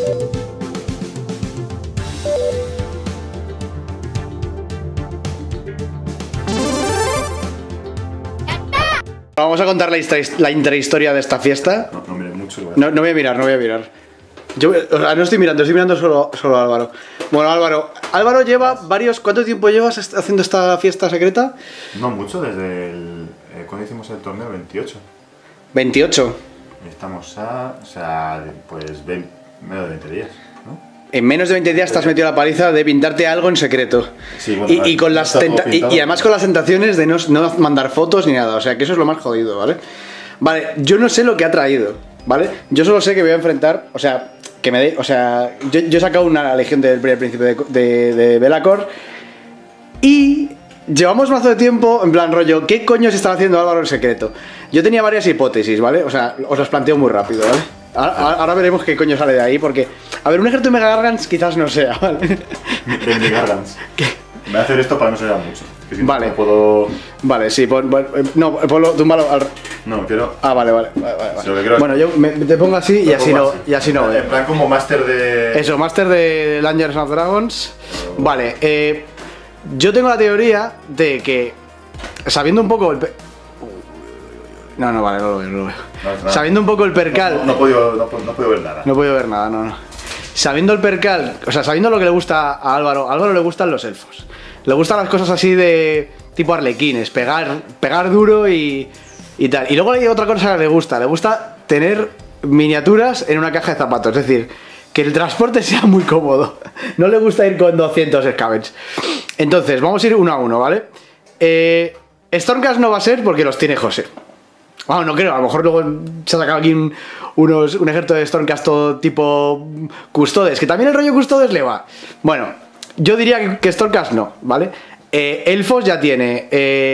Vamos a contar la intrahistoria de esta fiesta. No mires mucho. No voy a mirar, no voy a mirar. Yo, o sea, no estoy mirando solo a Álvaro. Bueno, Álvaro lleva varios... ¿Cuánto tiempo llevas haciendo esta fiesta secreta? No mucho, desde el... ¿cuándo hicimos el torneo? 28. 28. Estamos a... O sea, pues menos de 20 días, ¿no? En menos de 20 días te has metido la paliza de pintarte algo en secreto. Sí, bueno, y, con no las está todo pintado, y además con las tentaciones de no mandar fotos ni nada. O sea, que eso es lo más jodido, ¿vale? Vale, yo no sé lo que ha traído, ¿vale? Yo solo sé que voy a enfrentar... O sea, que me dé... O sea, yo he sacado una legión del primer príncipe de Belacor. Y... llevamos mazo de tiempo, en plan rollo, ¿qué coño se estaba haciendo Álvaro en secreto? Yo tenía varias hipótesis, ¿vale? O sea, os las planteo muy rápido, ¿vale? Ahora veremos qué coño sale de ahí, porque... A ver, un ejército de Mega Gargants quizás no sea, ¿vale? De Gargants. ¿Qué? Voy a hacer esto para no ser mucho. Que si Vale. No puedo... Vale, sí, no, ponlo, túmbalo al... No, quiero... Ah, vale. Si lo que quiero Bueno, yo te pongo así y así no, y así no. En plan como máster de... Eso, máster de Dungeons of Dragons. Vale, yo tengo la teoría de que, sabiendo un poco el... No, vale, no lo veo. No, sabiendo un poco el percal... No he podido ver nada. No he podido ver nada, no. Sabiendo el percal, o sea, sabiendo lo que le gusta a Álvaro le gustan los elfos. Le gustan las cosas así de tipo arlequines, pegar duro y tal. Y luego hay otra cosa que le gusta tener miniaturas en una caja de zapatos, es decir, que el transporte sea muy cómodo. No le gusta ir con 200 scavenge. Entonces, vamos a ir uno a uno, ¿vale? Stormcast no va a ser porque los tiene José. Bueno, no creo, a lo mejor luego se ha sacado aquí un ejército de Stormcast todo tipo Custodes, que también el rollo Custodes le va. Bueno, yo diría que Stormcast no, ¿vale? Elfos ya tiene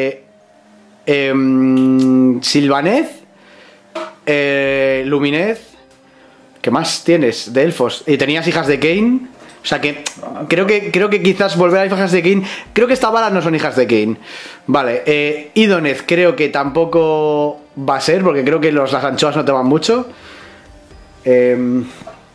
Sylvaneth, Lumineth. ¿Qué más tienes de elfos? Y tenías hijas de Kain. O sea que creo que quizás volver a hijas de Kain. Creo que estas balas no son hijas de Kain. Vale, Idoneth creo que tampoco va a ser, porque creo que las anchoas no te van mucho. Creo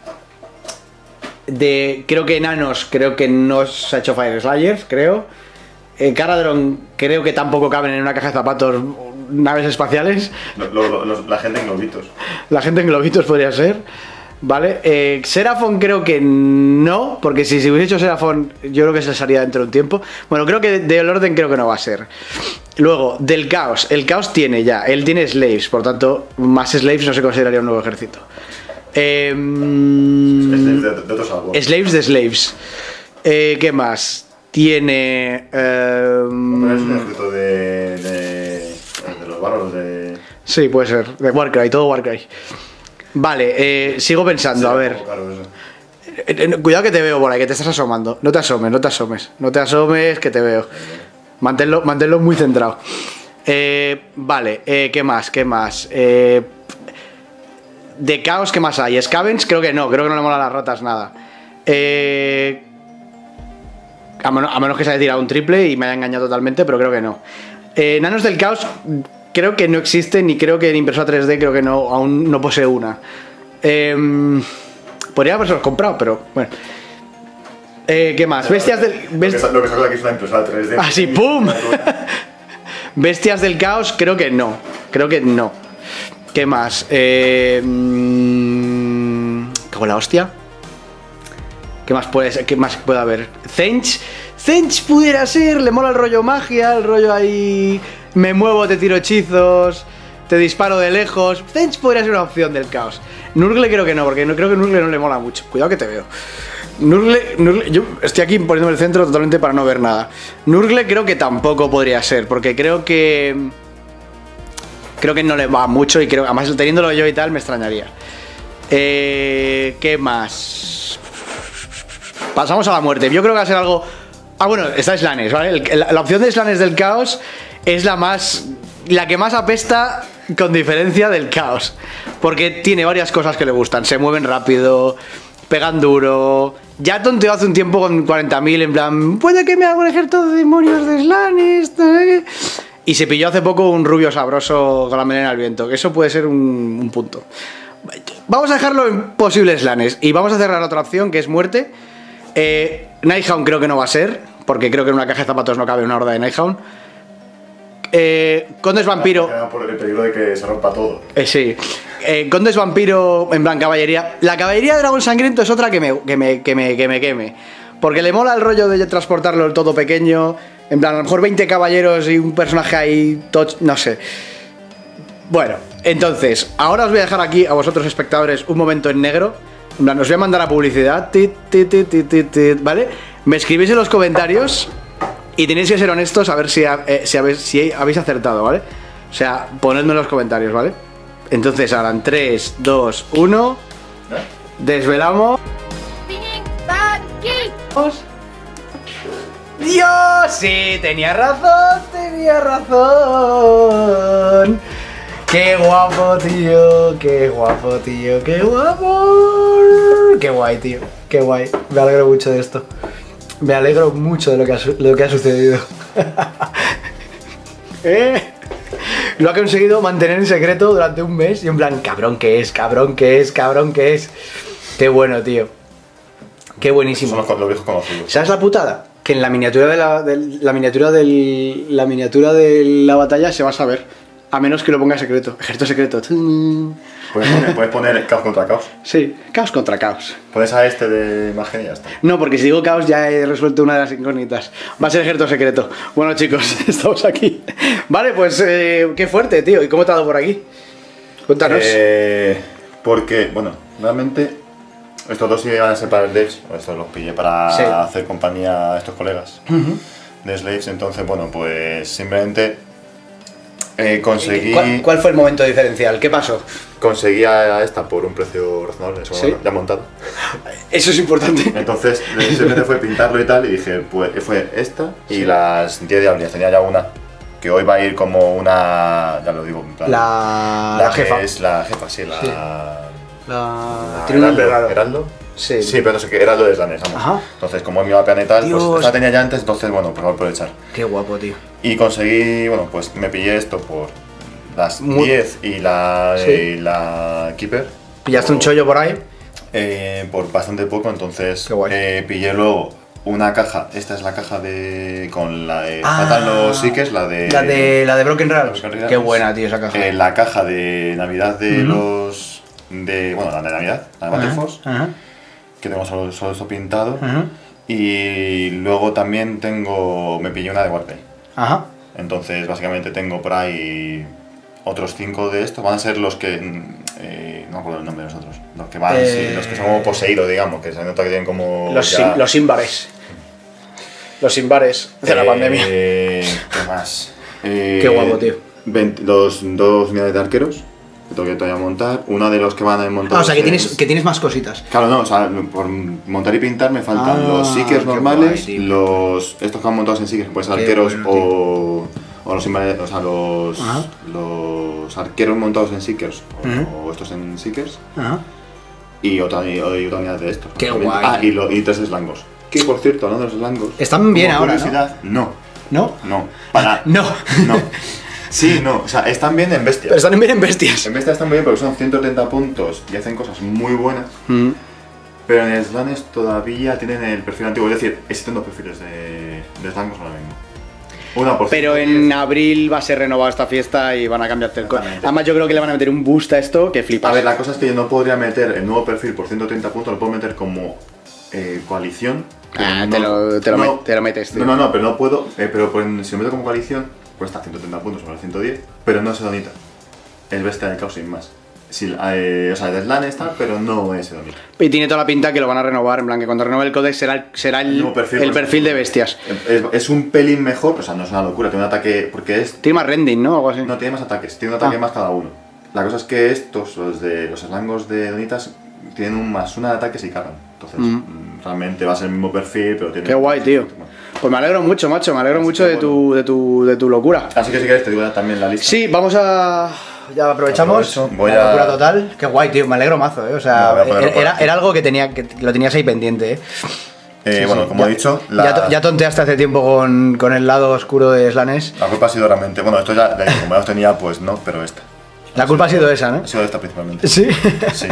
que enanos, creo que no se ha hecho Fire Slayers, creo. Caradron creo que tampoco caben en una caja de zapatos naves espaciales. La gente en globitos. La gente en globitos podría ser. Vale, Seraphon creo que no, porque si hubiese hecho Seraphon yo creo que se salía dentro de un tiempo. Bueno, creo que del orden creo que no va a ser. Luego, del caos, el caos tiene ya, él tiene slaves, por tanto, más slaves no se consideraría un nuevo ejército. Slaves de otros árboles. Slaves de slaves. ¿Qué más? Tiene... Es un ejército de los bárbaros de... Sí, puede ser, de Warcry, todo Warcry. Vale, sigo pensando, Sí, a ver. Cuidado que te veo por ahí, que te estás asomando. No te asomes, que te veo. Manténlo muy centrado. Vale, ¿qué más? De caos, ¿qué más hay? Scavenge, creo que no le molan las ratas nada. A menos que se haya tirado un triple y me haya engañado totalmente, pero creo que no. Nanos del caos... Creo que no existe, ni creo que en impresora 3D creo que no, aún no posee una. Podría haberse comprado, pero bueno. ¿Qué más? Bestias del... Lo que saco de aquí es una impresora 3D. ¡Ah, sí! ¡Pum! Bestias del caos, creo que no. ¿Qué más? ¿Cago en la hostia? ¿Qué más puede ser? ¿Qué más puede haber? Zench pudiera ser, le mola el rollo magia, el rollo ahí... Me muevo, te tiro hechizos, te disparo de lejos. Zench podría ser una opción del caos. Nurgle creo que no, porque creo que Nurgle no le mola mucho. Cuidado que te veo. Nurgle, yo estoy aquí poniéndome el centro totalmente para no ver nada. Nurgle creo que tampoco podría ser, porque creo que no le va mucho y creo, además teniéndolo yo y tal, me extrañaría. ¿Qué más? Pasamos a la muerte. Yo creo que va a ser algo... Ah, bueno, está Slanes, ¿vale? La opción de Slanes del caos es la que más apesta con diferencia del caos, porque tiene varias cosas que le gustan. Se mueven rápido, pegan duro. Ya tonteó hace un tiempo con 40.000 en plan, puede que me haga un ejército de demonios de Slanes. Y se pilló hace poco un rubio sabroso con la melena al viento, que eso puede ser un punto. vamos a dejarlo en posibles lanes. Y vamos a cerrar otra opción, que es muerte. Nighthound creo que no va a ser, porque creo que en una caja de zapatos no cabe una horda de Nighthound. Condes Vampiro. Por el peligro de que se rompa todo. Sí. Condes Vampiro, en plan caballería. La caballería de Dragón Sangriento es otra que me queme. Porque le mola el rollo de transportarlo el todo pequeño. En plan, a lo mejor 20 caballeros y un personaje ahí, no sé. Bueno, entonces, ahora os voy a dejar aquí a vosotros espectadores un momento en negro. En plan, os voy a mandar a publicidad, ¿vale? Me escribís en los comentarios y tenéis que ser honestos a ver si habéis acertado, ¿vale? O sea, ponedme en los comentarios, ¿vale? Entonces, ahora en 3, 2, 1, desvelamos. ¡Dios! Sí, tenía razón. ¡Qué guapo, tío! ¡Qué guapo, tío! ¡Qué guapo! ¡Qué guay, tío! ¡Qué guay! Me alegro mucho de esto. Me alegro mucho de lo que ha sucedido. Lo ha conseguido mantener en secreto durante un mes y en plan, cabrón que es. ¡Qué bueno, tío! ¡Qué buenísimo! Son los viejos conocidos. ¿Sabes la putada? Que en la miniatura la miniatura de la batalla se va a saber. A menos que lo ponga secreto. Ejército secreto. Puedes poner caos contra caos. Sí, caos contra caos. Pones a este de imagen y ya está. No, porque si digo caos ya he resuelto una de las incógnitas. Va a ser ejército secreto. Bueno, chicos, estamos aquí. Vale, pues qué fuerte, tío. ¿Y cómo te ha dado por aquí? Cuéntanos. Porque, bueno, realmente estos dos iban a ser para el Devs. Estos los pillé para hacer compañía a estos colegas de Slaves. Entonces, bueno, pues simplemente conseguí... ¿Cuál fue el momento diferencial? ¿Qué pasó? Conseguí a esta por un precio razonable, eso ya montado. Eso es importante. Entonces, simplemente fue pintarlo y tal, y dije, pues fue esta y las 10 diablinas. Tenía ya una que hoy va a ir como una, ya lo digo, en plan, la jefa. Es la jefa, sí, tiene un nombre raro. ¿Heraldo? Sí. Sí, pero no sé qué, Heraldo de Slanes, vamos. Ajá. Entonces, como es mi mapean y tal, Dios. pues esta tenía ya antes, entonces, bueno, pues voy a aprovechar. Qué guapo, tío. Y conseguí, bueno, pues me pillé esto por las 10 y la Keeper. ¿Pillaste un chollo por ahí? Por bastante poco, entonces Qué guay. pillé luego una caja. Esta es la caja con la de faltan los Seekers, la de Broken Realms. Qué buena, tío, esa caja. La caja de Navidad de la de Navidad, la de Battle Force, que tengo solo esto pintado. Y luego también me pillé una de Warplay. Entonces básicamente tengo por ahí otros 5 de estos. Van a ser los que no me acuerdo el nombre de los otros. Los que van, los que son como poseídos, digamos, que se nota que tienen como los Imbares. Los Imbares de la pandemia. ¿Qué más? Qué guapo, tío. Los 2 unidades de arqueros que tengo que todavía montar. Una de los que van a montar. O sea, que tienes más cositas. Claro, no, o sea, por montar y pintar me faltan los Seekers normales, guay, estos que van montados en Seekers, pues arqueros bueno, o los Imbares, o sea, los arqueros montados en Seekers o estos en Seekers. Y otra unidad de estos. Qué guay. Y 3 slangos. Que por cierto, hablando de los slangos. Están bien ahora, ¿no? ¿No? No. Para. No. Sí, no, o sea, están bien en bestias. Pero están bien en bestias. En bestias están muy bien porque son 130 puntos y hacen cosas muy buenas. Pero en Slanes todavía tienen el perfil antiguo. Es decir, existen 2 perfiles de slangos ahora mismo. Una por pero en abril va a ser renovada esta fiesta y van a cambiarte el coche. Además, yo creo que le van a meter un boost a esto que flipas. A ver, la cosa es que yo no podría meter el nuevo perfil por 130 puntos, lo puedo meter como coalición. Te lo metes, tío. No, pero no puedo. Pero si lo meto como coalición, cuesta 130 puntos sobre 110, pero no es Edonita. Es bestia del caos sin más. Sí, o sea, de Slan está, pero no es Edonita. Y tiene toda la pinta que lo van a renovar, en plan que cuando renueve el códex será el perfil de bestias. Es un pelín mejor, o sea, no es una locura, tiene un ataque, porque tiene más rending, ¿no? Algo así. No, tiene más ataques, tiene un ataque más cada uno. La cosa es que estos, los slangos de Edonitas, tienen un +1 de ataques y cargan. Entonces, realmente va a ser el mismo perfil, pero tiene... Qué guay, tío. Pues me alegro mucho, macho, me alegro mucho de tu locura. Así que si quieres te digo también la lista. Sí, vamos a... Ya aprovechamos. La locura total. Qué guay, tío, me alegro mazo, O sea, era algo que lo tenías ahí pendiente, Bueno, como he dicho... Ya tonteaste hace tiempo con el lado oscuro de Slanes. La culpa ha sido realmente... Bueno, esto ya, como ya los tenía, pues no, pero esta. La culpa ha sido esa, ¿no? Ha sido esta principalmente. ¿Sí? Sí.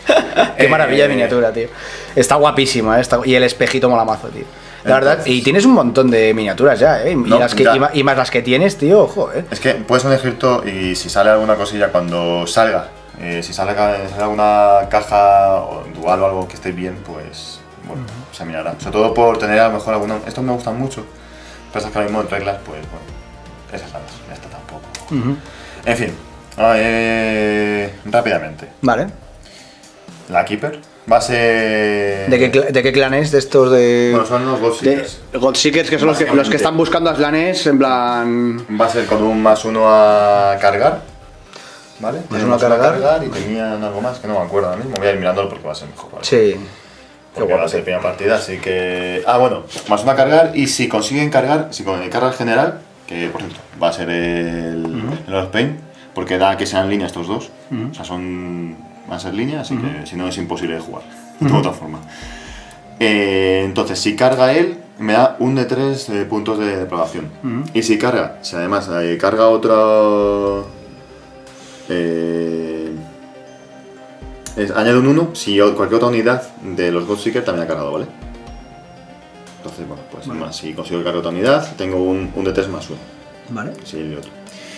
Qué maravilla de miniatura, tío. Está guapísima, y el espejito mola mazo, tío. La verdad, y tienes un montón de miniaturas ya, ¿eh? No, y más las que tienes, tío, ojo, ¿eh? Es que puedes elegir todo y si sale alguna cosilla cuando salga, si sale alguna caja o dual o algo que esté bien, pues bueno, se mirará. Sobre todo por tener a lo mejor alguna... Estos me gustan mucho, pero es que ahora mismo en reglas, pues bueno, esas nada, ya está tampoco. En fin, rápidamente. Vale. La Keeper va a ser... ¿De qué clan es? De estos de... Bueno, son los Godseekers. Godseekers, que son los que están buscando a clanes, en plan... Va a ser con un +1 a cargar. ¿Vale? Más uno a cargar. Y tenían algo más que no me acuerdo ahora mismo. Voy a ir mirándolo porque va a ser mejor. ¿Vale? Sí. Porque va a ser primera partida, así que... Ah, bueno, +1 a cargar y si consiguen cargar, si carga el general, que por cierto va a ser el Lord of Pain, porque da que sean línea estos dos. O sea, van a ser líneas, así que si no es imposible de jugar, de otra forma. Entonces, si carga él, me da un de 3 puntos de depravación. Y si carga, si además carga otra... añade un 1 si cualquier otra unidad de los Godseekers también ha cargado, ¿vale? Entonces, bueno, pues más, si consigo cargar otra unidad, tengo un de 3 +1. Vale. Sí, el otro.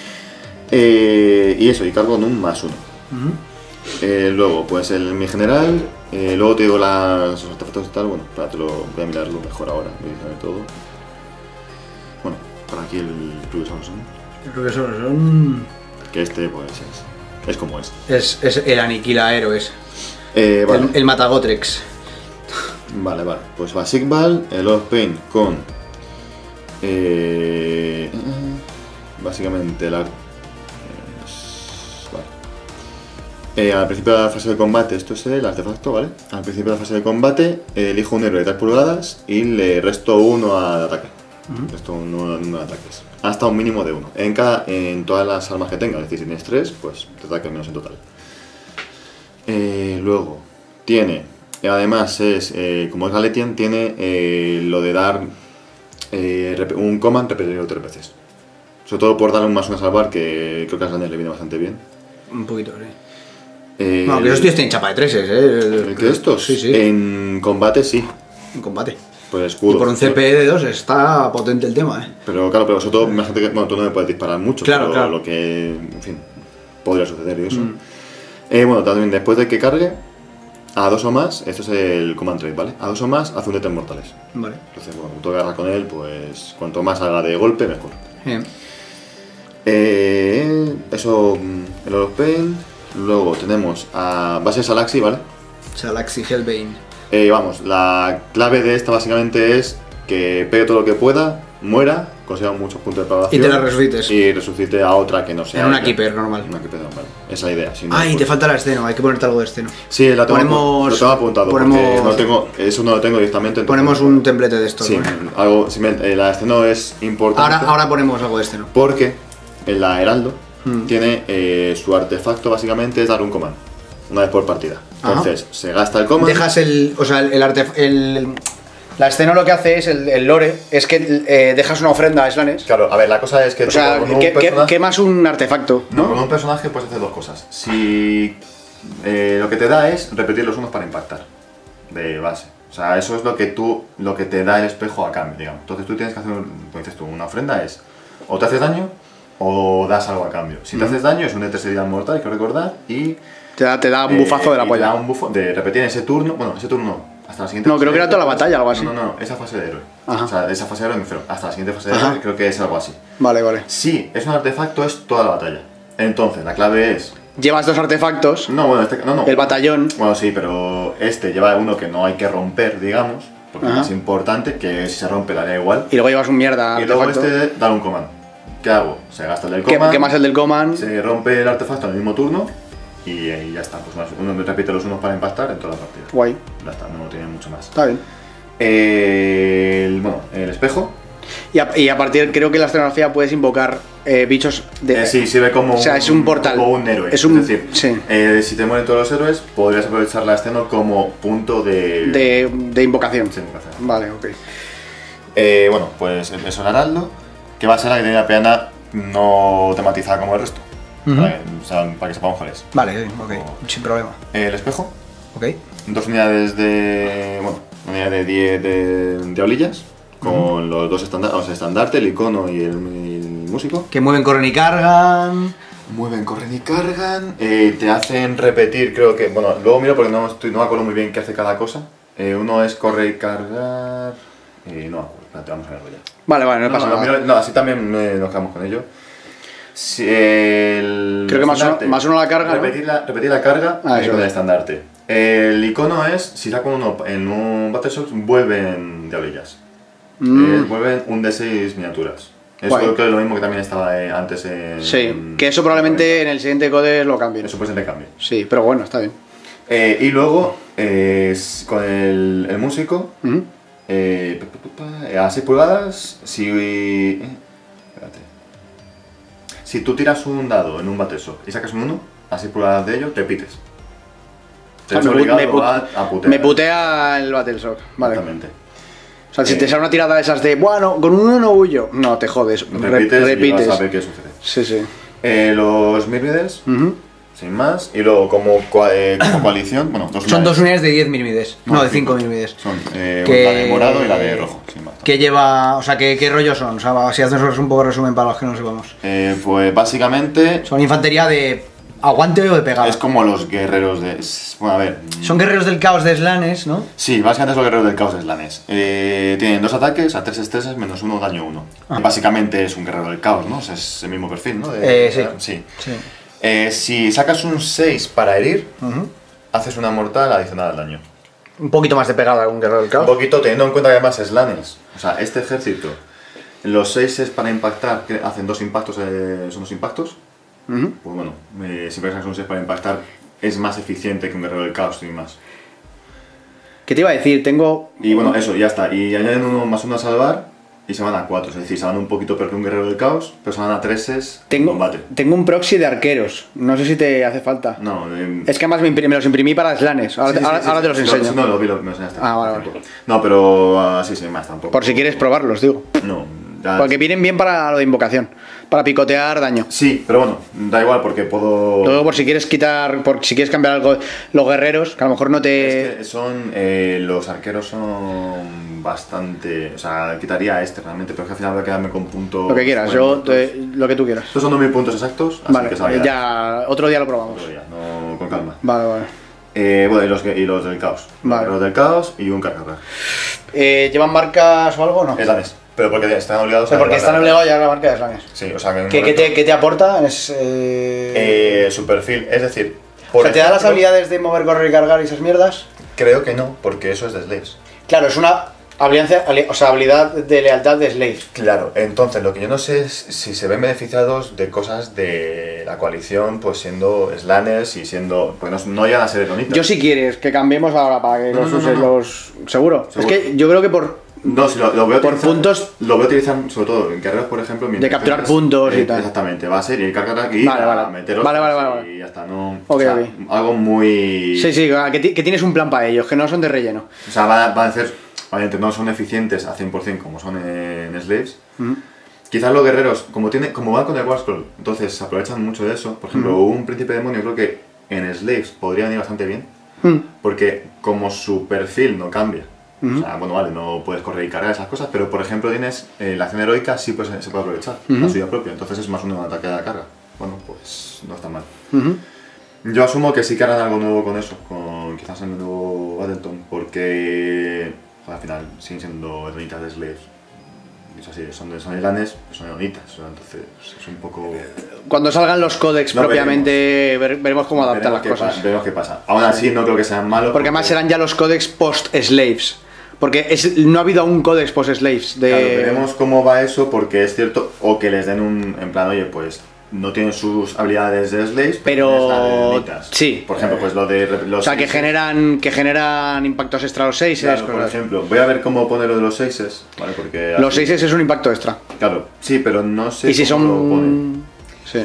Y eso, y cargo en un +1. Luego, pues mi general, luego te digo los artefactos y tal, bueno, te lo voy a mirarlo mejor ahora, voy a saber todo. Bueno, por aquí el Rubio Samson. El Rubio Samson... Que este, pues, es como es. Es el aniquila héroes. Vale. El Matagotrex. Vale, pues va Sigval, el Lord of Pain con... básicamente la... al principio de la fase de combate, esto es el artefacto, ¿vale? Al principio de la fase de combate elijo un héroe de 3 pulgadas y le resto 1 al ataque. Resto 1 de ataques. Hasta un mínimo de 1. En todas las armas que tenga, es decir, si tienes 3, pues te ataque menos en total. Luego, tiene, además como es Galetian, tiene lo de dar un command repetido 3 veces. Sobre todo por darle un +1 a salvar, que creo que a Slanesh le viene bastante bien. Un poquito, sí. No, que esos tíos tienen chapa de 3, ¿Que estos? Sí. En combate sí. En combate. Pues escudo. Y por un CPE de 2 está potente el tema, Pero claro, sobre todo, imagínate que bueno, tú no me puedes disparar mucho, claro. Lo que, en fin, podría suceder y eso. Bueno, también después de que cargue, a 2 o más, esto es el command trade, ¿vale? A 2 o más hace un de 3 mortales. Vale. Entonces, bueno, tú agarras con él, pues cuanto más haga de golpe, mejor. Bien. Eso, el Lord of Pain. Luego tenemos va a ser Salaxi, ¿vale? Salaxi Hellbane. Vamos, la clave de esta básicamente es que pegue todo lo que pueda, muera, consiga muchos puntos de depravación. Y te la resucites. Y resucite a otra que no sea. En una Keeper normal. Una Keeper normal. Esa es la idea. Si no, Ay, pues... te falta la esceno, hay que ponerte algo de esceno. Sí, lo tengo apuntado. Porque eso no lo tengo directamente. Ponemos un templete de esto. Sí, ¿no? la esceno es importante. Ahora ponemos algo de esceno. Porque la Heraldo tiene su artefacto básicamente es dar un command. Una vez por partida. Entonces, se gasta el command. Dejas la escena lo que hace es, el lore, es que dejas una ofrenda a Slanesh. Claro, a ver, la cosa es que... O sea, quemas un artefacto, ¿no? Con un personaje puedes hacer dos cosas. Si lo que te da es repetir los unos para impactar, de base. O sea, eso es lo que te da el espejo a cambio, digamos. Entonces tú tienes que hacer, como dices tú, una ofrenda es o te haces daño o das algo a cambio. Si te haces daño es un E3 herida mortal, hay que recordar, y... Te da un bufazo de la polla. Te da un bufo de repetir en ese turno, bueno, ese turno no, hasta la siguiente. No, creo que era toda la batalla, algo así. No, esa fase de héroe. Ajá. O sea, esa fase de héroe me refiero, hasta la siguiente fase de héroe, creo que es algo así. Vale. Si es un artefacto, es toda la batalla. Entonces, la clave es... Llevas 2 artefactos. No, bueno, no. El batallón. Bueno, sí, pero lleva uno que no hay que romper, digamos, porque es más importante, que si se rompe daría igual. Y luego llevas un mierda artefacto. artefacto. Y luego da un command. ¿Qué hago? Se gasta el del command. Quemas el del command. Se rompe el artefacto en el mismo turno. Y ya está, pues uno repite los unos para impactar en toda la partida. Guay. Ya está, no tiene mucho más. Está bien. El espejo. Y a partir, creo que en la escenografía puedes invocar bichos de... sí, sirve como... O sea, es un portal. Como un héroe. Es decir, sí. Si te mueren todos los héroes, podrías aprovechar la escena como punto de invocación. Sí, invocación. Vale, ok. Bueno, pues el Heraldo, que va a ser la que tiene la peana no tematizada como el resto. Para que sepamos cuál es. Vale, ok, sin problema. El espejo, Ok. 2 unidades de... Bueno, una unidad de 10 de diablillas, con los dos estandarte, el icono y el músico. Que mueven, corren y cargan. Mueven, corren y cargan. Te hacen repetir, creo que... Bueno, luego miro porque no me acuerdo muy bien qué hace cada cosa. Uno es correr y cargar... no, espérate, vamos a verlo ya. Vale, no pasa nada. No, así también nos quedamos con ello. Si creo que más uno la carga, repetir la carga eso con el estandarte. El icono es, si saco uno en un Battleshock, vuelven diablillas. Vuelven un D6 miniaturas. Eso creo que es lo mismo que también estaba antes en... Sí, que eso probablemente en el siguiente codex lo cambien. Eso puede ser de cambio. Sí, pero bueno, está bien. Y luego, con el músico, a 6 pulgadas, si tú tiras un dado en un Battleshock y sacas un 1, a 6 pulgadas de ello, te pites. Te ves obligado a putear. Me putea el Battleshock, vale. Exactamente. O sea, si te sale una tirada de esas de, bueno, con un 1 no huyo. No, te jodes. Repites y vas a ver qué sucede. Sí. Los Myrmides, sin más. Y luego, como coalición, bueno, son 2 unidades de 10 Myrmides. No, de 5 Myrmides. Son la de morado y la de rojo, sin más. ¿Qué lleva, o sea, qué rollos son? O sea, si haces un poco de resumen para los que no sepamos. Pues básicamente... Son infantería de aguante o de pegada. Es como los guerreros de... Bueno, a ver... Son guerreros del caos de Slanes, ¿no? Sí, básicamente son los guerreros del caos de Slanes. Tienen 2 ataques a 3 estreses menos 1 daño 1. Básicamente es un guerrero del caos, ¿no? Es el mismo perfil, ¿no? Sí. Si sacas un 6 para herir, haces una mortal adicional al daño. Un poquito más de pegada que un guerrero del caos. Un poquito, teniendo en cuenta que además Slanes, o sea, este ejército, los 6 es para impactar, que hacen 2 impactos, son 2 impactos. Pues bueno, si sacas un 6 para impactar, es más eficiente que un guerrero del caos y más. ¿Qué te iba a decir? Y bueno, eso, ya está. Y añaden 1 más 1 a salvar y se van a 4. Es decir, se van un poquito peor que un guerrero del caos, pero se van a 3 en combate. Tengo un proxy de arqueros. No sé si te hace falta. No. Es que además me los imprimí para Slanes. Ahora te los enseño. No, me los enseñaste. Vale. No, pero sí, más tampoco. Por si quieres probarlos, digo. No. Porque vienen bien para lo de invocación. Para picotear daño. Sí, pero bueno, da igual porque puedo... Luego por si quieres cambiar algo, los guerreros, que a lo mejor no te... Es que son... los arqueros son bastante... O sea, quitaría este realmente, pero es que al final voy a quedarme con puntos... Lo que quieras, lo que tú quieras. Estos son 2000 puntos exactos, así vale, que ya otro día lo probamos. Otro día, no, con calma. Vale. Bueno, y los del caos. Vale. Los del caos y un cargador. ¿Llevan marcas o algo o no? Slanes. Pero porque están obligados a... Porque están obligados ya a la marca de Slanes. Sí, o sea que... ¿Qué te aporta? Su perfil, es decir... O sea, ¿te da las habilidades de mover, correr y cargar y esas mierdas? Creo que no, porque eso es de Slaves. Claro, es una habilidad de lealtad de Slaves. Claro, entonces lo que yo no sé es si se ven beneficiados de cosas de la coalición, pues siendo Slanes y siendo... Pues no llegan a ser eronitas. Yo si quieres que cambiemos ahora para que los uses los... ¿Seguro? Es que yo creo que por... No, si lo veo por puntos. Lo voy a utilizar sobre todo en carreras, por ejemplo. De capturar puntos y tal. Exactamente, va a ser y cargar aquí a meteros. Vale. Y ya está, no. Okay. Algo muy. Sí, que tienes un plan para ellos, que no son de relleno. O sea, van a ser. Obviamente no son eficientes a 100% como son en Slaves. Quizás los guerreros, como van con el War Scroll, entonces se aprovechan mucho de eso. Por ejemplo, un príncipe demonio creo que en Slaves podría venir bastante bien. Porque como su perfil no cambia. O sea, bueno, vale, no puedes correr y cargar esas cosas, pero por ejemplo tienes la acción heroica, sí pues, se puede aprovechar, la suya propia, entonces es más un ataque de la carga. Bueno, pues no está mal. Yo asumo que sí que harán algo nuevo con eso, quizás en el nuevo Battleton, porque al final siguen siendo heronitas de Slaves. Es así, son Slanes, son heronitas, entonces es un poco... Cuando salgan los códex propiamente veremos cómo adaptar las cosas. Veremos qué pasa. Aún así no creo que sean malos. Porque además serán ya los códex post-Slaves. Porque no ha habido aún códex post-Slaves. Claro, veremos cómo va eso, porque es cierto, o que les den en plan, oye, pues no tienen sus habilidades de Slaves, pero sí. Por ejemplo, pues lo de los... O sea, que generan impactos extra los 6. Claro, por ejemplo, voy a ver cómo poner lo de los 6, ¿vale? Porque los 6 es un impacto extra. Claro, sí, pero no sé. ¿Y si son...? Lo ponen. Sí.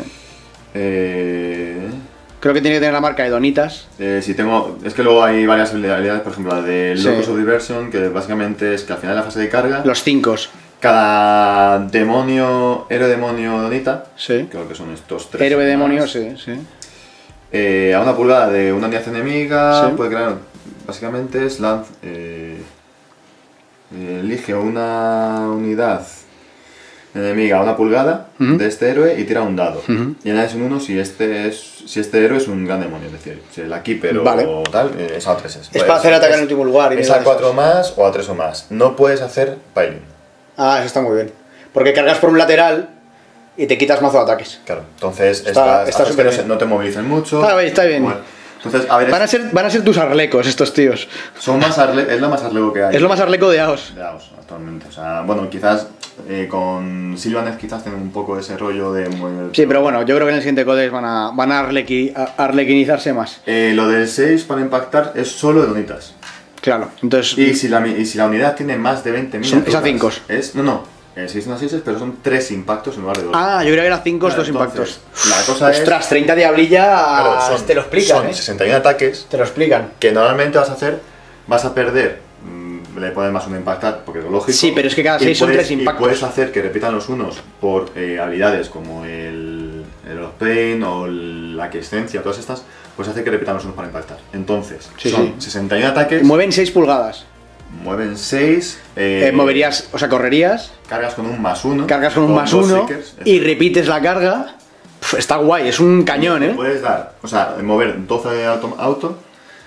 Creo que tiene que tener la marca de Donitas. Si tengo... Es que luego hay varias habilidades, por ejemplo, la de Locus of Diversion, que básicamente es que al final de la fase de carga... Los 5. Cada demonio, héroe demonio Donita, sí. creo que son estos 3. Héroe demonio, sí. A 1 pulgada de una unidad enemiga, Sí. puede crear, básicamente es elige una unidad enemiga a 1 pulgada de este héroe y tira un dado. Y añades un 1 si este héroe es un gran demonio, es decir, si el Keeper Vale. o tal, es a 3. Es para hacer ataque en último lugar. Y Es mierda a de 4 esas. más o a 3 o más. No puedes hacer piling. Ah, eso está muy bien. Porque cargas por un lateral y te quitas mazo de ataques. Claro, entonces Está haces que súper no, bien. no te movilicen mucho. Está bien. Bueno, entonces, a ver, Van a ser tus arlecos estos tíos. es lo más arlego que hay. Es lo más arleco de AOS. de AOS actualmente. O sea, bueno, quizás con Sylvaneth quizás tienen un poco ese rollo de mover. Sí, pero bueno, yo creo que en el siguiente codex van a arlequinizarse más. Lo del 6 para impactar es solo de unitas. Claro, entonces... Y si la unidad tiene más de 20 Son- miniaturas... es a 5. No. 6 son a 6, pero son 3 impactos en lugar de 2. Ah, yo creo que era 5 Claro, dos impactos. entonces, la cosa es... Ostras, 30 diablilla. claro, te lo explican, son ¿eh? 61 ataques Te lo explican. que normalmente vas a perder, le pones más un impactar porque es lo lógico. Sí, pero es que cada y 6 son puedes- 3 impactos. Y puedes hacer que repitan los unos por habilidades como el Pain o la aquiescencia, todas estas, puedes hacer que repitan los unos para impactar. Entonces, Sí, son sí. 61 ataques, Mueven 6 pulgadas. mueven 6, Moverías, o sea, correrías, cargas con un +1, cargas con un dos +1 Seekers, y repites la carga. Pf, está guay, es un cañón, Te ¿eh? puedes dar, o sea, mover 12 de auto,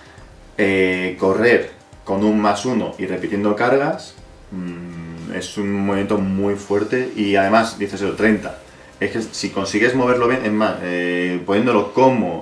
correr con un +1 y repitiendo cargas, es un movimiento muy fuerte y además, dices eso, 30. Es que si consigues moverlo bien, es más, poniéndolo como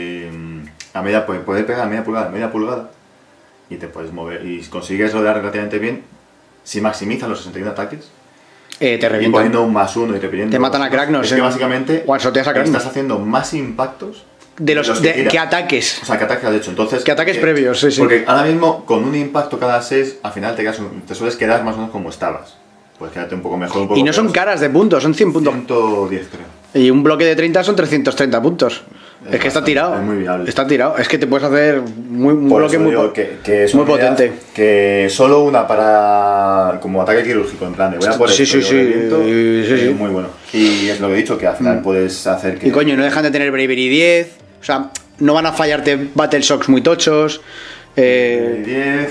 a media, poder pegar a media pulgada y te puedes mover y consigues rodear relativamente bien, si maximizas los 61 ataques. Te Y revientan. poniendo un +1 y repitiendo. Te matan a Kragnos, Es que básicamente one-shoteas a Kragnos. estás haciendo más impactos De los que tira. que ataques. O sea, que ataques has hecho. Entonces, Que ataques previos, sí, sí. Porque ahora mismo, con un impacto cada 6, al final te sueles quedar más o menos como estabas. Puedes quedarte un poco mejor, un poco Y no son peor. caras de puntos, son 100 puntos. 110, creo. Y un bloque de 30 son 330 puntos. Es que está bastante, tirado. es muy viable. Está tirado. Es que te puedes hacer un Por bloque eso muy, digo que es muy una unidad potente. Que solo una para como ataque quirúrgico, en plan de voy a por Sí, esto, sí, yo sí, reviento, sí, sí. muy bueno. Y es lo que he dicho, que al final puedes hacer que... Y coño, no dejan de tener Bravery 10. O sea, no van a fallarte Battle Shocks muy tochos. 10,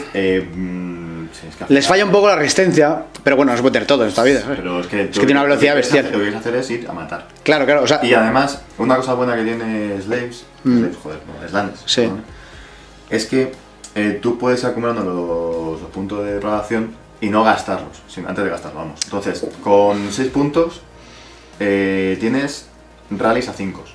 sí, es que al Les final- falla un poco la resistencia. Pero bueno, no se puede tener todo en esta vida, ¿sabes? Pero es que tiene una velocidad bestial. Lo que quieres hacer es ir a matar. Claro, claro. O sea, Y además, una cosa buena que tiene Slaves, Slanes, Sí. perdón, es que tú puedes ir acumulando los puntos de degradación y no gastarlos, antes de gastarlos, vamos. Entonces, con 6 puntos tienes rallies a 5.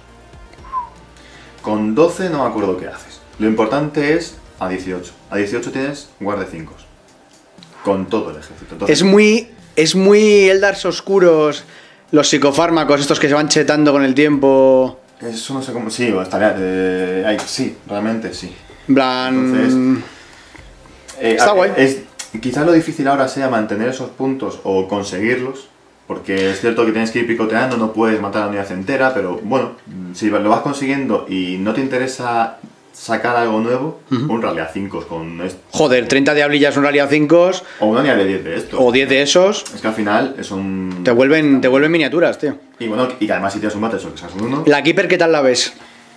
Con 12 no me acuerdo qué haces. Lo importante es a 18. A 18 tienes guardia 5. Con todo el ejército. Entonces, es muy Eldars oscuros. Los psicofármacos, estos que se van chetando con el tiempo. eso no sé cómo... Sí, estaría... sí, realmente sí. En plan. Entonces, Está guay. Quizás lo difícil ahora sea mantener esos puntos o conseguirlos, porque es cierto que tienes que ir picoteando, no puedes matar a la unidad entera, pero bueno, si lo vas consiguiendo y no te interesa sacar algo nuevo, un rally a 5 con esto, Joder, 30 diablillas, un rally a 5 o una unidad de 10 de esto. o 10 de esos. Es que al final es un... Te vuelven miniaturas, tío. Y bueno, y que además si tienes un Battle Shock que sacas un 1... La Keeper, ¿qué tal la ves?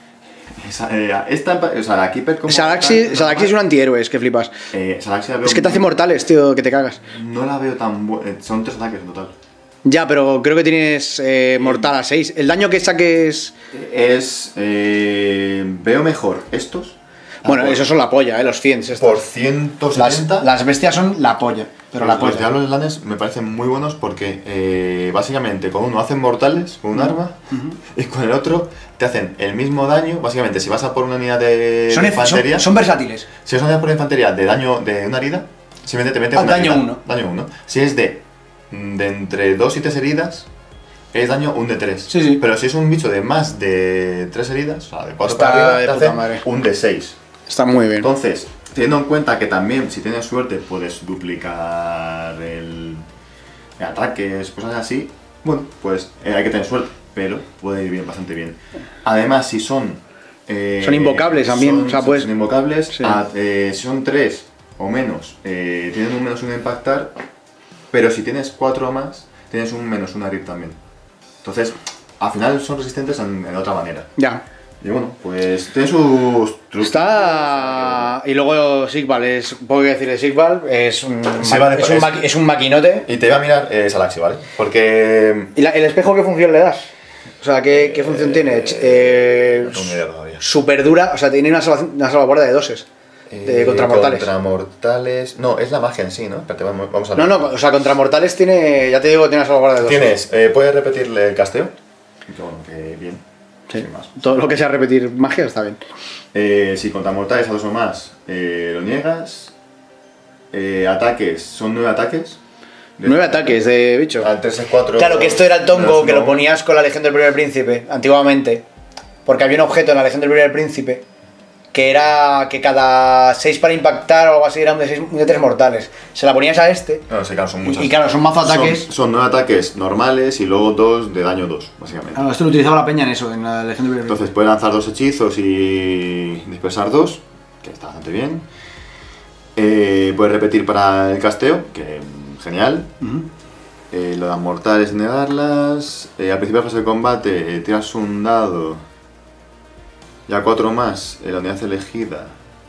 la Keeper como... Salaxi es un antihéroe, es que flipas. Salaxi la veo Es que te hace mortales, tío, que te cagas. No la veo tan buena. Son 3 ataques en total. Ya, pero creo que tienes mortal a 6. El daño que saques. Veo mejor estos. Bueno, esos son la polla, los 100. estos. Por 170. Las bestias son la polla. Pero la Los polla. diablos lanes me parecen muy buenos porque básicamente con uno hacen mortales con un arma y con el otro te hacen el mismo daño. Básicamente, si vas a por una unidad de infantería, Son versátiles. si es una unidad por infantería de daño de una herida, simplemente te mete una daño herida. 1. Daño 1. Si es de entre 2 y 3 heridas, es daño un de 3. Sí, sí. Pero si es un bicho de más de 3 heridas, o sea, de 4 Está para arriba, de te puta hace madre. un de 6. Está muy bien. Entonces, teniendo en cuenta que también, si tienes suerte, puedes duplicar el ataques, cosas así, bueno, pues hay que tener suerte, pero puede ir bien, bastante bien. Además, si son... Son invocables también, son, o sea, puedes- son invocables, Sí. si son 3 o menos, tienen un -1 a impactar, pero si tienes 4 o más, tienes un -1 a rip también. Entonces, al final son resistentes en otra manera. Ya. Y bueno, pues tiene sus trucos. Está... Y luego Sigval, puedo decirle Sigval, es un maquinote. Y te iba a mirar Salaxi, ¿vale? Porque... ¿Y el espejo qué función le das? O sea, ¿qué función tiene? No tengo ni idea todavía. Súper dura, o sea, tiene una salvaguarda de doses. Contra mortales. Contra mortales... No, es la magia en sí, ¿no? Espérate, vamos a ver. No, o sea, contra mortales tiene... Ya te digo, tiene una salvaguarda de doses. ¿Puedes repetirle el casteo? Que bueno, que bien. Sí. Sin más. Todo lo que sea repetir magia está bien. Si contra mortales a 2 o más lo niegas. Ataques, son 9 ataques. 9 ataques de bicho. Al 3 es 4. Claro, que esto era el tongo que lo ponías con la Legión del Primer Príncipe, antiguamente. Porque había un objeto en la Legión del Primer Príncipe que era que cada 6 para impactar o algo así era un de 3 mortales. Se la ponías a este. No, sí, claro, son muchas. Y claro, son mazo ataques. Son 9 ataques normales y luego 2 de daño 2, básicamente. Claro, esto lo utilizaba la peña en eso, en la Legión del Primer Príncipe. Entonces puede lanzar 2 hechizos y dispersar 2, que está bastante bien. Puede repetir para el casteo, que genial. Lo de mortales, negarlas. Al principio de la fase de combate, tiras un dado. Ya 4 más, la unidad elegida.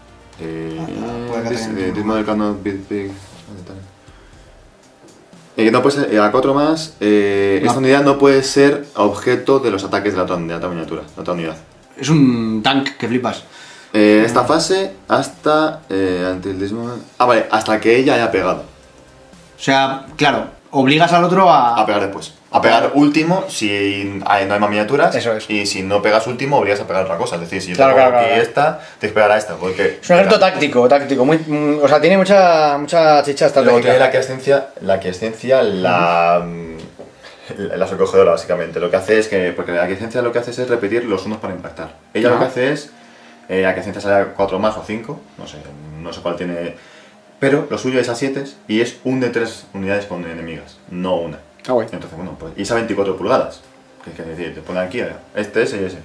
No puede ser, a 4 más, esta unidad no puede ser objeto de los ataques de la otra miniatura, la otra unidad. Es un tank que flipas. Esta fase hasta vale, hasta que ella haya pegado. O sea, claro, obligas al otro a pegar después. A pegar último si no hay más miniaturas. Eso es. Y si no pegas último, obligas a pegar otra cosa. Es decir, si yo claro, tengo claro, aquí esta, tienes que pegar a esta. Porque es un ejército táctico. O sea, tiene mucha chicha estratégica. Luego tiene la quiescencia, la sobrecogedora, básicamente. Lo que hace es que, porque la quiescencia lo que hace es repetir los unos para impactar. Ella lo que hace es, la quiescencia sale a 4 más o 5, no sé cuál tiene, pero lo suyo es a 7 y es un de 3 unidades con enemigas, no una. Entonces, bueno, pues, y es a 24 pulgadas. Que decir, te ponen aquí, ese y ese.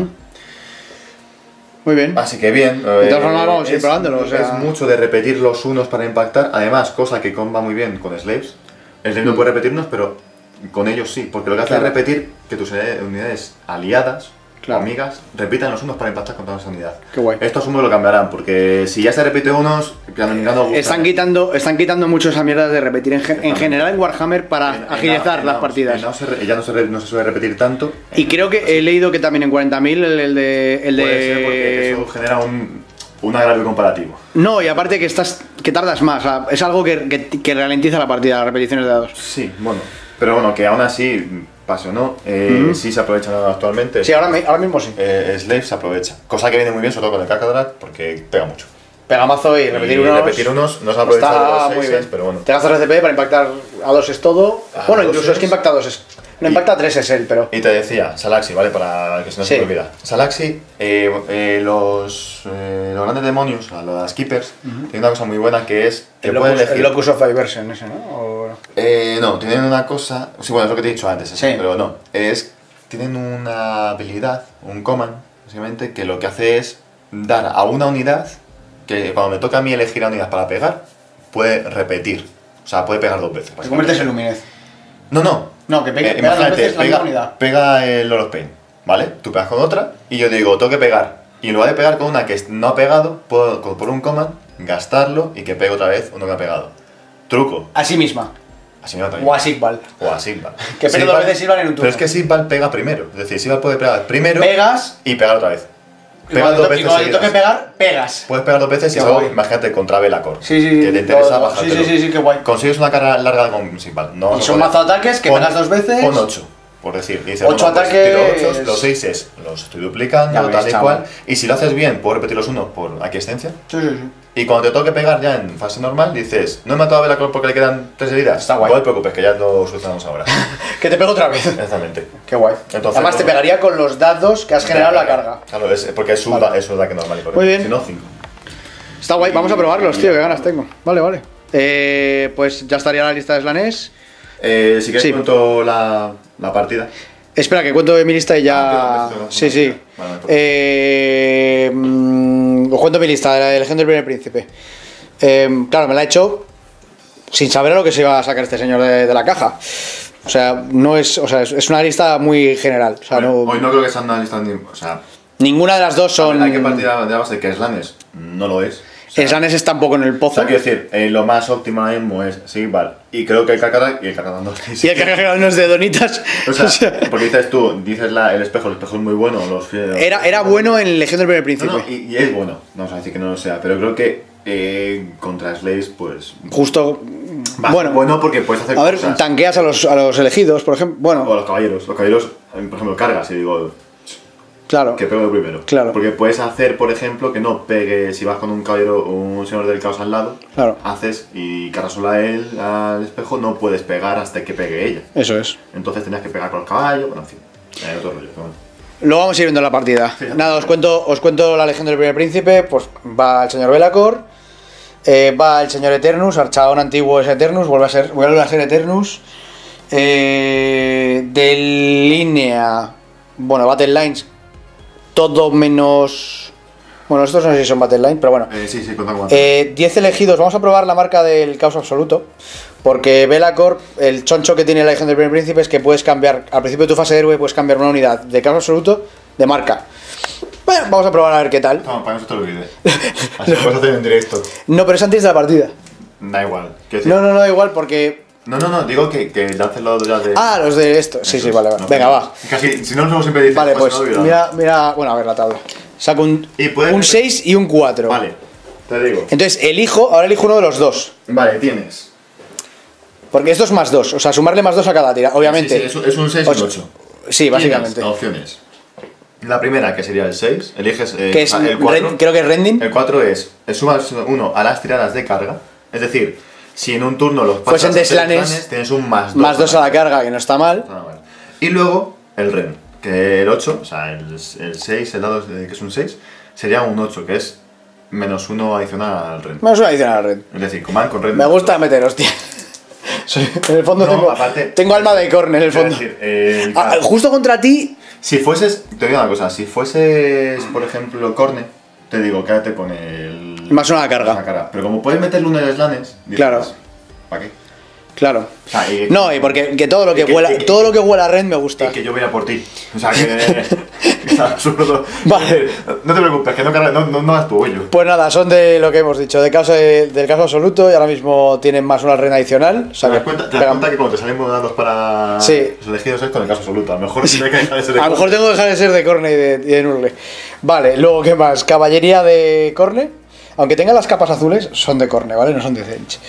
Muy bien. Así que bien. De todas formas, vamos a ir probándolo. Es mucho de repetir los unos para impactar. Además, cosa que comba muy bien con Slaves. El Slave no puede repetirnos, pero con ellos sí. Porque lo que hace es repetir que tus unidades aliadas, amigas, repitan los unos para impactar contra esa unidad. Qué guay. Esto asumo lo cambiarán, porque si ya se repite unos, ya no gusta. Están quitando mucho esa mierda de repetir en general en Warhammer para agilizar las partidas. Ya no se suele repetir tanto. Y creo que he leído que también en 40.000 el de... Puede ser porque eso genera un agravio comparativo. No, y aparte que tardas más. O sea, es algo que ralentiza la partida, las repeticiones de dados. Sí, bueno. Pero bueno, que aún así, pase o no, sí se aprovechan actualmente. Sí, ahora mismo sí. Slave se aprovecha. Cosa que viene muy bien, sobre todo con el Cacadrat, porque pega mucho. Pega mazo y repetir unos no se aprovecha de los 6, pero bueno. Te gastas RCP para impactar a 2 es todo. Bueno, incluso es que impacta a 2 es. No impacta a 3 es él, pero. Y te decía, Salaxi, ¿vale? Para que se no se me olvida. Salaxi, los grandes demonios, los Keepers, tienen una cosa muy buena que es. El Locus of Diversion, ese, ¿no? No, tienen una cosa. Sí, bueno, es lo que te he dicho antes, pero no. Tienen una habilidad, un command, básicamente, que lo que hace es dar a una unidad que cuando me toca a mí elegir la unidad para pegar, puede repetir. O sea, puede pegar 2 veces. Te conviertes en Luminez. No, que pega 2 veces la misma unidad. Pega el Lord of Pain, ¿vale? Tú pegas con otra y yo digo, tengo que pegar. Y en lugar de pegar con una que no ha pegado, puedo por un command gastarlo y que pegue otra vez uno que ha pegado. Truco. A sí misma. O a Sigval. Que pegue 2 veces Sigval en un turno. Pero es que Sigval pega primero. Es decir, Sigval puede pegar primero. Pegas y pegar otra vez. Pegas 2 veces. Y cuando te toque pegar, pegas. Puedes pegar 2 veces y es algo, imagínate, contra Belacor. Sí. Que te interesa bajártelo. Sí, qué guay. Consigues una carga larga con Sigval. Y son mazo ataques que pegas 2 veces. Pon 8. Por decir, dice, 8 ataques. Tiro 8, los 6 los estoy duplicando, tal y cual. Y si lo haces bien, puedo repetir los 1 por aquiescencia. Sí. Y cuando te toque pegar ya en fase normal, dices, no he matado a Belacor porque le quedan 3 heridas. Está guay. No te preocupes, que ya lo solucionamos ahora. Que te pego otra vez. Exactamente. Qué guay. Entonces, además te pegaría con los dados que has generado la carga. Claro, porque es su ataque normal. Muy bien. Si no, 5. Está guay, vamos a probarlos, tío, qué ganas tengo. Vale. Pues ya estaría la lista de Slanesh. Si quieres cuento la partida. Espera, que cuento mi lista y ya... Sí. Os cuento mi lista de la Legión del Primer Príncipe. Claro, me la he hecho sin saber a lo que se iba a sacar este señor de la caja. O sea, no es... O sea, es una lista muy general. O sea, hoy no creo que sea una lista... O sea, Ninguna de las dos son... Hay que partir de la base que Slanes no lo es. O sea, Slanes está un poco en el o pozo. sea, quiero decir, lo más óptimo ahora mismo es Sigval. Y creo que el Carcarac y el Carcarac no. Y el que unos de donitas. O sea, porque dices el espejo es muy bueno. Era bueno en Legión del Primer Príncipe. No, y es bueno, no vamos a decir que no lo sea, pero creo que contra Slaves, pues. Justo. Bueno, porque puedes hacer. A ver, cosas. tanqueas a los elegidos, por ejemplo. Bueno, O a los caballeros. Los caballeros, por ejemplo, cargas y digo. claro. Que pego primero. Claro. Porque puedes hacer, por ejemplo, que no pegue. Si vas con un caballero o un señor del caos al lado, Claro. haces y cargas solo a él, al espejo, no puedes pegar hasta que pegue ella. Eso es. Entonces tenías que pegar con los caballos, bueno, en fin. Otro rollo, pero bueno. Lo vamos a ir viendo en la partida. Sí, Nada, os cuento la Legión del Primer Príncipe. Pues va el señor Belacor, va el señor Eternus, Archaón antiguo es Eternus, vuelve a ser Eternus. De línea, bueno, Battle Lines, todo menos... Bueno, estos no sé si son Battle Lines, pero bueno. Sí, cuenta con 10 elegidos, vamos a probar la marca del caos absoluto. Porque Belacor, el choncho que tiene la Legión del Primer Príncipe es que puedes cambiar, al principio de tu fase de héroe, puedes cambiar una unidad de caos absoluto de marca. Bueno, vamos a probar a ver qué tal. No, para eso te lo olvidé. Así lo puedes hacer en directo. No, pero es antes de la partida. Da igual. Quiero decir- No, igual, porque... No, digo que ya haces lo ya de. Ah, los de esto. Sí, vale. No, Venga, va. Casi, si no, luego siempre dices. Vale, pues no lo olvidamos. mira, bueno, a ver la tabla. Saco Y puedes un meter- 6 y un 4. Vale, te digo. Entonces, ahora elijo uno de los dos. Vale, tienes. Porque esto es más 2, o sea, sumarle más 2 a cada tira, obviamente. Sí, es un 6 y un 8. Sí, básicamente. Tienes opciones. La primera, que sería el 6, eliges Que es, el 4. creo que es Rending. El 4 es sumas 1 a las tiradas de carga. Es decir, si en un turno los Fuesen pasas de a ser slanes, slanes, tienes un más 2. Más 2 a la carga, que no está mal. Y luego el Ren, que el 8, o sea, el 6, el dado que es un 6, sería un 8, que es menos 1 adicional al Ren. Menos una adicional al Ren. Es decir, command con Ren. Me gusta meter, hostia. En el fondo No, aparte- tengo alma de corn en el Quiero fondo. decir, Justo contra ti. si fueses, te digo una cosa, si fueses, por ejemplo, Corne, te digo, quédate con el... Más una carga. Pero como puedes meterle uno de slanes, dices, Claro. ¿para qué? Claro. O sea, No, y porque que todo lo que huela a Ren me gusta. Y que yo voy a por ti. O sea, que es absurdo. Vale. No te preocupes, que no das tu hoyo. Pues nada, son de lo que hemos dicho, del caso absoluto, y ahora mismo tienen más una Ren adicional. O sea, ¿Te das cuenta que cuando te salen dados para Sí. los elegidos es con el caso absoluto? A lo mejor sí. Hay que dejar de ser a lo mejor tengo que dejar de ser de Corne y de Nurgle. Vale, luego, ¿qué más? Caballería de Corne. Aunque tengan las capas azules, son de Corne, ¿vale? No son de Zench.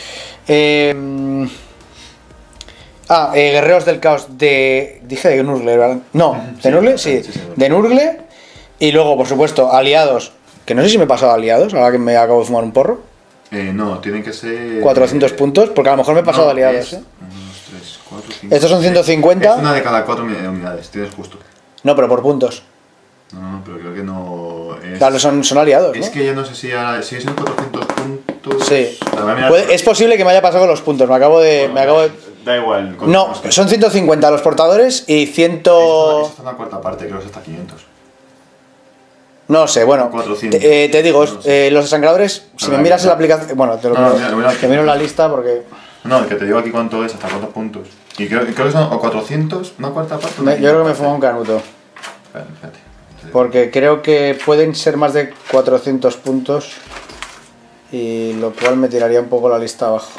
Guerreros del caos de... Dije de Nurgle, ¿verdad? No, ¿de Nurgle? Sí, de Nurgle. Y luego, por supuesto, aliados. Que no sé si me he pasado aliados, ahora que me acabo de fumar un porro. No, tienen que ser... 400 puntos, porque a lo mejor me he pasado aliados, es 1, 2, 3, 4, 5... Estos son 150. Es una de cada 4 unidades, tienes justo. No, pero por puntos. No, pero creo que no es... Claro, son aliados, ¿no? Es que ya no sé si ahora... Si son 400 puntos... Sí. O sea, voy a mirar- Es posible que me haya pasado con los puntos, me acabo de... Da igual. No, son 150 los portadores y 100... Esa está en la cuarta parte, creo que es hasta 500. No sé, bueno, 400. te digo, No sé. los desangradores, si A me ver, miras en no. la aplicación... Bueno, te lo No, miro, mira, te miro en la lista porque... No, que te digo aquí cuánto es, hasta cuántos puntos. Y creo que son o 400, una cuarta parte. yo creo que me fumo un canuto. Espérate. Porque creo que pueden ser más de 400 puntos. Y lo cual me tiraría un poco la lista abajo.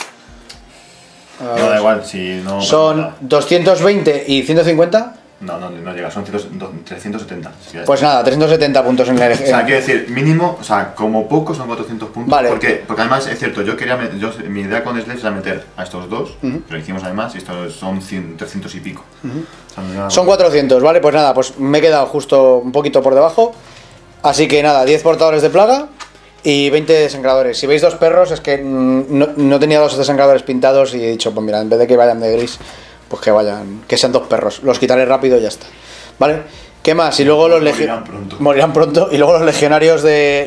A No, ver. da igual, si no... Son 220 y 150. No llega, son 370. Pues nada, 370 puntos en el... O sea, quiero decir, mínimo, o sea, como poco son 400 puntos. Vale. Porque además es cierto, mi idea con Slaves era meter a estos dos, lo hicimos además, y estos son 300 y pico. O sea, no era- Son 400, ¿vale? Pues nada, pues me he quedado justo un poquito por debajo. Así que nada, 10 portadores de plaga y 20 desangradores. Si veis dos perros, es que no tenía dos desangradores pintados y he dicho, pues mira, en vez de que vayan de gris, pues que sean dos perros. Los quitaré rápido y ya está. ¿Vale? ¿Qué más? Y luego los morirán pronto. Y luego los legionarios de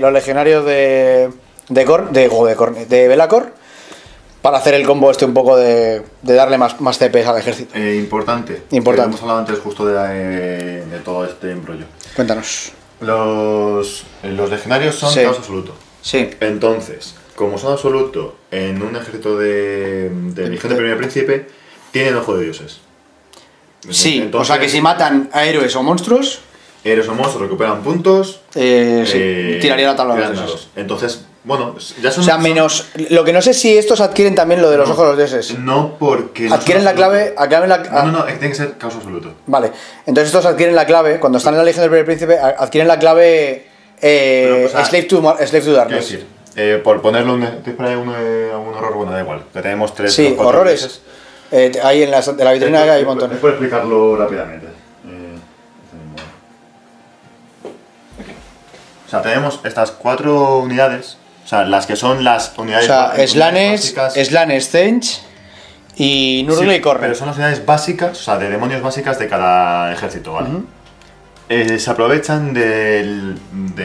Belacor, para hacer el combo este un poco de darle más CPs al ejército. Importante. Importante. Hemos hablado antes justo de todo este embrollo. Cuéntanos. Los legionarios son Sí. caos absoluto. Sí. Entonces, como son absoluto en un ejército de Legión del Primer Príncipe, tienen ojo de dioses. Sí, Entonces, o sea que si matan a héroes o monstruos... Eres o monstruo, recuperan puntos. Sí, tiraría la tabla de tiran los dados. Entonces, bueno, ya son. O sea, menos. Lo que no sé si estos adquieren también lo de los ojos de los dioses. No, porque. Adquieren la clave. No, tiene que ser caos absoluto. Vale, entonces estos adquieren la clave. Cuando están en la Legión del Primer Príncipe, adquieren la clave. Pero, o sea, Slave to Quiero Darkness. decir, por ponerle un horror, bueno, da igual. Que tenemos 3 Sí, o 4 horrores. Ahí en de la vitrina hay un montón. Es por explicarlo rápidamente. O sea, tenemos estas 4 unidades. O sea, las que son las unidades. O sea, Slanesh, Slanesh, Zench y Nurgle y Korn. Pero son las unidades básicas, o sea, de demonios básicas de cada ejército, ¿vale? Se aprovechan de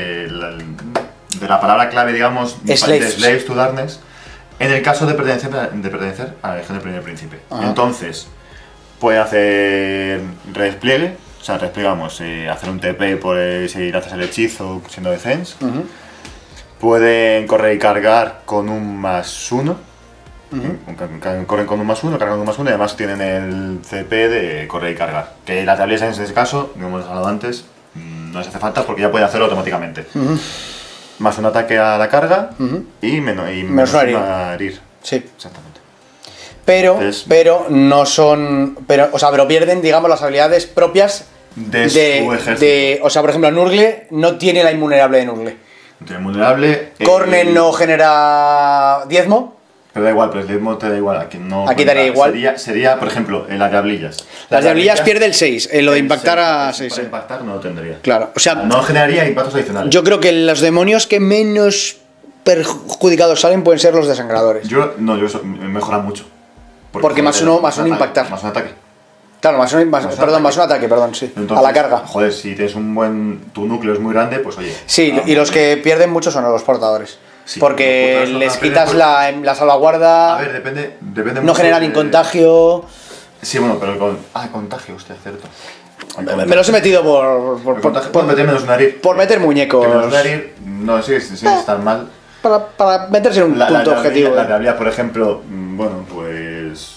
la palabra clave, digamos, Slaves. de Slaves to Darkness, en el caso de pertenecer a la Legión del Primer Príncipe. Entonces, puede hacer redespliegue, o sea, redesplegamos, hacer un TP por si haces el hechizo siendo de Zench. Pueden correr y cargar con un +1. Corren con un +1, cargan con un +1 y además tienen el CP de correr y cargar. Que la tablilla en ese caso, como hemos hablado antes, no les hace falta porque ya puede hacerlo automáticamente. Más un ataque a la carga y menos una herir. Sí. Exactamente. Pero no son. Pero pierden, digamos, las habilidades propias de su ejército. o sea, por ejemplo, Nurgle no tiene la inmunerable de Nurgle. No tiene vulnerable. Cornen no genera diezmo. Pero da igual, pero el diezmo te da igual. Aquí daría igual. Sería, por ejemplo, en las diablillas. Las diablillas pierde el 6, lo de impactar a 6. Para impactar no lo tendría. Claro, o sea. No generaría impactos adicionales. Yo creo que los demonios que menos perjudicados salen pueden ser los desangradores. Mejora mucho. Porque más uno impactar. Más un ataque. Claro, más un ataque, sí. Entonces, a la carga. Joder, si tienes tu núcleo es muy grande, pues oye. Sí, y los que pierden mucho son los portadores. Sí, porque los les quitas la salvaguarda. A ver, depende no mucho generan ni contagio. Sí, bueno, pero contagio, hostia, cierto. Me los he metido por meter menos una herir. Por meter muñecos. Menos una herir, no, sí, están mal. Para meterse en un punto objetivo. La habilidad, por ejemplo, bueno, pues.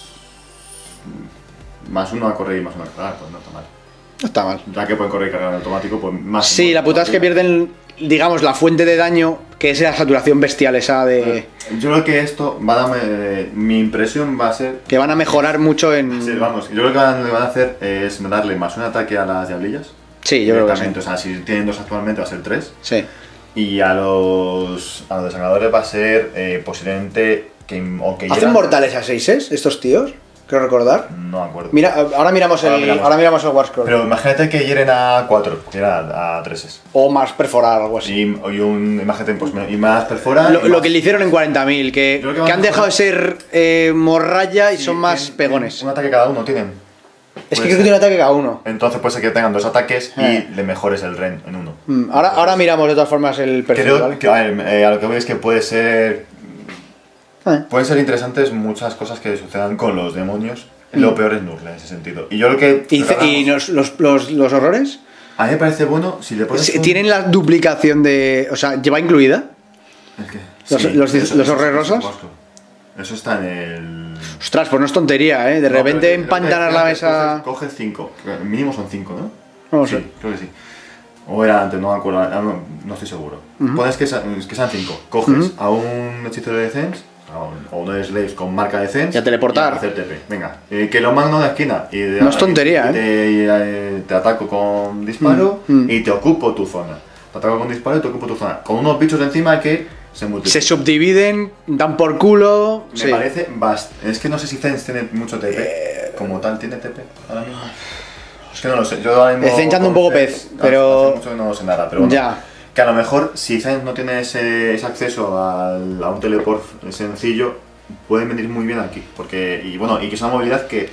+1 a correr y +1 a cargar, pues no está mal. No está mal. Ya que pueden correr y cargar en automático, pues más. Sí, la putada es que pierden, digamos, la fuente de daño, que es la saturación bestial esa de. Yo creo que esto va a darme. Mi impresión va a ser. Que van a mejorar mucho en. Sí, vamos, yo creo que lo que van a hacer es darle +1 ataque a las diablillas. Sí, yo creo que sí. O sea, si tienen 2 actualmente va a ser 3. Sí. Y a los desangradores va a ser posiblemente ¿Hacen mortales a 6 estos tíos? Creo recordar. No me acuerdo. Mira, ahora miramos el Warscroll. Pero imagínate que hieren a 4, que era a 3. O más perforar, algo así. Imagínate, pues, y más perforar. Lo que le hicieron en 40.000, que han dejado de ser morralla y son más pegones. Un ataque cada uno tienen. Es que creo que tiene un ataque cada uno. Entonces puede ser que tengan 2 ataques y le mejores el ren en uno. Ahora miramos de todas formas el perfil. Creo ¿vale? que a lo que voy es que puede ser. Pueden ser interesantes muchas cosas que sucedan con los demonios. Lo peor es Nurgle en ese sentido. Y yo lo que. ¿Y los horrores? A mí me parece bueno si le pones. ¿Tienen la duplicación de. O sea, ¿lleva incluida? ¿El qué? ¿Los horrorosas? Eso está en el. Ostras, pues no es tontería, ¿eh? De repente empantanar la mesa. Coge 5. Mínimo son 5, ¿no? No lo sé. Sí, creo que sí. O era antes, no me acuerdo. No estoy seguro. Pones que sean 5. Coges a un hechicero de Zench o uno de Slaves con marca de Zench. Y a teleportar. Y a hacer TP. Venga, que lo magno de la esquina. No es tontería, te ataco con disparo y te ocupo tu zona. Te ataco con disparo y te ocupo tu zona. Con unos bichos encima que se multiplican. Se subdividen, dan por culo. Me parece es que no sé si Zench tiene mucho TP. Como tal, ¿tiene TP ahora mismo? Es que no lo sé. Yo ahora mismo. Estoy echando un poco pez, pero. Hace mucho que no sé nada, pero bueno. Ya. Que a lo mejor, si Zench no tiene ese acceso a un teleport sencillo, pueden venir muy bien aquí. Y que es una movilidad que.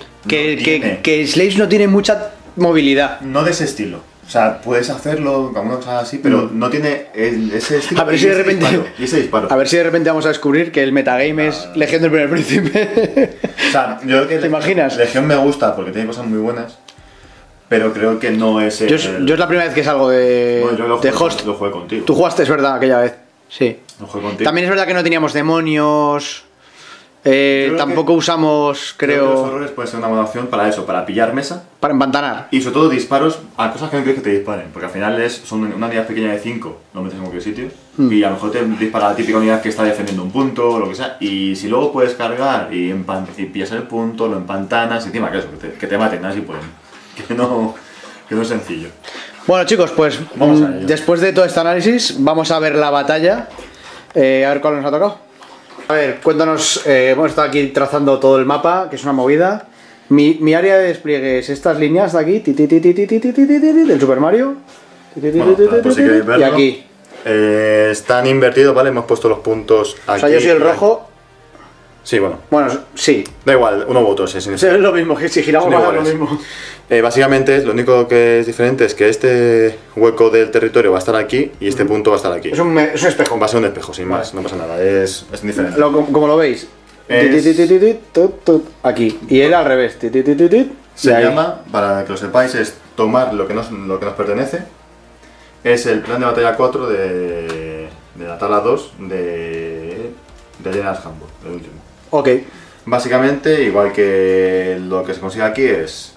Que Slaves no tiene mucha movilidad. No de ese estilo. O sea, puedes hacerlo, alguna cosa así, pero no tiene ese estilo. A ver si de repente. Ese disparo. A ver si de repente vamos a descubrir que el metagame es Legión del Primer Príncipe. O sea, yo creo que. ¿Te imaginas? Legión me gusta porque tiene cosas muy buenas. Pero creo que no es. Yo es la primera vez que salgo de Host. Lo jugué contigo. Tú jugaste, es verdad, aquella vez. Sí. Lo jugué contigo. También es verdad que no teníamos demonios. Tampoco usamos, Creo que los creo, horrores puede ser una buena opción para eso, para pillar mesa. para empantanar. Y sobre todo disparos a cosas que no quieres que te disparen, porque al final son una unidad pequeña de 5, lo metes en cualquier sitio, y a lo mejor te dispara la típica unidad que está defendiendo un punto o lo que sea, y si luego puedes cargar y pillas el punto, lo empantanas, y encima que eso, que te maten, así pueden. Que no es sencillo. Bueno, chicos, pues Vamos a ello. después de todo este análisis, vamos a ver la batalla. A ver cuál nos ha tocado. A ver, cuéntanos, hemos estado aquí trazando todo el mapa, que es una movida. Mi área de despliegue es estas líneas de aquí, del Super Mario. Bueno, pues si queréis Y verlo, aquí. están invertidos, ¿vale? Hemos puesto los puntos aquí. O sea, yo soy el rojo. Sí, bueno. Bueno, sí. Da igual, uno u otro, es Es lo mismo, que si giramos Son más es lo iguales. mismo. Básicamente, lo único que es diferente es que este hueco del territorio va a estar aquí y este punto va a estar aquí. Es un espejo. Va a ser un espejo, sin más, no pasa nada, es indiferente. Como lo veis. Es- Aquí. Y él al revés. Se Y ahí. llama, para que lo sepáis, es tomar lo que nos pertenece. Es el plan de batalla 4 de la tabla 2 de General's Handbook, el último. Ok. Básicamente, igual que lo que se consigue aquí es...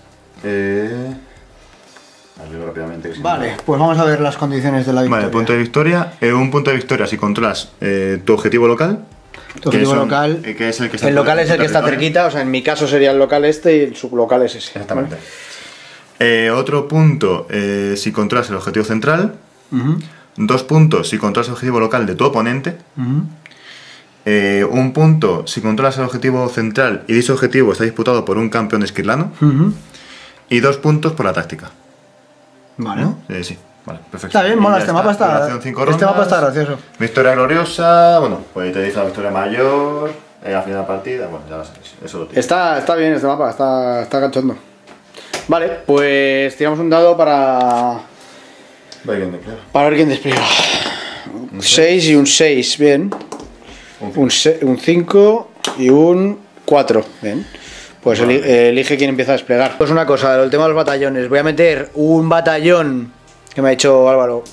Abrirlo rápidamente. Que si no- Vale, pues vamos a ver las condiciones de la victoria. Vale, punto de victoria. Un punto de victoria si controlas tu objetivo local. Tu objetivo local. Que es el que está El local es el que está territorio. cerquita, o sea, en mi caso sería el local este y el sublocal es ese. Exactamente. Otro punto si controlas el objetivo central. 2 puntos si controlas el objetivo local de tu oponente. Un punto si controlas el objetivo central y dicho objetivo está disputado por un campeón esquirlano. Y 2 puntos por la táctica. Vale. ¿No? Sí, vale, perfecto. Está bien, Y mola, ya este mapa está. Duración 5 Este mapa rondas. está gracioso. Victoria gloriosa, bueno, pues te dice la victoria mayor, al final de la partida, bueno, ya lo sabéis, eso lo tiene. Está bien este mapa, está cachondo. Vale, pues tiramos un dado para ver quién despliega. Un 6 y un 6, bien. Un 5 y un 4, bien. Pues elige quién empieza a desplegar. Pues una cosa, el tema de los batallones. Voy a meter un batallón que me ha dicho Álvaro.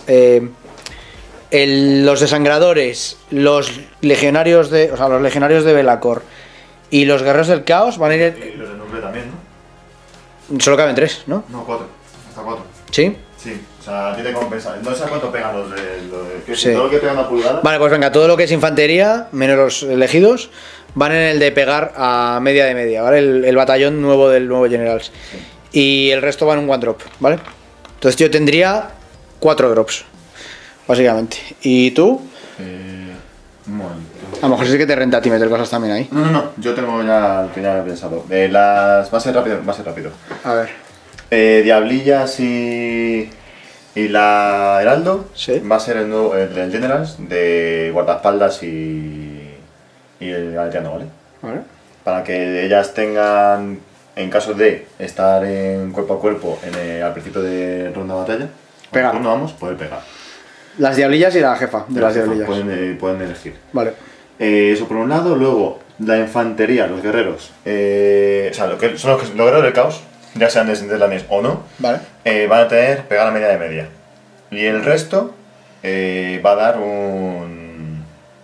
Los desangradores, los legionarios de Belacor y los guerreros del caos van a ir. Y los de nombre también, ¿no? Solo caben 3, ¿no? No, 4, hasta 4. ¿Sí? Sí, o sea, a ti te compensa. No sé cuánto pegan los de Sí. todo lo que pega una pulgada. Vale, pues venga, todo lo que es infantería, menos los elegidos, van en el de pegar a media de media, ¿vale? El batallón nuevo del nuevo Generals. Y el resto va en un one drop, ¿vale? Entonces yo tendría 4 drops, básicamente. ¿Y tú? Un momento. A lo mejor sí que te renta a ti meter cosas también ahí. No, yo tenía pensado. Va a ser rápido. A ver. Diablillas y la Heraldo Sí. va a ser el Generals de guardaespaldas y el Galetiano, ¿vale? Vale. Para que ellas tengan, en caso de estar en cuerpo a cuerpo al principio de ronda de batalla, Pegar. no vamos, poder pegar. Las diablillas y la jefa de las diablillas. Pueden elegir. Vale. Eso por un lado, luego la infantería, los guerreros, o sea, los guerreros del caos, ya sean de Senderlanes o no, Vale. van a tener pegar a media de media. Y el resto va a dar un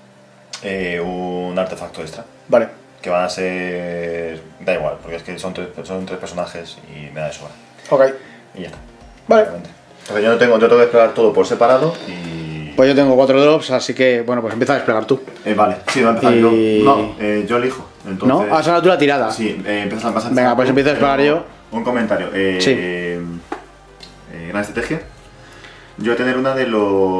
artefacto extra. Vale. Que van a ser. Da igual, porque es que son tres personajes y me da de sobra. Ok. Y ya está. Vale. Básicamente. Entonces yo tengo que explorar todo por separado y. Pues yo tengo 4 drops, así que, bueno, pues empieza a desplegar tú. Vale, sí, va a empezar Y- yo. No, yo elijo. Entonces, ¿No? Ah, esa tú la tirada. Sí, empieza a pasar. Venga, pues empiezo a explorar yo. Un comentario. Sí. Gran estrategia. Yo voy a tener una de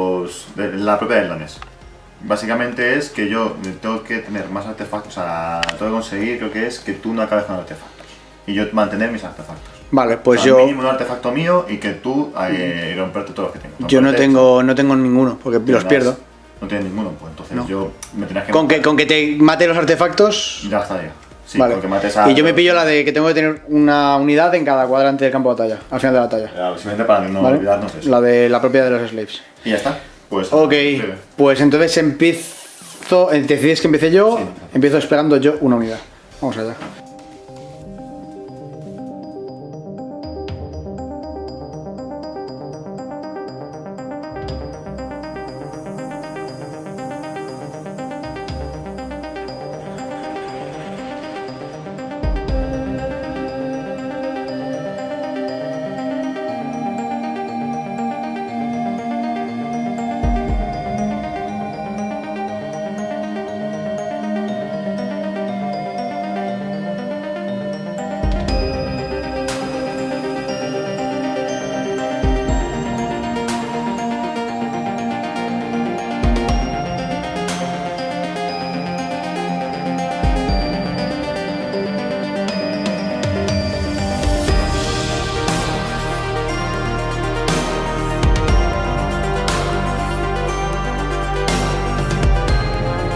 la propia del danés. Básicamente es que yo tengo que tener más artefactos, o sea, tengo que conseguir, creo que es que tú no acabes con artefactos. Y yo mantener mis artefactos. Vale, pues O sea, yo. mínimo un artefacto mío y que tú romperte todos los que tengo. Yo no Romperte, tengo ninguno, porque los pierdo. No tienes ninguno, pues entonces No. yo me tendrás que. Con que te mate los artefactos. Ya está, ya. Sí, Vale. con que mates a. Y yo me pillo la de que tengo que tener una unidad en cada cuadrante del campo de batalla, al final de la batalla. Simplemente para no ¿Vale? olvidarnos eso. La de la propia de los slaves. Y ya está. Pues. Ok, sí. pues entonces empiezo. Decides que empiece yo, Sí. empiezo desplegando yo una unidad. Vamos allá.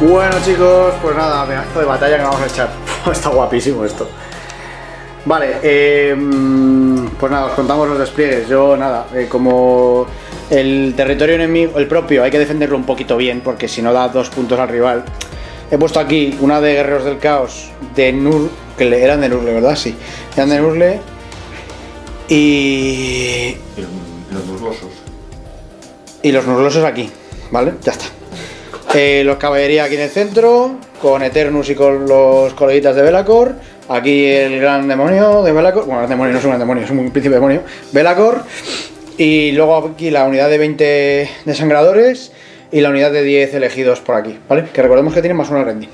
Bueno chicos, pues nada, pedazo de batalla que vamos a echar. Está guapísimo esto. Vale, pues nada, os contamos los despliegues. Yo nada, como el territorio enemigo, el propio, hay que defenderlo un poquito bien, porque si no da 2 puntos al rival. He puesto aquí una de Guerreros del Caos de Nur, que eran de Nurgle, ¿verdad? Sí, eran de Nurgle. Y los nurlosos. Y los nurlosos aquí, ¿vale? Ya está. Los caballería aquí en el centro, con Eternus y con los coleguitas de Be'lakor. Aquí el gran demonio de Be'lakor. Bueno, el demonio no es un gran demonio, es un príncipe demonio. Be'lakor. Y luego aquí la unidad de 20 desangradores y la unidad de 10 elegidos por aquí, ¿vale? Que recordemos que tienen más una rending.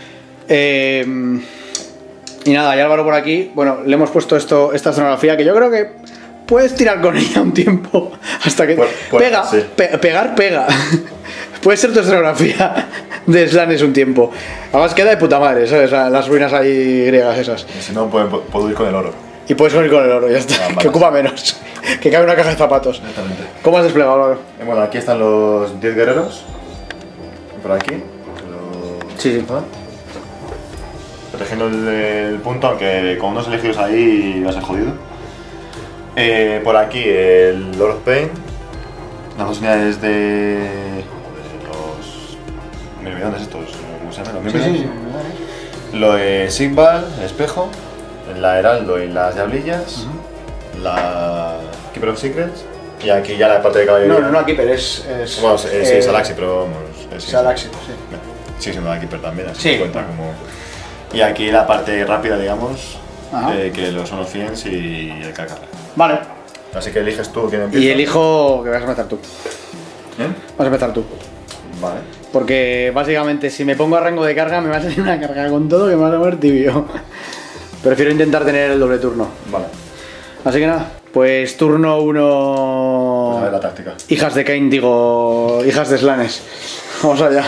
Y nada, y Álvaro por aquí. Bueno, le hemos puesto esta escenografía que yo creo que puedes tirar con ella un tiempo hasta que pega, sí. Pegar pega. Puede ser tu escenografía de Slanes un tiempo. Además queda de puta madre, ¿sabes? Las ruinas ahí griegas esas. Y si no, puedo ir con el oro. Y puedes ir con el oro, ya está. Que ocupa menos. Que cabe una caja de zapatos. Exactamente. ¿Cómo has desplegado, Álvaro? Bueno, aquí están los 10 guerreros. Por aquí. Sí. Protegiendo el punto, aunque con unos elegidos ahí va a ser jodido. Por aquí el Lord of Pain. Las dos unidades de los mirmidons estos, ¿cómo se llaman? Los mirmidons. Sí. Lo de Sigval, el espejo, la Heraldo y las diablillas, la Keeper of Secrets, y aquí ya la parte de caballería. No, Keeper es bueno, sí, es Alaxi, pero vamos. Es Alaxi, sí. Sigue siendo la Keeper también, así sí. que cuenta como. Y aquí la parte rápida, digamos, que son los Fiends y el KKR. Vale. Así que eliges tú quién empieza. Y elijo que vas a empezar tú. Vas a empezar tú. Vale. Porque básicamente si me pongo a rango de carga me va a salir una carga con todo que me va a poner tibio. Prefiero intentar tener el doble turno. Vale. Así que nada, pues turno 1. Pues a ver la táctica. Hijas de Cain, digo, hijas de Slanes. Vamos allá.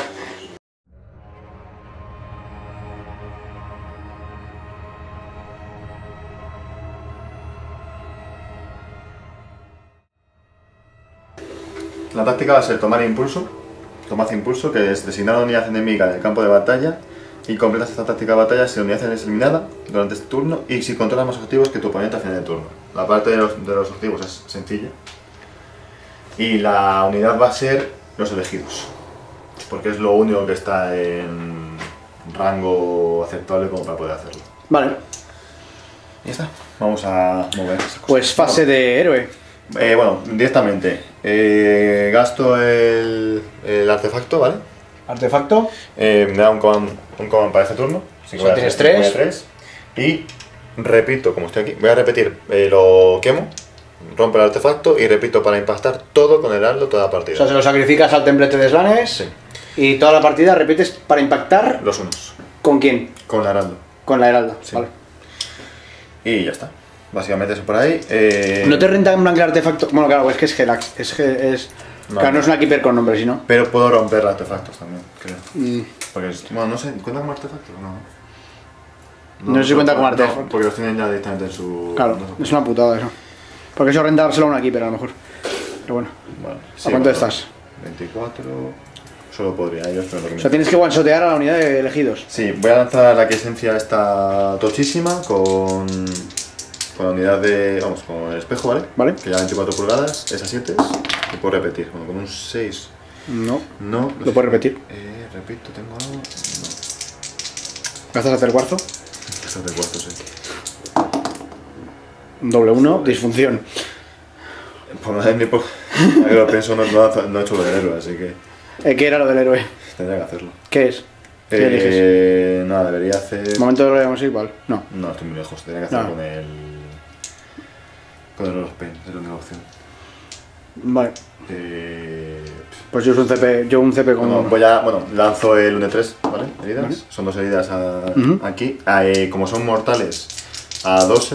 La táctica va a ser tomar impulso. Tomad impulso, que es designar una unidad enemiga en el campo de batalla y completas esta táctica de batalla si la unidad es eliminada durante este turno y si controla más objetivos que tu oponente al final del turno. La parte de los objetivos es sencilla y la unidad va a ser los elegidos, porque es lo único que está en rango aceptable como para poder hacerlo. Vale. Y ya está. Vamos a mover esas cosas. Pues fase de héroe. Bueno, directamente. Gasto el artefacto, ¿vale? Artefacto. Me da un command para este turno. Así que tienes 3. Y repito, como estoy aquí, voy a repetir, lo quemo, rompo el artefacto y repito para impactar todo con el heraldo toda la partida. O sea, se lo sacrificas al templete de Slanes. Sí. Y toda la partida repites para impactar. Los unos. ¿Con quién? Con el heraldo. Con la heralda, sí. Vale. Y ya está. Básicamente eso por ahí. ¿No te renta en blanquear artefacto? Bueno, claro, es que es Gelax. Claro, no es una Keeper con nombre, sino. Pero puedo romper artefactos también, creo. Porque bueno, no sé, ¿cuenta como artefacto? No sé si cuenta como artefacto. Porque los tienen ya directamente en su. Claro, es una putada eso. Porque eso renta dárselo a una Keeper a lo mejor. Pero bueno. Vale. ¿A cuánto estás? 24. Solo podría, yo espero que me. O sea, tienes que one-shotear a la unidad de elegidos. Sí, voy a lanzar la quiesencia esta tochísima con la unidad de. Vamos, con el espejo, ¿vale? Vale. Que ya 24 pulgadas, es a 7 y puedo repetir. Bueno, con un 6. No. No. ¿Lo puedes repetir? Repito, tengo algo. No. ¿Gastas hacer cuarzo? Gastas hacer cuarzo, sí. Doble 1, disfunción. Por no ni por. A lo pienso, no he hecho lo del héroe, así que. ¿Qué era lo del héroe? Tendría que hacerlo. ¿Qué es? ¿Qué eliges? Nada, debería hacer. ¿Momento de gloria igual? No. No, estoy muy lejos. Tendría que hacer con el. Con el Lord of Pain, es la única opción. Vale. Pues yo uso un CP con. Bueno, lanzo el 1-3, ¿vale? Heridas. ¿Vale? Son 2 heridas aquí. Como son mortales, a 2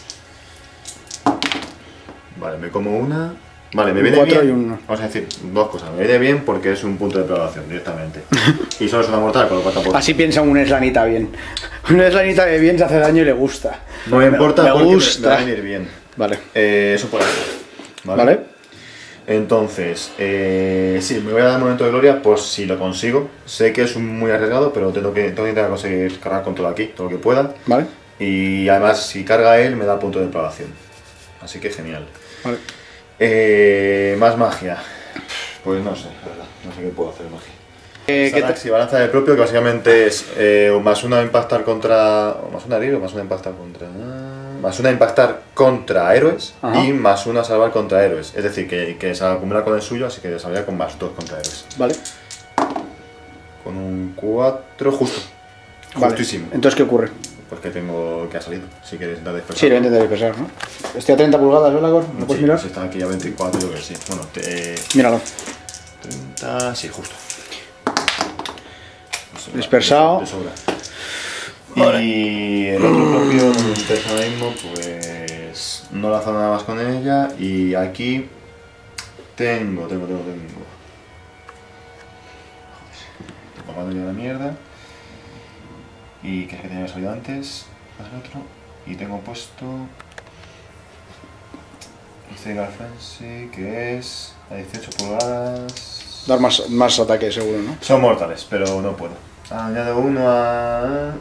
Vale, me como una. Vale, me viene bien. Vamos a decir 2 cosas. Me viene bien porque es un punto de programación directamente. Y solo es una mortal, con lo cual tampoco. Así piensa un Slanita bien. Un Slanita de bien se hace daño y le gusta. No me importa, me gusta. Me va a venir bien. Vale. Eso por ahí. Vale. Entonces, sí, me voy a dar un momento de gloria por si lo consigo. Sé que es muy arriesgado, pero tengo que intentar conseguir cargar con todo aquí, todo lo que pueda. Vale. Y además, si carga él, me da punto de depravación. Así que genial. Vale. Más magia. Pues no sé, la verdad. No sé qué puedo hacer de magia. ¿Qué y balanza de propio, que básicamente es más una impactar contra. O más una herir, o más una impactar contra. Más una impactar contra héroes. Ajá. Y más una salvar contra héroes. Es decir, que se acumula con el suyo, así que desarrolla con más 2 contra héroes. Vale. Con un 4 justo. Vale. Justísimo. Entonces, ¿qué ocurre? Pues que tengo que ha salido. Si quieres intentar despejar. Sí, lo voy a intentar dispersar, ¿no? Estoy a 30 pulgadas, ¿verdad, Cor? ¿Lo puedes Sí, mirar? si está aquí a 24, yo creo que sí. Bueno, Míralo. 30, sí, justo. Dispersado. De sobra. Y el otro propio donde estés ahora mismo, pues no he lanzado nada más con ella. Y aquí tengo. Joder, ya la mierda. Y que tenía salido antes, el otro. Y tengo puesto Mystical Frenzy, que es a 18 pulgadas. Dar más ataque, seguro, ¿no? Son mortales, pero no puedo. Añado uno a.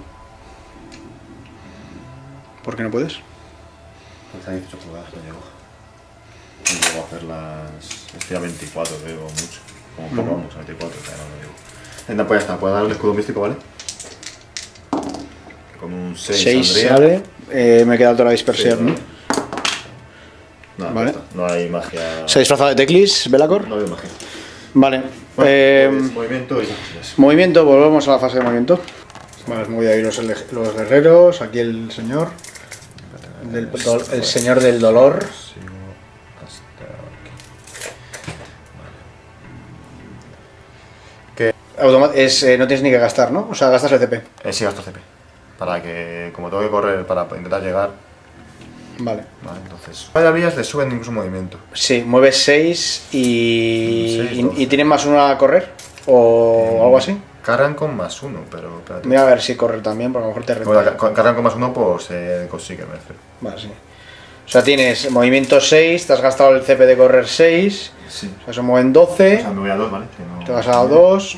¿Por qué no puedes? Pues a 18 pulgadas no llego. No llego a hacer las. Estoy a 24, veo mucho. Como poco vamos, a 24, o sea, no llego. Pues ya está, puedo dar el escudo místico, ¿vale? Con un 6 sale. Me queda toda la dispersión, ¿no? No, Vale. no hay magia. Se ha disfrazado de Teclis, Belacor. No hay magia. Vale. Pues, movimiento y esas cosas. Movimiento, volvemos a la fase de movimiento. Vale, muy ahí los guerreros. Aquí el señor. El señor del dolor. Sigo hasta aquí. No tienes ni que gastar, ¿no? O sea, gastas el CP. Sí, gasto CP. Para que, como tengo que correr para intentar llegar. Vale. Vale, entonces. Varias vías le suben incluso movimiento. Sí, mueves 6 6, 12. y tienen más uno a correr. O algo así. Cargan con más 1, pero espérate. Mira a ver si correr también, porque a lo mejor te Bueno, renta. cargan con más 1 por ser consigue, me refiero. Vale, sí. O sea, tienes movimiento 6, te has gastado el CP de correr 6. Sí. O sea, se mueven 12. O sea, me voy a 2, ¿vale? Si no- Te has dado 2.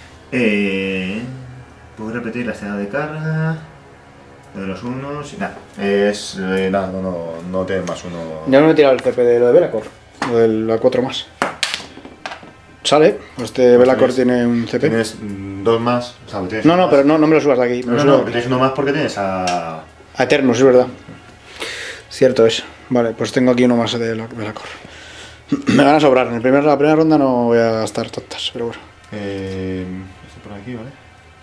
Puedo repetir la escena de carga. De los unos y nada. Nada, no tiene más 1. Ya no me he tirado el CP de lo de Belacor. Lo del A4 más. Sale. Este Belacor tiene un CP. Tienes 2 más. O sea, tienes No, uno no, más. pero no me lo subas de aquí. Me lo subo de aquí. Tienes uno más porque tienes a. A Eternus, es verdad. Cierto es. Vale, pues tengo aquí uno más de Belacor. Me van a sobrar. En la primera ronda no voy a gastar tontas, pero bueno. Esto por aquí, ¿vale?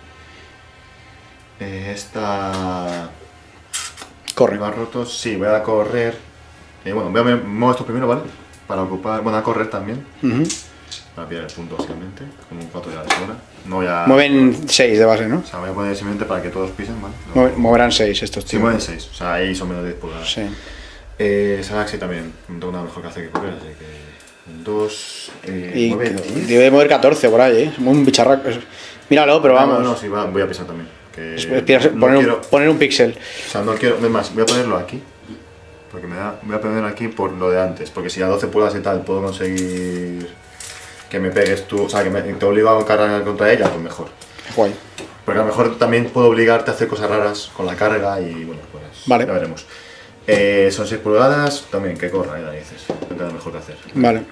Esta. Corre. Va roto, sí, voy a correr. Bueno, voy a mover esto primero, ¿vale? Para ocupar. Bueno, a correr también. Ujú. Para pillar el punto, básicamente. Con un 4 ya de sobra. No voy a. Mueven 6 de base, ¿no? O sea, voy a poner simplemente para que todos pisen, ¿vale? Moverán 6 estos Sí, tíos. mueven 6. O sea, ahí son menos de 10 pulgadas. Sí. Salaxi también. No tengo nada mejor que hacer que correr, así que. 2. Y Mueve 10. debe mover 14 por ahí, ¿eh? Es un bicharraco. Míralo, pero vamos. No, sí, voy a pisar también. Que Poner un píxel. O sea, no quiero. Es más, voy a ponerlo aquí. Porque voy a ponerlo aquí por lo de antes. Porque si a 12 pulgadas y tal puedo conseguir que me pegues tú. O sea, que te obligo a cargar contra ella, pues mejor. Guay. Porque a lo mejor también puedo obligarte a hacer cosas raras con la carga y bueno, pues Vale. ya veremos. Son 6 pulgadas, también que corra, ya dices. No queda mejor que hacer. Vale.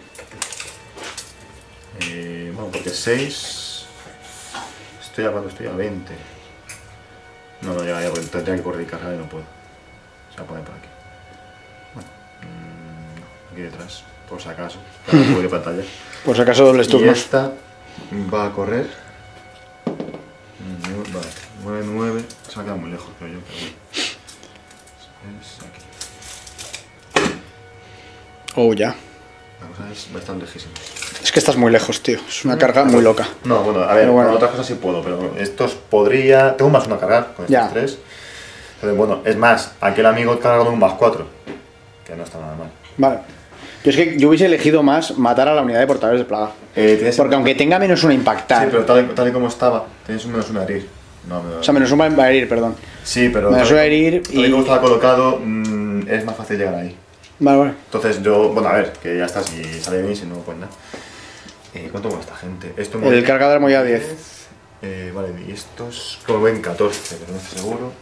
Bueno, porque 6. Estoy a cuánto estoy, a 20. No, ya, porque tendría que correr y cargar y no puedo. Se va a poner por aquí. Bueno, aquí detrás, por si acaso. Para que cubrir pantalla. Por si acaso dobles Y turnos. esta va a correr. Vale, 9, 9. Se va a quedar muy lejos, creo yo. Pero bueno. Es aquí. Oh, ya. La cosa es bastante lejísima. Es que estás muy lejos, tío. Es una carga muy loca. No, bueno, a ver, Pero bueno. con otras cosas sí puedo, pero estos podría. Tengo un más 1 a cargar con estos Ya. 3. Entonces, bueno, es más, aquel amigo carga con un más 4. Que no está nada mal. Vale. Yo es que yo hubiese elegido más matar a la unidad de portadores de plaga. Porque aunque tenga menos una impactar. Sí, pero tal y como estaba, tienes un menos 1 a herir. No, O sea, menos una va a herir, perdón. sí, pero menos tal una a herir y como y. estaba colocado, es más fácil llegar ahí. Vale, vale. Entonces yo, bueno, a ver, que ya está, si sale bien, si no, pues nada. ¿Cuánto mueve esta gente? Esto El cargador mueve a 10. Vale, y estos como ven 14, pero no estoy seguro.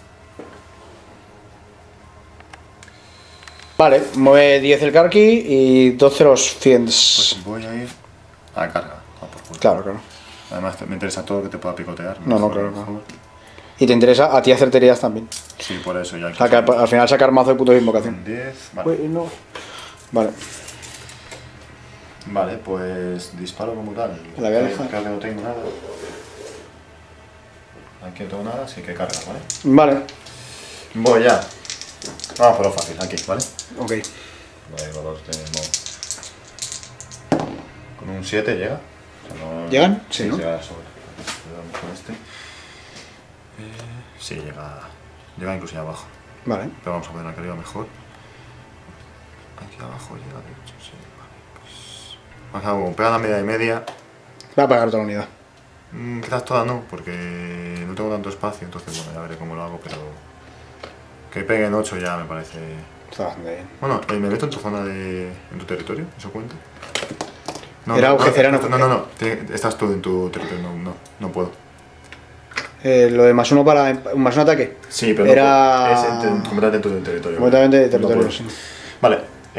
Vale, mueve 10 el Karki y 12 los Fiends. Pues voy a ir a la carga. Por culo. Claro, claro. Además me interesa todo que te pueda picotear. No, mejor, claro, mejor. claro. Y te interesa a ti hacer tiridas también. Sí, por eso ya. O sea, que al final sacar mazo de puto de invocación. 10, vale. Uy, no. Vale. Vale, pues disparo como tal. La voy a dejar. Creo que no tengo nada. Aquí no tengo nada, así que carga, ¿vale? Vale. Voy ya. Vamos por lo fácil, aquí, ¿vale? Ok. Vale, los tenemos. Con un 7 llega. O sea, no... ¿Llegan? Sí, ¿no? llega sobre. Vamos con este. Sí, llega. Llega incluso ahí abajo. Vale. Pero vamos a poner aquí arriba mejor. Aquí abajo llega, de hecho, sí. Vale, pues. Vamos a como pega la media y media. Va a pagar toda la unidad. Quizás toda no, porque no tengo tanto espacio, entonces bueno, ya veré cómo lo hago, pero. Que peguen 8 ya me parece. Está bastante bien. Bueno, ¿me meto en tu zona de. en tu territorio? ¿Eso cuenta? Era Augecerano. No. Estás tú en tu territorio, no puedo. Lo de +1 para +1 ataque. Sí, pero era... es completamente en tu territorio. Completamente de territorio, puedo. sí. Vale.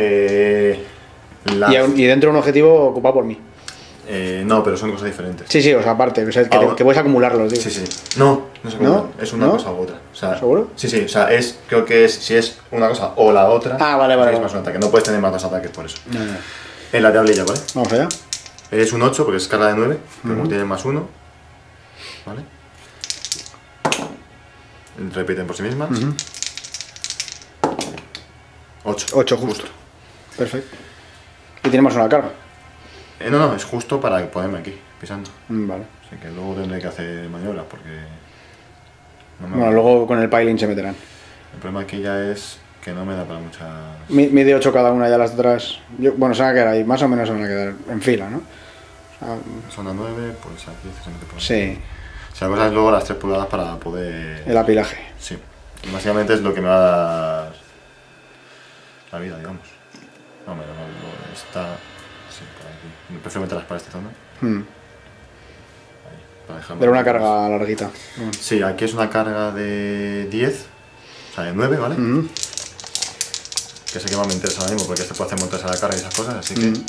Y dentro de un objetivo ocupado por mí. No, pero son cosas diferentes. Sí, o sea, aparte, o sea, que puedes acumularlos, digo. Sí. No se acumulan. Es una ¿No? cosa u otra. O sea, ¿Seguro? Sí, o sea, creo que si es una cosa o la otra. Ah, vale. Es más un ataque. No puedes tener más dos ataques por eso. No. En la tablilla, ¿vale? Vamos allá. Es un 8 porque es carga de 9, pero como tiene +1, ¿vale? Repiten por sí mismas. 8. 8 justo. Perfecto. Y tenemos una carga. No, es justo para ponerme aquí, pisando. Vale. Así que luego tendré que hacer maniobras porque... no me Bueno, luego con el piling se meterán. El problema aquí ya es que no me da para muchas... Mide 8 cada una, ya las otras... Bueno, se van a quedar ahí, más o menos se van a quedar en fila, ¿no? O sea, Zona 9, pues aquí se mete por aquí. sí, O sea, la cosa es luego las 3 pulgadas para poder... el apilaje. Sí. Y básicamente es lo que me va a dar la vida, digamos. No, está... Sí, por aquí. Prefiero meterlas para esta zona. Ahí, para dejarme... Pero una carga larguita. Sí, aquí es una carga de 10, o sea, de 9, ¿vale? Que sé que más me interesa ahora mismo porque este puede hacer montarse a la carga y esas cosas, así que...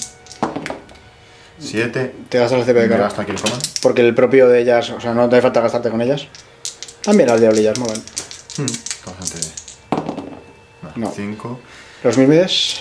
7. Te gastas el CP de Me carga. gasto aquí el command. Porque el propio de ellas, o sea, no te hace falta gastarte con ellas. También las diablillas, molan. Está bastante... No. 5, ¿Los mil mides?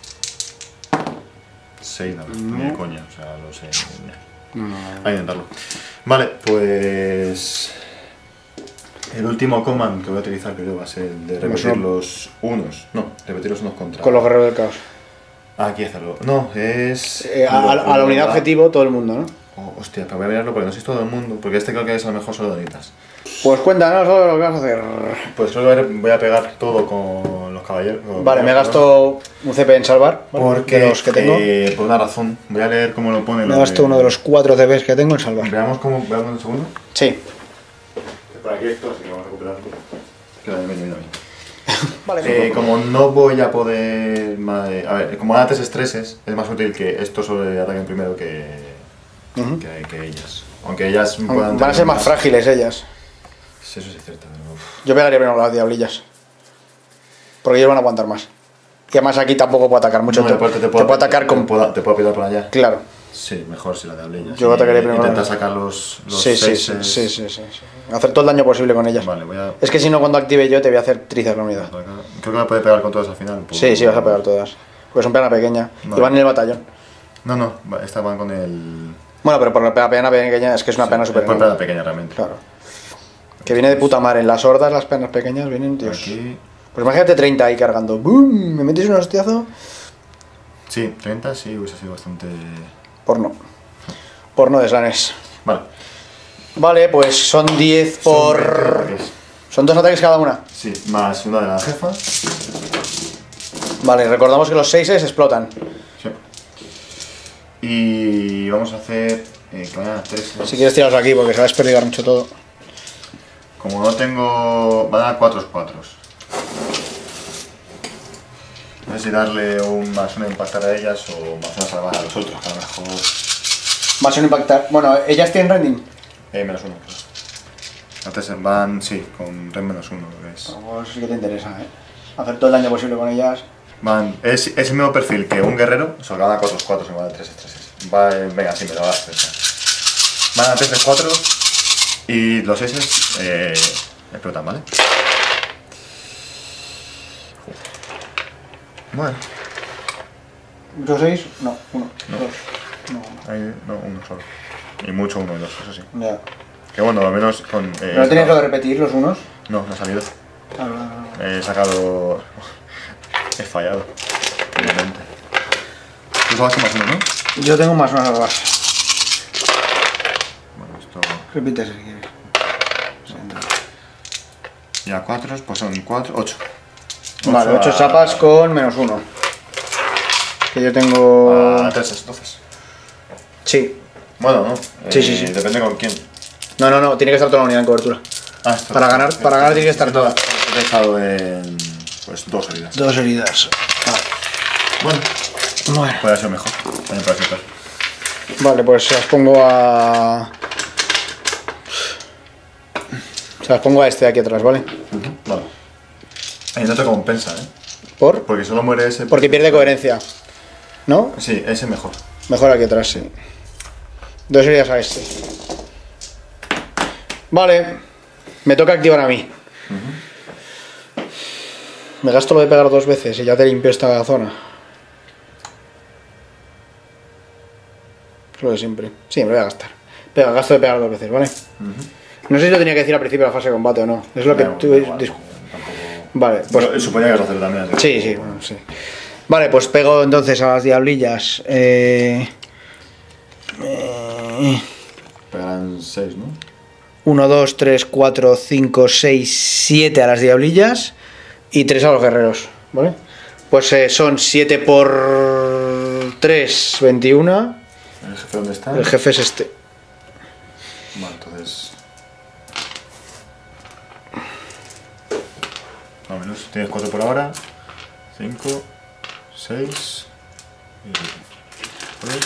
6, nada, ni de coña, o sea, lo sé. No. A intentarlo. Vale, pues... El último command que voy a utilizar creo va a ser el de repetir los unos. No, repetir los unos contra... Con los guerreros del caos. Aquí hacerlo. No, es... A la unidad objetivo todo el mundo, ¿no? Oh, hostia, pero voy a mirarlo porque no sé si todo el mundo. Porque este creo que es a lo mejor solo Donitas. Pues cuéntanos lo que vas a hacer. Pues creo que voy a pegar todo con los caballeros. Vale, me gasto un CP en salvar. ¿vale? Porque, De los que tengo. por una razón, voy a leer cómo lo pone. Me gasto uno de los 4 CPs que tengo en salvar. Veamos cómo. Veamos un segundo. Sí. Por aquí esto, así que vamos a recuperarlo. Queda bien. Vale. Como no voy a poder. A ver, como antes estreses, es más útil que esto sobre ataquen primero que ellas. Aunque ellas puedan. Van a ser más frágiles ellas. Sí, eso sí es cierto. Pero... Yo pegaría primero las diablillas. Porque ellos van a aguantar más. Y además aquí tampoco puedo atacar mucho. No, te puedo atacar con. Te puedo pilar por allá. Claro. Sí, mejor si la tablilla. Yo atacaré primero. Intentar sacar los Sí. Hacer todo el daño posible con ellas. Vale, voy a... Es que si no, cuando active yo te voy a hacer trizas la unidad. Creo que me puede pegar con todas al final. Sí, vas a pegar todas. Porque son pena pequeña. Vale. Y van en el batallón. No, esta van con el... Bueno, pero por la pena pequeña es que es una pena súper Por grande. pena pequeña realmente. Claro. Que viene de puta madre. En las hordas, las penas pequeñas vienen, Dios. Aquí... Pues imagínate 30 ahí cargando. ¡Bum! ¿Me metes un hostiazo? Sí, 30 sí hubiese sido bastante... Porno de Slanes. Vale. Vale, pues son 10 Son 20 por... ataques. Son 2 ataques cada una. Sí, más una de la jefa. Vale, recordamos que los 6 explotan. Sí. Y vamos a hacer... que vayan a 3. Si quieres tirarlos aquí porque se va a desperdigar mucho todo. Como no tengo... Van a 4 4. No sé si darle un más uno impactar a ellas o más una salvar a los otros, que a lo mejor... Más un impactar. Bueno, ¿ellas tienen rending? menos uno, claro. Antes van, sí, con ren menos uno, lo que es. Pues sí que te interesa, hacer todo el daño posible con ellas. Van, es el mismo perfil que un guerrero, o sea, van a 4-4, igual de 3-3. Va, venga, sí, me lo das. Van a 3-4 y los S explotan, ¿vale? Bueno. ¿Mucho 6? No, 1, No. 2. No, uno solo. Y mucho 1 y 2, eso sí. Ya. Que bueno, al menos con... ¿No tenías lo de repetir los unos? No, no ha salido. No. He sacado... He fallado. Obviamente. Tú sabes más uno, ¿no? Yo tengo más unas a la base. Bueno, esto... Repite si quieres. Y a 4, pues son 4, 8. Vale, 8 chapas con menos 1. Que yo tengo... A 3 entonces. Sí. Bueno, no. Sí. Depende con quién. No, tiene que estar toda la unidad en cobertura. Esto. Para ganar tiene que estar toda. He dejado en... pues 2 heridas. 2 heridas. Bueno, Bueno. puede ser mejor. También puede ser peor. Vale, pues se las pongo a... Se las pongo a este de aquí atrás, ¿vale? Vale. Ahí no te compensa, ¿eh? ¿Por? Porque solo muere ese... Porque pierde coherencia. ¿No? Sí, ese mejor. Mejor aquí atrás, sí. 2 heridas a este. Vale. Me toca activar a mí. Me gasto lo de pegar 2 veces y ya te limpio esta zona. Es lo de siempre. Sí, me lo voy a gastar. Pero gasto de pegar 2 veces, ¿vale? No sé si lo tenía que decir al principio de la fase de combate o no. Es lo que tú... Vale, pues... Pero suponía que lo hacer también. Sí, bueno, sí. Vale, pues pego entonces a las diablillas. Pegarán 6, ¿no? 1, 2, 3, 4, 5, 6, 7 a las diablillas y 3 a los guerreros, ¿vale? Pues son 7 por 3, 21. ¿El jefe dónde está? El jefe es este. Vale, entonces... Más o menos. Tienes 4 por ahora. 5, 6 y 3.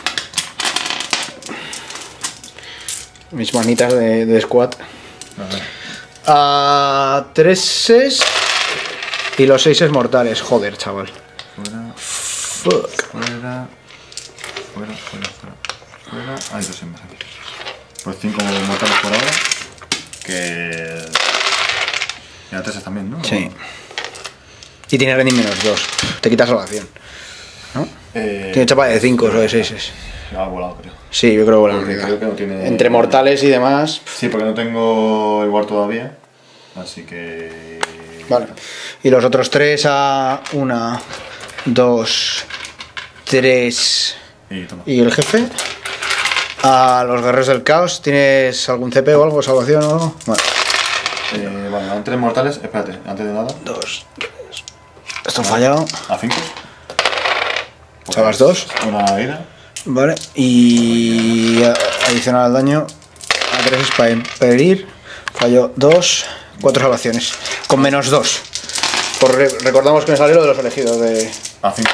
Mis manitas de squat. A ver. A 3 y los 6 mortales. Joder, chaval. Fuera, Fuck. fuera. Hay 2 más aquí. Pues 5 mortales por ahora. Que... Y a 3 también, ¿no? Sí. Y tiene rending menos 2. Te quitas salvación. ¿No? Tiene chapa de 5 o de 6. Ha volado, creo. Sí, yo creo que la Porque unidad. creo que no tiene... Entre mortales y demás. Sí, porque no tengo el War todavía. Así que... Vale. Y los otros 3 a 1, 2, 3. Y toma. Y el jefe. A los guerreros del caos. ¿Tienes algún CP o algo? ¿Salvación o algo? Vale. Vale, van 3 mortales. Espérate, antes de nada. 2, 3. Esto ha fallado. A 5. Salvas 2. Una herida. Vale. Y adicional al daño. A 3 es para herir. Falló 2. 4 salvaciones. Con menos 2. Recordamos que me salió lo de los elegidos de... A 5.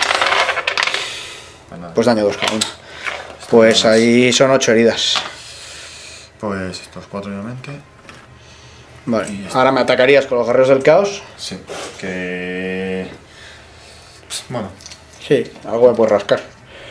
Pues nada. Pues daño 2 cada uno. Pues ahí son 8 heridas. Pues estos 4 obviamente. Vale. Ahora me atacarías con los guerreros del caos. Sí. Que... Bueno. Sí, algo me puedes rascar.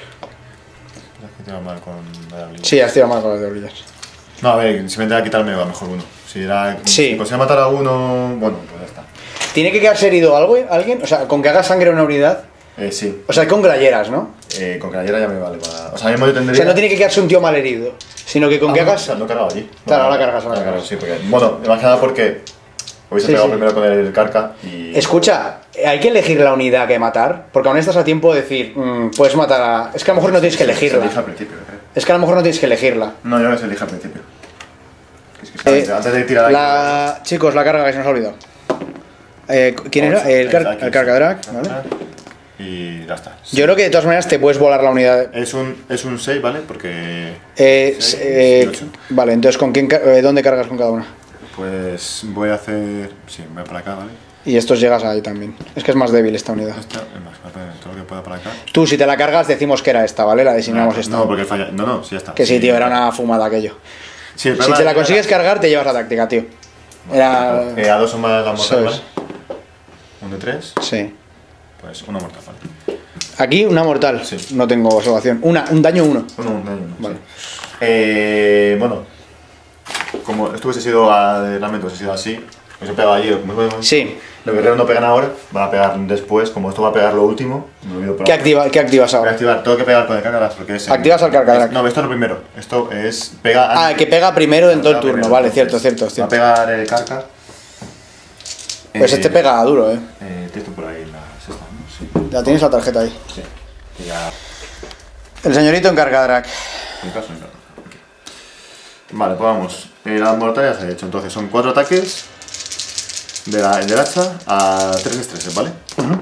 Es que tiro mal con la habilidad. Sí, has tirado mal con las diablillas. No, a ver, si me tenga que quitarme va mejor uno. Si era... Sí. Si consigo matar a uno... Bueno, pues ya está. ¿Tiene que quedarse herido alguien? O sea, con que haga sangre una unidad. Sí. O sea, con glayeras, ¿no? Con crayera ya me vale para... O sea, mismo yo O tendría... sea, no tiene que quedarse un tío mal herido. Sino que con que hagas... O sea, no he cargado allí. Claro, ahora cargas, Ahora ahora cargo, cargas. sí, porque... Bueno, más que nada porque... Hubiese Sí, pegado sí. primero con el carca y... Escucha, hay que elegir la unidad que matar. Porque aún estás a tiempo de decir, puedes matar a... Es que a lo mejor no tienes que Se elegirla. elige al principio, creo. Es que a lo mejor no tienes que elegirla. No, yo creo que se elige al principio. Es que antes de tirar aquí... Chicos, la carga que se nos ha olvidado. ¿Quién era? El carga drag, ¿vale? Y ya está. Yo creo que de todas maneras te puedes volar la unidad. Es un 6, ¿vale? Porque... Vale, entonces ¿con quién, dónde cargas con cada una? Pues voy a hacer... Sí, voy para acá, ¿vale? Y estos llegas ahí también. Es que es más débil esta unidad. Esta es más, todo lo que pueda para acá. Tú, si te la cargas, decimos que era esta, ¿vale? La designamos esta. No, porque falla. No, sí, ya está. Que sí, tío, era una fumada aquello. Sí, Si te la consigues cargar, te llevas la táctica, tío. Era... A 2 son más la mortal, ¿Sabes? ¿vale? Un de 3, Sí. pues una mortal, ¿vale? Aquí una mortal. Sí. No tengo salvación. Un daño 1. Un daño, Vale. sí. Bueno, como esto hubiese sido realmente hubiese sido así, hubiese pegado allí. Sí. Los guerreros no pegan ahora, van a pegar después. Como esto va a pegar lo último, me olvido por ¿Qué ahora. activas Voy a ahora? activar, tengo que pegar con el Carcadrak porque es. Activas al Carcadrak. No, esto es lo primero. Esto es. Pega. Ah, que pega primero en todo el Pega turno. primero, Vale, entonces, cierto. Va a pegar el Carca. Pues este pega duro, Tienes tú por ahí la sexta, ¿no? Sí. Ya tienes la tarjeta ahí. Sí. Que ya. El señorito en Carcadrak. En caso, en caso. Vale, pues vamos. La mortal ya se ha hecho. Entonces son 4 ataques del hacha a 3 estreses, ¿vale?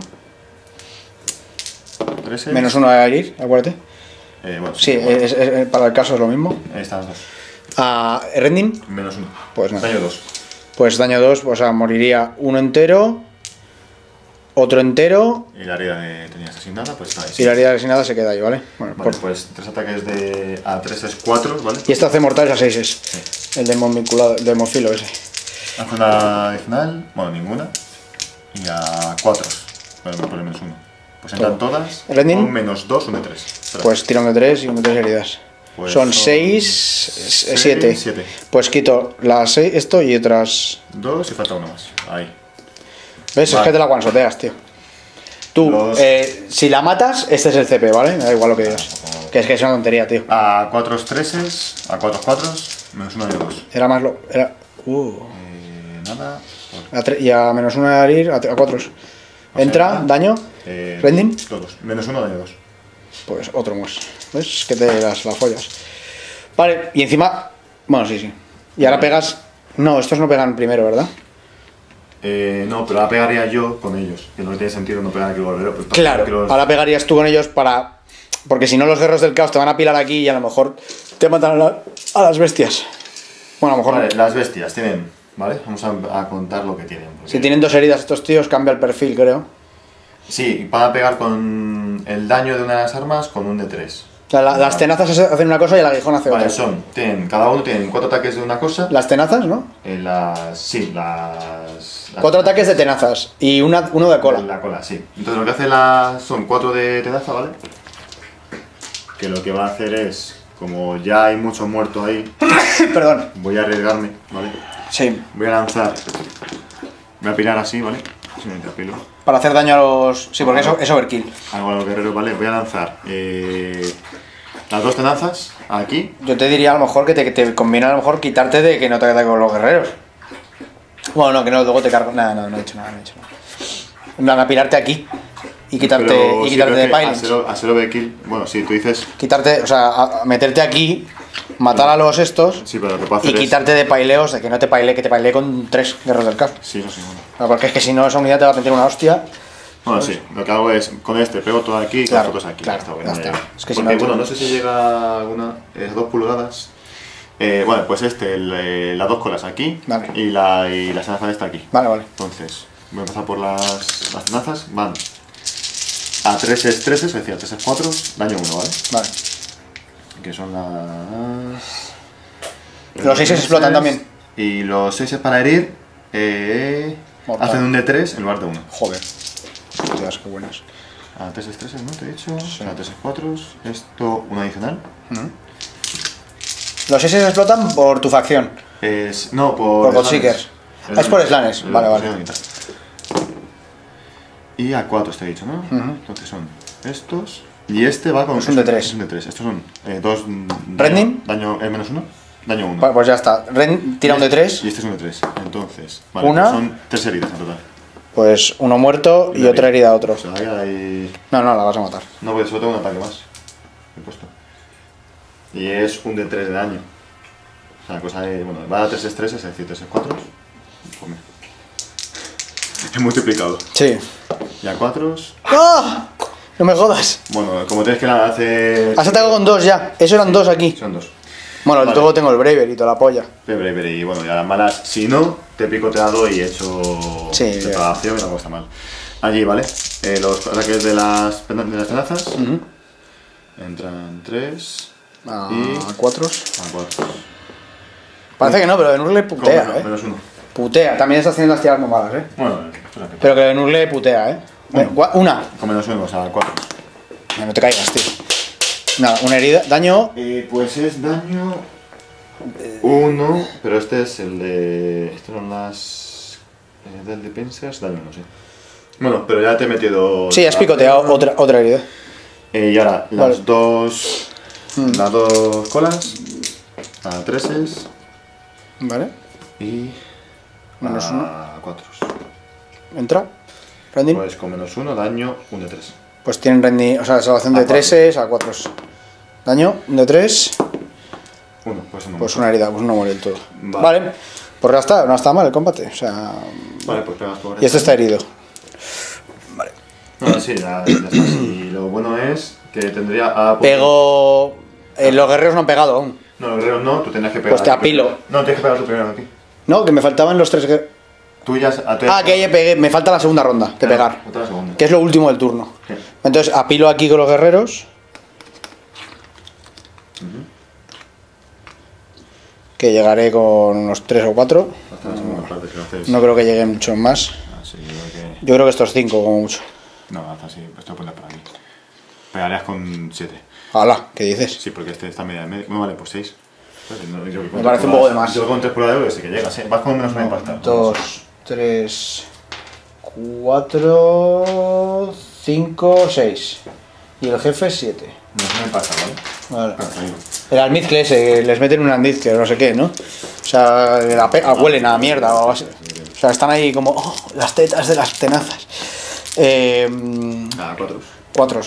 3 Menos 1 a herir, acuérdate. Bueno, Sí, igual. para el caso es lo mismo. Ahí están los dos. Rending, Menos 1. Pues no. Daño 2. pues daño 2, o sea, moriría uno entero, otro entero, Y la herida que tenías asignada, pues está ahí. y la herida designada se queda ahí, ¿vale? Bueno, Vale, por- pues 3 ataques de a 3 es 4, ¿vale? Y este hace mortales a 6 el demon vinculado, el demofilo ese. Hace una adicional, bueno, ninguna. Y a 4, por el menos 1. Pues entran todas. ¿Rending? Un menos 2, un de 3. Pues tira un de 3 y un de 3 heridas. Pues son son 6, 7. 7. Pues quito las 6, esto y otras. 2 y falta uno más. Ahí. ¿Ves? Vale. Es que te la guansoteas, tío. Tú, Los- si la matas, este es el CP, ¿vale? Me da igual lo que digas. Que es una tontería, tío. A 4 estreses, a 4 4, menos 1 y 2. Era más lo. Era. Nada. Y a menos 1 de herir, a 4. Entra, daño, rending, Todos. Menos 1, daño 2. pues otro más. ¿Ves? Que te las follas. Vale, y encima. Bueno, sí. Y ahora pegas. No, estos no pegan primero, ¿verdad? No, pero ahora pegaría yo con ellos. Que no tiene sentido no pegar aquí los guerreros. Pues Claro, que los- ahora pegarías tú con ellos para. Porque si no, los guerreros del caos te van a pilar aquí y a lo mejor te matan a las bestias. Bueno, a lo mejor Vale, no. las bestias tienen. ¿Vale? Vamos a contar lo que tienen. porque- Si tienen 2 heridas estos tíos, cambia el perfil, creo. Sí, van a pegar con el daño de una de las armas con un de 3. O sea, las tenazas hacen una cosa y el aguijón hace Vale, otra. cada uno tiene 4 ataques de una cosa. Las tenazas, ¿no? Sí, las 4 ataques de tenazas y uno de cola. La cola, sí. Entonces lo que hace son 4 de tenaza, ¿vale? Que lo que va a hacer es, como ya hay mucho muerto ahí, Perdón. voy a arriesgarme, ¿vale? Sí. Voy a lanzar. Voy a pilar así, ¿vale? Así me apilo. Para hacer daño a los. Sí, porque eso es overkill. Hago a los guerreros, ¿vale? Voy a lanzar las 2 tenazas aquí. Yo te diría a lo mejor que te conviene a lo mejor quitarte de que no te ataquen con los guerreros. Bueno, no, que no, luego te cargo. Nada, no he hecho nada, En plan, apilarte aquí y quitarte, Pero y sí, quitarte creo de que pilots. a ser overkill. Bueno, sí, tú dices. Quitarte, o sea, a meterte aquí, matar a los estos Sí, pero lo que puedo hacer y quitarte de paileos, de que no te pailee, que te pailee con 3 guerreros del caos. Sí, eso sí, bueno. No, porque es que si no, esa unidad te va a meter una hostia. Bueno, sí, lo que hago es con este pego todo aquí y con Claro, los otros aquí. claro, Ya está, ya bueno, está. ya. Es que si Porque, no- bueno, no sé si llega alguna. 2 pulgadas. Bueno, pues las 2 colas aquí. Vale. Y la tenaza esta aquí. Vale, vale. Entonces, voy a empezar por las tenazas. Van a 3 estreses, es decir, a 3 4, daño 1, ¿vale? Vale. Que son las. Los 6 explotan también. Y los 6 es para herir. Mortal. Hacen un de 3 en lugar de 1. Joder. Hostias, qué buenas. A 3 estreses, ¿no? Te he dicho. O sea, 3 4. Esto, un adicional. Los 6 explotan por tu facción. No, por. Por Godseekers. Ah, es por Slanes. Vale, vale. Y a 4 te he dicho, ¿no? Entonces son estos. Y este va con. Es un de 3. Es un de 3. Estos son 2. ¿Rending? Daño menos 1. Daño 1. Vale, pues ya está. Tira un de 3. Y este es un de 3. Entonces, vale, Una. pues son 3 heridas en total. Pues uno muerto y otra herida a otro. O sea, ahí. No, la vas a matar. No, porque solo tengo un ataque más. He puesto. Y es un de 3 de daño. O sea, cosa de. Bueno, va a 3 estreses, es decir, 3 4. Pues mira. He multiplicado. Sí. Y a 4. ¡Ah! No me jodas. Bueno, como tienes que hacer. Has atacado con 2 ya. Eso eran 2 aquí. Son 2. Bueno, Vale. luego tengo el Braver y toda la polla. Pero y bueno, ya las malas, si no, te he picoteado y he hecho Sí, separación y no está mal. Allí, ¿vale? Los ataques de las tenazas. Entran 3 A y 4. a 4. Parece que no, pero Benurle putea, Menos 1. Putea. También estás teniendo las tiradas muy malas, Bueno, espera que... Pero que Benurle putea, Una. Con menos 1, o sea, 4. No te caigas, tío. Nada, una herida. Daño. Pues es daño 1, pero este es el de... Estos son las... del de Pincers, daño 1, sí. Bueno, pero ya te he metido... Sí, has picoteado otra herida. Y ahora, Vale. las dos colas, a 3 Vale. y Menos a 4. Entra. Rending. Pues con menos 1, daño 1 de 3. Pues tienen rending, o sea, salvación de A 3 a 4. Daño de 3. 1, pues 1. Pues una herida, pues no muere del todo. Vale. Vale. Pues ya está, no está mal el combate. O sea. Vale, pues pegas por Y este está herido. Vale. No, sí, ya está. Y lo bueno es que tendría a... Pego. Los guerreros no han pegado aún. No, los guerreros no, tú tendrás que pegar. Pues te aquí apilo. primero. No, tienes que pegar tú primero aquí. No, que me faltaban los 3 guerreros. Tú ya... Que ya pegué. Me falta la segunda ronda de pegar. Otra segunda. Que es lo último del turno. Sí. Entonces apilo aquí con los guerreros. Que llegaré con unos 3 o 4. Hasta la segunda parte, si lo haces... No creo que lleguen muchos más. Así, yo creo que... Yo creo que estos 5 como mucho. No, haz así, pues te lo pones por aquí. Pegarías con 7. Hala, ¿qué dices? Sí, porque este está media de medio. Bueno, vale, pues 6. Me parece un poco de más. Yo con 3 pulgadas creo que sí que llegas, ¿eh? Vas con menos 1 impactar. 2, 3, 4, 5, 6. Y el jefe 7. Menos 1 impactar, ¿vale? Vale. Claro, te digo. El almizcle ese, les meten un almizcle, no sé qué, ¿no? O sea, huelen a mierda o algo así. O sea, están ahí como las tetas de las tenazas. Nada, 4. 4.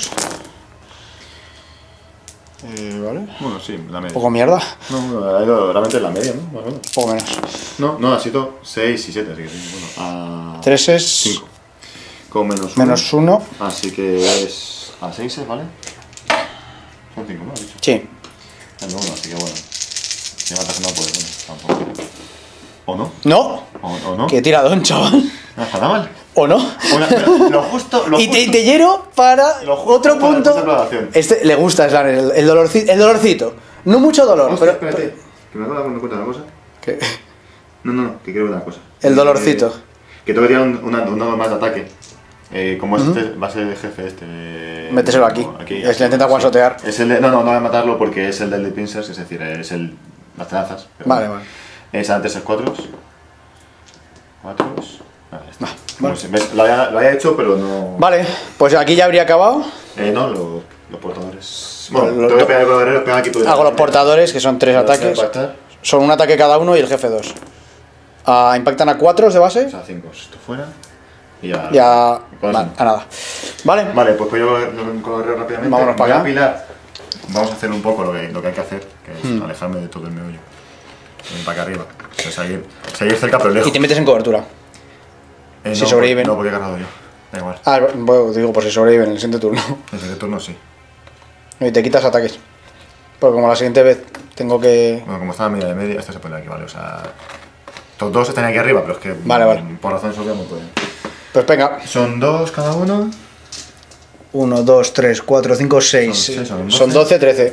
Vale. Bueno, sí, la media. Poco mierda. No, ha ido realmente en la media, ¿no? Más o menos. Poco menos. No, ha sido 6 y 7, así que sí. Bueno, a 3 es 5. Con menos 1. menos 1. Así que es a 6, ¿vale? Son 5, ¿no? Has dicho. Sí. Es 1, así que bueno. Si matas no puede, bueno, tampoco. ¿O no? No. ¿O no? Qué tiradón, chaval. No está nada mal. ¿O no? Lo justo. Y te llero para Lo justo otro para la punto. exploración. Este le gusta a Slaner, el dolorcito. No mucho dolor, Hostia, pero. espérate. Que me acabo de dar cuenta de una cosa. ¿Qué? No, que quiero ver una cosa. El dolorcito. Que tengo que tirar un más de ataque. Como es este, va a ser el jefe este. Méteselo aquí. Es que le intenta guansotear. Es el de, no voy a matarlo porque es el del de Pincers, es decir, es el. Las tenazas. Vale. Es antes el 4. 4. Vale, está. Vale. ¿Ves? Lo había hecho, pero no. Vale, pues aquí ya habría acabado. No, los portadores. Bueno, Los- te voy a pegar con los guerreros, pega aquí tú. Hago los portadores, que son 3 Los ataques. impactar. Son un ataque cada uno y el jefe 2. Impactan a 4 de O base. sea, 5. Esto fuera. Y ya. Ya. Con Vale, eso. a nada. Vale. Vale, pues yo correr rápidamente. Vámonos para Voy a acá. apilar. Vamos a hacer un poco lo que hay que hacer, que es alejarme de todo el meollo. Venir para acá arriba. O sea, seguir cerca pero lejos. Y te metes en cobertura. si No, sobreviven. No, porque he cargado yo. Da igual. Bueno, digo, por si sobreviven en el siguiente turno. En el turno sí. Y te quitas ataques. Porque como la siguiente vez tengo que. Bueno, como estaba media de media, esto se pone aquí, ¿vale? O sea. Todos dos están aquí arriba, pero es que. Vale. Por razones obvias no pueden. Pues venga. Son 2 cada uno. 1, 2, 3, 4, 5, 6. seis, son Son 12, 13.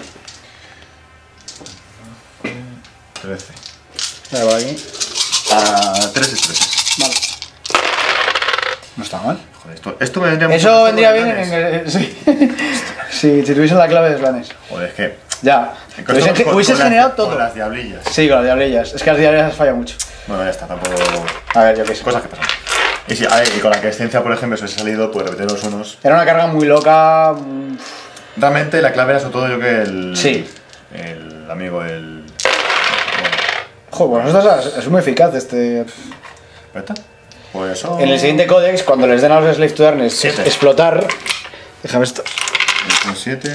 13. Vale, por aquí. 3 es 13. Vale. No está mal. Joder, esto me vendría Eso mucho vendría bien mejor en. Sí. Sí, si tuviesen la clave de Slanes. Joder, es que. Ya. Con Hubieses las- generado todo. Con las diablillas. Sí, con las diablillas. Es que las diablillas falla mucho. Bueno, ya está, tampoco. A ver, yo qué sé. Cosas que pasan. Y, sí, a ver, y con la quiescencia, por ejemplo, si hubiese salido, pues repetir los unos. Era una carga muy loca. Realmente la clave era sobre todo yo que el. Sí. El amigo, el. Joder, pues esto es muy eficaz este. ¿Verdad? Pues eso. En el siguiente códex, cuando les den a los Slave to Darkness 7. explotar. Déjame esto. Con 7.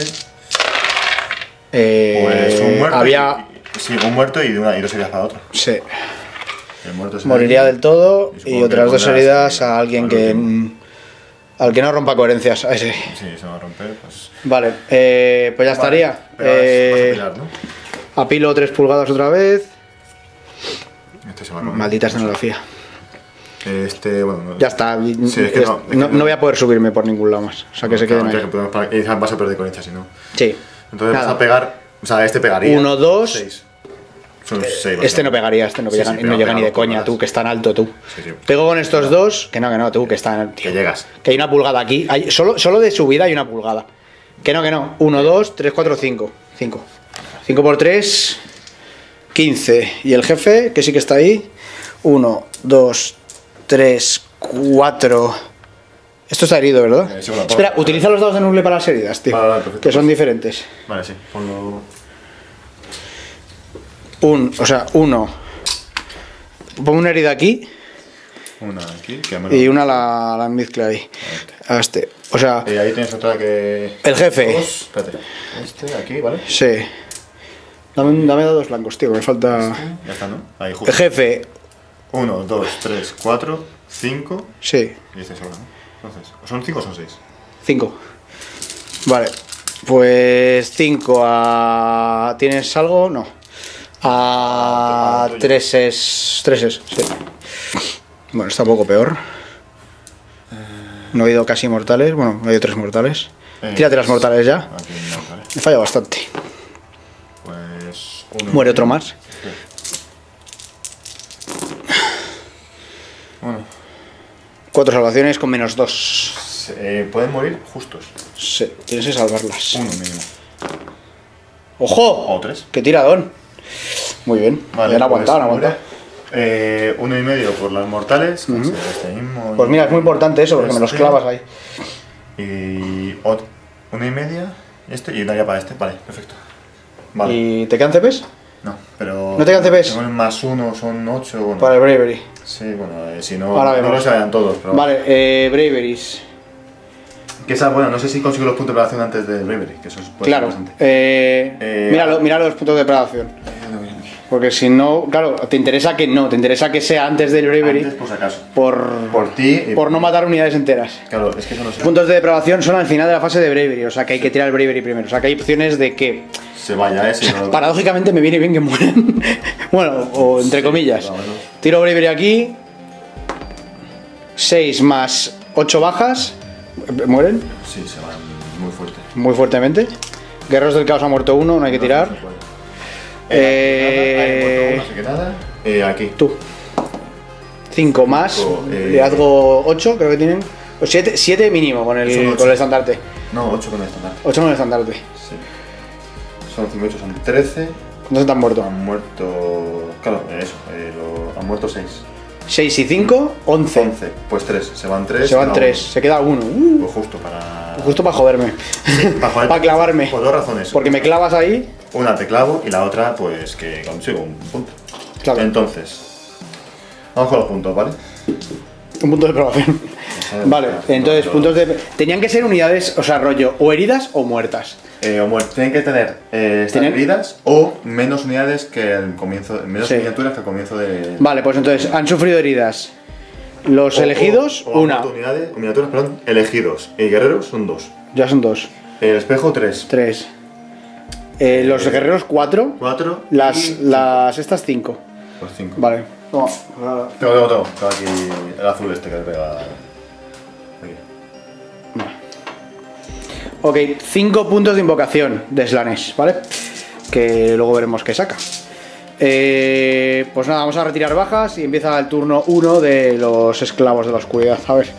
Pues un muerto. había. Sí, un muerto y dos heridas para otro. Sí. El muerto se Moriría del todo Y supongo y que otras dos pondrás heridas a al alguien que. último. Al que no rompa coherencias. A ese. Sí, se va a romper, pues. Vale, pues ya estaría. Pero vas a pilar, ¿no? Apilo 3 pulgadas otra vez. Este se va a comer. Maldita tecnología. Bueno... Ya está. Sí, es que no voy a poder subirme por ningún lado más. O sea, que se queden ahí. Vas a perder con esta, si no. Sí. Entonces Nada. vas a pegar... O sea, este pegaría. 1, 2... 6. Son 6. Este no pegaría, este no, llega, no llega ni de coña, tú, que es tan alto, tú. Sí. Pego con estos dos, que no, tú, que están... Que llegas. Que hay una pulgada aquí, solo de subida hay una pulgada. Que no. 1, 2, 3, 4, 5. 5 por 3, 15. Y el jefe, que sí que está ahí. 1, 2, 3, 4... Esto está herido, ¿verdad? Sí, bueno, espera, utiliza los dados de nuble para las heridas, tío. Vale, perfecto. Que son diferentes. Vale, sí. Ponlo... Uno. Pongo una herida aquí. Una aquí, que Y una la mezcla ahí. A este. O sea, ahí tienes otra que... el jefe. Dos. Espérate. Este, aquí, ¿vale? Sí. Dame dados blancos, tío, me falta. Ya está, ¿no? Ahí, justo. El jefe. 1, 2, 3, 4, 5. Sí, Y este sobra, ¿no? Entonces, ¿son 5 o son 6? 5. Vale. Pues 5 a. ¿Tienes algo? No. A 3 es. 3 es, sí. Bueno, está un poco peor. No he ido casi mortales. Bueno, he ido 3 mortales. Tírate las mortales ya. Aquí no, vale. Me falla bastante. Pues. Muere otro más. Bueno. 4 salvaciones con menos 2. Pueden morir justos. Sí, tienes que salvarlas. 1 mínimo. ¡Ojo! O 3. ¡Qué tiradón! Muy bien. Vale, han aguantado, han muere. aguantado. 1,5 por las mortales. Este mismo. Pues mira, es muy importante eso, porque me los clavas ahí. Y. 1,5. Este y una ya para este. Vale, perfecto. Vale. ¿Y te quedan CPs? No, pero. ¿No te quedan CPs? Tengo el más 1, son 8. Bueno. Para el Bravery. Sí, bueno, si no. Ahora No vemos. lo se vayan todos, pero. Vale, Braveries. Que esa, bueno, no sé si consigo los puntos de relación antes del Bravery, que eso es Claro. Mira los puntos de depredación. Porque si no, claro, te interesa que no, te interesa que sea antes del Bravery. Antes, por si acaso. Por ti. Por no matar unidades enteras. Claro, es que eso no sé. Puntos de depravación son al final de la fase de Bravery, o sea que hay que tirar el Bravery primero. O sea que hay opciones de que. Se vaya, si no. Paradójicamente me viene bien que mueran. Bueno, o entre comillas. Vamos. Tiro Bravery aquí. 6 más 8 bajas. ¿Mueren? Sí, se van muy fuerte. Muy fuertemente. Guerreros del Caos ha muerto uno, no hay que tirar. No sé qué nada. Aquí. Tú. 5 más. Liderazgo 8, creo que tienen. O 7 mínimo con Son el ocho. estandarte. No, 8 con el estándar. 8 con el estandarte. Sí. Son 5, 8, son 13. ¿Cuántos te han muerto? Han muerto. Claro, eso. Han muerto 6. 6 y 5, 11. 11. Pues 3. Se van 3. Se van 3, se queda 1. Pues justo para. Justo para joderme. Para clavarme. Por dos razones. Porque me clavas ahí. Una te clavo y la otra, pues que consigo un punto. Claro. Entonces, vamos con los puntos, ¿vale? Un punto de probación. Vale, entonces puntos de. Tenían que ser unidades, o sea, rollo, o heridas o muertas. O muertos. Tienen que tener estas ¿Tienen? heridas o menos unidades que el comienzo, menos Sí. miniaturas que al comienzo de. Vale, pues entonces han sufrido heridas. Los elegidos, o una. unidades, miniaturas, perdón, elegidos. Y guerreros son 2. Ya son 2. El espejo 3. 3. Los guerreros 4. 4. Las estas 5. Pues 5. Vale. Toma. Tengo aquí el azul este que le pega. Aquí. Ok, 5 puntos de invocación de Slanesh, ¿vale? Que luego veremos qué saca. Pues nada, vamos a retirar bajas y empieza el turno 1 de los esclavos de la oscuridad. A ver.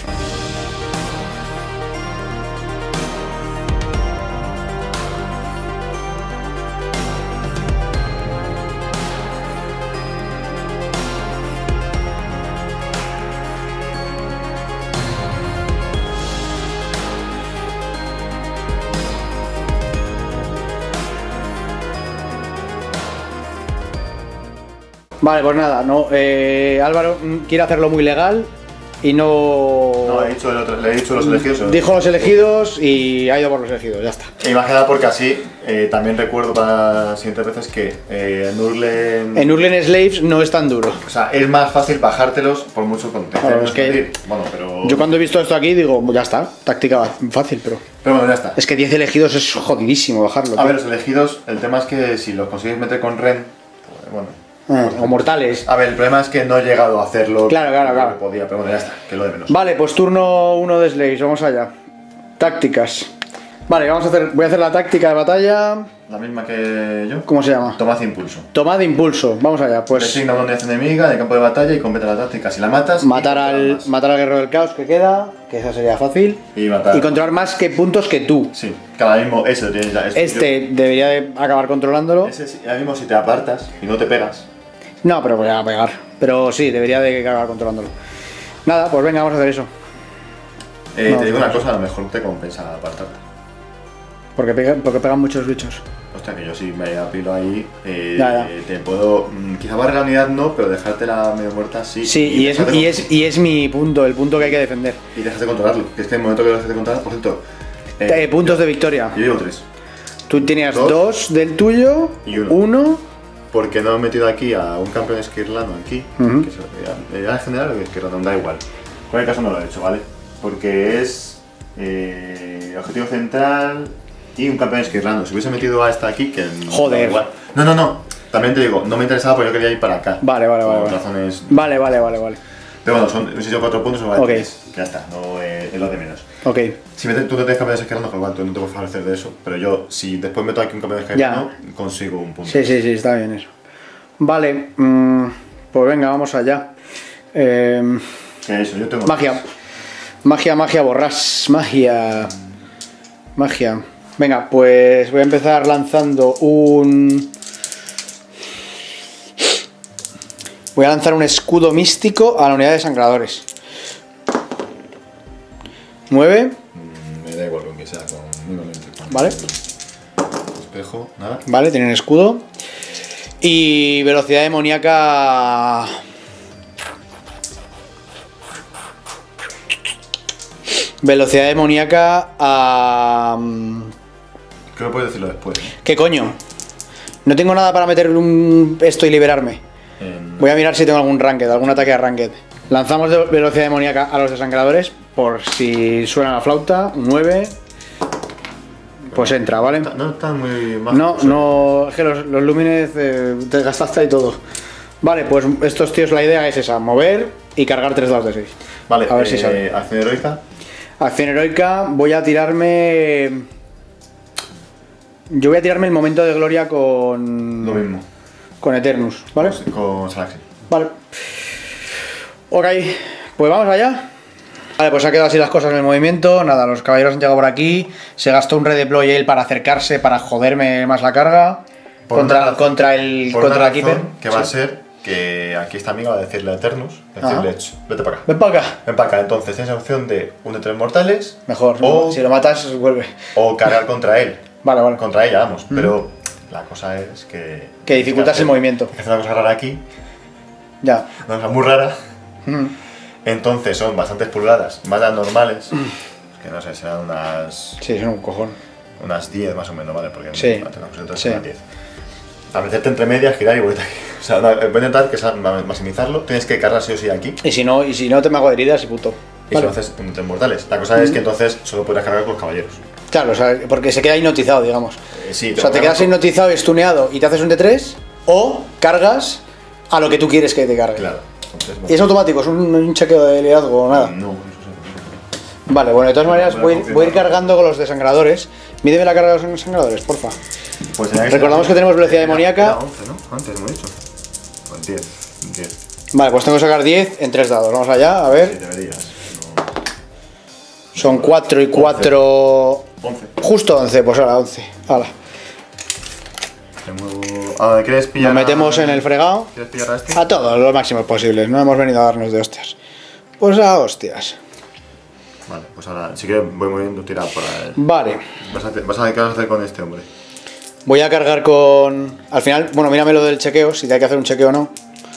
Vale, pues nada, no, Álvaro quiere hacerlo muy legal y no... No, le he dicho los elegidos. Dijo los elegidos y ha ido por los elegidos, ya está. Y más que nada porque así también recuerdo para las siguientes veces que en Urlen. En Urlen Slaves no es tan duro. O sea, es más fácil bajártelos por mucho contexto. Claro, es que bueno, pero. yo cuando he visto esto aquí digo, ya está, táctica fácil, pero... Pero bueno, ya está. Es que 10 elegidos es jodidísimo bajarlo. A tío. ver, los elegidos, el tema es que si los consigues meter con Ren, pues bueno. O mortales. A ver, el problema es que no he llegado a hacerlo. Claro. Que podía, pero bueno, ya está, que es lo de menos. Vale, pues turno 1 de Slays, vamos allá. Tácticas. Vale, voy a hacer la táctica de batalla. La misma que yo. ¿Cómo se llama? Tomad impulso. Toma de impulso, vamos allá, pues Designa una unidad enemiga en el campo de batalla y completa la táctica. Si la matas, matar al guerrero del caos que queda, que esa sería fácil. Y matar. Y controlar más que puntos que tú. Sí, que ahora mismo ese lo tienes ya. Debería de acabar controlándolo. Ahora mismo si te apartas y no te pegas. No, pero voy a pegar. Pero sí, debería de acabar controlándolo. Nada, pues venga, vamos a hacer eso. Te digo una cosa, a lo mejor te compensa apartarte. Porque pegan muchos bichos. Hostia, que yo sí me apilo ahí, Ya. te puedo, quizá barrer la unidad no, pero dejártela medio muerta sí. Sí, y es mi punto, el punto que hay que defender. Y dejas de controlarlo, que es que en el momento que lo dejas de controlar, por cierto... Puntos de victoria. Yo llevo 3. Tú tenías 2 del tuyo, y 1. Porque no he metido aquí a un campeón esquirlano aquí, Ujú. que ya en general o esquirlano, da igual. En cualquier caso no lo he hecho, ¿vale? Porque es objetivo central y un campeón esquirlano. Si hubiese metido a esta aquí, que... Joder. Igual. No. También te digo, no me interesaba porque yo quería ir para acá. Vale. Por razones... Vale. Pero bueno, son 4 puntos, igual. Ok. Ya está, no es lo de menos. Ok. Si tú te tienes campeones esquirlanos, pues igual tú no te puedes favorecer de eso. Pero yo, si después meto aquí un campeón esquirlano, consigo un punto. Sí, está bien eso. Vale, pues venga, vamos allá. Que eso, yo tengo... Magia, borrás. Magia. Venga, pues voy a empezar lanzando voy a lanzar un escudo místico a la unidad de sangradores. 9. Me da igual con que sea, con Vale. Espejo, nada. Vale, tienen escudo. Y velocidad demoníaca. Velocidad demoníaca a. Creo que puedes decirlo después. ¿Qué coño? No tengo nada para meter esto y liberarme. Voy a mirar si tengo algún ranked, algún ataque a ranked. Lanzamos de velocidad demoníaca a los desangradores por si suena la flauta. 9. Pues entra, ¿vale? No está muy más. No, es que los lúmenes te gastaste ahí todo. Vale, pues estos tíos, la idea es esa: mover y cargar 3 dados de 6. Vale, a ver si sale. Acción heroica. Acción heroica, voy a tirarme. Yo voy a tirarme el momento de gloria con. Lo mismo. Con Eternus, ¿vale? Con Salaxi. Vale. Ok, pues vamos allá. Vale, pues ha quedado así las cosas en el movimiento. Nada, los caballeros han llegado por aquí. Se gastó un redeploy él para acercarse, para joderme más la carga. Contra el Keeper. Que va a ser que aquí esta amiga va a decirle a Eternus, decirle, vete para acá. Ven para acá. Ven para acá. Entonces tienes la opción de un de 3 mortales. Mejor, o, si lo matas, vuelve. O cargar contra él. Vale. Contra ella, vamos. Pero la cosa es que... Que dificultas el movimiento. Hay que hacer una cosa rara aquí. Ya. Una cosa muy rara. Entonces son bastantes pulgadas, más las normales. Que no sé, serán unas... Sí, son un cojón. Unas 10 más o menos, ¿vale? Porque sí. No tenemos entonces unas 10. A meterte entre medias, girar y vuelta aquí. O sea, voy a intentar que sea maximizarlo. Tienes que cargar sí o sí aquí. Y si no te me hago heridas y puto. Y si lo haces entre mortales. La cosa es que entonces solo podrás cargar con los caballeros. Claro, o sea, porque se queda hipnotizado, digamos. Sí, o sea, te quedas hipnotizado y estuneado y te haces un D3 o cargas a lo que tú quieres que te cargue. Claro. Entonces, bueno. ¿Y es automático? ¿Es un chequeo de liderazgo o nada? No, Vale, bueno, de todas maneras voy a ir cargando con los desangradores. Mídeme la carga de los desangradores, porfa. Pues recordamos que tenemos velocidad demoníaca. Era 11, ¿no? Antes hemos dicho. Pues 10. Vale, pues tengo que sacar 10 en 3 dados. Vamos allá, a ver. Sí, deberías. Son 4 y 4... 11. Justo 11, pues ahora 11. Hala. Te muevo... ¿Quieres pillar? Nos metemos en el fregado. ¿Quieres pillar a este? A todos, lo máximo posible. No hemos venido a darnos de hostias. Pues a hostias. Vale, pues ahora sí que voy moviendo tirar por ahí. Vale. ¿Qué vas a hacer con este hombre? Voy a cargar con... Al final, bueno, mírame lo del chequeo, si hay que hacer un chequeo o no.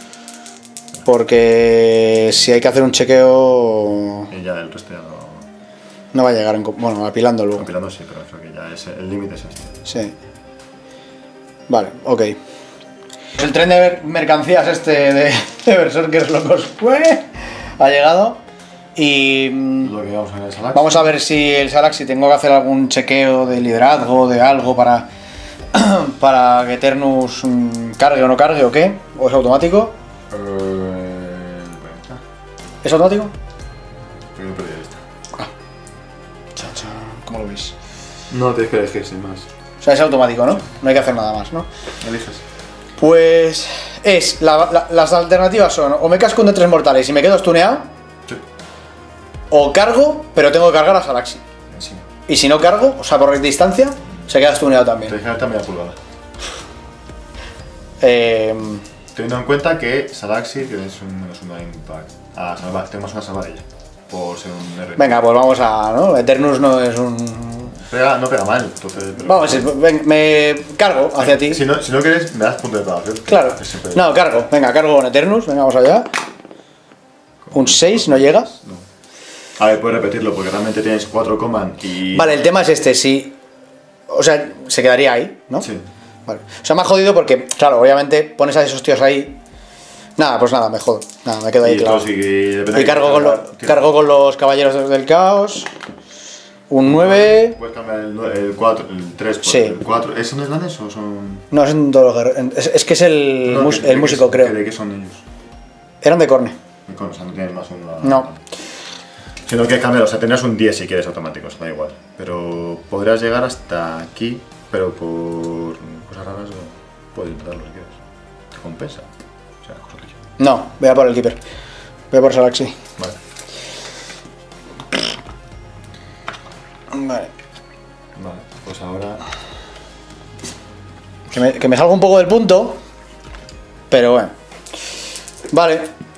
Porque si hay que hacer un chequeo... Y ya el resto ya no... No va a llegar, bueno, apilando luego. Apilando sí, pero eso que ya es el límite es este. Sí. Vale, ok. El tren de mercancías de Berserkers locos ha llegado. Y Lo que vamos a ver es Salaxi. vamos a ver si el Salaxi tengo que hacer algún chequeo de liderazgo, de algo para para que Eternus cargue o no cargue o qué. ¿O es automático? ¿Es automático? Tengo que perder esta. ¿Cómo lo veis? No, tienes que elegir sin más. O sea, es automático, ¿no? No hay que hacer nada más, ¿no? Eliges. Pues las alternativas son o me casco un de 3 mortales y me quedo stuneado, Sí. o cargo, pero tengo que cargar a Salaxi. Sí. Y si no cargo, o sea, por distancia, se queda stuneado también. Te dejas también la pulgada. Teniendo en cuenta que Salaxi tienes un -1 de impact. A salvar, tenemos una salvadilla. Por ser un R. Venga, pues vamos a... ¿no? Eternus no es un... No pega mal, entonces... pero- Vamos, me cargo hacia ti. Si no quieres, me das punto de preparación. Claro. Que siempre- No, cargo. Venga, cargo con Eternus. Venga, vamos allá. Un 6, ¿no llega? No. A ver, puedes repetirlo porque realmente tienes 4 command y... Vale, el tema es este, si... O sea, se quedaría ahí, ¿no? Sí. Vale. O sea, me ha jodido porque, claro, obviamente pones a esos tíos ahí... Nada, pues nada, me jodo. Nada, me quedo ahí Y claro. entonces, depende Y de cargo qué cargo con los caballeros del caos. Un 9... Puedes cambiar el 4, el 3 por Sí. el 4. ¿Esos son eslanes o son...? No, son todos los guerreros. Es que es el, No, el músico, creo. ¿De qué son ellos? Eran de Corne. O sea, no tienen más una... No. Sino que cambiar, o sea, tendrás un 10 si quieres automáticos, da igual. Pero podrás llegar hasta aquí, pero por cosas raras puedes intentarlo si quieres. Te compensa. O sea, cosas que yo. No, voy a por el Keeper. Voy a por Salaxi. Vale. Vale. Vale, pues ahora... Que me salga un poco del punto. Pero bueno. Vale.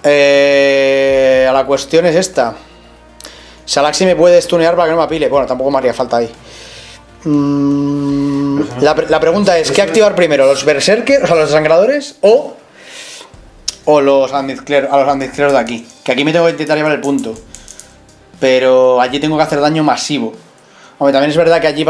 A la cuestión es esta. Salaxi me puede stunear para que no me apile. Bueno, tampoco me haría falta ahí. La pregunta es, ¿qué activar primero? ¿Los Berserkers, o sea, los desangradores? ¿O los Andizcleros de aquí? Que aquí me tengo que intentar llevar el punto. Pero allí tengo que hacer daño masivo. Hombre, también es verdad que allí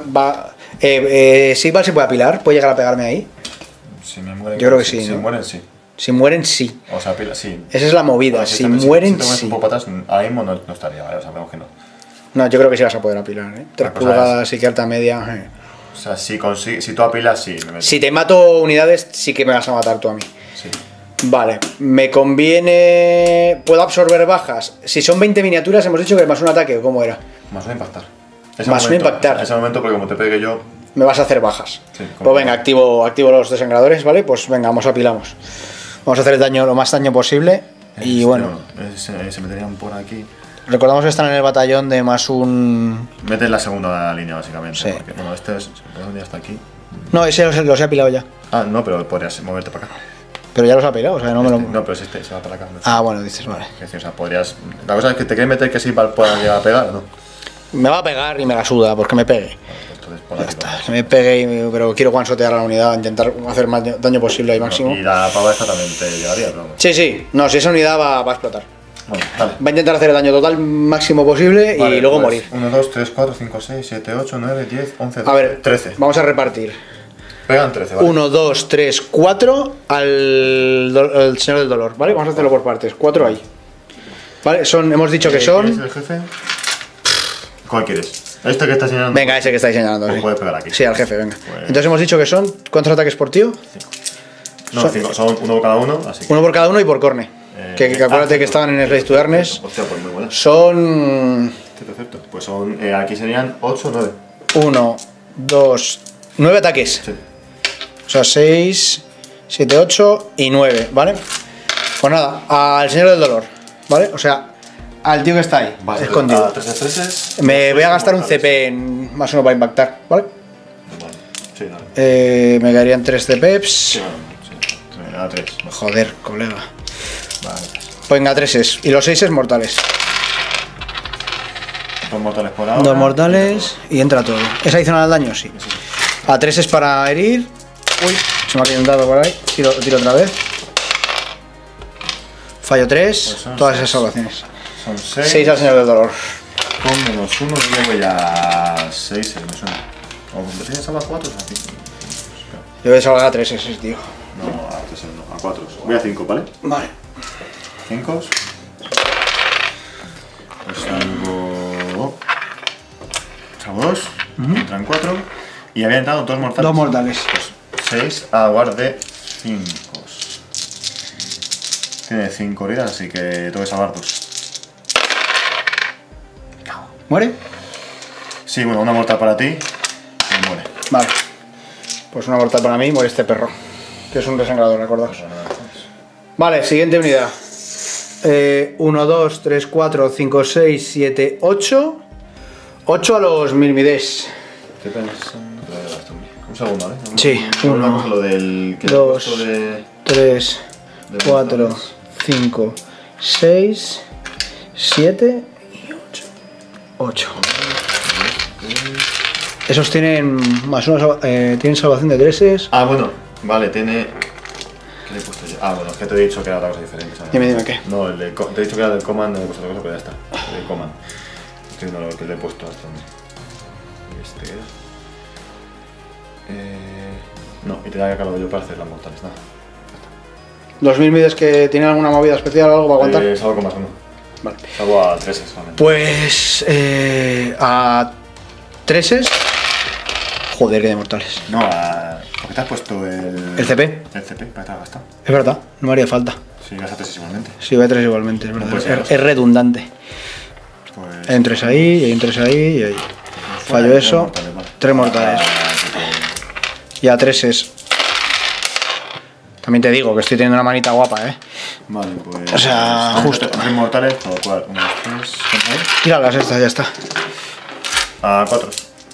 Sigval se puede apilar. ¿Puede llegar a pegarme ahí? Si me mueren, Yo creo que sí, Si ¿no? mueren, sí. Si mueren, sí. O sea, pila, sí. Esa es la movida. Si mueren, si te mueves sí. un poco para atrás, ahora mismo no estaría, ¿vale? O sea, vemos que no. No, yo creo que sí vas a poder apilar, ¿eh? 3 La cosa pulgadas y que alta media. O sea, si tú apilas, sí. Me meto. Si te mato unidades, sí que me vas a matar tú a mí. Sí. Vale, me conviene... ¿Puedo absorber bajas? Si son 20 miniaturas, hemos dicho que más un ataque, ¿o cómo era? Más un impactar. Más un impactar. Ese momento, porque como te pegue yo... Me vas a hacer bajas. Sí, Pues venga, activo los desangradores, ¿vale? Pues venga, vamos apilamos. Vamos a hacer el daño, lo más daño posible. Y bueno, Se meterían por aquí. recordamos que están en el batallón de más un... Mete en la segunda línea, básicamente. Sí. Porque, bueno, este es... ya está aquí. No, ese los he apilado ya. Ah, no, pero podrías moverte para acá. Pero ya los he apilado, o sea, no me lo... No, pero es este, se va para acá. Ah, bueno, dices, vale. Es decir, o sea, podrías... La cosa es que te quieres meter que sí pueda llegar a pegar, ¿no? Me va a pegar y me la suda, pues que me pegue. Entonces, por Ya aquí. está, que me pegue, pero quiero one-shotear a la unidad, intentar hacer más daño posible ahí máximo. Y la pava esta también te llegaría, pero vamos. Sí, no, si esa unidad va a explotar. Bueno, dale. Va a intentar hacer el daño total máximo posible Vale, y luego pues, morir. 1, 2, 3, 4, 5, 6, 7, 8, 9, 10, 11, 12, A ver, 13. vamos a repartir. Pegan 13, ¿vale? 1, 2, 3, 4 al Señor del Dolor, ¿vale? Vamos a hacerlo por partes. 4 ahí. ¿Vale? Hemos dicho que ¿Quieres son... el jefe? ¿Cuál quieres? ¿Este que está señalando? Venga, ese que estáis señalando, Pues sí. puedes pegar aquí. Sí, al jefe, venga. Pues- Entonces hemos dicho que son... ¿Cuántos ataques por tío? No, 5, son uno por cada uno, así que... Uno por cada uno y por corne. Que acuérdate que estaban en el Race to Darkness. Hostia, pues muy buena. Son... Perfecto. Pues son... aquí serían 8, 9. 1, 2, 9 ataques. Sí. O sea, 6, 7, 8 y 9, ¿vale? Pues nada, al Señor del Dolor, ¿vale? O sea, al tío que está ahí, Vas escondido. a 3 de 3. Me voy a gastar un CP en más uno para impactar, ¿vale? Vale. Sí, dale. Me caerían 3 CPs. Sí, bueno, sí. Me da 3. Joder, colega. Vale. Pues venga, 3 es. Y los 6 es mortales. 2 mortales por ahora. 2 mortales y entra todo. ¿Es adicional al daño? Sí. A 3 es para herir. Uy, se me ha caído un dado por ahí. Tiro otra vez. Fallo 3. Pues son Todas seis. esas salvaciones. Son 6. 6 al Señor del Dolor. Con menos 1 y luego ya 6, me suena. O cuando tienes a 4, aquí. Yo voy a salvar a 3 ese, tío. No, a 3 no, a 4. Voy a 5, ¿vale? Vale. 5. Pues salgo 2, entran 4 Y había entrado 2 mortales. 2 mortales. 6 a guarde 5. Tiene 5 heridas, así que tengo que salvar 2. ¿Muere? Sí, bueno, una mortal para ti y muere. Vale. Pues una mortal para mí, muere este perro. Que es un desangrador, acordaos. Vale, siguiente unidad. 1, 2, 3, 4, 5, 6, 7, 8. 8 a los Mirmidés. ¿Qué pensando? Un segundo, ¿vale? Sí, Una cosa, lo del... que 2, de... 3, de 4, mortales. 5, 6, 7 y 8. 8. Esos tienen más uno, tienen salvación de 3. Ah, bueno, vale, tiene... ¿Qué le he puesto yo? Ah, bueno, es que te he dicho que era otra cosa diferente, ¿sabes? Dime qué. No, el de... te he dicho que era del command, no le he puesto otra cosa, pero ya está. El de command. Estoy viendo lo que le he puesto a este hombre. ¿Y este qué es? No, y tenía que acabar yo para hacer las mortales, nada. Los Mirmides que tienen alguna movida especial o algo para aguantar. Salgo con más uno. Vale. Salgo a 3 solamente. Pues a 3. Joder, que de mortales. No, ¿por qué te has puesto el CP. El CP, para que te has gastado. Es verdad, no me haría falta. Sí, gastas 3 igualmente. Sí, voy a 3 igualmente, es verdad. puede ser. Es redundante. Pues... Hay un 3 ahí, y hay un 3 ahí, y ahí. Fallo eso. 3 mortales. Y a 3. También te digo que estoy teniendo una manita guapa, Vale, pues... O sea, justo. 3 mortales, por lo cual, 1, 2, 3... Tíralas estas, ya está. A 4.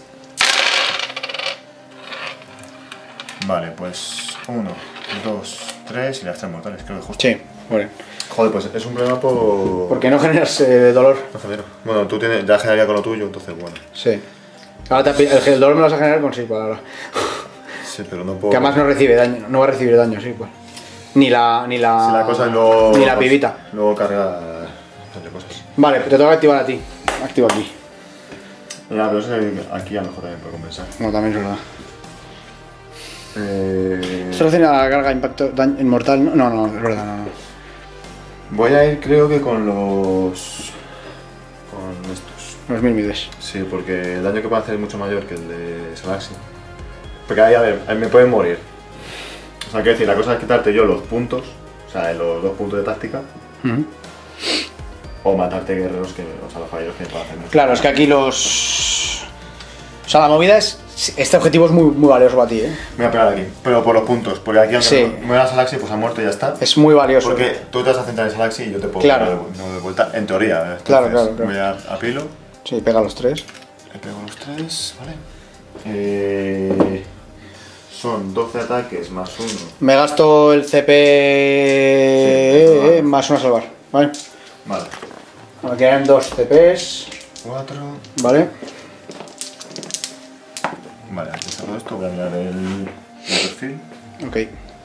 Vale, pues 1, 2, 3 y las 3 mortales, creo que justo. Sí, bueno. Joder, pues es un problema por... Porque no generas dolor. No genero. Bueno, tú tienes, ya generaría con lo tuyo, entonces bueno. Sí. Ahora el dolor me lo vas a generar con 6 palabras. Sí, pero no puedo... Que además no recibe daño, no va a recibir daño, sí, pues. Ni la Si la cosa luego... ni la pibita. Luego carga... de cosas. Vale, te toca activar a ti. Activo aquí. Ya, pero eso aquí a lo mejor también puede compensar. No, también es verdad. ¿Esto lo tiene la carga impacto daño inmortal? No, no, es verdad, no. Voy a ir creo que con los... con estos. Los Mirmides. Sí, porque el daño que puede hacer es mucho mayor que el de Salaxi. Porque ahí, a ver, ahí me pueden morir. O sea, quiero decir, la cosa es quitarte yo los puntos, o sea, los 2 puntos de táctica, o matarte guerreros que, o sea, los caballeros que puedan hacer mucho. Claro, es que aquí los... O sea, la movida es... Este objetivo es muy, muy valioso para ti, Me voy a pegar aquí, pero por los puntos, porque aquí aunque Sí. muera Salaxi, pues ha muerto y ya está. Es muy valioso. Porque tú te vas a centrar en Salaxi y yo te puedo Claro. dar de vuelta, en teoría. Entonces, Claro. voy a pilo, Sí, pega los 3. le pego los 3, ¿vale? Son 12 ataques más 1. Me gasto el CP Sí, más 1 a salvar, ¿vale? Vale. Me quedan 2 CPs, 4. ¿vale? Vale, aquí está todo esto, voy a mirar el perfil. Ok.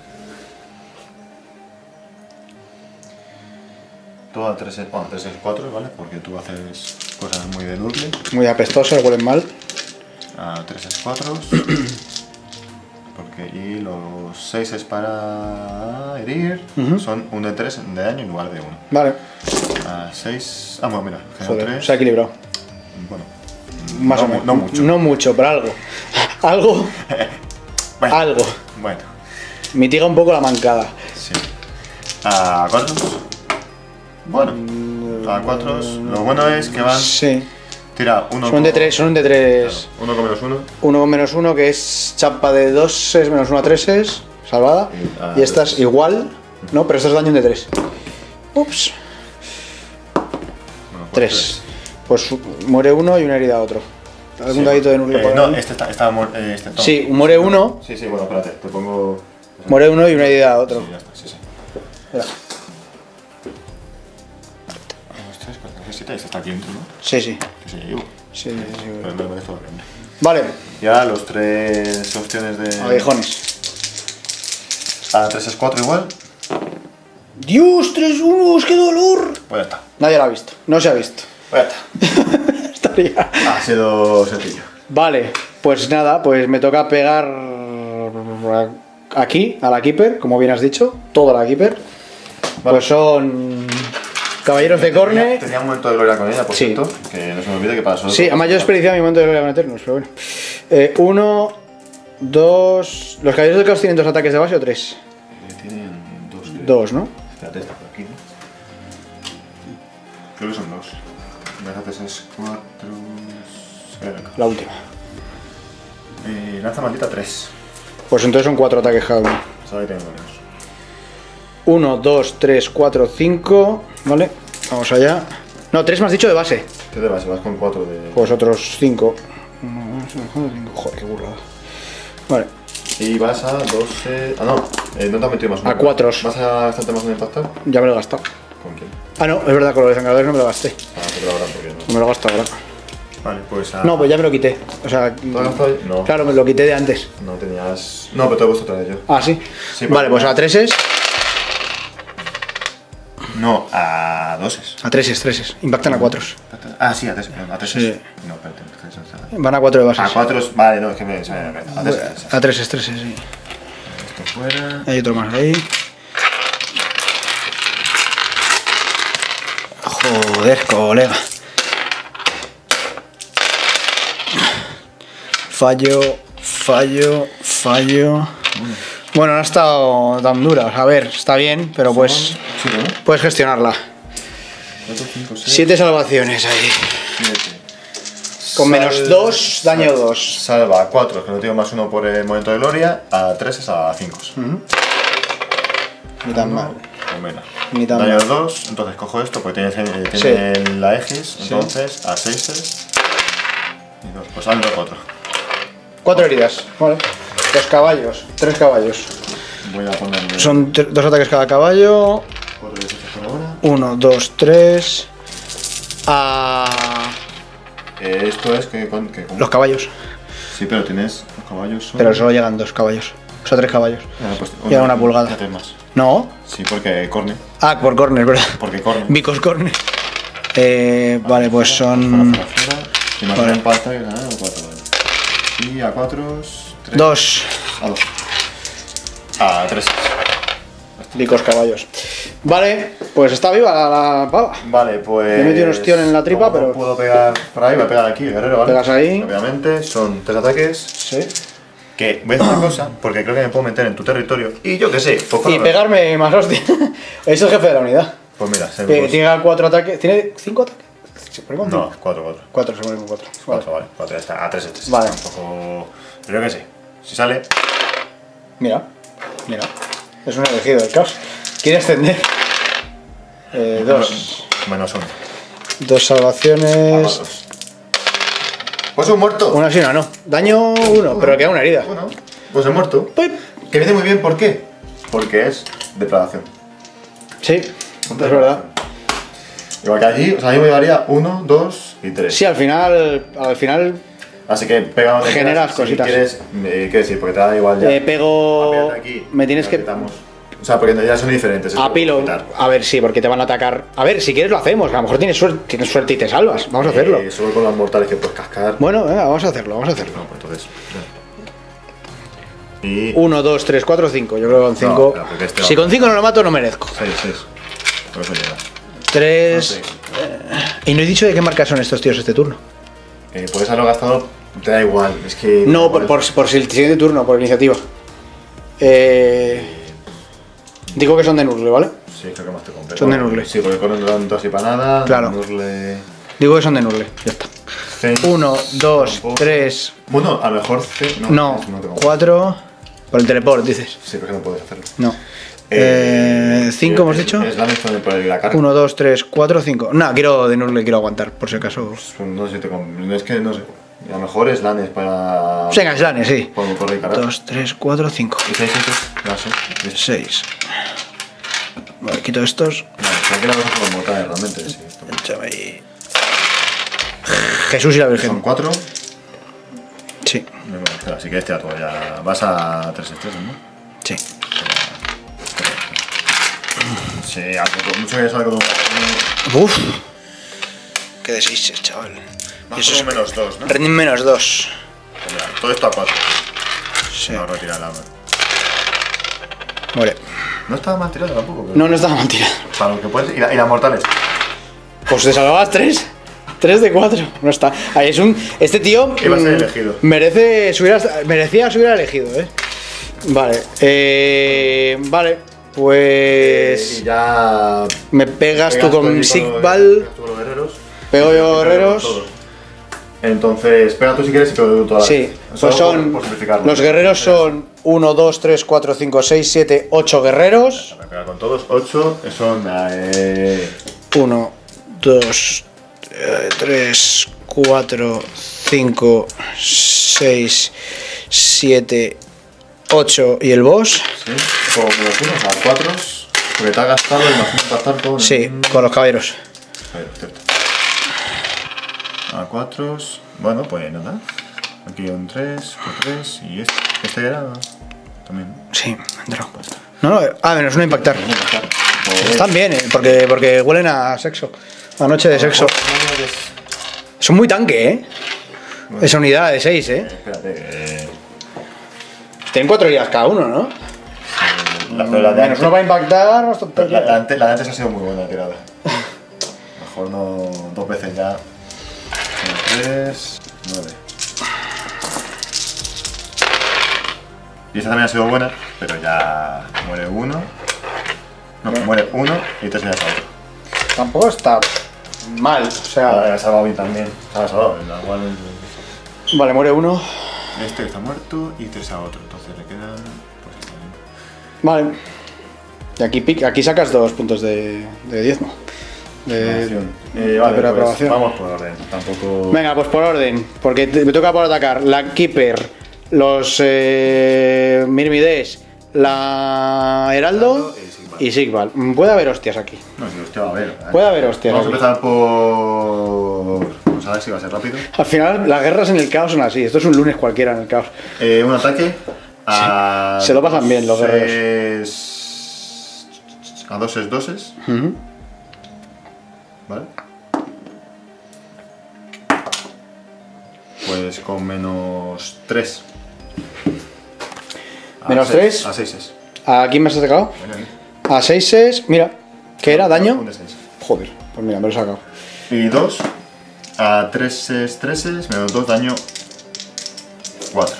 Todo a 3 es 4, ¿vale? Porque tú haces cosas muy de nucle. Muy apestosas, huelen mal. A 3 es 4. Porque, y los 6 es para herir. Son un de 3 de daño en lugar de 1. Vale. A 6. Ah, bueno, mira, genero Joder, 3. se ha equilibrado. Bueno, Más no, o menos. no mucho. No mucho, pero algo. Algo. Bueno, Algo. Bueno, Mitiga un poco la mancada. sí. A 4. Bueno, a 4. Lo bueno es que van. Sí. Tira 1 Son de 3, son de 3. 1 con menos 1. 1 con menos 1, que es chapa de 2 es menos 1 a 3 es salvada. Y esta es igual, ¿no? Pero esta es daño de 3. Ups. Bueno, 3. Pues muere uno y una herida a otro. ¿Algún dadito de nucleo por No, ahí? este está este no. Sí, muere uno. Sí, bueno, espérate, te pongo. Muere uno y una herida a otro. Sí, ya está, sí. Mira. 1, 2, 3, 4, 5, 7, este está aquí dentro, ¿no? Sí, sí. Que sí, llevo. Sí, Pero me parece todo bien. Vale, Y ahora los 3 opciones de. aguijones. A 3 es 4 igual. ¡Dios! ¡3 unos! ¡Qué dolor! Pues ya está. Nadie lo ha visto. No se ha visto. Pues ya está. Estaría. Ha sido sencillo. Vale, pues nada, pues me toca pegar aquí, a la Keeper, como bien has dicho, toda la Keeper. Vale. Pues son caballeros de Corne. Tenía un momento de gloria con ella, por Sí. cierto. Que no se me olvide que para eso. Sí, además yo desperdiciaba mi momento de gloria con Eternos, pero bueno. 1, 2. ¿Los caballeros del caos tienen 2 ataques de base o 3? Tienen 2. 2, ¿no? Espérate, está por aquí, ¿no? Creo que son 2. Me haces es 4. La última. Lanza maldita 3. Pues entonces son 4 ataques cada uno. Sabes que tengo menos. 1, 2, 3, 4, 5. Vale, vamos allá. No, 3 me has dicho de base. ¿Qué te vas? Vas con 4 de. Pues otros 5. Joder, qué burrada. Vale. Y vas a 12. Ah, no, no te has metido más uno. A 4. ¿Vas a gastarte más un impactar? Ya me lo he gastado. ¿Con quién? Ah, no, es verdad, con los desangradores no me lo gasté. Ah, pero ahora porque no. No me lo he gastado ahora. Vale, pues a. No, pues ya me lo quité. O sea, ¿Te lo has gastado? No. claro, me lo quité de antes. No tenías. No, pero te he puesto otra vez yo. Ah, sí. Sí, Vale, porque- pues a 3 es. No, a 2. A 3 es, 3 es. Impactan a 4. Ah, sí, a 3. A 3. Sí. No, espérate. Van a 4 de base. A 4. Vale, no, es que me. Se me a 3. A 3 es, 3 es, sí. Esto fuera. Hay otro más ahí. Joder, colega. Fallo. Bueno, no ha estado tan dura. A ver, está bien, pero pues Sí, ¿no? puedes gestionarla. 4, 5, 6. 7 salvaciones ahí. 7. Con menos 2, daño 2. Salva a 4, que no tengo más 1 por el momento de gloria. A 3 es a 5. Ni tan mal. O menos. Ni tan Daño mal. 2, entonces cojo esto porque tiene Sí. la Aegis. Entonces a 6 es. Y 2, pues salvo 4. 4 heridas. Vale. 2 caballos. 3 caballos. Voy a ponerle. Son 2 ataques cada caballo. 4 de 6 por ahora. 1, 2, 3. Esto es que. ¿cómo? Los caballos. Sí, pero tienes. Los caballos son. Pero solo llegan 2 caballos. O sea, 3 caballos. Ah, pues, Llega una pulgada. Ya tienes más. No. Sí, porque corne. Ah, por corner, ¿verdad? Porque corne. Vicos corner. Vale, pues son. Fuera. Y más Vale. un empate, ganar a 4. Vale. Y a 4. 3. 2 A 2. A 3. Vicos caballos. Vale, pues está viva la pava. Vale, pues. Le he metido un ostión en la tripa, como pero- no puedo pegar por ahí, voy a pegar aquí, el guerrero, ¿vale? Pegas ahí. Obviamente, son 3 ataques. Sí. Que voy a hacer una cosa, porque creo que me puedo meter en tu territorio. Y yo qué sé, pues Y pegarme más hostia. Es el jefe de la unidad. Pues mira, se Que tiene 4 ataques. ¿Tiene 5 ataques? Se pone con No, 5. 4. 4, se pone con 4. 4, vale. 4 ya está. A 3 este. Vale. Tampoco. Pero yo qué sé. Si sale. Mira. Es un elegido del caos. Quiere extender. 2. Menos 1. 2 salvaciones. 2. Pues un muerto. Una sí, una no. Daño 1, pero queda una herida. Uno. Pues he muerto. Pip. Que viene muy bien, ¿por qué? Porque es depredación. Sí, es verdad. Igual que allí, o sea, yo me llevaría 1, 2 y 3. Sí, al final Así que pega donde Generas quieras, cositas. Si quieres, ¿qué decir? Porque te da igual ya. pego. Apriétate aquí, Me tienes ya que. quitamos. O sea, porque ya son diferentes. A pilo. A ver, sí, porque te van a atacar. A ver, si quieres lo hacemos. A lo mejor tienes suerte y te salvas. Vamos a hacerlo. Solo con las mortales que puedes cascar. Bueno, venga, vamos a hacerlo. No, pues entonces. Y. 1, 2, 3, 4, 5. Yo creo que con 5. No, pero porque este Si va- con 5 no lo mato, no merezco. 6. Por eso llega. 3. Y no he dicho de qué marca son estos tíos este turno. Puedes haberlo gastado, te da igual. Es que. No, por si el siguiente turno, por iniciativa. Digo que son de Nurgle, ¿vale? Sí, creo que más te compré. Son de Nurgle. Sí, porque corren tanto así para nada. Claro. Nurgle. Digo que son de Nurgle. Ya está. 1, 2, 3. Bueno, a lo mejor C. No, eso te compro. 4. Por el teleport, dices. Sí, porque no puedes hacerlo. No. 5 hemos dicho. Es la mezcla por la carga. 1, 2, 3, 4, 5. No, quiero de Nurgle, quiero aguantar, por si acaso. No sé si te compro. Es que no sé. A lo mejor es lanes para. Venga, Slanes, sí. Por el cargar. 2, 3, 4, 5. Y 6, ya sé. 6. Vale, quito estos. Vale, aquí la cosa con mortales realmente. Sí, esto. Échame ahí. Jesús y la Son Virgen. 4. Sí, Bueno, espera, si quieres tirar todo ya. Vas a 3 estrellas, ¿no? sí. Sí, algo, mucho que salga con Uf. Qué de 6, chaval. más Y eso o es menos 2, ¿no? Rending menos 2. Mira, todo esto a 4. Sí. No, retira la. Vale. No estaba mal tirado tampoco. Pero No, no estaba mal tirado. para lo que puedes. Y las mortales. Pues te salvabas 3. 3 de 4. No está. Ahí es un. Este tío. Iba a ser elegido. Merecía subir elegido, Vale. Vale. Pues. Y ya. Me pegas tú con Sigval. Pego yo guerreros. Entonces, pega tú si quieres y te doy todas. Sí, pues son. Los guerreros son 1, 2, 3, 4, 5, 6, 7, 8 guerreros. Me pega con todos, 8 son. 1, 2, 3, 4, 5, 6, 7, 8 y el boss. Sí, como los unos a 4, porque te ha gastado el más impactar con. Sí, con los caballeros. Cierto. A 4, bueno, pues nada. Aquí un 3, con 3 y este era también. Sí, entró. No, menos uno impactar. Pues, Están bien, porque huelen a sexo. A noche de sexo. Son muy tanque, Esa unidad de 6, Espérate, Tienen 4 heridas cada uno, ¿no? la de Menos antes, uno va a impactar, no es tontería. la de antes ha sido muy buena tirada. Mejor no 2 veces ya. 3, 9. Y esta también ha sido buena, pero ya muere uno. No, muere uno y 3 ya otro. Tampoco está mal, o sea. Ha salvado bien también. Ha salvado, igual. Vale, muere uno. Este está muerto y 3 a otro, entonces le quedan. Pues está bien. Vale. Y aquí sacas 2 puntos de diezmo. Vale, pero pues aprobación. vamos por orden. Tampoco. Venga, pues por orden, porque me toca por atacar la Keeper, los Mirmides, la Heraldo y Sigval. Puede haber hostias aquí. No, si hostia, a ver. Puede haber hostias. Vamos a aquí. empezar por. Vamos a ver si va a ser rápido. Al final, las guerras en el caos son así. Esto es un lunes cualquiera en el caos. Un ataque. A Se lo pasan bien los guerreros. A 2 es 2. ¿Vale? Pues con menos 3. ¿Menos 3? A 6 es. ¿A quién me has sacado? A 6 es. Mira, ¿qué era? ¿Daño? Un de 6. Joder, pues mira, me lo he sacado. Y 2. A 3 es 3 es. Menos 2 daño. 4.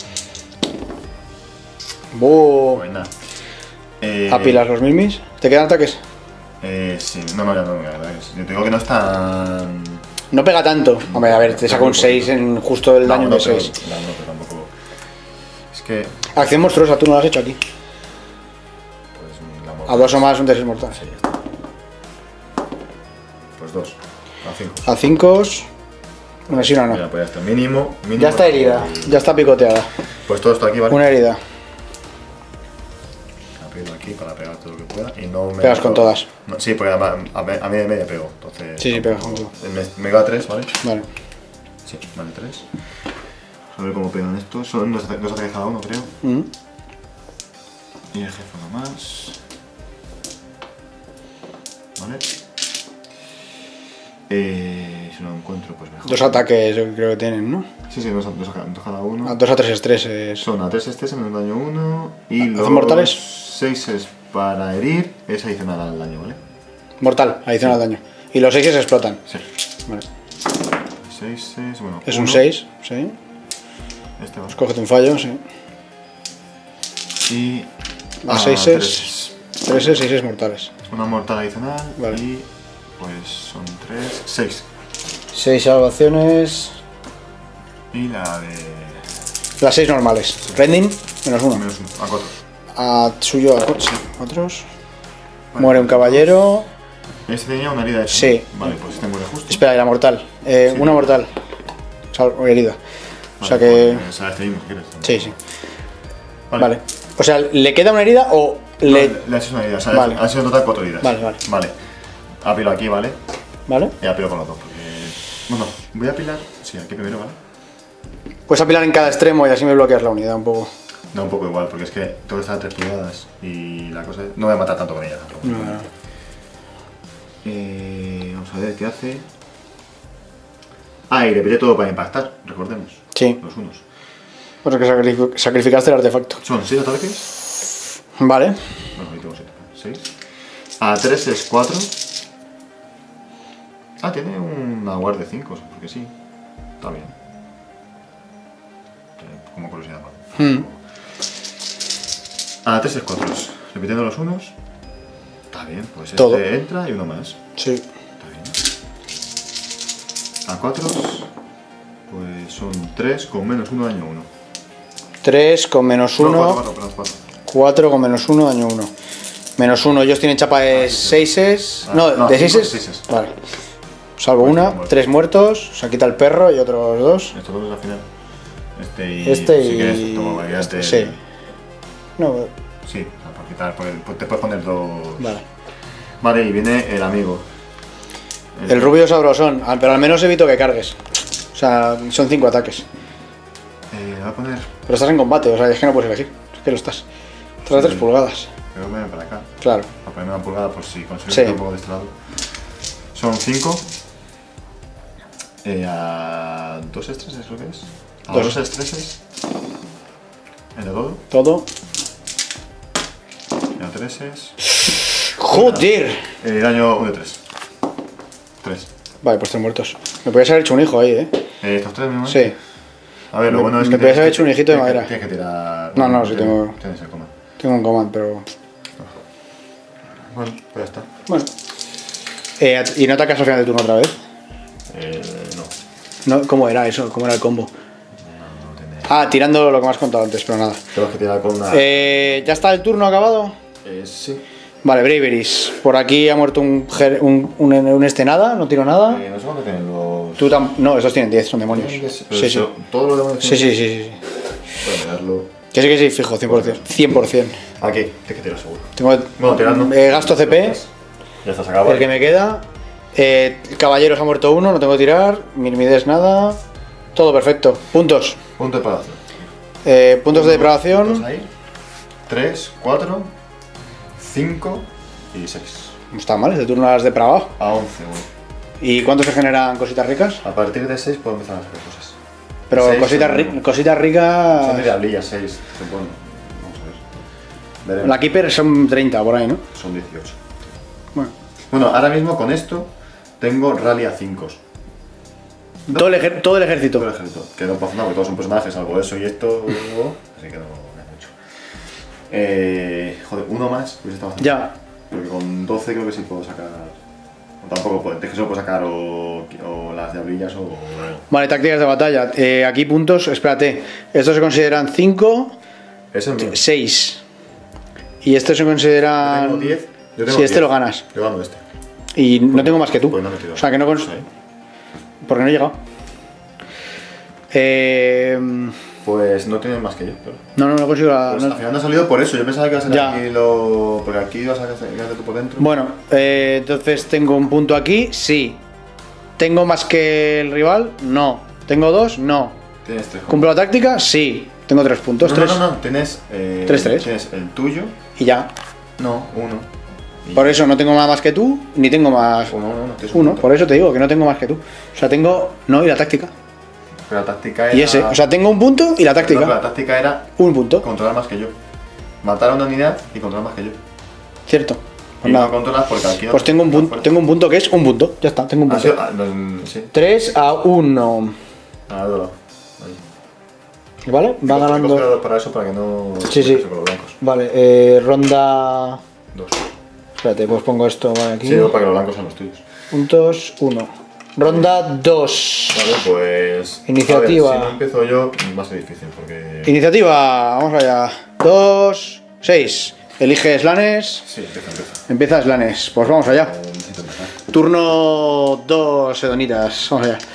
Pues nada. ¿Apilas los Mirmis? ¿Te quedan ataques? Sí, no. Yo te digo que no es tan. No pega tanto. Hombre, a ver, te saca un 6 en justo el daño de 6. No, pero tampoco. Es que. Acción monstruosa, tú no la has hecho aquí. Pues la A 2 o más un D6 mortal. Sí, ya está. Pues 2. A 5. A 5. Una sí, una no. Mira, pues ya está. Mínimo. Ya está herida, ya está picoteada. Pues todo esto aquí, ¿vale? Una herida. Aprieto aquí para pegar todo lo que pueda. Y no me. Pegas con todas. No, sí, porque a media media pego. Entonces. Sí, pegas con todo. Me queda 3, ¿vale? Vale. Sí, vale, 3. A ver cómo pegan estos. Son 2 ataques cada uno, creo. Y el jefe uno más. Vale. Si no lo encuentro, pues mejor. 2 ataques yo creo que tienen, ¿no? Sí, 2 cada uno. A 2 a 3 estreses. Son a 3 estés, menos daño 1. Y ¿Hacen los mortales? 6 es para herir, es adicional al daño, ¿vale? Mortal, adicional daño. Y los 6 explotan. Sí. Vale. 6 es, bueno. Es un uno. 6, sí. Este va. Cógete un fallo, sí. Y. A 6 es. 3 es 6 es mortales. Una mortal adicional. Vale. Y. Pues son 3. 6. 6 salvaciones. Y la de. Las 6 normales. Rending, menos 1. Menos 1. A 4. A suyo a coche. Otros. Muere un caballero. Este tenía una herida de hecho. Sí. Vale, pues este muere justo. Espera, y la mortal. Sí. Una mortal. Herida. O sea Vale, que. Pues, a este mismo, si quieres. Sí, sí. Vale. O sea, ¿le queda una herida o No, le.? le has hecho una herida. O sea, Vale. han sido en total 4 heridas. Vale. Vale. Apilo aquí, ¿vale? ¿Vale? Y apilo con los dos. Porque. Bueno, voy a apilar. Sí, aquí primero, ¿vale? Puedes apilar en cada extremo y así me bloqueas la unidad un poco. Da un poco igual, porque es que todo está a 3 pulgadas y la cosa es... No voy a matar tanto con ella tampoco. No. Vamos a ver qué hace. Ah, y repite todo para impactar, recordemos. Sí. Los unos. Pues que sacrificaste el artefacto. Son 6 ataques. Vale. Bueno, ahí tengo 6. A 3 es 4. Ah, tiene una guard de 5, porque sí. Está bien. Como curiosidad, ¿no? Ah, 3 4. Repitiendo los unos. Está bien, pues Todo. este entra y uno más. Sí. Está bien. A 4, pues son 3 con menos 1, daño 1. 3 con menos 1. No, 4. 4 con menos 1, daño 1. Menos 1, ellos tienen chapa de 6. No, de 6. Vale. Salvo una, 3 muertos. Se quita el perro y otros 2. Estos dos al final. Este si y. quieres, toma, Este, sí. No, Sí, para quitar, te puedes poner 2. vale. Vale, y viene el amigo. El rubio sabrosón, pero al menos evito que cargues. O sea, son 5 ataques. Voy a poner. Pero estás en combate, o sea, es que no puedes elegir. Es que lo estás. Estás a 3 pulgadas. Voy a poner para acá. Claro. Para ponerme una pulgada por si consigo Sí. un poco de este lado. Son 5. A 2 estreses, creo que es. A 2 estreses. En todo. Todo. Y a 3 es. ¡Joder! Daño 1 de 3. 3. Vale, pues 3 muertos. Me podías haber hecho un hijo ahí, ¿Estos 3 mismos? Sí. A ver, lo bueno es que. Me podías haber hecho un hijito de madera. Tienes que tirar. No, sí tengo. Tienes el coma. Tengo un command, pero. Bueno, pues ya está. Bueno. ¿Y no atacas al final de turno otra vez? No. No, ¿cómo era eso? ¿Cómo era el combo? No tiene. Ah, tirando lo que me has contado antes, pero nada. Tengo que tirar con una. ¿Ya está el turno acabado? Sí. Vale, Braveries. Por aquí ha muerto un nada, no tiro nada. No sé cuánto tienen los. Tú no, estos tienen 10, son demonios. Sí, sí. Todos los demonios. Sí. Voy a mirarlo. Que sí, fijo, 100%. 100%. Aquí, tienes que tirar seguro. Tengo, Bueno, tirando. gasto CP, Ya estás acabado. el que me queda. Caballeros ha muerto uno, no tengo que tirar. Mirmides nada. Todo perfecto. Puntos. Punto de depravación. Puntos de depravación. Ahí. 3, 4, 5 y 6. No está mal, este turno las has depravado. A 11, bueno. ¿Y cuánto se generan cositas ricas? A partir de 6 puedo empezar a hacer cosas. Pero 6 cositas son ricas. de diablillas 6, supongo. Vamos a ver. Veremos. La Keeper son 30 por ahí, ¿no? Son 18. Bueno. Bueno, ahora mismo con esto tengo rally a 5. Todo el ejército. Todo el ejército. Que no pasa nada, porque todos son personajes, algo eso y esto. Así que no es mucho. Joder, uno más hubiese estado bastante. Ya. Porque con 12 creo que sí puedo sacar. O tampoco puedo, es que solo puedo sacar o las diablillas o. Vale, tácticas de batalla. Aquí puntos, espérate. Estos se consideran 5, Es el mío. 6. Y estos se consideran. Yo tengo 10. Yo tengo Si este 10. lo ganas. Yo gano este. Y no tengo más que tú. Pues no me tiro. O sea que no Sí. porque no he llegado. Pues no tienes más que yo. Pero. No consigo la. Pues no- al final no ha salido por eso. Yo pensaba que iba a ser Ya. aquí lo. Porque aquí ibas a quedarte tú por dentro. Bueno, entonces tengo un punto aquí, sí. ¿Tengo más que el rival? No. ¿Tengo 2? No. Tienes 3. ¿Cumplo la táctica? Sí. Tengo 3 puntos, No, 3. no. Tienes. 3. Tienes el tuyo. Y ya. No, 1. Por eso no tengo nada más que tú, ni tengo más. 1, tienes Uno, punto. por eso te digo que no tengo más que tú. O sea, tengo. No, y la táctica. Pero la táctica era. Y ese. O sea, tengo un punto y la No, pero la táctica. táctica era Un punto. controlar más que yo. Matar a una unidad y controlar más que yo. Cierto. Pues Y no nada. controlas porque aquí no. Pues tengo un punto que es un punto. Ya está, tengo un Ha punto. sido, sí. 3-1. Ah, duro. Ahí. ¿Vale? Va He ganando. cogido para eso, para que no. Sí. Con los blancos. Vale, ronda. 2. Espérate, pues pongo esto vale, aquí. Sí, no, para que los blancos sean los tuyos. Puntos 1. Ronda 2. Vale, pues. Iniciativa. A ver, si no empiezo yo, va a ser difícil porque. Iniciativa, vamos allá. 2, 6. Elige Slanes. Sí, empieza. Empieza Slanes. Pues vamos allá. Necesito empezar. Turno 2, Sedonitas. Vamos allá.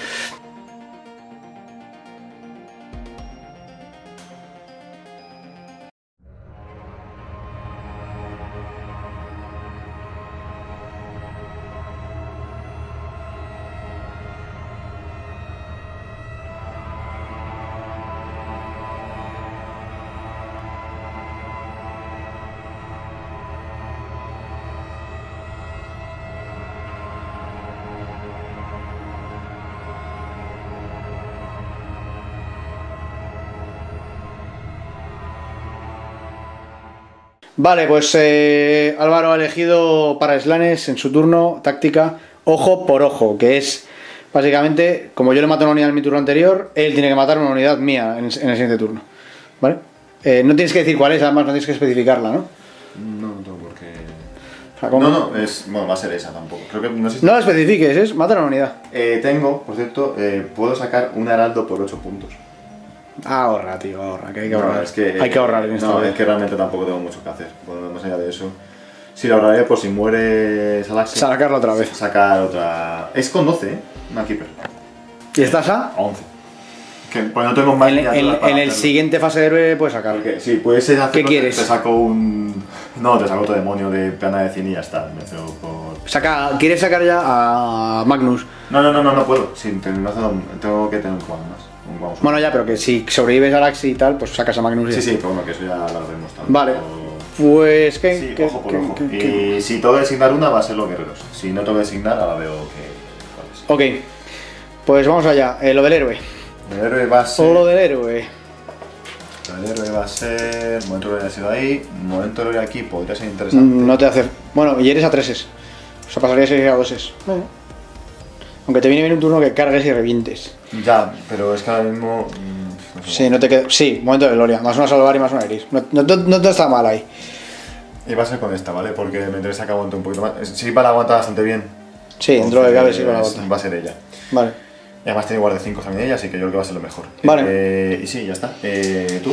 Vale, pues Álvaro ha elegido para Slanes en su turno táctica ojo por ojo, que es básicamente, como yo le mato una unidad en mi turno anterior, él tiene que matar una unidad mía en el siguiente turno. ¿Vale? No tienes que decir cuál es, además no tienes que especificarla, ¿no? No tengo por qué. O sea, ¿cómo? No, bueno, va a ser esa tampoco. Creo que no sé si... No la especifiques, es matar una unidad. Tengo, por cierto, puedo sacar un heraldo por 8 puntos. Ahorra, tío, ahorra, que hay que ahorrar. No, es que, hay que ahorrar en esta No, vida. es que realmente tampoco tengo mucho que hacer. Bueno, más allá de eso. Sí, la ahorraría por si muere Salaxi. Sacarla otra vez. Sacar otra. Es con 12, una keeper. ¿Y estás a? A 11. Que pues no tengo más miniaturas para En el hacerlo. siguiente fase de héroe puedes sacar. Porque, sí, puedes hacer. ¿Qué quieres? Te saco un. No, te saco otro demonio de plana de cine y ya está. Me hago por... ¿Quieres sacar ya a Magnus? No puedo. Sí, tengo que tener un comando más. Un vamos. Bueno, ya, pero que si sobrevives a Laxi y tal, pues sacas a Magnus. Sí, pero bueno, que eso ya lo haremos también. Vale. Pues, ¿qué? Sí, ¿qué- ojo por qué- ojo. qué- qué? Y si tengo que designar una, va a ser los guerreros. Si no tengo que designar, ahora veo que. ¿Cuál es? Ok, pues vamos allá. Lo del héroe. El héroe va a ser. Lo del héroe. El héroe va a ser. Momento de gloria ha sido ahí. Momento de gloria aquí podría ser interesante. No te hace. Bueno, y eres a 3s. O sea, pasarías a ir a 2s. Aunque te viene bien un turno que cargues y revientes. Ya, pero es que ahora mismo. No sé. Sí, no te queda. Sí, momento de gloria. Más una salvar y más una herir. No te está mal ahí. Y va a ser con esta, ¿vale? Porque me interesa que aguante un poquito más. Sí, para aguantar bastante bien. Sí, dentro de cabe sí con la bota. Va a ser ella. Vale. Y además tiene guardia 5 también ella, así que yo creo que va a ser lo mejor. Vale. Y sí, ya está. ¿Tú?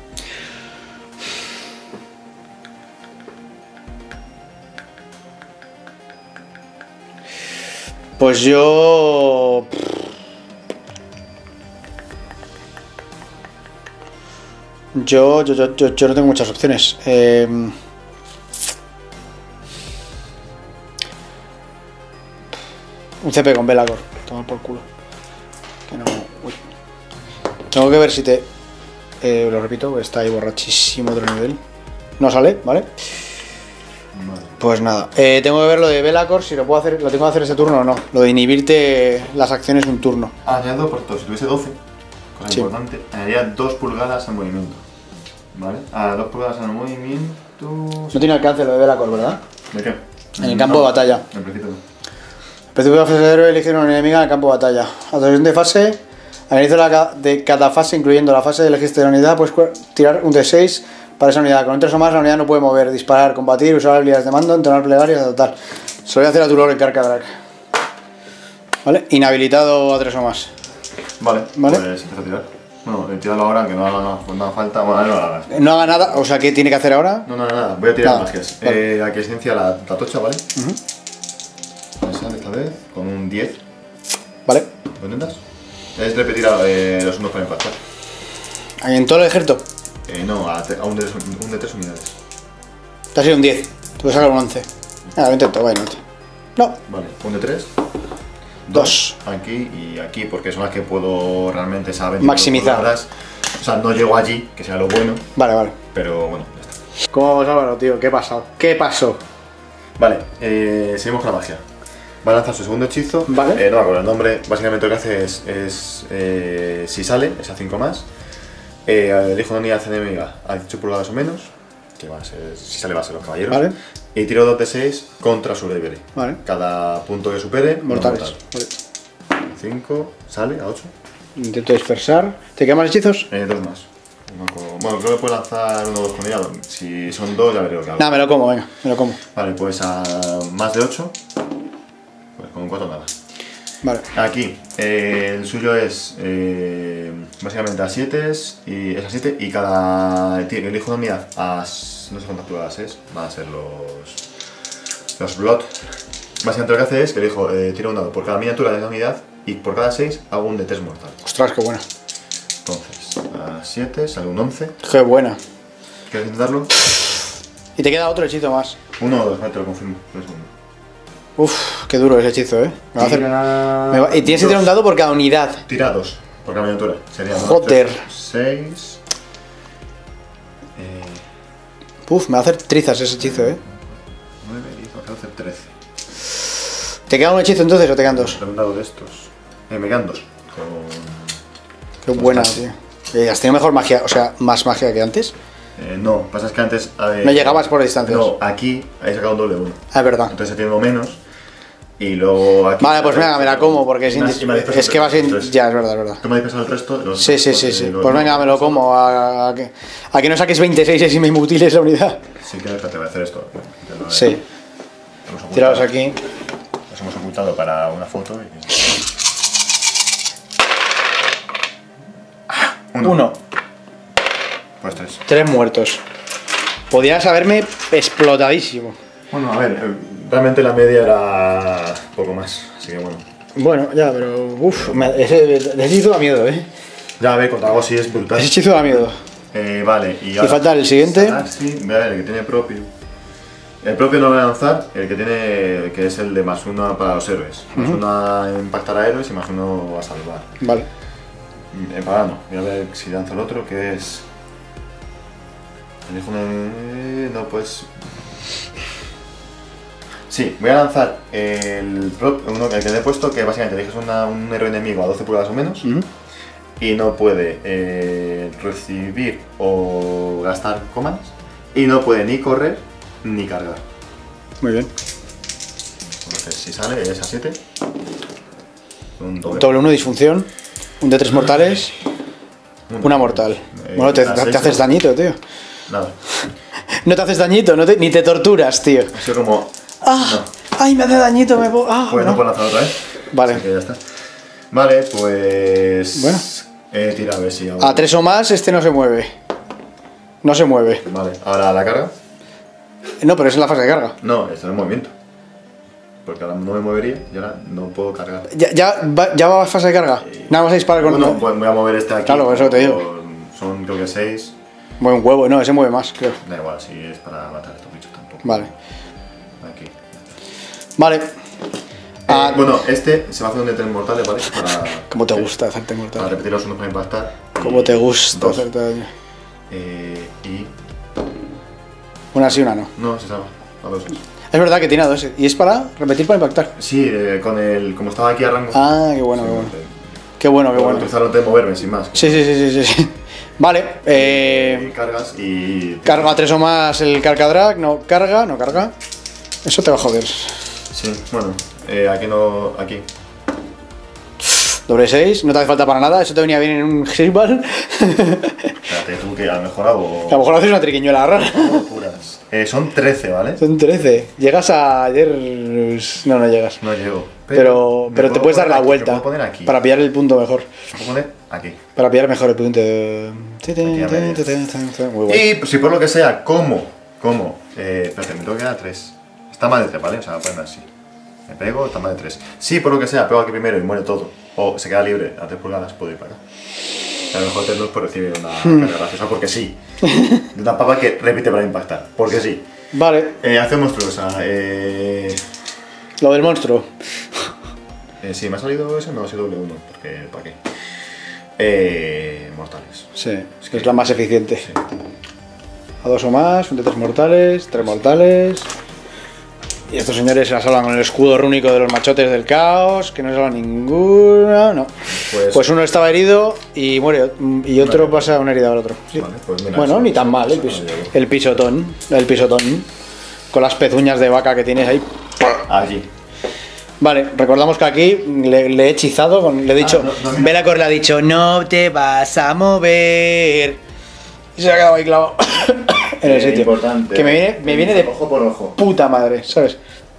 Pues yo. Yo no tengo muchas opciones. Un CP con Belagor. Toma por culo. Que no. Uy. Tengo que ver si te. Lo repito, está ahí borrachísimo otro nivel. No sale, ¿vale? Vale. Pues nada. Tengo que ver lo de Belagor, si lo puedo hacer. ¿Lo tengo que hacer ese turno o no? Lo de inhibirte las acciones un turno. Añado, por todo, si tuviese 12, cosa Sí. importante, añadiría 2 pulgadas al movimiento. ¿Vale? A 2 pulgadas al movimiento. No tiene alcance lo de Belagor, ¿verdad? ¿De qué? En el campo de batalla. En principio no. Al principio de la fase de héroe elige una enemiga en el campo de batalla. A la siguiente fase, al inicio de cada fase, incluyendo la fase de elegiste de la unidad, puedes tirar un D6 para esa unidad. Con un 3 o más, la unidad no puede mover, disparar, combatir, usar habilidades de mando, entonar plegarias, total. Se lo voy a hacer a tu lore en Carcadrak. ¿Vale? Inhabilitado a 3 o más. Vale, Vale. pues empieza a tirar. Bueno, tíralo ahora, que no haga falta. Bueno, no lo hagas. No haga nada, o sea, ¿qué tiene que hacer ahora? No, nada. Voy a tirar Nada. magias. Vale. Aquí esencia la tocha, ¿vale? Esa, esta vez, con un 10. Vale. ¿Lo intentas? Es repetir los unos para impactar. Ahí en todo el ejército. No, a un de 3 unidades. Te ha sido un 10. Tú puedes sacar un 11. Nada, lo intento, vaya, no. Vale, un de 3. Dos. Aquí y aquí, porque son las que puedo realmente saber. Maximizar. O sea, no llego allí, que sea lo bueno, Vale, vale. pero bueno, ya está. ¿Cómo vamos, Álvaro, tío? ¿Qué ha pasado? ¿Qué pasó? Vale, seguimos con la magia. Va a lanzar su segundo hechizo. Vale. No me acuerdo el nombre. Básicamente lo que hace es si sale, es a 5 más. Elijo una unidad enemiga a 18 pulgadas o menos. Que va a ser, si sale, va a ser los caballeros. Vale. Y tiro 2 de 6 contra su bravery. Vale. Cada punto que supere. Mortales. mortal. Vale. 5, sale a 8. Intento dispersar. ¿Te quedan más hechizos? 2 más. Bueno, creo que puedo lanzar 1 o 2 con ella. Si son 2, ya veré lo que hago. Nada, me lo como, venga, me lo como. Vale, pues a más de 8. Pues con 4 nada. Vale. Aquí, el suyo es básicamente a 7 y es a 7 y cada elijo una unidad a no sé cuántas pulgadas es, van a ser los Blood. Básicamente lo que hace es que elijo, tiro un dado por cada miniatura de la unidad y por cada 6 hago un de 3 mortal. Ostras, qué buena. Entonces, a 7 sale un 11. Qué buena. ¿Quieres intentarlo? Y te queda otro hechizo más. 1 o 2, te lo confirmo. Un segundo. Uf, qué duro ese hechizo, ¿eh? Me va a hacer... Tira Y tienes que tirar un dado por cada unidad. Tira 2 por cada miniatura. Sería Joder. 6. Uf, me va a hacer trizas ese hechizo, ¿eh? 9, 10, 11, 13. ¿Te queda un hechizo entonces o te quedan dos? Un dado de estos. Me quedan 2. Qué buena, tío. ¿Has tenido mejor magia, o sea, más magia que antes? No, pasa es que antes. No llegabas por distancias. No, aquí he sacado un doble 1. Ah, es verdad. Entonces he tenido menos. Y luego aquí... Vale, pues venga, me la como porque es que va sin... Ya, es verdad. Tú me dices el resto... Sí. Pues venga, me lo como. A que no saques 26 y me mutiles la unidad. Sí, que te voy a hacer esto. Sí. Tirados aquí. Los hemos ocultado para una foto. Uno. Pues 3. 3 muertos. Podías haberme explotadísimo. Bueno, a ver, realmente la media era poco más, así que bueno. Bueno, ya, pero uff, ese hechizo da miedo, Ya, a ver, contra algo así es brutal. Ese hechizo da miedo. Vale, y ahora... Y falta el siguiente. Sí, voy a ver, el que tiene propio. El propio no voy a lanzar, el que tiene, que es el de +1 para los héroes. +1 a impactar a héroes y +1 a salvar. Vale. Para no, voy a ver si lanzo el otro, que es... Elijo no, pues... Sí, voy a lanzar el que te he puesto, que básicamente eliges un héroe enemigo a 12 pulgadas o menos y no puede recibir o gastar comas y no puede ni correr ni cargar. Muy bien. Entonces, si sale es a 7. Un doble 1, disfunción. Un de 3 mortales. Una mortal. Bueno, te haces dañito, tío. Nada. No te haces dañito, ni te torturas, tío. Ha sido como... ¡Ah! No. ¡Ay, me hace dañito! Me puedo... ¡Ah! Pues no puedo lanzar otra vez. Vale. Así que ya está. Vale, pues... Bueno. Tira a ver si hago... A 3 o más, este no se mueve. No se mueve. Vale, ahora la carga. No, pero es en la fase de carga. No, esto es el movimiento. Porque ahora no me movería y ahora no puedo cargar. ¿Ya va a fase de carga? Nada más a disparar con... Bueno, pues voy a mover este aquí. Claro, eso te digo. Son creo que 6. Mueve un huevo, no, ese mueve más, creo. Da igual, si es para matar a estos bichos tampoco. Vale. Aquí. Vale. Bueno, este se va a hacer un de 3 mortales, ¿vale? ¿Cómo te gusta hacerte mortal? Para repetir los unos para impactar. ¿Cómo te gusta hacerte daño? Y... Una sí, una no. No, se salva. A 2. Es verdad que tiene a 2. ¿Y es para repetir para impactar? Sí, con el... Como estaba aquí a rango. Ah, qué bueno, sí, qué bueno. Qué bueno. Utilizarlo antes de moverme, sin más. Sí. Vale, cargas y... Carga 3 o más el carcadrag, no carga. Eso te va a joder. Sí, bueno, aquí no... aquí. Doble 6, no te hace falta para nada, eso te venía bien en un Hexball. Espérate, tú que a lo mejor hago... A lo mejor haces una triquiñuela rara. Locuras. Son 13, ¿vale? Son 13. Llegas a ayer... No llegas. No llego. Pero te puedes dar la vuelta. Me puedo poner aquí. Para pillar el punto mejor. Me puedo poner aquí. Para pillar mejor el punto. Muy bueno. Y si por lo que sea, espérate, me tengo que dar 3. Está mal de 3, ¿vale? O sea, voy a poner así. Me pego, está mal de 3. Si por lo que sea, pego aquí primero y muere todo, o se queda libre a 3 pulgadas, puedo ir para acá. A lo mejor te por recibir una carga graciosa, porque sí. De una papa que repite para impactar, porque sí. Vale. Acción monstruosa. Lo del monstruo. Sí, me ha salido eso, no ha sido W1, porque ¿para qué? Mortales. Sí, es la más eficiente. Sí. A 2 o más, un de 3 mortales, 3 mortales. Y estos señores se la salvan con el escudo rúnico de los machotes del caos, que no salva ninguna, no. Pues uno estaba herido y muere, y otro pasa una herida al otro. Sí. Vale, pues mira, bueno, ni tan mal el pisotón, con las pezuñas de vaca que tienes ahí. Allí. Vale, recordamos que aquí le he hechizado, le he dicho, Velacor le ha dicho, no te vas a mover. Y se ha quedado ahí clavado en el sitio. Importante. Que me viene de ojo por ojo. Puta madre, ¿sabes?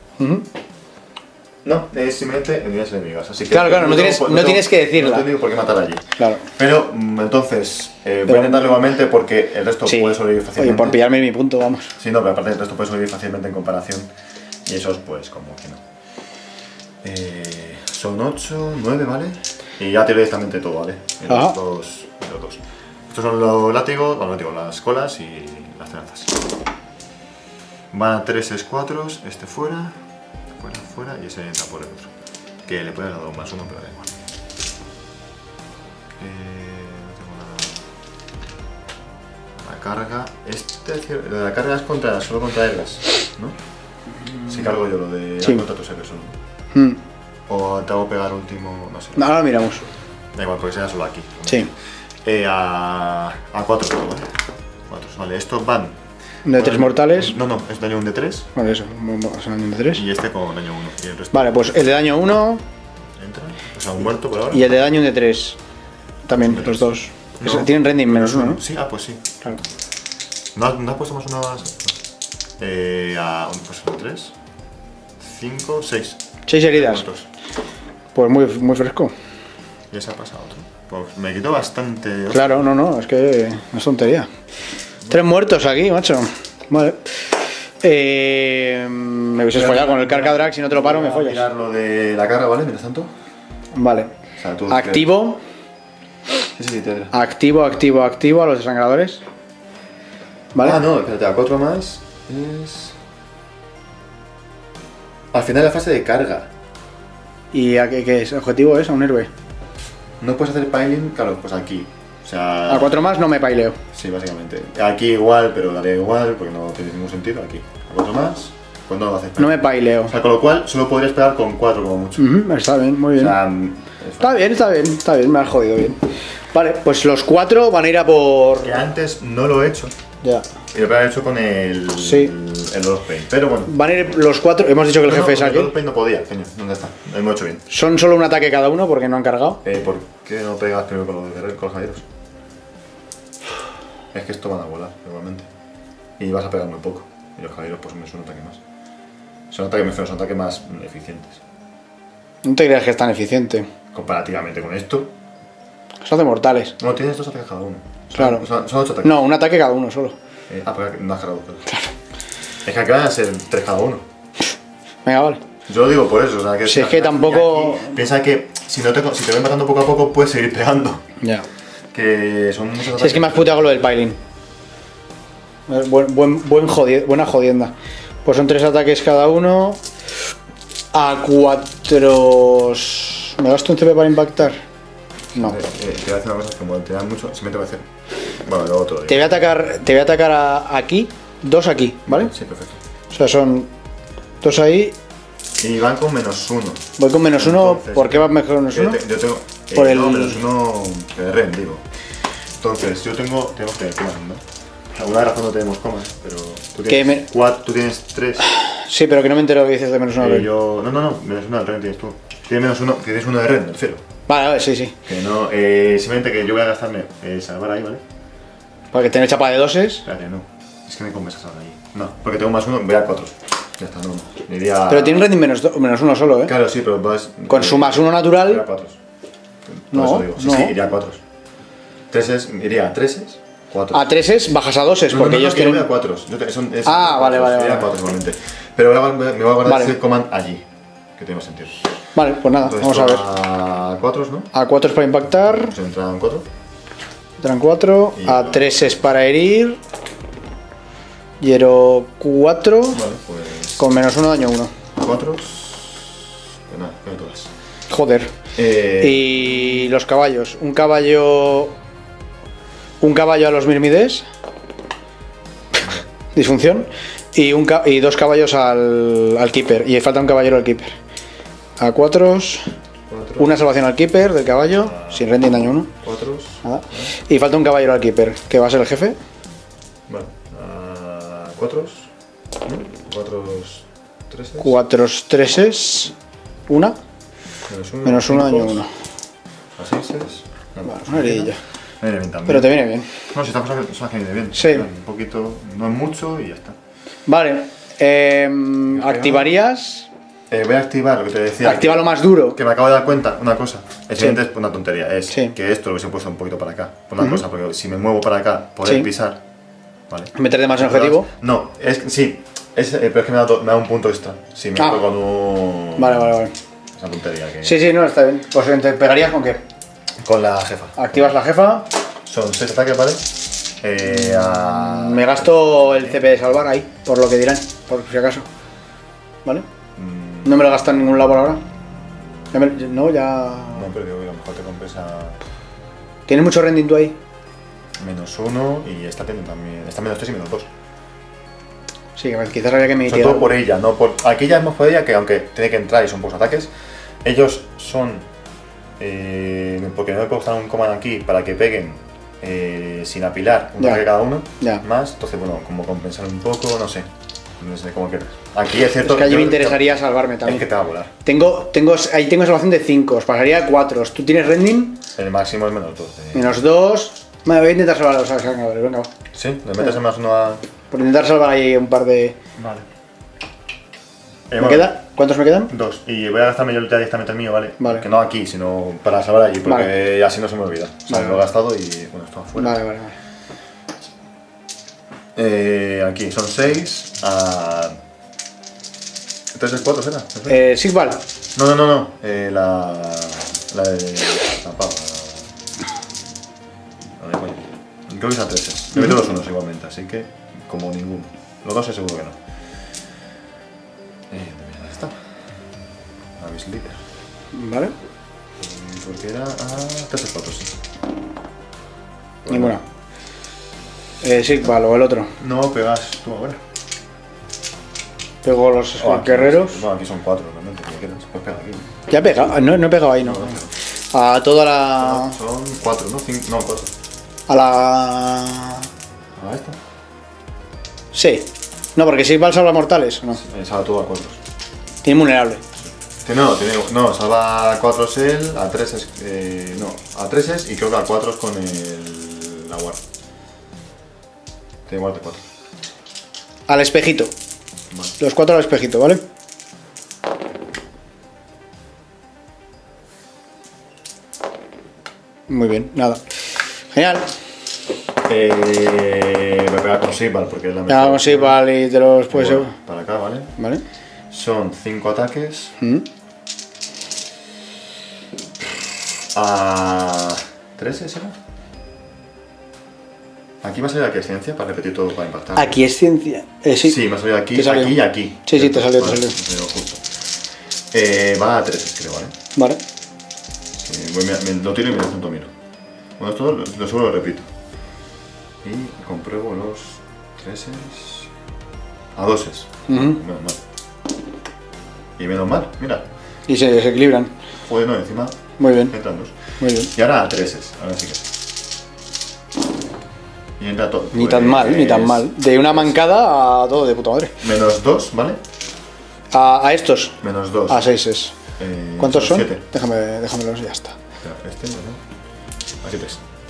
No, es simplemente unidades enemigas. Así que claro, no tienes que decirla. No tengo por qué matar allí. Claro. Pero entonces, voy a intentarlo igualmente porque el resto puede sobrevivir fácilmente. Oye, por pillarme mi punto, vamos. Sí, no, pero aparte el resto puede sobrevivir fácilmente en comparación. Y esos, pues, como que no. Son 8, 9, ¿vale? Y ya tiro directamente todo, ¿vale? Los dos. Estos son los látigos, las colas y las tenazas. Van a 3 S4, este fuera, fuera y ese entra por el otro. Que le puede haber dado +1, pero da igual. No tengo nada. La carga. Lo de la carga es solo contra héroes, ¿no? Si cargo yo lo de contra tus héroes solo. O te hago pegar último, no sé. No, ahora miramos. Da igual, porque sea solo aquí. Sí. A 4 todo, ¿vale? 4, vale, estos van De 3 mortales. No, es daño 1 de 3. Vale, eso, son daño de 3. Y este con daño 1. Y el resto Vale, pues el de daño 1 entra. O sea, un muerto por ahora. y el de daño de 3. También, los dos. No. Tienen rending -1, ¿no? Sí, pues sí. Claro. ¿No has puesto más una más? Pues 3, 5, 6. 6 heridas. Pues muy fresco. Ya se ha pasado otro. Pues me quito bastante. Claro, no, es que no es tontería. 3 muertos aquí, macho. Vale. Me hubieses follado con el Carcadrax, si no te lo paro, me follas. Voy a mirar lo de la carga, ¿vale? Mientras tanto. Vale. O sea, tú Activo. Sí, te Activo a los desangradores. Vale. Ah, no, espérate, a 4 más es. Al final de la fase de carga. ¿Y a qué es? ¿Objetivo es? ¿A un héroe? No puedes hacer piling, claro, pues aquí. O sea. A 4 más no me paileo. Sí, básicamente. Aquí igual, pero daría igual, porque no tiene ningún sentido. Aquí. A 4 más, pues no lo haces. No me paileo. O sea, con lo cual solo podrías pegar con 4 como mucho. Está bien, muy bien. O sea, Está bien, me has jodido bien. Vale, pues los 4 van a ir a por... que antes no lo he hecho. Ya. Y lo había hecho con el. Sí. El Lord Pain. Pero bueno. Van a ir los 4, hemos dicho que el jefe es El aquí. Lord Pain no podía, coño. ¿Dónde está? Lo hemos hecho bien. Son solo un ataque cada uno porque no han cargado. ¿Por qué no pegas primero con los caballeros? Es que esto van a volar, igualmente. Y vas a pegar muy poco. Y los caballeros, pues, son un ataque más. Son ataques son ataques más eficientes. No te creas que es tan eficiente. Comparativamente con esto. Son de mortales. No, tienes 2 ataques cada uno. Claro. Son 8 ataques. No, un ataque cada uno solo. Porque no has cargado. Claro. Es que aquí van a ser 3 cada uno. Venga, vale. Yo lo digo por eso. O sea, que Si es que tampoco... aquí, piensa que si te voy matando poco a poco, puedes seguir pegando. Ya. Que son muchos ataques. Si es que me has puteado lo del piling. Buena jodienda. Pues son 3 ataques cada uno. A 4... ¿Me gasto un CP para impactar? No. Te voy a decir una cosa, como te dan mucho, siempre te voy a hacer. Bueno, luego te lo digo. Te voy a atacar aquí, 2 aquí, ¿vale? Sí, perfecto. O sea, son 2 ahí. Y van con -1. Voy con -1. Entonces, ¿Por qué va mejor -1? Yo tengo. Por el... No, -1 de REN, digo. Entonces, tenemos que tener comas, ¿no? Por alguna razón no tenemos comas, pero. Tú tienes 3. Sí, pero que no me entero que dices de -1. Yo. No, -1 del REN tienes tú. Tienes -1 de REN, del 0. Vale, sí. Que no, simplemente que yo voy a gastarme salvar ahí, ¿vale? Para que tener chapa de 2s. Espérate, no. Es que me compensas ahora ahí. No, porque tengo +1, voy a 4. Ya está, no. Iría... Pero tiene rending -1 solo, ¿eh? Claro, sí, pero vas... Con su +1 natural... Iría a 4. No, Sí, iría a 4. Iría a 3s, 4. A 3s bajas a 2s, porque ellos tienen... tienen... Yo voy a 4. Vale. Iría a 4 igualmente. Pero ahora me voy a guardar ese command allí. Que tiene más sentido. Vale, pues nada, Entonces, vamos a ver. A 4, ¿no? A 4 es para impactar. Pues entran 4. Entran 4. A 3 es para herir. Hiero 4. Vale, pues... Con -1, daño 1. 4. Pues nada, veo todas. Joder. Y los caballos. Un caballo a los Mirmides. Disfunción. Y 2 caballos al Keeper. Y falta un caballero al Keeper. A 4. Una salvación al Keeper del caballo. Sin rending, daño 1. 4. Nada. Y falta un caballero al Keeper. Que va a ser el jefe. Vale. 4. 4. 3. 4 3s. 1. -1, daño 1. A 6. Vale, una heridilla. Me viene bien también. Pero te viene bien. No, si estas cosas son las que me viene bien. Sí. Un poquito, no es mucho y ya está. Vale. ¿Activarías? Voy a activar lo que te decía. Activa lo más duro. Que me acabo de dar cuenta, una cosa. Es evidente, es una tontería. Es Sí. que esto lo hubiese puesto un poquito para acá. Por una cosa, porque si me muevo para acá, poder Sí. pisar. Vale. ¿Meter de más en objetivo? No, sí. Pero es que me da un punto extra. Si me toco con un. Vale. Es una tontería que. Sí, no, está bien. Pues te pegarías con qué. Con la jefa. Activas la jefa. Son 6 ataques, ¿vale? Me gasto el CP de salvar ahí, por lo que dirán, por si acaso. ¿Vale? No me lo gasto en ningún lado por ahora. No, ya. No, pero digo, a lo mejor te compensa. ¿Tienes mucho rending tú ahí? -1 y esta tiene también. Esta -3 y -2. Sí, quizás habría que me Sobre todo por ella, no por. Aquí ya es más por ella que aunque tiene que entrar y son pocos ataques, ellos son. Porque no me puedo usar un command aquí para que peguen sin apilar, un Ya. ataque cada uno, Ya. más. Entonces, bueno, como compensar un poco, no sé. No sé cómo quieres. Aquí es cierto Es que allí yo- me interesaría salvarme Es también. que te va a volar. Ahí tengo salvación de 5, os pasaría a 4. ¿Tú tienes rending? El máximo es menos 2. Menos 2. Vale, voy a intentar salvar a los sangadores, venga, va. Sí, le metes el más uno a. Por intentar salvar ahí un par de... Vale. ¿Me queda? ¿Cuántos me quedan? 2. Y voy a gastarme yo ya directamente el mío, ¿vale? Vale. Que no aquí, sino para salvar allí, porque Vale. así no se me olvida. O sea, Vale. lo he gastado y bueno, esto afuera. Vale. Aquí son 6 a. 3 es 4, ¿será? Sigval. No. La de. La pava. La de coño. Creo que es a 3. Le meto los unos igualmente, así que como ninguno. Los 2 seguro que no. ¿Dónde está? Avis líder. Vale. Porque era a 3 es 4, sí. Ninguna. Sigval o el otro. No pegas tú ahora. Pego los Oh, aquí, guerreros. No, aquí son 4 realmente, como quieras. Pues pega aquí. Ya he pegado. No he pegado ahí, no. A toda la... Son 4, ¿no? 5, no, 4. A la... ¿A esta? Sí. No, porque Sigval salva mortales, ¿no? Salva todo a 4. Tiene vulnerable. No, salva 4 es él, a 3 es. No, a 3 es y creo que a 4 es con la guarda. Tiene guarda 4. Al espejito. Vale. Los 4 al espejito, ¿vale? Muy bien, nada. Genial. Voy a pegar con Sigval porque es la Ya vamos a ir, vale, y te los puedes... Bueno, para acá, ¿vale? ¿Vale? Son 5 ataques Mm. a 13, ¿será? Aquí me ha salido la ciencia para repetir todo para impactar. Aquí es ciencia. Sí. Sí, me ha salido aquí, Te salió. aquí y aquí. Sí, te salió, Vale, te salió. me salió justo. Va a 13, creo, ¿vale? Vale. Lo tiro y me lo junto miro. Bueno, esto lo seguro lo repito. Y compruebo los 13 a 2. Ujú. Menos mal. Y menos mal, mira. Y se equilibran. Joder, no, encima Muy bien, entran 2. muy bien. Y ahora a 13, ahora sí que. Y entra todo. Ni tan mal, ni tan mal. De una mancada a todo de puta madre. Menos 2, ¿vale? A estos. Menos 2. A 6. ¿Cuántos son? 7. Déjamelos y ya está. Este no. A 7.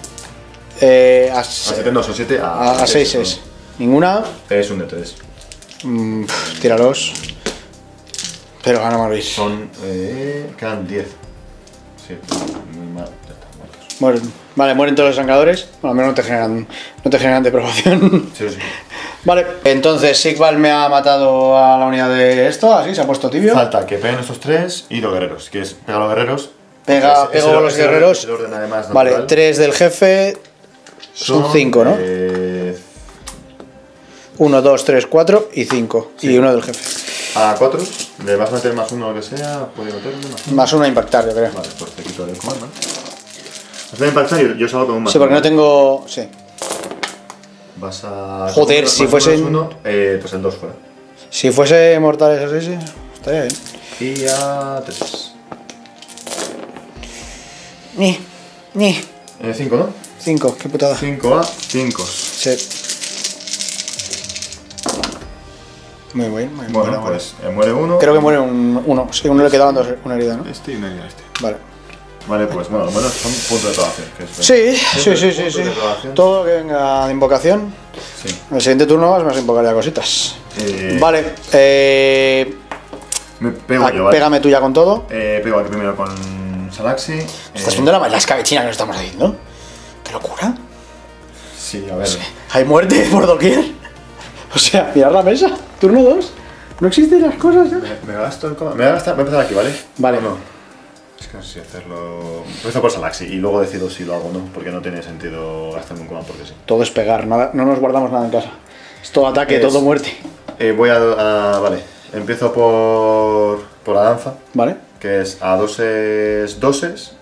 A A 7 no, son 7 a 6 es. Ninguna. Es un de 3. Tíralos. Pero gana Marvis. Son. Quedan 10. Sí, muy mal. Ya están muertos. Mueren. Vale, mueren todos los sangadores. Bueno, al menos no te generan deprobación. Sí, sí. Vale, entonces Sigval me ha matado a la unidad de esto, así se ha puesto tibio. Falta que peguen estos 3 y los guerreros. Si quieres pegar a los guerreros. Pego los guerreros. Es el orden además Vale, natural. 3 del jefe. Son 5, ¿no? 1, 2, 3, 4 y 5. Sí. Y uno del jefe. A 4, le vas a meter más 1 o lo que sea, puede meterle más 1. Más uno a impactar, yo creo. Vale, pues te quito el comando. Vas a impactar y yo salgo con un más Sí, porque uno. no tengo. Sí. Vas a. Joder, más si uno, fuesen- más uno, pues el 2 fuera. Si fuese mortales a 6, estaría bien. Y a 3. Ni. 5, ¿no? 5, qué putada. 5 a 5. Sí. Muy bien, muy Bueno, bueno. pues muere uno. Creo que muere uno. Sí, uno le quedaban una herida, ¿no? Este y medio este. Vale. Vale, pues bueno, lo bueno son puntos de probación. Que es Sí. de probación. Todo lo que venga de invocación. Sí. En el siguiente turno vas a invocar ya cositas. Vale, Me pego yo, ¿vale? pégame tú ya con todo. Pego aquí primero con Salaxi. ¿Estás viendo la escabechina que nos estamos haciendo? ¡Qué locura! Sí, a ver. Hay muerte por doquier. O sea, mirar la mesa. Turno 2. No existen las cosas ya. Me gasto el comando. Voy a empezar aquí, ¿vale? Vale. ¿O no? Es que no sé si hacerlo. Empiezo por Salaxi y luego decido si lo hago o no, porque no tiene sentido gastarme un comando porque sí. Todo es pegar, no nos guardamos nada en casa. Es todo ataque, todo muerte. Voy a. Vale. Empiezo por la danza, ¿Vale? que es a 2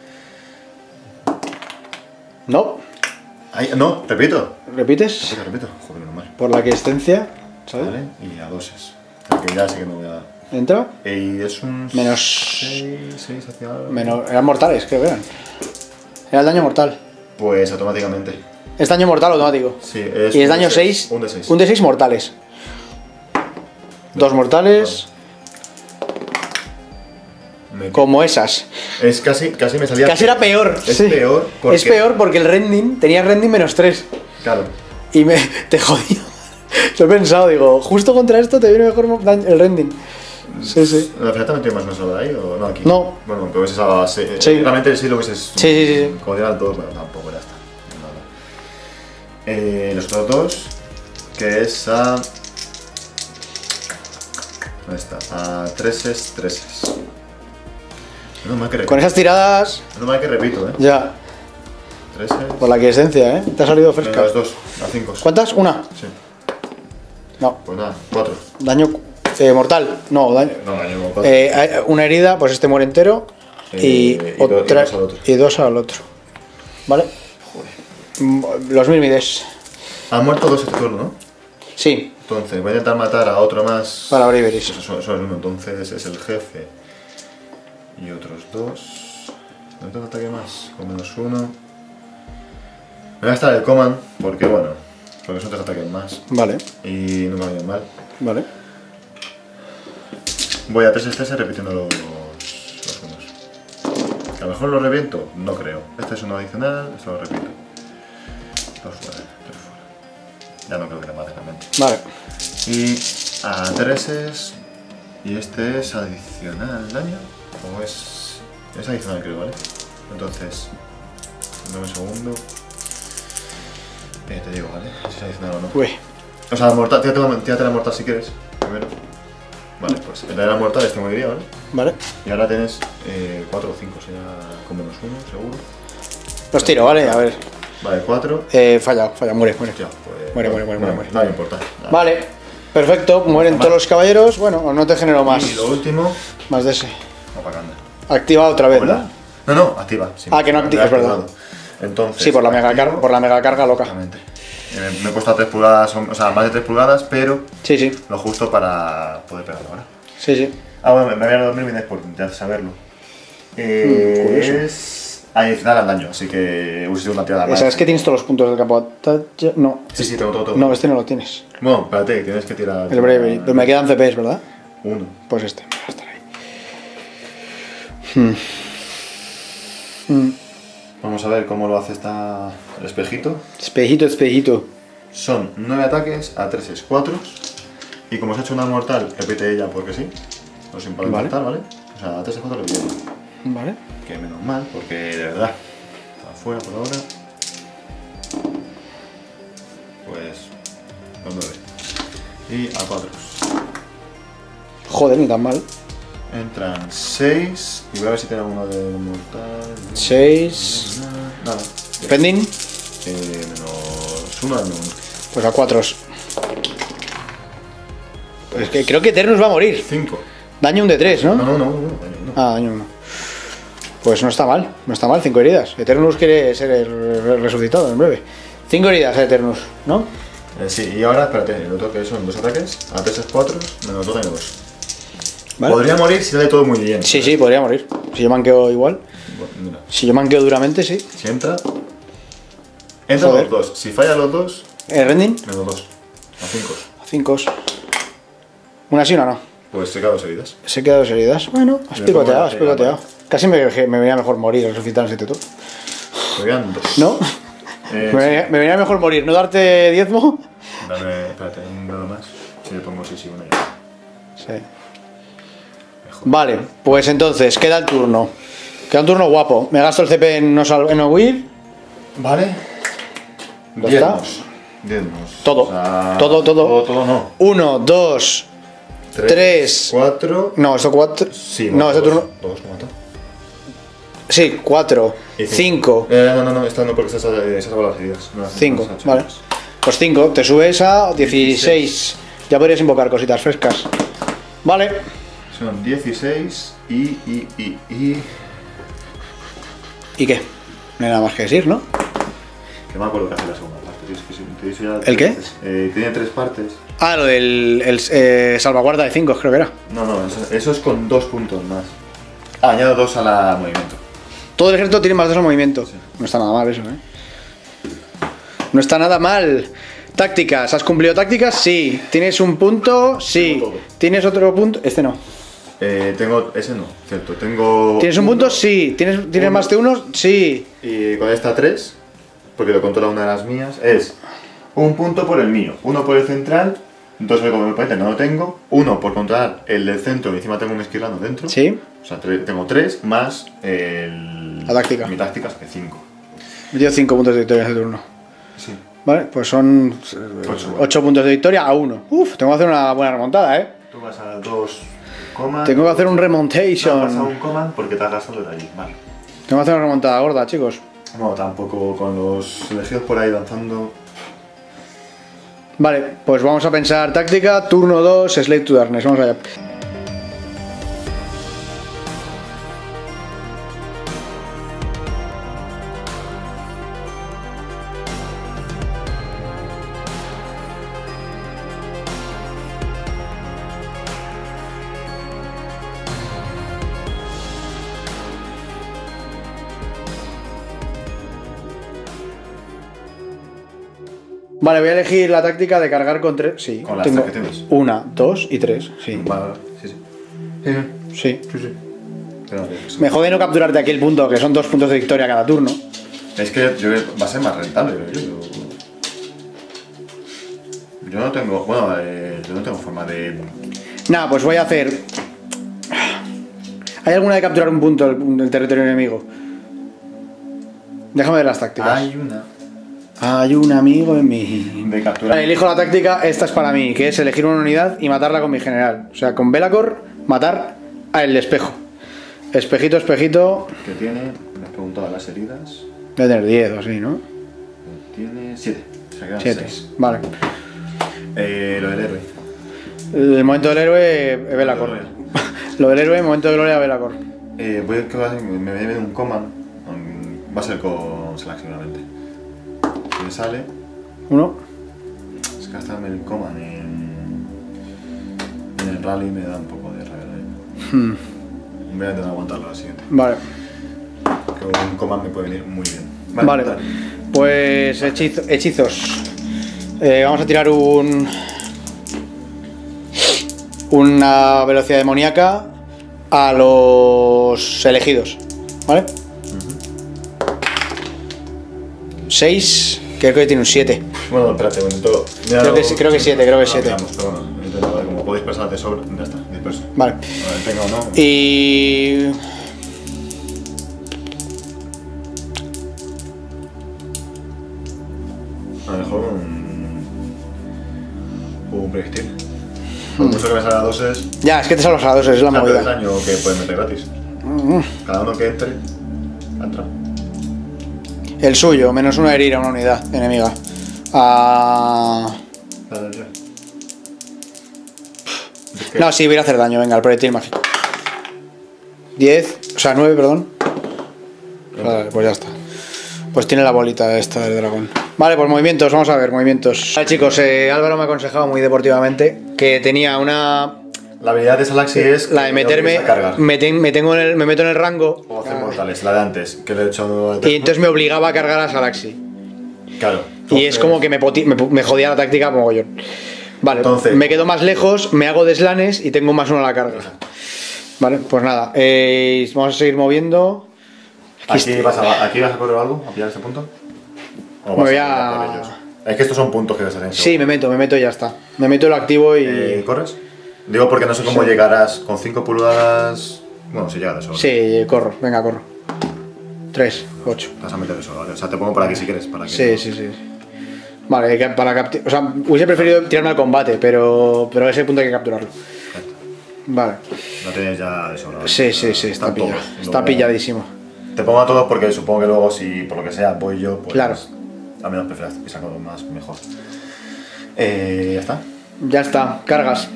No. Ahí, no, repito. ¿Repites? Repito. Joder, normal. Por la quiescencia, ¿sabes? Vale, y a 2. Porque ya sí que me voy a. Entra. Y es un. Menos- 6 hacia. Eran mortales, creo que eran. Era el daño mortal. Pues automáticamente. Es daño mortal automático. Sí, y es daño 6. Un de 6. Un de 6 mortales. 2 mortales. Como esas. Es casi me salía. Casi era peor. Es sí. peor porque. Es peor porque el rending tenía rending -3. Claro. Y te jodí. Lo he pensado, digo, justo contra esto te viene mejor el rending. Sí, sí. ¿La fíjate metido más no ahí o no aquí? No. Bueno, aunque hubiese salvado. Sí. Realmente sí lo hubiese. Sí. Como dirán todos, pero tampoco era hasta. Los otros dos, que es a. ¿Dónde está? A 3 treses. No mal que repito. Con esas tiradas. No mal que repito, Ya. 3 Por la quiescencia, Te ha salido fresca. Las dos, a 5. ¿Cuántas? ¿Una? Sí. No. Pues nada, 4. Daño mortal. No, daño. No, daño 4. Una herida, pues este muere entero. Y otra. Y 2 al otro. ¿Vale? Joder. Los Mírmides. Han muerto 2 este turno, ¿no? Sí. Entonces, voy a intentar matar a otro más. Para Braveris. Eso es uno, entonces es el jefe. Y otros 2. No tengo ataque más, con -1. Me voy a gastar el command, porque bueno, porque son 3 ataques más. Vale. Y no me va bien mal. Vale. Voy a 3 estrés repitiendo los unos. Que a lo mejor lo reviento, no creo. Este es uno adicional, esto lo repito. 2 fuera, 3 fuera. Ya no creo que te mate realmente. Vale. Y a 3 y este es adicional al daño. O es adicional creo, ¿vale? Entonces, dame un segundo. Te digo, ¿vale? Si es adicional o no. Uy. O sea, mortal, tírate la mortal si quieres, primero. Vale, pues el de la mortal este me iría, ¿vale? Vale. Y ahora tienes 4 o 5, sería con -1, seguro. Los tiro, ¿vale? A ver. Vale, 4. Falla, muere. Ya, pues, Muere. No me importa. Nada. Vale. Perfecto, mueren todos los caballeros. Bueno, no te genero más. Y lo último, Más de ese. propaganda. Activa otra vez, ¿no? No, activa. Sí, Que no activa, es verdad. Entonces, Sí, por la mega carga loca. Exactamente. Me he puesto a 3 pulgadas, o sea, más de 3 pulgadas, pero Sí. lo justo para poder pegarlo ahora. Sí. Bueno, me voy a dormir bien por intentar saberlo. Es adicional al daño, así que use una tirada más. ¿Sabes que tienes todos los puntos del campo de batalla? No. Sí, tengo todo. No, este no lo tienes. Bueno, espérate, tienes que tirar. El Bravery. Pero me quedan CPs, ¿verdad? 1. Pues este, me va a estar ahí. Vamos a ver cómo lo hace el espejito. Espejito. Son 9 ataques a 3 es 4. Y como se ha hecho una mortal, repite ella porque sí. No sin poder mortal, ¿vale? O sea, a 3 es 4 repite. Vale. Que menos mal, porque de verdad está fuera por ahora. Pues los 9. Y a 4. Joder, ni tan mal. Entran 6. Y voy a ver si tengo uno de mortal. 6. Nada. Pending. Menos 1 daño 1. Pues a 4. Pues que creo que Eternus va a morir. 5. Daño 1 de 3, ¿no? No. Daño 1. Daño 1. Pues no está mal, 5 heridas. Eternus quiere ser el resucitado en breve. 5 heridas a Eternus, ¿no? Sí, y ahora, espérate, el otro que son 2 ataques, a 3 es 4, menos 2 daño 2. ¿Vale? Podría morir si sale todo muy bien. Sí, podría morir. Si yo manqueo igual. Bueno, mira. Si yo manqueo duramente, sí. Si entra Joder. los 2. Si falla los 2, ¿Rending? menos 2. A 5. A 5. Una sí, una no. Pues se quedan 2 heridas. Se queda 2 heridas. Bueno, has picoteado. Casi me venía mejor morir al resucitar en 7 turnos. Se quedan 2. ¿No? Me venía mejor morir, no darte diezmo. Dame, espérate, un grado más. Si le pongo 6 y 1 ya. Sí. Vale, pues entonces, queda el turno. Queda un turno guapo. Me gasto el CP en no huir. Vale. ¿Ya está? Diezmos. Todo. O sea, Todo. Todo no. 1, 2, 3. 4. No, esto 4. Sí, no, este turno. 2, ¿no mata? Sí, 4, Y 5. No, esta no porque se ha salvado las heridas. 5, vale. Pues 5, te subes a 16. Ya podrías invocar cositas frescas. Vale. Son 16 y. ¿Y qué? No hay nada más que decir, ¿no? Que me acuerdo que hace la segunda parte. Te he dicho ya ¿El qué? Tiene 3 partes. Lo del salvaguarda de 5, creo que era. No, eso es con 2 puntos más. Añado 2 a la movimiento. Todo el ejército tiene más 2 al movimiento. Sí. No está nada mal eso, ¿eh? No está nada mal. Tácticas. ¿Has cumplido tácticas? Sí. ¿Tienes un punto? Sí. Tengo todo. ¿Tienes otro punto? Este no. Tengo. Ese no, cierto. Tengo. ¿Tienes un punto? Sí. ¿Tienes uno. más de uno? Sí. Y con esta 3, porque lo controla una de las mías, es un punto por el mío, uno por el central, 2 como mi oponente no lo tengo, uno por controlar el del centro y encima tengo un esquirlano dentro. Sí. O sea, tengo 3 más La táctica. Mi táctica es que 5. Me dio 5 puntos de victoria en ese turno. Sí. Vale, pues son Ocho. 8 puntos de victoria a 1. Uf, tengo que hacer una buena remontada, ¿eh? Tú vas a 2 comas. Tengo que hacer un remontation. No, vas a un command porque te has gastado de allí. Vale. Tengo que hacer una remontada gorda, chicos. No, tampoco con los elegidos por ahí lanzando. Vale, pues vamos a pensar táctica. Turno 2, Slave to Darkness. Vamos allá. Vale, voy a elegir la táctica de cargar con 3. Sí, Con las tengo tres que tienes. 1, 2 y 3. Sí. Vale, sí, sí. Sí. Sí. Pero, Me jode no capturarte aquí el punto, que son 2 puntos de victoria cada turno. es que yo creo que va a ser más rentable, creo yo. Yo no tengo. Bueno, yo no tengo forma de. Nada, pues voy a hacer. ¿Hay alguna de capturar un punto del territorio enemigo? Déjame ver las tácticas. Hay una. Hay un amigo en mí. De capturar. Vale, elijo la táctica, esta es para mí, que es elegir una unidad y matarla con mi general. O sea, con Belacor, matar al espejo. Espejito, espejito. Que tiene. Me has preguntado las heridas. Debe tener 10 o así, ¿no? Tiene 7. Se quedan 7. 6. Vale. Lo del héroe. El momento del héroe, Belacor. Lo del héroe, momento de gloria, Belacor. Me voy a ver un command. Va a ser con Slack seguramente. Si me sale. 1. Es que gastarme el command en el rally me da un poco de rabia. Voy a intentar aguantarlo a la siguiente. Vale. Que un command me puede venir muy bien. Vale. Pues hechizos. Vamos a tirar una velocidad demoníaca a los elegidos. ¿Vale? 6. Creo que tiene un 7. Bueno, espérate, bueno, todo. Creo que 7, creo que 7. Pero bueno, intento, como podéis pasar de sobra, ya está, disperso. Vale. Tenga o no. Y... A lo mejor un proyectil. Por mucho que me salga 2 es. Ya, es que te salen los a 2, es la el movida. daño que pueden meter gratis. Cada uno que entre, entra. El suyo, menos 1 herir a una unidad enemiga. Dale, ya. No, sí, voy a hacer daño, venga, el proyectil mágico. 10, o sea, 9, perdón. Vale, pues ya está. Pues tiene la bolita esta del dragón. Vale, pues movimientos, vamos a ver, movimientos. Vale, chicos, Álvaro me ha aconsejado muy deportivamente que tenía una... La habilidad de Salaxi es. La de meterme... a cargar. Me meto en el rango. O hacer mortales, la de antes, que le he hecho. Y entonces me obligaba a cargar a Salaxi. Claro. Y es como que me jodía la táctica mogollón. Vale, Entonces- me quedo más lejos, me hago deslanes y tengo más 1 a la carga. Vale, pues nada, vamos a seguir moviendo. ¿Aquí vas a correr algo? ¿A pillar este punto? ¿O Me vas voy ir a- por ellos? Es que estos son puntos que deshacen. Sí, me meto y ya está. Me meto y lo activo y... ¿Corres? Digo porque no sé cómo llegarás con 5 pulgadas. Bueno, si llegas de sobra. Sí, corro, venga, corro. 3, 8. Te vas a meter de sobra, ¿vale? O sea, te pongo por aquí si quieres. Para que Sí. Vale, para capturar... O sea, hubiese preferido tirarme al combate, pero a ese punto hay que capturarlo. Vale. No tienes ya de sobra. ¿vale? Sí, O sea, está están pillado. todos. Está Luego- pilladísimo. Te pongo a todos porque supongo que luego, si por lo que sea voy yo, pues. Claro. Al menos prefieras que saco más mejor. Ya está. Ya está, cargas.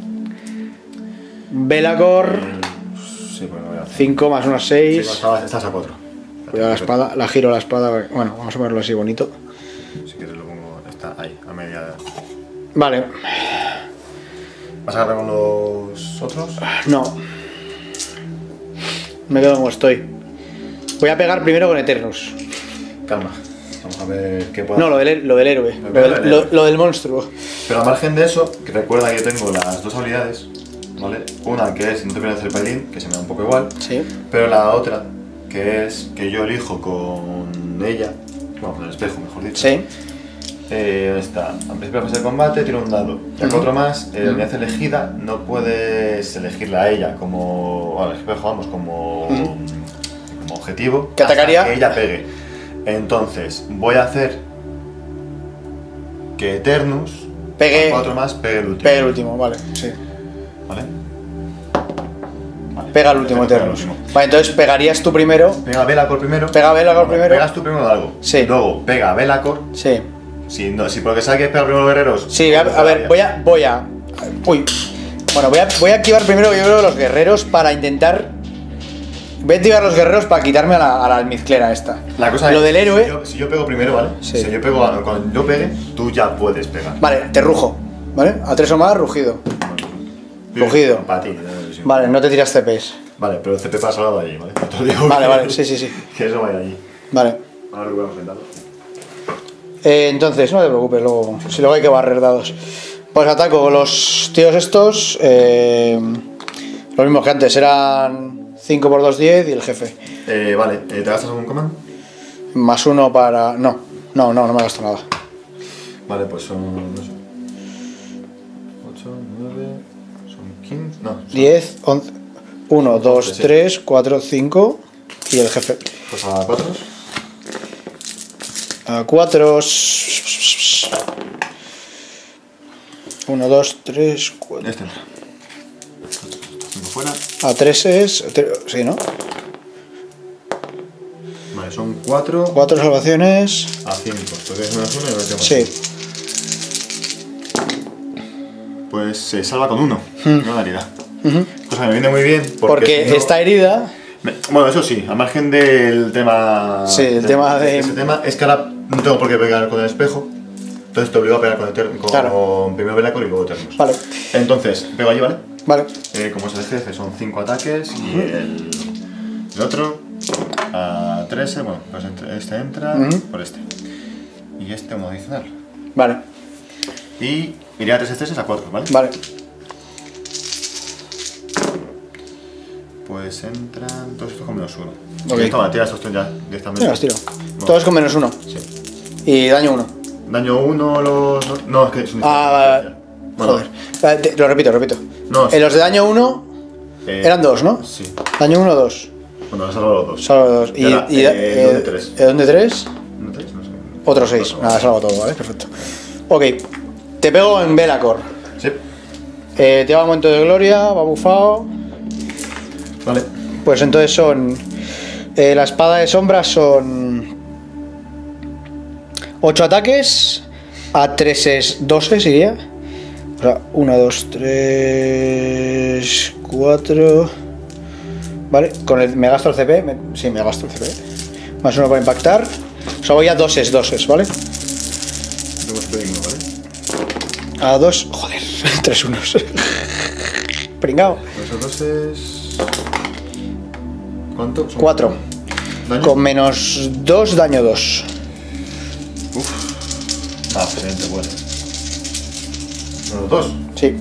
Belacor, Sí, pues me voy a hacer. 5 más 1, Sí, 6. estás a 4. Cuidado la espada, la giro la espada. Bueno, vamos a ponerlo así bonito. Si quieres lo pongo. Está ahí, a media. Vale, ¿Vas a agarrar con los otros? no. Me quedo como estoy. Voy a pegar primero con Eternus. Calma. Vamos a ver qué puedo No, lo del héroe. Lo del monstruo. Pero al margen de eso, que recuerda que yo tengo las dos habilidades, ¿vale? Una que es no te pierdas el pailín, que se me da un poco igual. Sí. Pero la otra, que es que yo elijo con ella, bueno, con el espejo, mejor dicho. Sí. ¿Dónde está? Al principio de la fase de combate tiro un dado. Ya que otro más, la unidad elegida, no puedes elegirla a ella como. Al espejo, vamos, como objetivo. ¿Que atacaría? Hasta que ella pegue. Entonces, voy a hacer que Eternus, Pegue. con otro más, pegue el último. Pega el último, vale, sí. ¿Vale? Vale. Pega el último Pega el Eternus. último. Vale, entonces pegarías tú primero. Pega Velacor primero. Pega Velacor primero. Pegas tú primero algo. Sí. Luego pega Velacor. Sí. Si por lo que sea que pegar primero los guerreros. Sí, a ver, voy a. Uy. Bueno, voy a activar primero, yo creo, los guerreros para intentar. Voy a activar los guerreros para quitarme a la almizclera esta. La cosa Lo es, del héroe. si yo pego primero, ¿vale? Sí. Si yo pego, cuando yo pegue, tú ya puedes pegar. Vale, te rujo. ¿Vale? A 3 o más, rugido. Rugido. Para ti. Vale, no te tiras CPs. Vale, pero el CP pasa al lado de allí, ¿vale? Te lo digo Vale, que- vale, sí. Que eso vaya allí. Vale. Ahora lo voy a enfrentar. Entonces, no te preocupes, luego. Si luego hay que barrer dados. Pues ataco con los tíos estos. Los mismos que antes, eran 5 por 2, 10 y el jefe. Vale, ¿te gastas algún command? Más 1 para. No me gasto nada. Vale, pues son. No sé. 8, 9. Son 15. No. Son, 10, 11. 1, 2, Sí. 3, 4, 5 y el jefe. Pues a 4. A 4. 1, 2, 3, 4. Este entra. 5 fuera. A 3 es. Sí, ¿no? Vale, son 4 4 salvaciones. a 5. Tú tienes menos 1 y yo tengo Sí. 5. Pues se salva con 1. Una herida. Cosa que me viene muy bien. Porque si no- está herida. Bueno, eso sí, al margen del tema. Sí, el tema de- Ese tema es que ahora no tengo por qué pegar con el espejo. Entonces te obligo a pegar con Claro. primero Velacor y luego Eternus. Vale. Entonces, pego allí, ¿vale? Vale. Como es el jefe, son 5 ataques y el otro a 13. Bueno, pues este entra por este. Y este uno adicional. Vale. Y iría a 3 excesos a 4, ¿vale? Vale. Pues entran todos estos con menos 1. Ok. Toma, tira estos ya directamente. Venga, los tiro. No. Todos con menos 1. Sí. Y daño 1. Daño 1 los. No, es que son Vale. Bueno, Joder. Vale, lo repito. No, sí. Los de daño 1 eran 2, ¿no? Sí. Daño 1, 2. Bueno, he salvado los dos. Salvo 2. Y, ahora, ¿dónde 3? ¿Dónde 3? ¿No 3? No sé. Otro 6. Nada, salvo todo, ¿vale? Perfecto. Ok. Te pego en Velacor. Sí. Te va un momento de gloria, va bufado. Vale. Pues entonces son. La espada de sombras son. 8 ataques. A 3 es 12, iría. O sea, 1, 2, 3, 4. Vale, me gasto el CP. Sí, me gasto el CP. Más 1 para impactar. O sea, voy a 2 es, ¿vale? Tengo este digno, ¿vale? A 2. Joder, 3 unos. Pringao. Esos dos es. ¿Cuánto? Son 4. ¿Daño? Con menos 2, daño 2. Uf. Ah, excelente, bueno. Menos 2. Sí.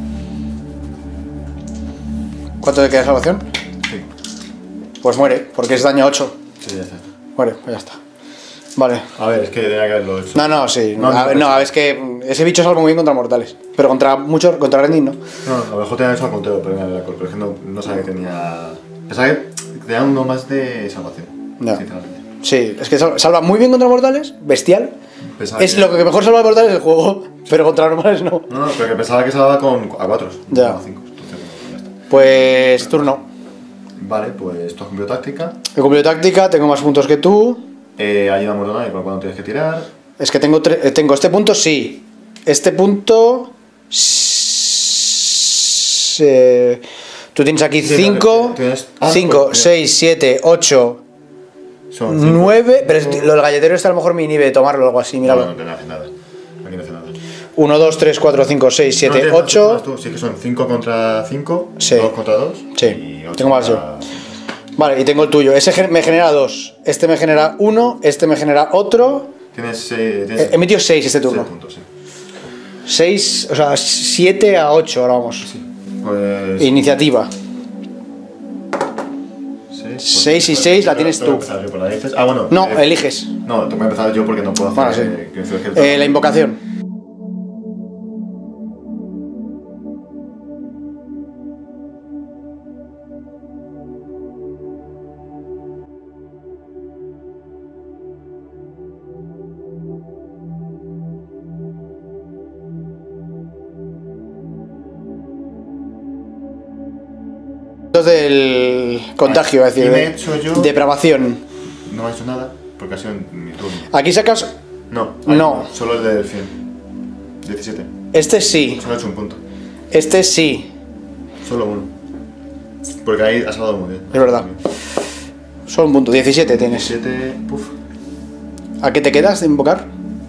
¿Cuánto te queda de salvación? Sí. Pues muere, porque es daño 8. Sí, ya está. Muere, pues ya está. Vale. A ver, es que tenía que haberlo hecho. No, sí. No, a ver, no, es que ese bicho salva muy bien contra mortales. Pero contra Rending no. No, a lo mejor tenía eso al conteo, pero es que no sabía que tenía. Pensaba que tenía uno más de salvación. No. Sinceramente. Sí, es que salva muy bien contra mortales, bestial. Pensaba Es que- lo que mejor salva a mortales del juego, pero contra normales no. No, pero que pensaba que salvaba con a 4. Ya. A 5. Entonces, bueno, ya está. Pues turno. Vale, pues esto es cambio de táctica. He cumplido táctica, tengo más puntos que tú. Hay una mordona y con la cual no tienes que tirar. Es que tengo este punto, sí. Este punto. Tú tienes aquí Sí, 5, tienes- ah, 5, pues, 6, 7, 8, Son 5. 9. Pero lo del galletero está a lo mejor me inhibe de tomarlo o algo así, No, míralo. no hace nada. Aquí no hace nada. 1, 2, 3, 4, 5, 6, 7, No, tienes más 8. tú, sí que son 5 contra 5, Sí. 2 contra 2. Sí, y 8 tengo más contra... Vale, y tengo el tuyo. Ese me genera 2. Este me genera 1. Este me genera otro. Tienes. He metido 6 este turno. 6 puntos, sí. 6, o sea, 7 a 8 ahora vamos. Sí. Pues. Iniciativa. 6 y 6 la tienes tú. Ah, bueno. No, eliges. No, tengo que empezar yo porque no puedo hacer. Bueno, sí. La invocación. Del contagio, es decir, me he hecho yo. Depravación. No he hecho nada porque ha sido mi turno. Aquí sacas. No. Solo el del fin. 17. Este sí. Solo he hecho un punto. Este sí. Solo uno. Porque ahí has salado muy bien. Es verdad. Solo un punto. 17 tienes. 17. Puf. ¿A qué te quedas de invocar?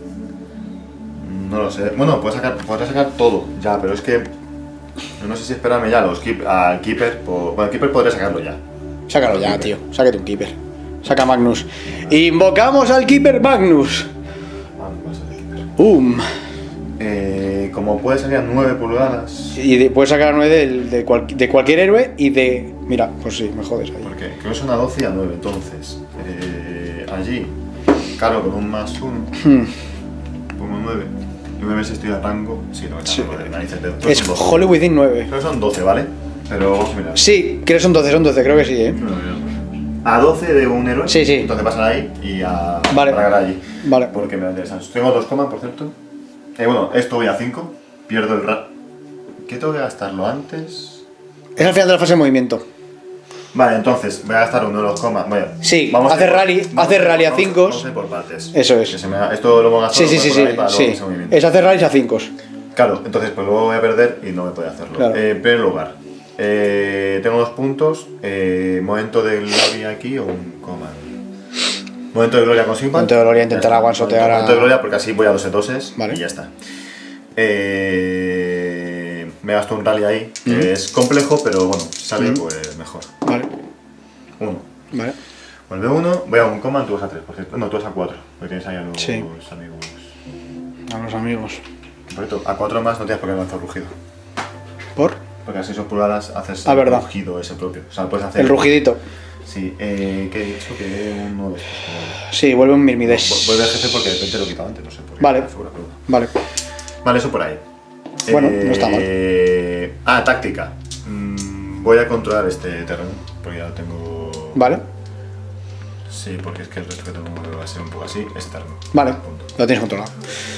No lo sé. Bueno, podrás sacar todo ya, pero es que. No sé si esperarme ya al Keeper. Bueno, el Keeper podría sacarlo ya. Sácalo ya, tío. Sácate un Keeper. Saca Magnus. Invocamos al Keeper Magnus. Vamos al Keeper. Como puede salir a 9 pulgadas. Y puedes sacar a 9 de cualquier héroe y de. Mira, pues sí, me jodes ahí. ¿Por qué? Creo que son a 12 y a 9. Entonces, allí, cargo con un más 1. Pongo 9. Y voy a ver si estoy a rango. Sí, no, sí. De narices, es Holy Within 9. Creo que son 12, ¿vale? Pero vamos a mirar. Sí, creo que son 12, creo que sí, A 12 de un héroe. Sí. Entonces pasan ahí y a vale. Tragar allí. Vale. Porque me interesan. Tengo 2 comas, por cierto. Bueno, esto voy a 5. Pierdo el ¿Qué tengo que gastarlo antes? Es al final de la fase de movimiento. Vale, entonces voy a gastar uno de los comas. Vaya. Sí, hacer rally a 5. Vamos a ir por partes. Eso es. Esto lo voy a gastar. Sí. Para ese movimiento. Es hacer rallies a 5. Claro, entonces pues luego voy a perder y no me puedo hacerlo. Claro. En primer lugar, tengo 2 puntos. Momento de gloria aquí o un coma. Momento de gloria con Sigmund. Momento de gloria, intentar aguansotear a. Momento de gloria porque así voy a 12 doses vale. Y ya está. Me gasto un rally ahí, que es complejo, pero bueno, si sale pues mejor. Vale. 1. Vale. Vuelve 1, voy a un coma, tú vas a 3, por cierto. No, tú vas a 4, porque tienes ahí a los amigos. A los amigos. Por cierto, a 4 más no tienes por qué lanzar rugido. ¿Por? Porque a 6 pulgadas haces el rugido ese propio. O sea, puedes hacer. El rugidito. Sí, ¿qué he dicho? Que un 9. Sí, vuelve un Mirmides. Vuelve al jefe porque de repente lo he quitado antes, no sé por qué. Vale. Vale. Vale, eso por ahí. Bueno, no está mal. Táctica. Voy a controlar este terreno, porque ya lo tengo. Vale. Sí, porque es que el resto que tengo va a ser un poco así, este terreno. Vale, lo tienes controlado.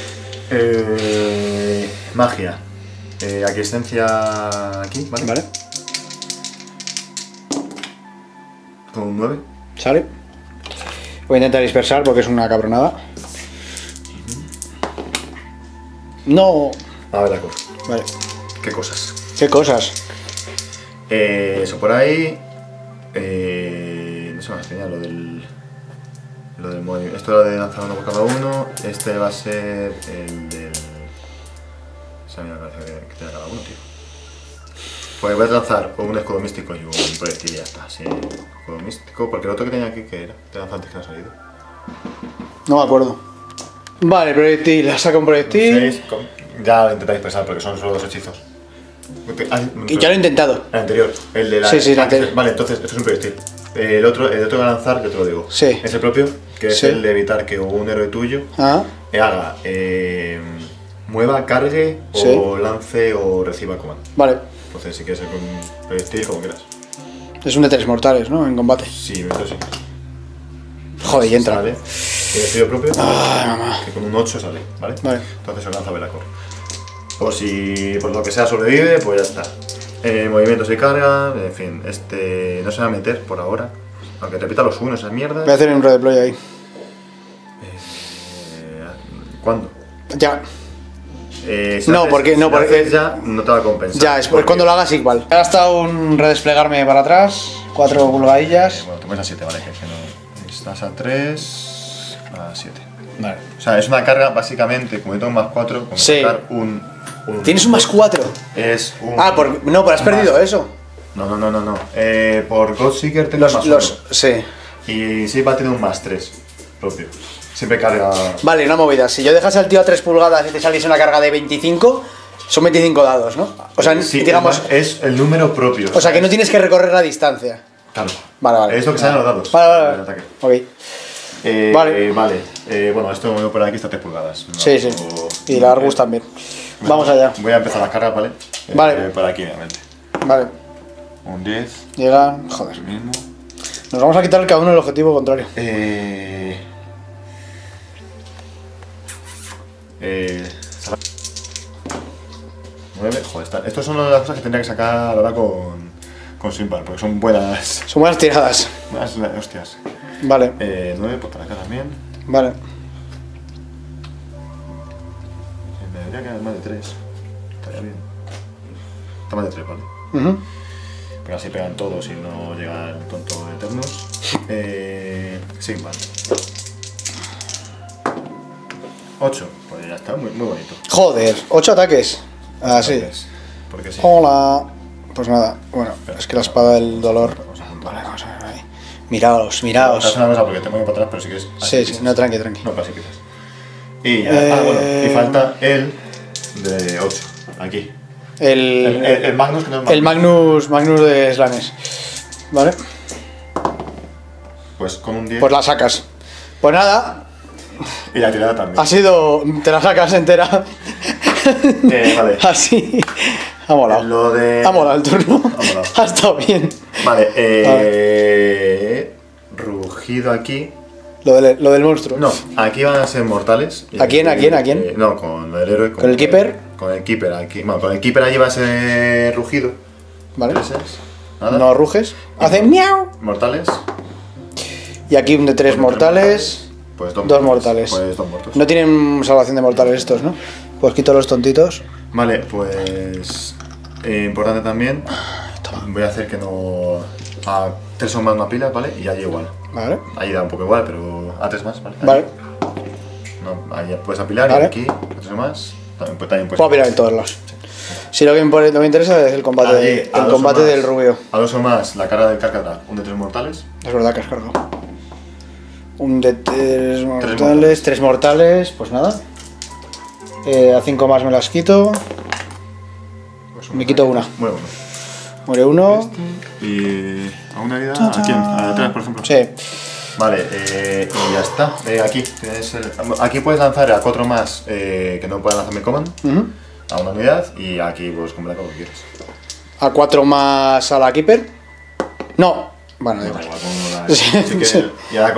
Magia. Aquiescencia aquí, ¿vale? Vale. Con un 9. Sale. Voy a intentar dispersar porque es una cabronada. No. A ver la cosa. Vale. ¿Qué cosas? ¿Qué cosas? Eso por ahí. No sé más, tenía lo del movimiento. Esto era de lanzar uno por cada uno. Este va a ser el del. Esa mía me parece que tiene cada uno, tío. Pues voy a lanzar un escudo místico y un proyectil y ya está. Sí, escudo místico, porque el otro que tenía aquí, ¿qué era? Te lanzó antes que no ha salido. No me acuerdo. Vale, proyectil, saca un proyectil. Ya lo intentáis pensar porque son solo 2 hechizos. Y ya lo he intentado. El anterior, el de la. Sí, el anterior. Vale, entonces esto es un proyectil. El otro que voy a lanzar, yo te lo digo. Sí. Es el propio, que es el de evitar que un héroe tuyo haga, mueva, cargue o lance o reciba comando. Vale. Entonces, si quieres ser con un proyectil, como quieras. Es un de 3 mortales, ¿no? En combate. Sí, eso sí. Joder, y entra. Sale. Tiene suyo propio. Mamá. Que con un 8 sale, ¿vale? Vale. Entonces se lanza Belacor. Por si por lo que sea sobrevive, pues ya está. Movimientos y carga, en fin, no se va a meter por ahora. Aunque repita los 1, esas mierdas. Voy a hacer un redeploy ahí. ¿Cuándo? Ya. Si no, haces, porque si no, porque ya no te va a compensar. Ya, es cuando lo hagas igual. He gastado un redesplegarme para atrás, 4 pulgadillas. Bueno, te pones a 7, vale, que no. Estás a 3, a 7. Vale. O sea, es una carga básicamente, como yo tengo más 4, como sacar un. ¿Tienes un más 4? Es un. No, pero has perdido eso. No. Por Godseeker tengo más 1. Sí. Y sí va a tener un más 3. propio. Siempre carga... Vale, una movida. Si yo dejase al tío a 3 pulgadas y te saliese una carga de 25, son 25 dados, ¿no? O sea, sí, digamos... es el número propio. O sea, que no tienes que recorrer la distancia. Claro. Vale. Es lo que salen los dados. Vale. Del ataque. Ok. Vale. Bueno, esto por aquí está 3 pulgadas. ¿No? Sí. Y la Argus también. Bueno, Vamos allá. Voy a empezar la carga, ¿vale? Vale. Por aquí, obviamente. Vale. Un 10. Llega... Joder. El mismo. Nos vamos a quitar cada uno el objetivo contrario. 9. Joder, estos son las cosas que tendría que sacar ahora con Simpan, porque son buenas. Son buenas tiradas. Buenas hostias. Vale. 9, pues para acá también. Vale. Me debería quedar más de 3. Estaría bien. Está más de 3, ¿vale? Pero así pegan todos y no llega el tonto de Eternus. Simpan. 8. Pues ya está, muy bonito. Joder, 8 ataques. Ah, sí. Porque sí. Hola. Pues nada, bueno, es que la espada del dolor. Vale, vamos a ver ahí. Miraos. Haz una cosa porque te muevo para atrás, pero si quieres. Sí, no, tranqui. No, casi pisas. Y ya. Bueno, y falta el de 8. Aquí. El Magnus, que no es Magnus. El Magnus de Slanes. Vale. Pues con un 10. Pues la sacas. Pues nada, Y la tirada también. ha sido. Te la sacas entera. Vale. Así. Ha molado. Lo de... Ha molado el turno. Ha molado. Ha estado bien. Vale, rugido aquí. Lo del monstruo. No, aquí van a ser mortales. ¿A quién? No, con el héroe. ¿Con el Keeper? Con el Keeper aquí. Bueno, con el Keeper allí va a ser rugido. Vale. Nada. No ruges. Hace miau. Mortales. Y aquí un de 3 mortales. Pues 2 mortales. Pues 2 muertos. No tienen salvación de mortales estos, ¿no? Pues quito los tontitos. Vale, pues... importante también. Voy a hacer que no... A 3 son más una pila, ¿vale? Y allí igual. Vale. Ahí da un poco igual, pero a 3 más, ¿vale? Vale. No, ahí ya puedes apilar Vale. y aquí a 3 más. También puedes... Puedo pirar en todos lados. Si lo que me interesa es el combate, Allí, a el 2 combate o más, del rubio. A 2 o más la cara del Carcadra, un de 3 mortales. Es verdad que has cargado. Un de 3 mortales, mortales. 3 mortales, pues nada. A 5 más me las quito. Pues Me quito una. Bueno. Muere uno. Y a una herida, ¿a quién? A 3, por ejemplo. Sí. Vale, y ya está. Aquí tienes aquí puedes lanzar a 4 más que no puedan lanzar mi command a una unidad y aquí pues con Black como quieras. A 4 más a la Keeper. No. Bueno, da igual. Y ahora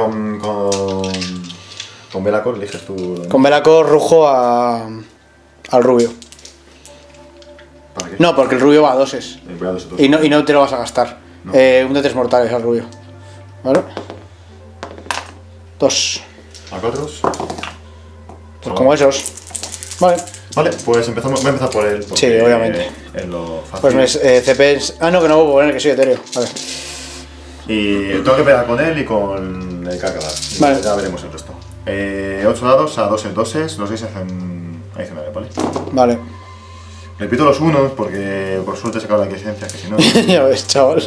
con Belacor eliges tú. Con Belacor rujo al rubio. ¿Para qué? No, porque el rubio va a 2s. Voy a 2 o 2. Y no te lo vas a gastar. No. Un de 3 mortales al rubio. ¿Vale? 2. ¿A 4? Pues como esos. Vale. Vale, pues empezamos. Voy a empezar por él. Sí, obviamente. Es lo fácil. Pues me CP. Ah, no, que no puedo poner, que soy etéreo. Vale. Y tengo que pegar con él y con el Carcadar. Vale. Ya veremos el resto. 8 dados a 2 en 2, los 6 hacen adicionales, ¿vale? Vale. Repito los unos porque por suerte he sacado la quiesencia, que si no. Ya ves, chaval.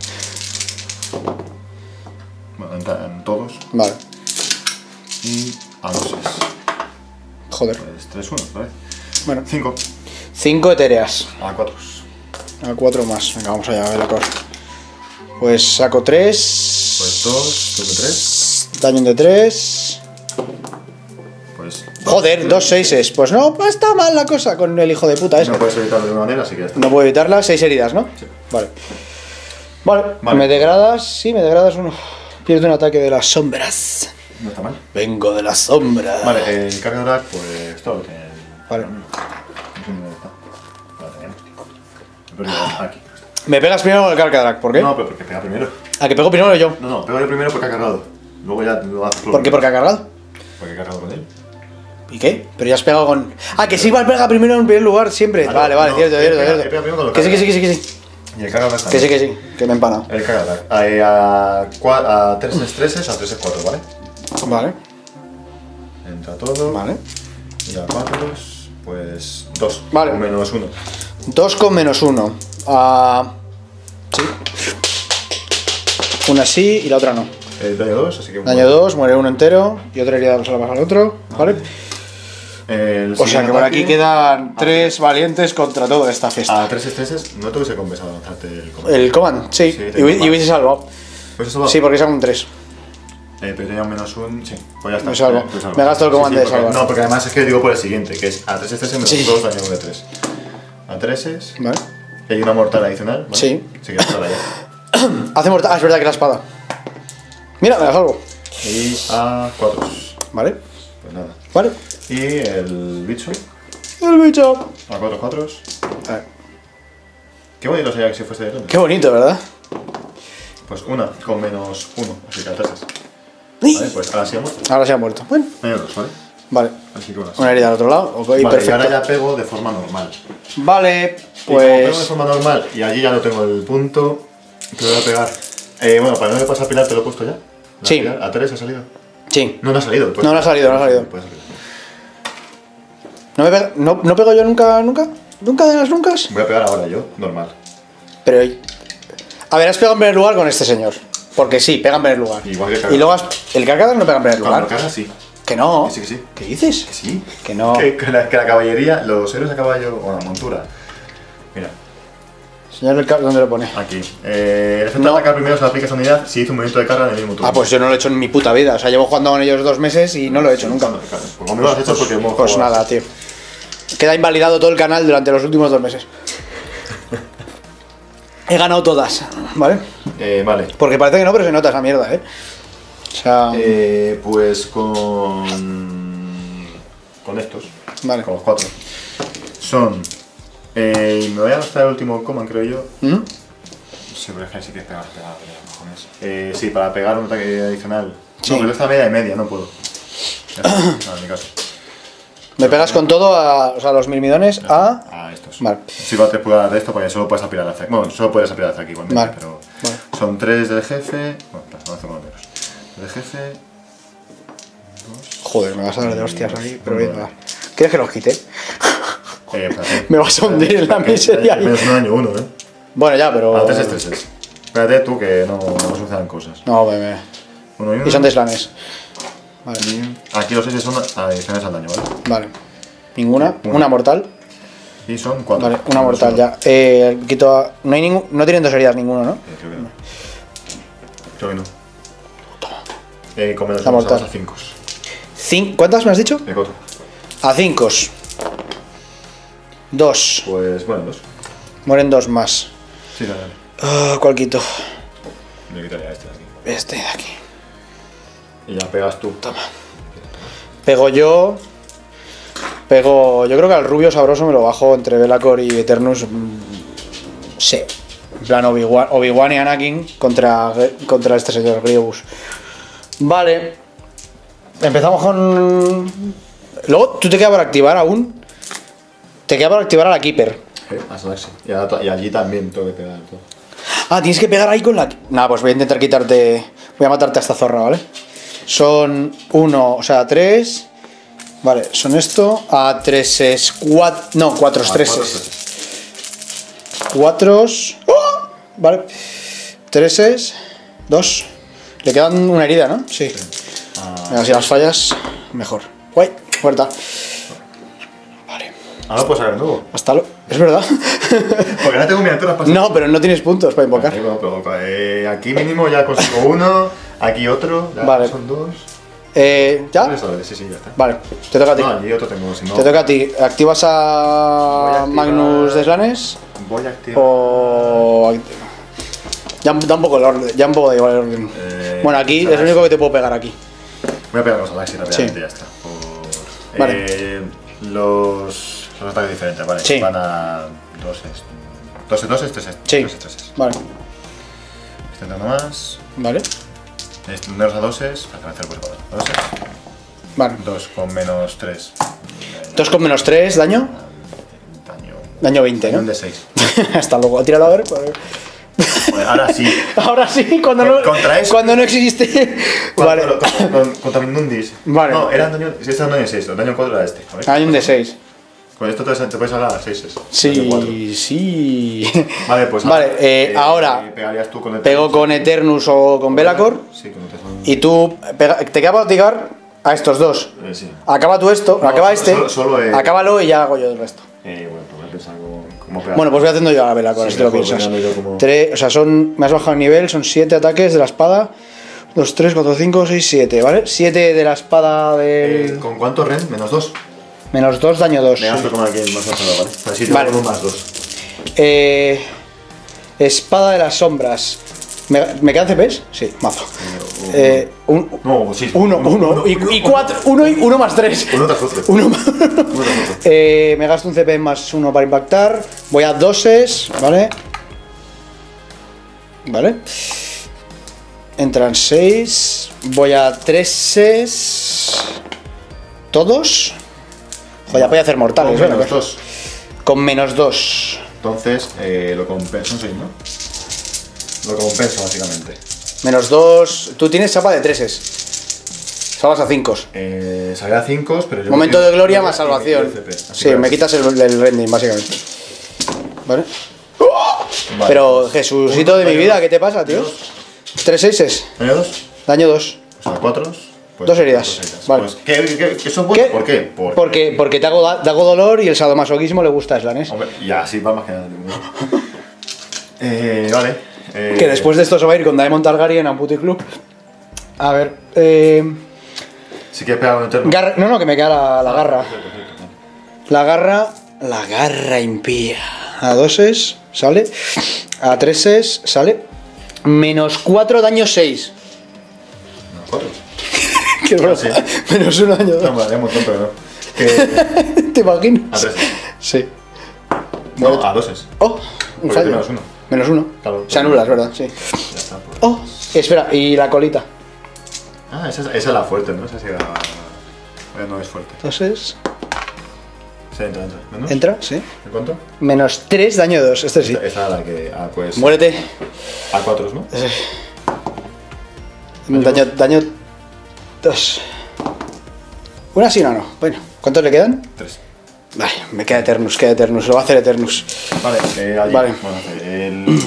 Bueno, en todos. Vale. Y a 2. Joder. Pues 3 unos, ¿vale? Bueno. 5 5 etéreas. a 4. A 4 más. Venga, vamos allá, a ver la cosa. Pues saco 3. Pues 2, tú de 3. Daño de 3. Pues. Joder, 2 6s. Pues no, está mal la cosa con el hijo de puta ese. No puedes evitarlo de ninguna manera, así que ya está. No puedo evitarla, 6 heridas, ¿no? Sí. Vale. Vale. Vale. Me degradas, sí, me degradas uno. Pierdo un ataque de las sombras. No está mal. Vengo de las sombras. Vale, el Carcadar, pues todo lo tiene. Vale. No sé dónde está. Lo tenemos. Pero aquí. Me pegas primero con el Carcadrak, ¿por qué? No, pero porque pega primero. ¿A que pego primero yo? No, pego yo primero porque ha cargado. Luego ya lo haces tú. ¿Por qué? ¿Porque ha cargado? Porque he cargado con él. ¿Y qué? Pero ya has pegado con... Ah, que sí, igual pega primero en primer lugar, siempre. Vale, Vale, no, cierto. he pegado primero con los Que sí. Y el Carcadar Que sí, que me he empanado. El Carcadar. A 3 estreses, a 3 es 4, ¿vale? Vale, Entra todo. vale. Y a 4, pues 2. Vale. O menos 1. 2 con menos 1. Sí. Una sí y la otra no. Daño 2, así que... Daño 2, muere uno entero y otra herida se la pasa al otro. Vale. O sea que por aquí quedan 3 valientes contra toda esta fiesta. A 3 estreses, no te hubiese compensado lanzarte el comando. El command, sí, y hubiese salvado. ¿Pues salvado? Sí, porque saca un 3. Pero tenía un -1, sí, pues ya está. Me salvo. Me gasto el comando de salvar. No, porque además es que digo por el siguiente, que es a 3 estreses menos 2 daño de 3. A 3 es... Vale. Y hay una mortal adicional, ¿vale? Sí. Sí que está ya. Hace mortal. Ah, es verdad que la espada. Mira, me la salvo. Y a 4. Vale. Pues nada. Vale. Y el bicho. El bicho. A 4 4. Vale. Qué bonito sería que si fuese de Londres. Qué bonito, ¿verdad? Pues una con -1, así que a 3. Vale, pues ahora sí ha muerto. Ahora se ha muerto. Bueno. Menos 2, ¿vale? Vale. Así que Una herida al otro lado. Ok, vale, perfecto. y ahora ya pego de forma normal. Vale, Y como pego de pues. forma normal y allí ya no tengo el punto, te voy a pegar. Bueno, para no me pasar a pilar, te lo he puesto ya. Sí. Pilar, a 3 ha salido. Sí. No, no ha salido. Pues, No, no ha salido, no ha salido. Puede salir. ¿No pego yo nunca? ¿Nunca de las nunca? Voy a pegar ahora yo, normal. Pero. A ver, has pegado en primer lugar con este señor. Porque sí, pega en primer lugar. Igual que el Y luego el cargador no pega en primer lugar. Cuando cargas, sí. Que no. Que sí. ¿Qué dices? Que sí. Que no. Que la caballería, los héroes a caballo, o la montura. Mira, Señor, ¿dónde lo pone? aquí. El efecto No. de atacar primero se le aplica a esa unidad si hizo un movimiento de carga en el mismo turno. Ah, pues yo no lo he hecho en mi puta vida. O sea, llevo jugando con ellos 2 meses y no lo he hecho nunca. Pues como lo has hecho porque hemos Pues jugado. nada, tío. Queda invalidado todo el canal durante los últimos 2 meses. He ganado todas, ¿vale? Vale. Porque parece que no, pero se nota esa mierda, ¿eh? O sea. Pues con estos. Vale. Con los 4. Son. Y me voy a gastar el último command, creo yo. ¿Mm? Sí, pero es que sí que es pegar, cojones. Sí, para pegar un ataque adicional. Sí. No, pero esta media, no puedo. Ya está, nada, en mi caso. Me pegas con todo o sea, los mirmidones a. A estos. Vale. Sí, va a 3 pulgadas de esto porque solo puedes aspirar hacia aquí. Bueno, solo puedes aspirar hacia aquí igualmente, Vale. pero. Vale. Son 3 del jefe. Bueno, vamos a hacer uno menos. Del jefe. Joder, me vas a dar de hostias aquí, pero voy a dar. ¿Quieres que los quite? Espérate. Me vas a hundir en la miseria ahí. Menos un daño 1, Bueno, ya, pero. A 3 estreses. Espérate tú que no sucedan cosas. No, 1 y 1. Y son de slanes. Vale. Aquí los 6 son adicionales al daño, ¿vale? Vale. Ninguna. Una mortal. Y son 4. Vale, una mortal ya. Quito a. No hay ningún. No tienen 2 heridas ninguno, ¿no? Creo que no. Creo que no. Con menos La 1 mortal. a 5. ¿Cuántas me has dicho? De coto. A 5. 2. Pues bueno, 2. Mueren 2 más. Sí, dale. ¿Cuál quito? Le quitaría este de aquí. Este de aquí. Y ya pegas tú. Toma. Pego yo. Yo creo que al rubio sabroso me lo bajo entre Belacor y Eternus. Sí. En plan Obi-Wan y Anakin contra este señor Grievous. Vale. Empezamos con. Luego, ¿tú te queda para activar aún? Te queda para activar a la Keeper. A Salaxi. Y allí también tengo que pegar todo. Ah, tienes que pegar ahí con la. Nada, pues voy a intentar quitarte. Voy a matarte a esta zorra, ¿vale? Son 1, o sea, 3. Vale, son esto. A 3 es 4. No, 4 es 3 es. 4. ¡Oh! Vale. 3 es. 2. Le quedan una herida, ¿no? Sí. Venga, si las fallas, mejor. Guay, muerta. Vale. Ahora puedes sacar nuevo. Hasta lo. Es verdad. Porque ahora tengo miniaturas para. No, pero no tienes puntos para invocar. Bueno, pero aquí mínimo ya consigo uno. Aquí otro. Ya Vale. son 2. ¿Ya? Sí, ya está. Vale, te toca a ti. No, allí otro tengo. Si no, Te toca a ti. ¿Activas Voy a a activar- Magnus de Slanes? Voy a activar. O. Ya da un poco el orden. Ya un poco de igual el orden. Bueno, aquí es Salaxi. lo único que te puedo pegar aquí. Voy a pegar los Salaxi rápidamente Sí. y ya está. Vale. Los ataques diferentes, vale. Sí. Van a 2 es 3 es. Sí. 3 es 3 es. Vale. Estoy entrando más. Vale. Menos a 2 es. Para hacer pues para 2 es. Vale. 2 con menos 3. 2 con menos 3, daño. Daño. Daño 20, Daño ¿no? de 6. Hasta luego. Tíralo a ver. Pues ahora sí. Ahora sí, cuando no. Contra eso. Cuando no existe. Vale. Contra Mindundis. Vale. No, era daño. Si este era daño de 6, el daño 4 era este. A ver. Hay un de 6. Con esto te puedes hablar a 6 es. Sí, sí. Vale, pues Vale, ahora pegarías tú con el pego con Eternus o con Belacor. Sí, con Eternus. Y tú te queda para tirar a estos dos. Sí. Acaba tú esto, No, acaba este, solo, acábalo y ya hago yo el resto. Bueno, pues voy a pensar cómo pegar. Bueno, pues voy haciendo yo la vela, con Sí, si te lo mejor piensas. pegando yo como- O sea, me has bajado el nivel, son 7 ataques de la espada. 2, 3, 4, 5, 6, 7, ¿vale? 7 de la espada del... ¿Con cuánto Ren? -2. Menos 2, daño 2. Me gasto con aquel más lanzado, ¿vale? Así te Vale. pongo más 2. Espada de las sombras. ¿Me quedan CPs? Sí, mazo. No, sí. Uno. Y 4. Uno más 3. Uno tras otro. Uno más. Me gasto un CP más 1 para impactar. Voy a 2s, ¿vale? Vale. Entran 6. Voy a 3s. ¿Todos? Joder, ya voy a hacer mortales, Con ¿verdad? -2. Con -2. Entonces, lo compenso, son 6, ¿no? Lo compenso, básicamente. -2. Tú tienes chapa de 3s. Salvas a 5. Salí a 5, pero yo... Momento de gloria más y me quito salvación. el CP, así Sí, que- me quitas el rending, básicamente. ¿Vale? Vale. Pero Jesucito de mi vida, ¿qué te pasa, tío? 3 6s. ¿Daño 2? Daño 2. O sea, 4. Dos heridas, vale. Pues, ¿qué son buenos? ¿Por qué? Porque te hago dolor y el sadomasoquismo le gusta a Slanes. Hombre, ya, sí, va más que nada. Vale. Que después de esto se va a ir con Daemon Targaryen a un puticlub. A ver, Si quieres pegar un eterno. no, que me queda la garra. Perfecto. La garra impía. A 2s, sale. A 3s, sale. -4, daño 6. No, 4. Qué broma. Sí. -1, daño 2. No, vale, un montón, pero no. Que... ¿Te imaginas? A 3. Sí. No, a 2. Oh, un Porque fallo. tiene -1. -1. Claro. Se anula, es verdad, sí. Ya está. Pues. Oh, espera, y la colita. Ah, esa es la fuerte, ¿no? Esa sí la... no es fuerte. Entonces, Sí, entra. ¿No? entra, sí. ¿En cuánto? -3, daño 2. Este sí. Esa es la que... Ah, pues... Muérete. A 4, ¿no? Daño 2. Una sí, no. Bueno, ¿cuántos le quedan? 3. Vale, me queda Eternus, Lo va a hacer Eternus. Vale, allí. Vale. Bueno, el...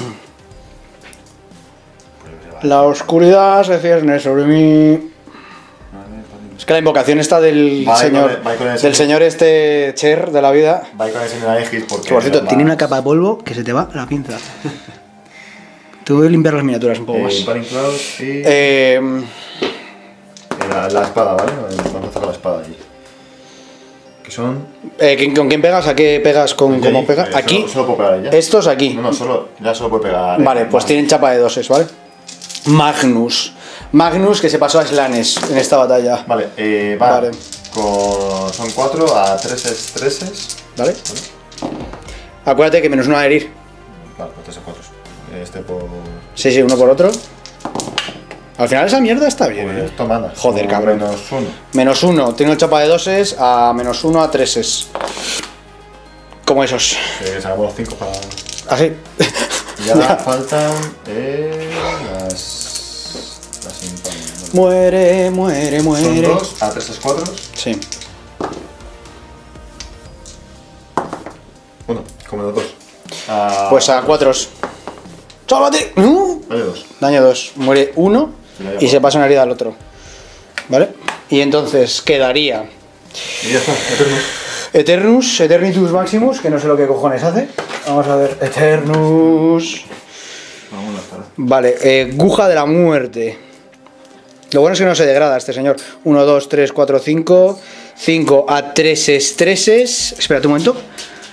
La oscuridad se cierne sobre mí. Es que la invocación está del Vale, señor. vale con el Del señor. señor este Cher de la vida. Va a ir con el señor Aegis porque... Que por cierto, es tiene más- una capa de polvo que se te va la pinza. Te voy a limpiar las miniaturas un poco más. Impalling Cloud y... la espada, ¿vale? Vamos a hacer la espada allí. Que son... ¿Con quién pegas? ¿A qué pegas? ¿Cómo allí, pegas? Aquí. Solo puedo pegar ya. Estos aquí. No, ya solo puedo pegar... Vale, pues tienen chapa de 2, ¿vale? Magnus, que se pasó a Slanes en esta batalla. Vale, Vale. Son 4 a 3 3. ¿Vale? Acuérdate que -1 a herir. Vale, pues 3 a 4. Este por... Sí, uno por otro. Al final esa mierda está bien. Pues esto manda. Joder, cabrón. -1. -1, tengo chapa de 2s a -1 a 3s. Como esos. Sacamos los 5 para... Así. Y ahora faltan las impalling. Muere. Son 2 a 3 es 4. Sí. Bueno, como los 2. Pues a 4. ¡Sálvate! Vale, 2. Daño 2. Muere 1 y se pasa una herida al otro. ¿Vale? Y entonces quedaría Y ya está, Eternus. Eternitus Maximus, que no sé lo que cojones hace. Vamos a ver. Eternus. Vamos a estar. Vale, Guja de la Muerte. Lo bueno es que no se degrada este señor. 1, 2, 3, 4, 5. 5 a 3 es 3 es. Espera un momento.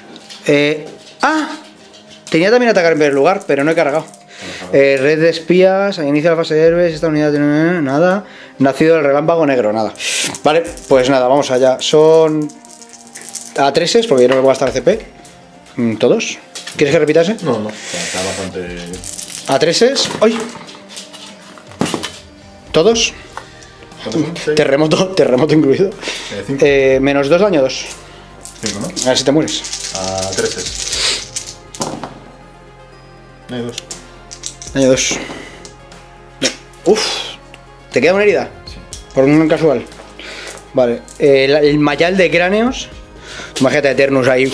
Tenía también atacar en primer lugar, pero no he cargado. Red de espías, inicia la fase de héroes, esta unidad tiene nada. Nacido del relámpago negro, nada. Vale, pues nada, vamos allá. Son a 3 es, porque yo no me voy a gastar CP. ¿Todos? ¿Quieres que repitase? No. Está bastante... A 3 es. ¡Ay! ¿Todos? Terremoto incluido. 5. -2, daño 2. 5, ¿no? A ver si te mueres. A 3 es. No hay 2. Daño 2. Uf. ¿Te queda una herida? Sí. Por un casual. Vale. El mayal de cráneos. Imagínate Eternus ahí.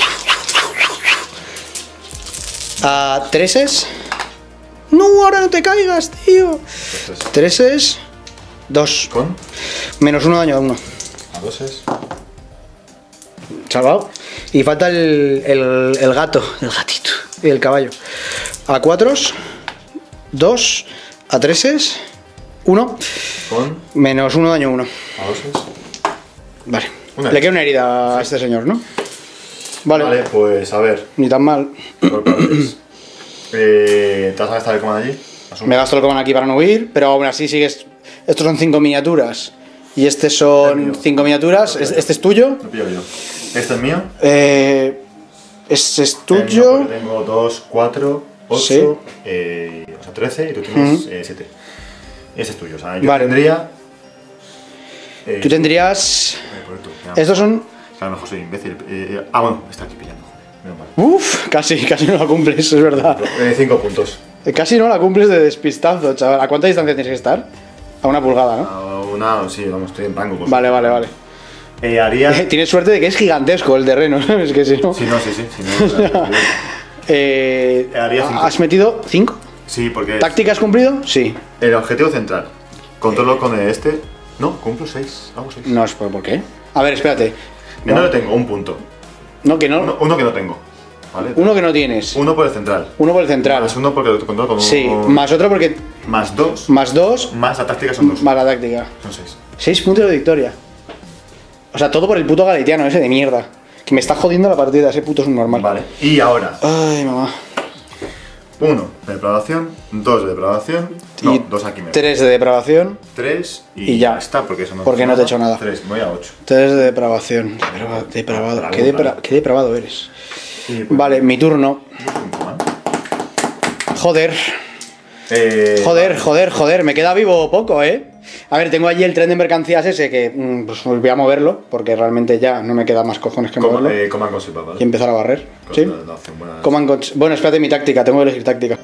A 3 es. No, ahora no te caigas, tío. 3 es. 2. Con. Menos 1 daño a 1. A 2 es. Salvado. Y falta el gato, el gatito y el caballo. A 4, 2, a 3, 1. Con. Menos 1 daño a 1. A 2 es. Vale. Una Le queda una herida a este señor, ¿no? Vale. Vale, pues a ver. Ni tan mal. Por partes. ¿Te vas a gastar el comando allí? Asumo. Me gasto el comando aquí para no huir, pero aún así sigues. Estos son 5 miniaturas. Y este El son mío. 5 miniaturas. Este es tuyo. Lo pillo yo. Este es mío. Este es El mío tuyo. porque tengo 2, 4, 8, Sí. o sea, 13 y tú tienes 7. Ese es tuyo. O sea, yo Vale. tendría. Tú tendrías. Por esto, ya. Estos son. A lo mejor soy imbécil. Bueno, está aquí pillando. Menos mal. Uf, casi no la cumples, es verdad. 5 puntos. Casi no la cumples de despistazo, chaval. ¿A cuánta distancia tienes que estar? A una pulgada, ¿no? A una, sí, vamos, estoy en rango. Vale. Haría. Tienes suerte de que es gigantesco el terreno, ¿sabes? Que si no. Sí, no, sí. Si no, Haría 5. ¿Has metido 5? Sí, porque. ¿Táctica has cumplido? Sí. El objetivo central. Controlo con este. No, cumplo 6. Hago 6. No, es por qué. A ver, espérate. No le tengo un punto. No, que no. Uno que no tengo. ¿Vale? Uno que no tienes. Uno por el central. Uno por el central. Más uno porque lo controlo con Sí, más otro porque. Más 2. Más 2, Más la táctica son 2. más la táctica. Son 6. 6 puntos de victoria. O sea, todo por el puto galitiano ese de mierda. Que me está jodiendo la partida, ese puto es un normal. Vale. Y ahora. Ay, mamá. 1 de depravación. 2 de depravación. No, 2 aquí me. 3 de depravación. 3 Y ya. Está, porque eso no. Porque no te he hecho nada. 3, voy a 8. 3 de depravación. Depravado. Bravo, Qué, bravo. qué depravado eres. Y, pues, Vale, mi turno. Joder. Joder. Me queda vivo poco, ¿eh? A ver, tengo allí el tren de mercancías ese que pues voy a moverlo. Porque realmente ya no me queda más cojones que moverlo. Coman con Silva, ¿vale? Y empezar a barrer. ¿Sí? No, hacen buenas- Bueno, espérate mi táctica. Tengo que elegir táctica.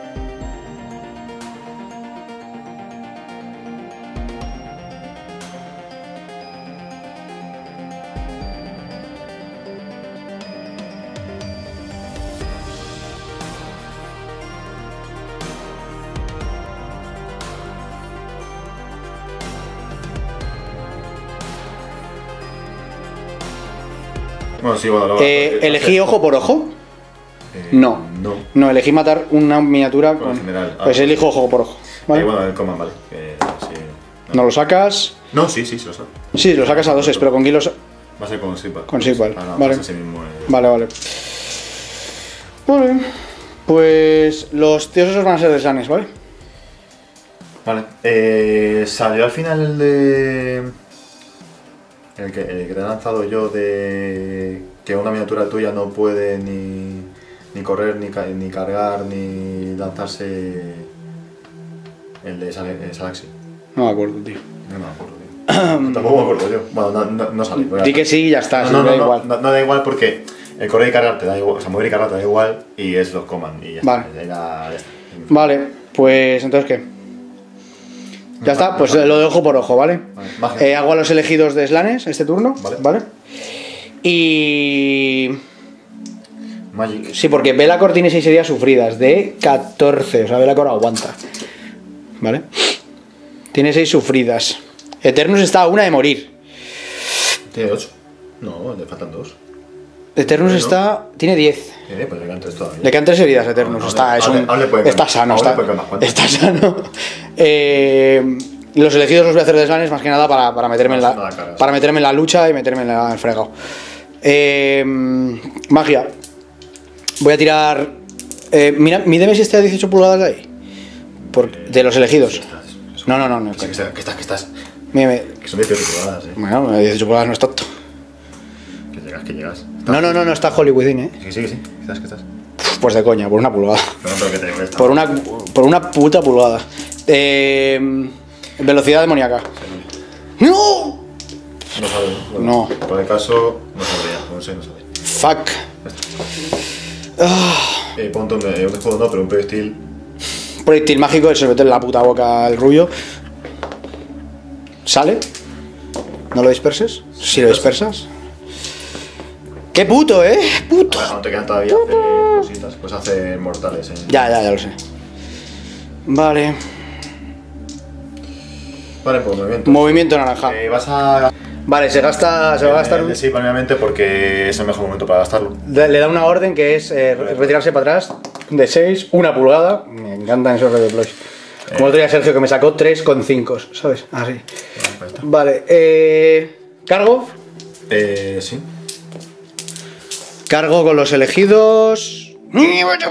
Bueno, sí, bueno, ¿Elegí ojo por ojo? No. No. No, elegí matar una miniatura con. el general. Pues elijo ojo por ojo. ¿Vale? Bueno, el coman, vale. Sí. No lo sacas. No, sí, lo sé. Sí, lo sacas a 2, pero ¿con quién lo sacas? Va a ser con Silva. Con Silva, Ah, no, vale. pues ese mismo, Vale. Vale. Pues los tíos esos van a ser de Sanes, ¿vale? Vale. Salió al final el de. El que te he lanzado yo de. Que una miniatura tuya no puede ni correr, ni cargar, ni lanzarse. El de Salaxi. No me acuerdo, tío. No me acuerdo, tío. Tampoco me acuerdo yo. Bueno, no sale. pero ya Di está. que sí y ya está, sí, No, da igual. No da igual porque el correr y cargar te da igual. O sea, mover y cargar te da igual y es los coman y ya Vale. está. Ya está. Vale, pues entonces ¿qué? Ya está, pues lo de ojo por ojo, ¿vale? Vale, magia. Hago a los elegidos de Slanes este turno, Vale. Y... Magic. Sí, porque Belacor tiene 6 heridas sufridas de 14, o sea, Belacor aguanta. ¿Vale? Tiene 6 sufridas. Eternus está a una de morir. Tiene 8. No, le faltan 2. Eternus Bueno. tiene 10. Pues le quedan 3 todavía. Le quedan 3 heridas a Eternus. No, Está, es un- aún le puede está ganar. sano. Aún le Está, puede ganar, ¿cuánto? está sano. Los elegidos los voy a hacer de Slanes más que nada para meterme en Nada, la, caras. para meterme en la lucha y meterme en el fregado. Magia. Voy a tirar. Mira, mídeme si está a 18 pulgadas de ahí. De los elegidos. No. Que estás. Mírame. Que son 18 pulgadas, Bueno, 18 pulgadas no es tonto. Que llegas. No, está Hollywood, ¿eh? Que sí. Que estás. Pues de coña, por una pulgada. Pero que te molesta. Por una puta pulgada. Velocidad demoníaca. ¡No! No sabe. Bueno, No. Por el caso, no sabría. No sé, no sabe. Fuck. Ponte un escudo no, pero un proyectil. Proyectil mágico, se mete en la puta boca el rubio. ¿Sale? ¿No lo disperses? Si lo dispersas. ¡Qué puto, puto! Aún te quedan todavía cositas. Pues hace mortales. Ya lo sé. Vale. Vale, pues movimiento. Movimiento naranja. Vas a... Vale, se va a gastar un... Sí, obviamente, porque es el mejor momento para gastarlo. Le da una orden que es retirarse para atrás de 6, 1 pulgada. Me encantan esos redeploys. Como otro día Sergio que me sacó 3,5, ¿sabes? Así. Vale, cargo. Sí. Cargo con los elegidos. Un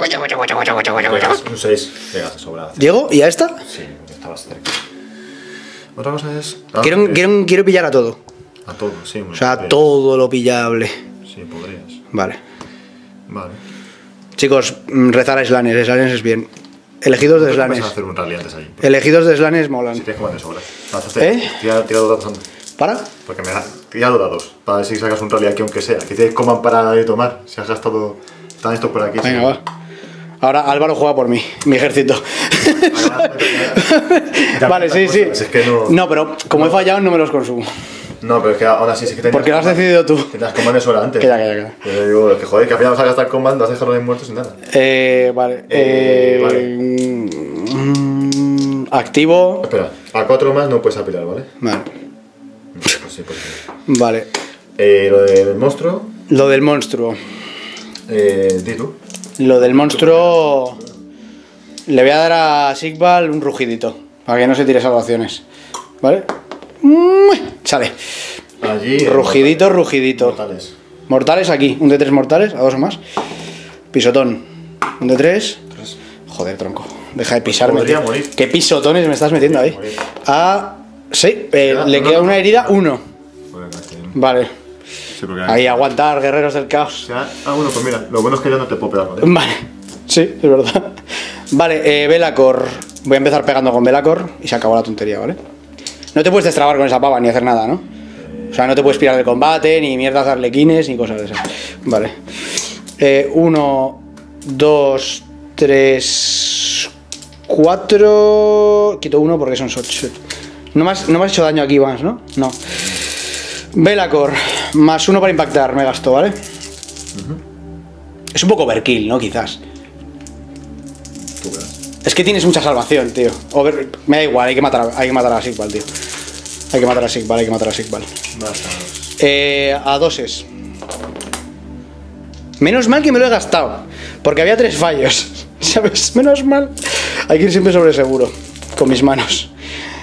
6. Venga, sobra. ¿Llego? ¿Y a esta? Sí, porque estabas cerca. Otra cosa es... Quiero pillar a todo. A todo, sí. O sea, a todo lo pillable. Sí, podrías. Vale. Vale. Chicos, rezar a Slanes. Slanes es bien. Elegidos de Slanes. Vas a hacer un rally antes ahí. Elegidos de Slanes molan. Si tienes que mandar sobra. ¿Eh? Tira 2 dados antes. ¿Para? Porque me da... Tira 2 dados. Para ver si sacas un rally aquí, aunque sea. Que te coman para de tomar. Si has gastado... Están estos por aquí. Venga, sí. va. Ahora Álvaro juega por mí, mi ejército. Vale, sí, sí. Es que no... No, pero como he fallado no me los consumo. No, pero es que ahora sí es que tenías... Porque lo has decidido tú. Tenías command de sobra antes. Queda. Yo digo, que joder, que al final vas a gastar command, vas a dejarlo de muertos sin nada. Vale. Vale. Activo. Espera, a 4 más no puedes apilar, ¿vale? Vale. Pues sí, pues sí. Vale. Lo del monstruo... Lo del monstruo. Di tú. Lo del monstruo. Le voy a dar a Sigval un rugidito. Para que no se tire salvaciones. ¿Vale? Sale. Allí... Rugidito, rugidito. Mortales. Mortales aquí. Un de 3 mortales, a 2 o más. Pisotón. Un de 3. Joder, tronco. Deja de pisarme. Podría Tío. morir. ¿Qué pisotones me estás metiendo ahí? Morir. Sí, le queda una herida 1. Vale. Sí, porque Ahí aguantar, guerreros del caos. bueno, pues mira, lo bueno es que ya no te puedo pegar, ¿vale? Vale. Sí, es verdad. Vale, Velacor. Voy a empezar pegando con Velacor y se acabó la tontería, ¿vale? No te puedes destrabar con esa pava ni hacer nada, ¿no? O sea, no te puedes pirar del combate, ni mierdas de arlequines, ni cosas de esas. Vale. 1, 2, 3, 4. Quito 1 porque son 8. No me has hecho daño aquí, Vans, ¿no? No. Velacor, más 1 para impactar, me gasto, ¿vale? Es un poco overkill, ¿no? Quizás. Tú verás. Es que tienes mucha salvación, tío. Me da igual, hay que matar a Sigval, tío. Hay que matar a Sigval. A 2. Menos mal que me lo he gastado. Porque había 3 fallos. ¿Sabes? Menos mal. Hay que ir siempre sobre seguro. Con mis manos.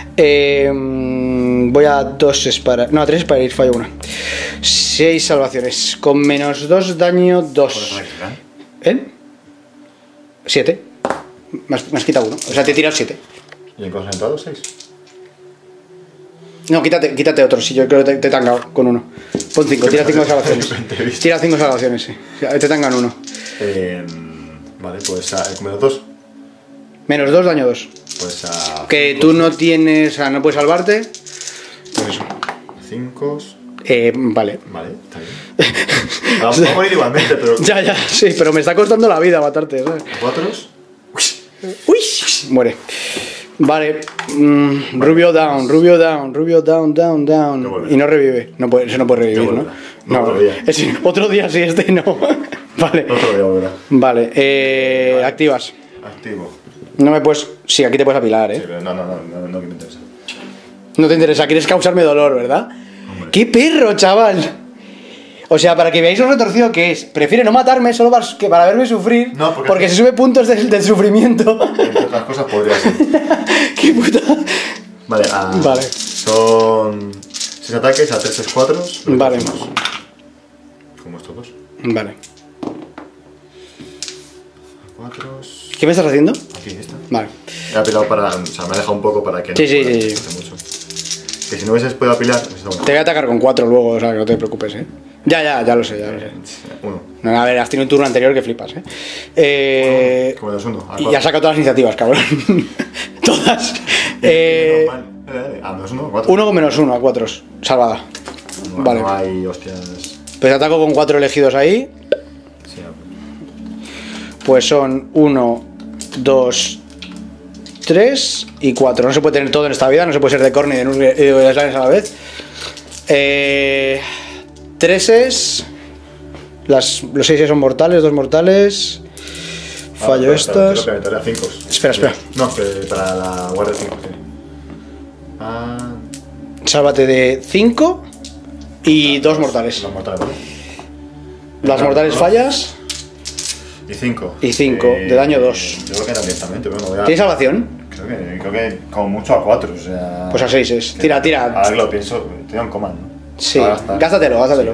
Voy a 2 para... No, a 3 para ir, fallo 1. 6 salvaciones. Con menos 2 daño, 2. ¿Eh? 7. Me has quitado 1. O sea, te he tirado 7. ¿Y en concentrado 6? No, quítate otro. Si yo creo que te he tangado con 1. Pon 5, tira 5 salvaciones. Tira 5 salvaciones, sí. Te tangan 1. Vale, pues con menos 2. Menos 2, daño 2. Pues a... Que tú no tienes... O sea, no puedes salvarte. Pues eso. 5... Vale. Vale, está bien. Vamos a morir igualmente, pero... Ya, sí, pero me está costando la vida matarte, ¿sabes? 4. Uy, muere. Vale, Rubio down. No y no revive. Eso no puede revivir, ¿no? No, otro día sí, este no. Vale. Otro día volverá. Vale, activas. Activo. No me puedes... Sí, aquí te puedes apilar, Sí, pero no que me interesa. No te interesa, quieres causarme dolor, ¿verdad? Hombre. ¡Qué perro, chaval! O sea, para que veáis lo retorcido que es, prefiere no matarme solo para verme sufrir, No, porque se sube puntos del sufrimiento. Entre otras cosas podría ser. ¡Qué puta! Vale, Vale. Son 6 ataques a 3 4. Vale. Como estos dos. Vale. 4. ¿Qué me estás haciendo? Aquí está. Vale. He apilado para... O sea, me ha dejado un poco para que no... Sí. hace mucho. Que si no hubieses podido apilar... Pues está bueno. Te voy a atacar con 4 luego, o sea, que no te preocupes, ¿eh? Ya lo sé. 1. No, a ver, has tenido un turno anterior que flipas, ¿eh? Como menos 1. Y ya has sacado todas las iniciativas, cabrón. Todas. Menos 1, 4. 1 con menos 1 a 4. Salvada. No, Vale. no hay hostias... Pues ataco con 4 elegidos ahí. Sí, Pues son 1, 2, 3 y 4. No se puede tener todo en esta vida, no se puede ser de Korn y de Slanes a la vez. 3 los 6 son mortales, 2 mortales. Fallo estas. Espera, 5. Espera. No, que para la guardia 5. Sí. Sálvate de 5 y 2 mortales. Los mortales, ¿vale? Las mortales fallas Y 5. y 5, de daño 2. Yo creo que era directamente, pero no voy a... ¿Tienes salvación? Creo que como mucho a 4, o sea... Pues a 6 es. Tira, tira. Ahora que lo pienso, tenía un command, ¿no? Sí, Ahora está. gástatelo.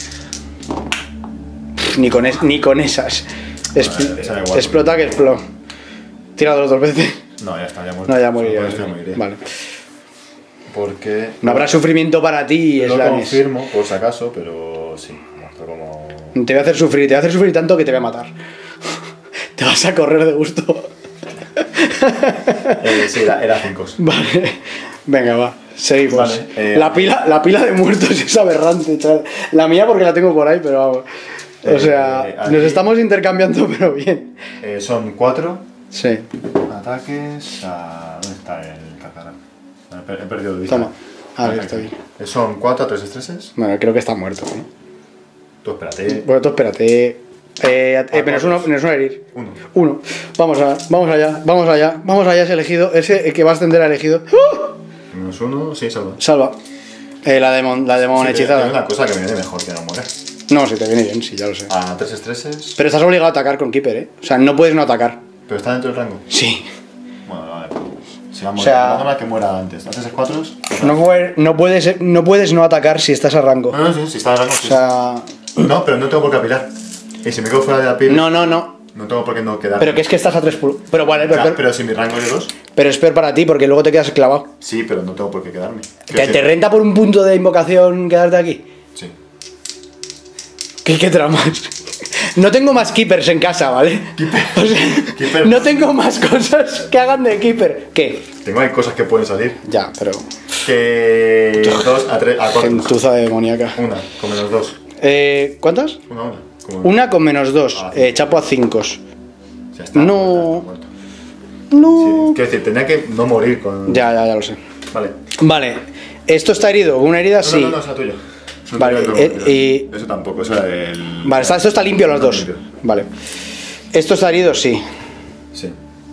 Sí, Ni con esas. Vale, esa da igual. Explota que explota. Tira dos veces. no, ya está, ya muerto. No, ya moriría. Con esto ya moriría. Vale. Porque... No habrá sufrimiento para ti, Lo Slanes. confirmo, por si acaso, pero sí. Muerto como... Te voy a hacer sufrir tanto que te voy a matar. Te vas a correr de gusto. sí, era 5. Vale. Venga, va. Seguimos. Vale, la pila de muertos es aberrante, chaval. La mía porque la tengo por ahí, pero vamos. O sea, aquí- nos estamos intercambiando, pero bien. Son 4 Sí. ataques a... ¿Dónde está el cacarán? He perdido de vista. Toma. Ahí Perfecto. estoy. Son 4 a 3 estreses. Bueno, creo que está muerto, ¿no? Tú espérate. Bueno, tú espérate. Menos uno herir. 1. 1. Vamos allá, ese elegido. Ese que va a ascender a elegido. Menos 1, sí, salva. Salva. La demon Sí, hechizada. hay una cosa que me viene mejor que no muere. No, si te viene bien, sí, ya lo sé. A 3 estreses. Pero estás obligado a atacar con Keeper, ¿eh? O sea, no puedes no atacar. Pero está dentro del rango. Sí. Bueno, vale. Si vamos O sea- a que muera antes. Antes es 4. No puedes no atacar si estás a rango. No, sí, si está en rango. O Sí. sea. No, pero no tengo por qué apilar. Y si me quedo fuera de la pila, No. no tengo por qué no quedar. Pero que es que estás a 3 pulgadas. Pero vale, Pero si mi rango es de 2, pero es peor para ti porque luego te quedas clavado. sí, pero no tengo por qué quedarme. ¿Te renta por un punto de invocación quedarte aquí? Sí. ¿Qué tramas? No tengo más keepers en casa, ¿vale? O sea, Keeper. no tengo más cosas que hagan de keeper. ¿Qué? Tengo ahí cosas que pueden salir. Ya, pero. Que 2 a 3 a 4. Gentuza demoníaca. Una, con menos 2. ¿Cuántas? Una. Como- Una con menos 2. Ah, sí. Chapo a 5. Ya está. No. Muerto. No. Sí, quiero decir, tenía que no morir con. Ya lo sé. Vale. Vale. ¿Esto está herido? ¿Una herida? No, Sí. no, es la tuya. Eso Vale, no tengo Eso tampoco, eso era el. Vale, esto está limpio las dos. Limpio. Vale. ¿Esto está herido? Sí. Sí.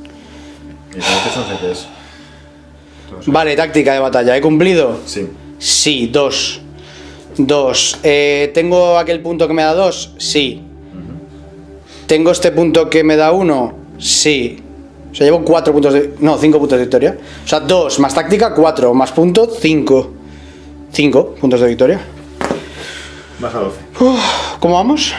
Y eso no sé qué es. No sé. Vale, táctica de batalla. ¿He cumplido? Sí. Sí, 2. 2. ¿Tengo aquel punto que me da 2? Sí. ¿Tengo este punto que me da 1? Sí. O sea, llevo 4 puntos de... No, 5 puntos de victoria. O sea, 2 más táctica, 4 más punto, 5. 5 puntos de victoria. Más a 12. ¿Cómo vamos?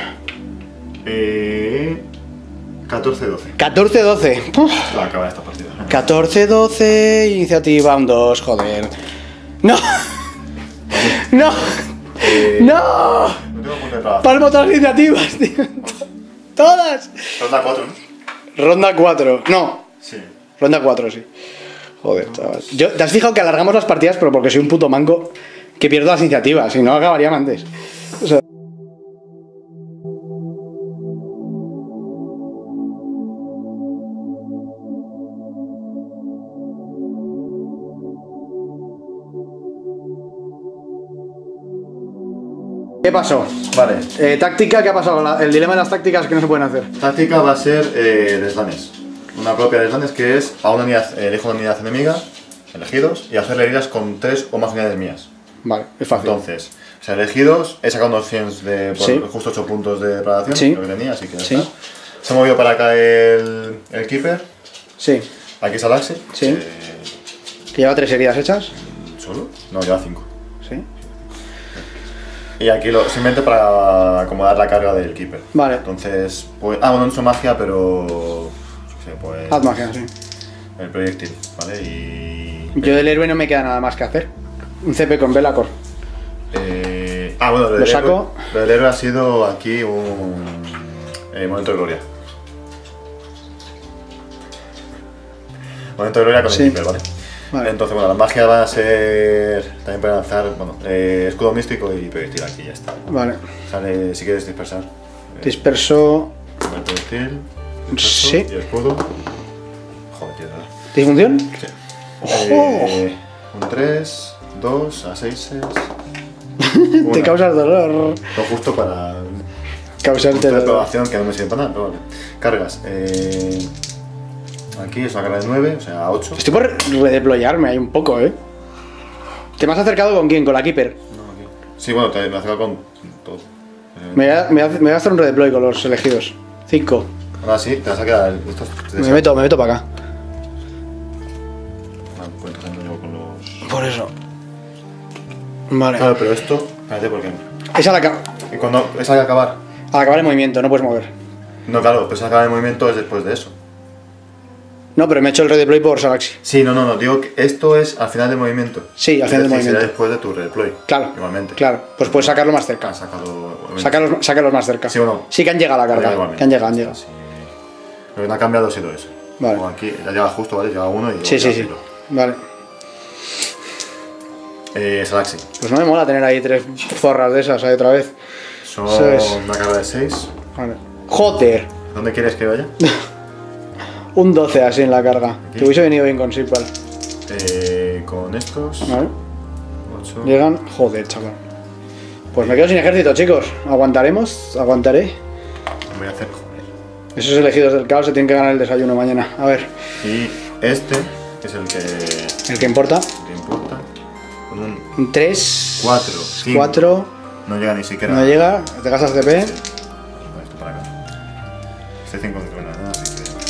14-12. 14-12. Va a acabar esta partida. 14-12, iniciativa, un 2, joder. ¡No! ¡No! ¡No! No tengo punto de trabajo. Palmo todas las iniciativas, tío. Todas. Ronda 4, ¿no? Ronda 4. No, Sí. ronda 4, sí. Joder, chaval. ¿Te has fijado que alargamos las partidas, pero porque soy un puto manco que pierdo las iniciativas? Si no, acabarían antes. O sea... ¿Qué pasó? Vale. Táctica, ¿qué ha pasado? El dilema de las tácticas que no se pueden hacer. Táctica va a ser de Slanes. Una propia de Slanes que es a una unidad, elijo una unidad enemiga, elegidos, y hacerle heridas con 3 o más unidades mías. Vale, es fácil. Entonces, o sea, elegidos, he sacado unos 100 de por Sí. justo 8 puntos de degradación, Sí. lo que tenía, así que ya Sí. está. Se ha movido para acá el Keeper, Sí. aquí está Laxi. Sí. Que lleva 3 heridas hechas. ¿Solo? No, lleva 5. Sí. Y aquí simplemente para acomodar la carga del Keeper. Vale. Entonces, pues. Bueno, no uso magia, pero. Yo qué sé, pues. Haz magia, sí. El proyectil, ¿vale? Y. Yo del héroe no me queda nada más que hacer. Un CP con Belacor. Bueno, Lo saco. Lo del héroe ha sido aquí un. Momento de gloria. Momento de gloria con Sí. el Keeper, ¿vale? Vale. Entonces, bueno, la magia va a ser. También para lanzar, bueno, escudo místico y proyectil aquí, ya está. Vale. Sale, si quieres dispersar. Disperso. Primer proyectil. Sí. Y escudo. Joder, tío, ¿verdad? ¿Disfunción? Sí. ¡Ojo! Un 3, 2, a 6. Te causas dolor. Lo justo para. Causarte Punto de dolor. aprobación que no me sirve para nada, pero vale. Cargas. Aquí es una carga de 9, o sea, 8. Estoy por redeployarme ahí un poco, ¿eh? ¿Te me has acercado con quién? Con la Keeper. No, aquí. Sí, bueno, me acerco con todo. Me voy a hacer un redeploy con los elegidos. 5. Ahora sí, te vas a quedar. Me meto para acá. Vale, pues entonces no llevo con los. Por eso. Vale. Claro, pero esto. Espérate, ¿por qué? Es Y cuando es al acabar. al acabar el movimiento, no puedes mover. No, claro, pues acabar el movimiento es después de eso. No, pero me he hecho el redeploy por Salaxi. Sí, no, digo que esto es al final del movimiento. Sí, al final del movimiento. Será después de tu redeploy. Claro. Igualmente. Claro, pues puedes sacarlo más cerca. Han sacado. Sácalos más cerca. Sí o no. Sí que han llegado a la carga. Igualmente. Que han llegado. Sí. Lo que no ha cambiado ha sido eso. Vale. Como aquí ya lleva justo, ¿vale? Lleva uno y. Sí. Vale. Salaxi. Pues no me mola tener ahí 3 zorras de esas ahí otra vez. Son ¿Sabes? una carga de 6. Vale. Joder. ¿Dónde quieres que vaya? Un 12 así en la carga. Aquí. Te hubiese venido bien con Sipal. Con estos. Vale. 8. Llegan. Joder, chaval. Pues me quedo sin ejército, chicos. ¿Aguantaremos? Aguantaré. Voy a hacer. Esos elegidos del caos se tienen que ganar el desayuno mañana. A ver. Y este es el que. El que importa. Te importa. Con un 3. 4, 5. 4. No llega ni siquiera. No llega. Te gastas CP. Sí. Vale, esto para acá. Este 5 no tiene nada, así que.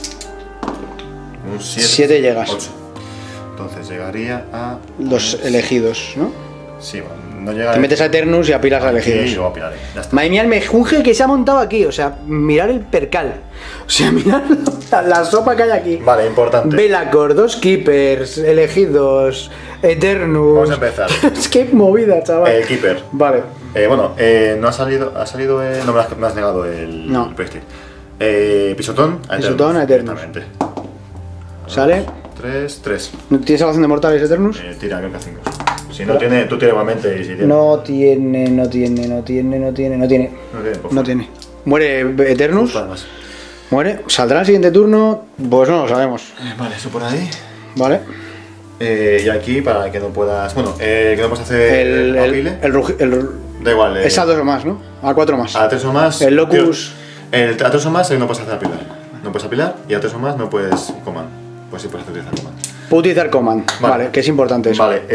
Un 7. 7 llegas. 8. Entonces llegaría a. Los elegidos, ¿no? Sí, bueno, no llega. Te metes a Eternus y apilas a Y elegidos. luego apilaré. Ya está. Madre mía, el mejunje que se ha montado aquí. O sea, mirar el percal. O sea, mirar la sopa que hay aquí. Vale, importante. Velacor, 2 Keepers, elegidos, Eternus. Vamos a empezar. Es que movida, chaval. El Keeper. Vale. Bueno, no ha salido. No me has negado el. No. El Prestige. Pisotón a Pisotón a Eternus. Directamente. Sale. 3. ¿Tienes salvación de mortales, Eternus? Tira, creo que a 5. Si no tiene, tú tira igualmente. Y si tiene. No tiene. No tiene, pues No tiene. Muere Eternus. justo además. Muere. ¿Saldrá el siguiente turno? Pues no lo sabemos. Vale, eso por ahí. Vale. Y aquí para que no puedas. Bueno, que no puedas hacer. apile. Da igual. Es a 2 o más, ¿no? A 4 más. A 3 o más. El Locus. A 3 o más no puedes hacer apilar. No puedes apilar y a 3 o más no puedes command. Pues sí puedes utilizar command. Puedo utilizar command. Vale, que es importante eso. Vale,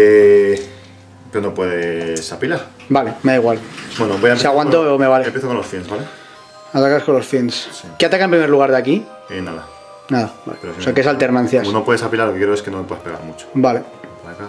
pero no puedes apilar. Vale, me da igual. Bueno, voy a Si aguanto, me vale. Empiezo con los Fiends, ¿vale? Atacas con los Fiends. Sí. ¿Qué ataca en primer lugar de aquí? Nada. Nada, vale. Pero si O sea no- que es alternancias. Como no puedes apilar, lo que quiero es que no me puedas pegar mucho. Vale, Por acá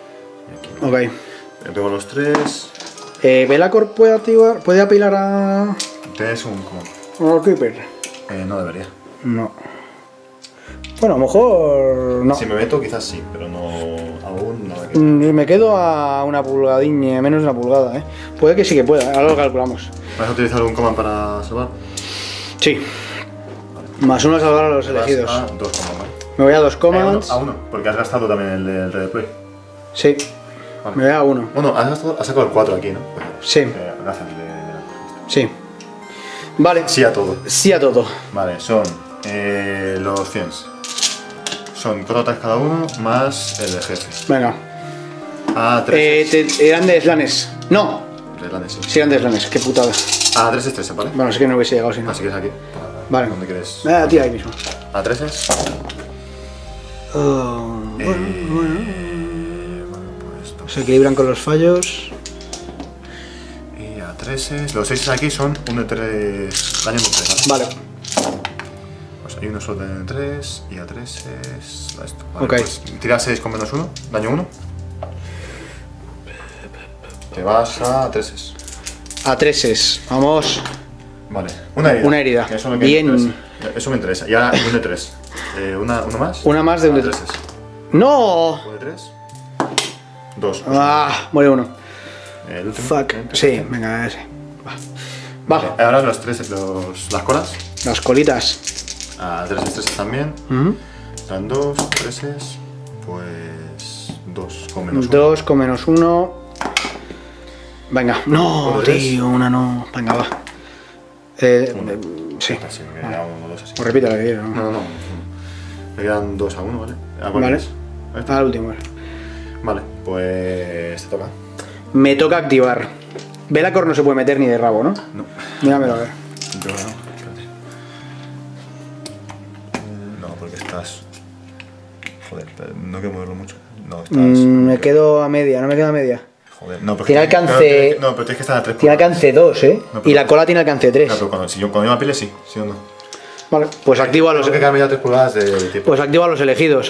y aquí. ok. Pego los 3. Velacor puede activar. ¿Puede apilar a. Tienes un command. a Keeper? No debería. No. Bueno, a lo mejor. No. Si me meto, quizás sí, pero no. Aún nada que. Me quedo a una pulgadilla, menos de una pulgada, ¿eh? Puede que sí que pueda, ahora lo calculamos. ¿Vas a utilizar algún command para salvar? Sí. Más uno a salvar a los Te vas elegidos. a 2 command, ¿vale? Me voy a 2 commands. A uno, porque has gastado también el del redeploy. Sí. Vale. Me voy a 1. Bueno, has sacado el 4 aquí, ¿no? Sí. Gracias. Sí. Vale. Sí a todo. Sí a todo. Vale, son los 100. Son 4 ataques cada uno, más el de jefe. Venga. A 3. Eran de slanes. No. Sí. Sí, eran de slanes. Qué putada. A 3 es 3, ¿vale? Bueno, sí que no hubiese llegado si no. Así que es aquí. Vale. ¿Dónde quieres? Tira ahí mismo. A 3 es. Pues Se equilibran con los fallos. y a 3 es. Los 6 aquí son 1 de 3. Daño con 3, ¿vale? Vale. Pues hay uno solo de 3 y a 3 es. Esto. Vale, Ok. pues tira 6 con menos 1, daño 1. Te vas a 3 es. A 3 es. Vamos. Vale, una herida. Una herida. Eso es lo que Bien. me interesa. Eso me interesa. Y ahora un de 3. ¿Uno más? Una más de un de 3. 3. ¡No! ¿Un de 3? 2. Ah, muere uno. El último. Fuck. Sí, venga, ese. Va. Va. Ahora los 3, las colas. Las colitas. A 3 es 3 también. Ujú. Están 2, 3 es. Pues. 2 con menos 1. 2 con menos 1. Venga. No, ¿Uno, tres? tío, una no. Venga, va. Sí. Así me queda 1, 2 así. O repite la que quieras. No. Me quedan 2 a 1, ¿vale? ¿A cuál Vale. es? ¿A este? Al último. Vale, pues. Te toca. Me toca activar. Velacor no se puede meter ni de rabo, ¿no? No. Míramelo a ver. Yo no, espérate. No, porque estás. Joder, no quiero moverlo mucho. No, me quedo a media, no me quedo a media. Joder, no, porque Tiene alcance. no, pero tienes que estar a 3 Tiene alcance 2, ¿eh? No, pero- Y la cola tiene alcance 3. No, pero cuando yo me pile, sí o no. Vale, pues activo a los. Tengo que quedarme ya 3 pulgadas de tipo. Pues activo a los elegidos.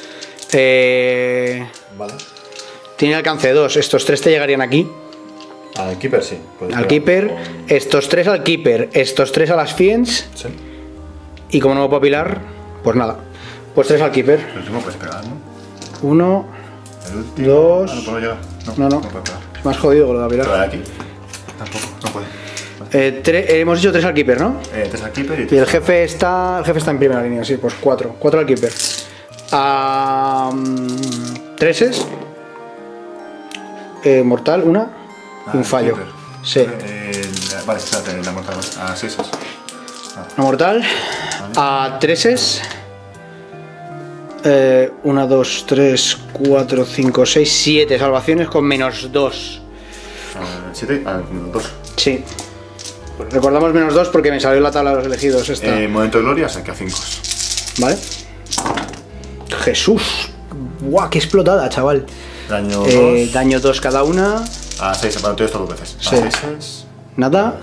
Vale. Tiene alcance 2. Estos 3 te llegarían aquí. Al Keeper sí. puedes Al pegar Keeper. con- Estos 3 al Keeper. Estos 3 a las Fiends. Sí. Y como no me puedo pilar, pues nada. Pues 3 al Keeper. El último puedes pegar, ¿no? 1. El último. Dos. Ah, no puedo llegar. No. No puedo pegar. Más jodido con lo de la Pero pilar. de aquí. Tampoco, no puede. Hemos hecho 3 al Keeper, ¿no? 3 al Keeper y Y 3 el jefe está en primera línea, sí, pues 4. 4 al Keeper. 3 mortal, una. Y un fallo. Sí. Vale, espérate, la mortal. A 6 Una mortal. A 3. 1, 2, 3, 4, 5, 6, 7 salvaciones con menos 2. 7 a 2. Sí. Recordamos menos 2 porque me salió la tabla de los elegidos esta. Momento de gloria, saqué a 5. ¿Vale? Jesús. Guau, qué explotada, chaval. Daño 2. Daño 2 cada una. A 6, para todo esto 2 veces. Sí. A 6. Nada.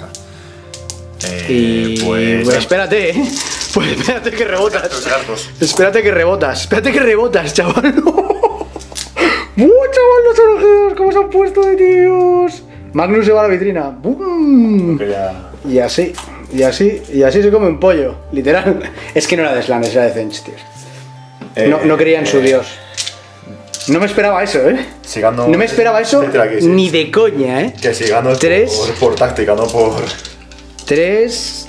Y Pues. espérate, pues espérate que rebotas. Cartos. Espérate que rebotas, chaval. Chaval, los elegidos, cómo se han puesto de tíos. Magnus se va a la vitrina. ¡Bum! Y así se come un pollo, literal. Es que no era de Slanes, era de Zench, tío. No creía en su dios. No me esperaba eso, Si gano. No me esperaba eso Aquí, sí. ni de coña, Que si gano 3. por táctica, no por. 3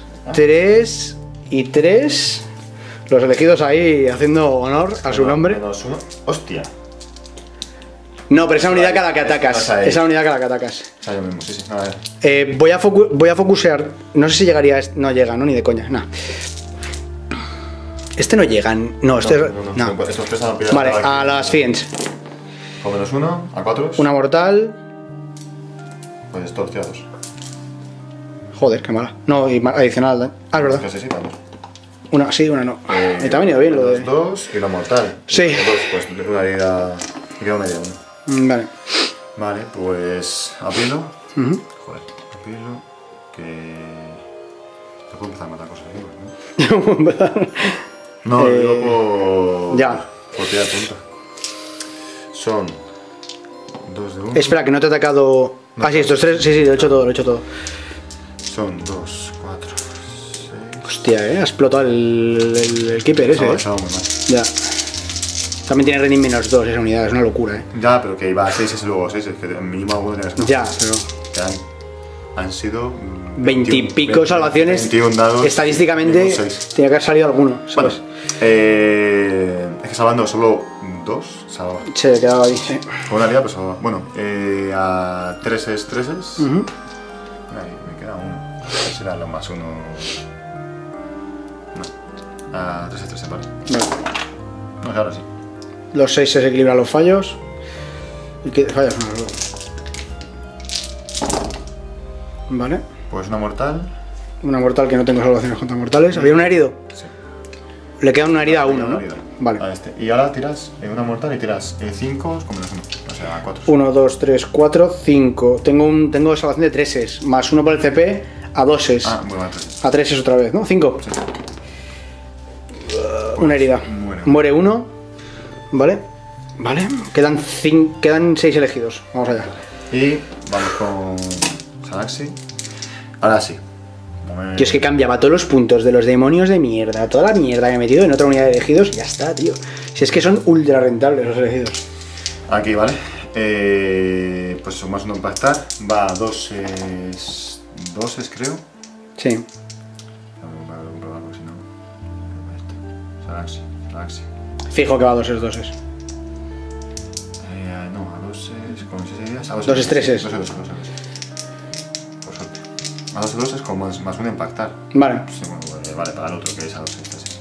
y 3. Los elegidos ahí haciendo honor a su nombre. Menos 1. Hostia. No, pero esa unidad cada que atacas. Vas a ir. Esa unidad cada que atacas. O sea, yo mismo, sí. A ver. Voy a focusear. No sé si llegaría. No llega, ¿no? Ni de coña. No. Este no llega. No, este. No. Estos 3 han pillado. Vale, a las Fiends. Con menos 1, a 4. Una mortal. Pues todos tirados. Joder, qué mala. No, y adicional. Es verdad. Que sí, vamos. Una sí, una no. Y también ha ido bien lo de. 2 y la mortal. Sí. 2, pues una herida. Me quedo media una. Vale. Vale, pues apilo. Ujú. Joder, apilo. Que. Te puedo empezar a matar cosas, ¿no? No, digo por. Ya. Por tirar punta. Son 2 de 1. Espera, que no te he atacado. No, Sí, estos 3. Sí, lo he hecho todo. Son 2, 4, 6. Hostia, ha explotado el keeper ese, No, estaba muy mal. Ya. También tiene Renin menos 2 esa unidad, es una locura, Ya, pero que iba a 6 y luego 6. Es que mínimo alguno tenía que ser. Ya, pero. Que han sido. 20 y pico salvaciones. 21 dados. Estadísticamente mínimo 6. tenía que haber salido alguno, Bueno, ¿sabes? es que salvando solo 2, salva. Se quedaba ahí, sí. Con una liga, pues salva. Bueno, a 3 es. Ujú. Ahí, me queda 1. Será lo más 1. No. A 3 es, vale. Vale. No, ahora sí. Los 6 se equilibran los fallos. ¿Y qué fallos? No. Vale. Pues una mortal. Una mortal que no tengo salvaciones contra mortales. ¿Había un herido? Sí. Le queda una herida a uno, ¿no? Herida. Vale. A este. Y ahora tiras una mortal y tiras 5 con menos 1. O sea, 4. 1, 2, 3, 4, 5. Tengo salvación de 3 más 1 por el CP a 2 Ah, muy mal, 3. A 3 otra vez, ¿no? 5. Sí. Una herida. Muere uno. Muere 1. Vale. Vale. Quedan 6 elegidos. Vamos allá. Y vamos con Salaxi. Ahora sí. Tío, es que cambiaba todos los puntos de los demonios de mierda. Toda la mierda que he metido en otra unidad de elegidos y ya está, tío. Si es que son ultra rentables los elegidos. Aquí, ¿vale? Pues eso, más uno impactar. Va a 2 creo. Sí. Voy a comprobar porque si no. Salaxi. Fijo que va a 2 No, a 2 con 6 días. A 2 estreses. 2 Por suerte. A 2 es con más uno impactar. Vale. Sí, bueno, vale, para el otro que es a 2 estreses.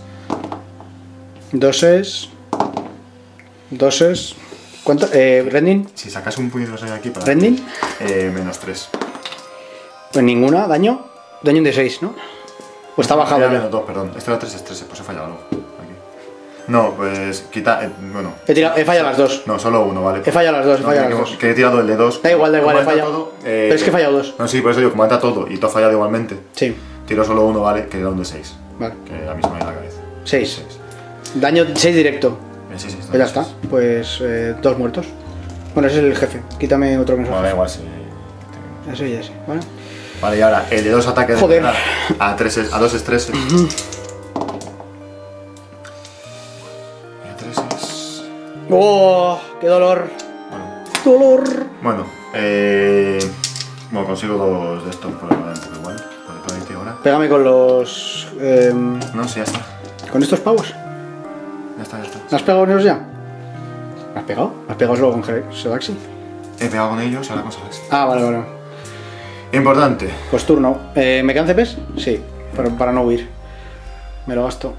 2 ¿Cuánto? ¿Rending? Si sacas un puño de aquí para. ¿Rending? Menos 3. Pues ninguna. ¿Daño? Daño de 6, ¿no? Pues está bajado Era ya. menos 2, perdón. Este era 3 estreses, pues he fallado algo. Aquí. No, pues quita. Bueno. He fallado las dos. No, solo uno, ¿vale? He fallado las dos, he fallado las dos. Que he tirado el de 2. Da igual, he fallado. Todo, Pero es que he fallado dos. No, sí, por eso digo, como entra todo y tú has fallado igualmente. Sí. Tiro solo uno, ¿vale? Que era un de 6. Vale. Que a mí se me viene a la cabeza. 6. Daño 6 directo. Sí, sí, Pues ya está. Pues 2 muertos. Bueno, ese es el jefe. Quítame otro que no sea. Bueno, da igual, sí. Eso y ese, ¿vale? Vale, y ahora el de 2 ataques de Joder. a 2 estreses. ¡Oh! ¡Qué dolor! Bueno, ¡Dolor! bueno, consigo 2 de estos por el momento, igual. Por ahí ahora. Pégame con los... No, sí, ya está. ¿Con estos pavos? Ya está, ya está. ¿Me has pegado con ellos ya? ¿Me has pegado? ¿Me has pegado solo con Sodaxi? He pegado con ellos y ahora con Salex. Ah, vale. Importante. Pues turno. ¿Me quedan CPs? Sí, para no huir. Me lo gasto.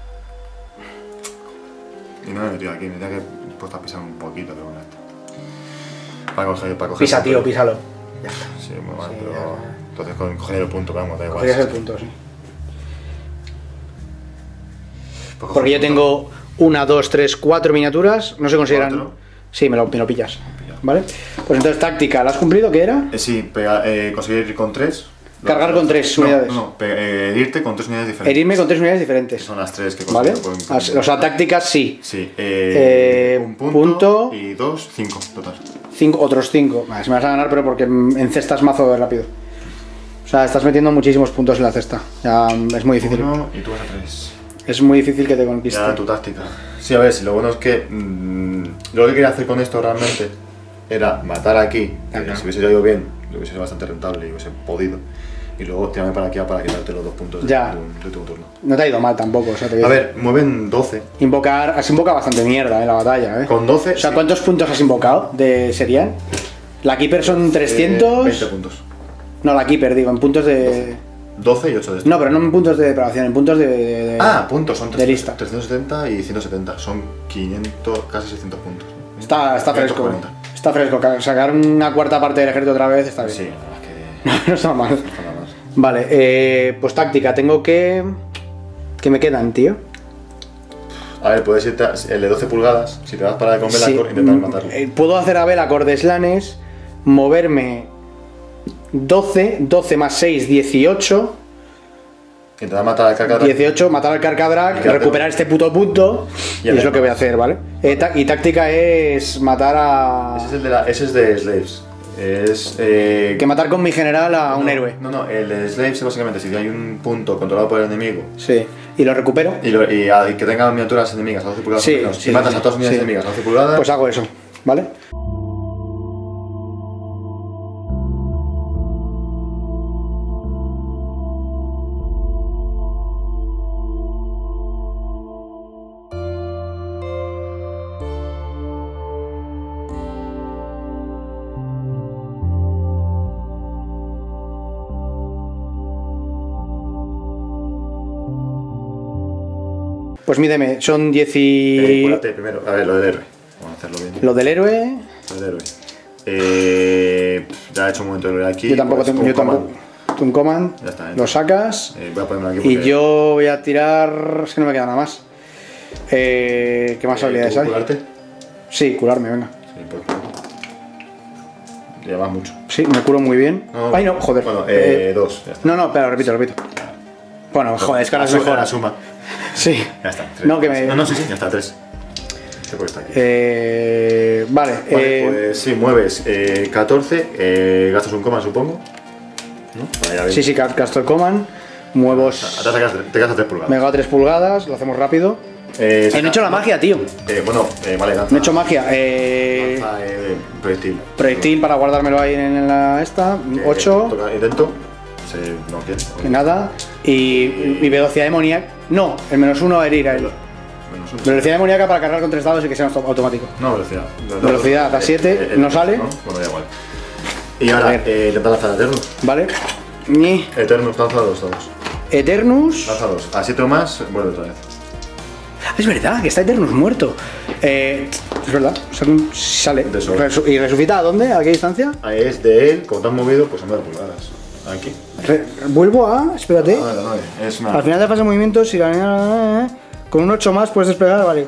Y no me he metido aquí, me tenía que puesto a pisar un poquito, pero bueno, está. Para coger. Pisa, tío, písalo. Ya está. Sí, muy mal, Sí, pero. ya. Entonces coger el punto, vamos, da igual. Cogerías el punto, sí. Pues coger Porque el yo punto. tengo 1, 2, 3, 4 miniaturas. No se consideran... 4. Sí, me lo pillas. ¿Vale? Pues entonces táctica, ¿la has cumplido? ¿Qué era? Sí, conseguir con 3. Cargar con 3 unidades. No, herirte con 3 unidades diferentes. Herirme con 3 unidades diferentes. Son las 3 que ¿Vale? consigo. O sea, tácticas sí. Sí, un punto y 2, 5 total. Otros 5. Se me vas a ganar, pero porque encestas mazo rápido. O sea, estás metiendo muchísimos puntos en la cesta. Ya es muy difícil. 1 y tú vas a 3. Es muy difícil que te conquiste. Ya tu táctica. Sí, a ver, si lo bueno es que lo que quería hacer con esto realmente era matar aquí. Claro. Si hubiese ido bien, lo hubiese sido bastante rentable y hubiese podido. Y luego tirarme para aquí para quitarte los 2 puntos de tu turno. No te ha ido mal tampoco. O sea, A ver, mueven 12. Has invocado bastante mierda en la batalla, ¿eh? Con 12. O sea, sí. ¿cuántos puntos has invocado serían? La Keeper son 300. 20 puntos. No, la Keeper, digo, en puntos de. 12 y 8 de esto. No, pero no en puntos de preparación, en puntos de. Puntos, son de lista. 370 y 170. Son 500, casi 600 puntos. Está fresco. 540. Está fresco. Sacar una cuarta parte del ejército otra vez está bien. Sí, la verdad es que. No está mal. No está nada más. Vale, pues táctica, tengo que. ¿Qué me quedan, tío? A ver, puedes irte el de 12 pulgadas. Si te vas para con Belacor, Sí, intentar matarlo. Puedo hacer a Belacor de Slanes, moverme 12 más 6, 18. Intentar matar al Carcadra. 18, matar al Carcadrak, Y recuperar este puto punto. Y Y es lo que voy a además. hacer, ¿vale? Y táctica es matar a. Ese es de Slaves. Es. Que matar con mi general a un héroe. No, el de Slaves es básicamente si hay un punto controlado por el enemigo Sí. Y lo recupero. y que tenga miniaturas enemigas a 12 pulgadas Sí, o menos, sí, y matas sí, a todas las unidades sí. enemigas a 12 pulgadas. Pues hago eso, ¿vale? Pues mídeme, son 10 y... Cúrate primero. A ver, lo del héroe. Vamos a hacerlo bien. Lo del héroe... Lo del héroe. Ya he hecho un momento de héroe aquí. Yo tampoco pues, tengo... con Yo tampoco... command. Tú un command, Ya está, lo sacas... Voy a ponerme aquí Y porque- yo voy a tirar... Es que no me queda nada más. ¿Qué más habilidades ¿tú hay? curarte? Sí, curarme, venga. Sí, pues. Llevas mucho. Sí, me curo muy bien. Ay, no, joder. Bueno, 2. Ya está. No, espera, repito. Bueno, joder, es que ahora es mejor. La suma. Sí. Ya está. No, que me... No, sí, ya está, 3. Este puede estar aquí. Vale, Vale, pues sí, mueves 14, gastas un coma, supongo. ¿No? Vale, ya ves. sí, gasto el command. Muevo... Te gastas 3 pulgadas. Me hago a 3 pulgadas, lo hacemos rápido. No he hecho la magia, tío. Vale, lanza. No he hecho magia. Lanza, proyectil. Proyectil para guardármelo ahí en la esta. 8. Intento. No quiere. Que nada. Y mi velocidad demoníaca. No, el -1 a herir a él. Menos uno. Velocidad demoníaca para cargar con 3 dados y que sea automático. No, velocidad. Velocidad, a 7, no sale. ¿no? Bueno, da igual. Y ahora, A ver. intenta lanzar Eternus. ¿Vale? Ni. Eternus, lanza 2 dados. Eternus. Lanza 2. A 7 o más, vuelve otra vez. Es verdad, que está Eternus muerto. Es verdad, sale. De sobra. ¿Y resucita a dónde? ¿A qué distancia? Ahí es de él, como te han movido, pues a 9 pulgadas. Aquí. Vuelvo a. Espérate. A 9. Es una. Al final de la fase de movimiento, si la Con un 8 más puedes despegar, vale.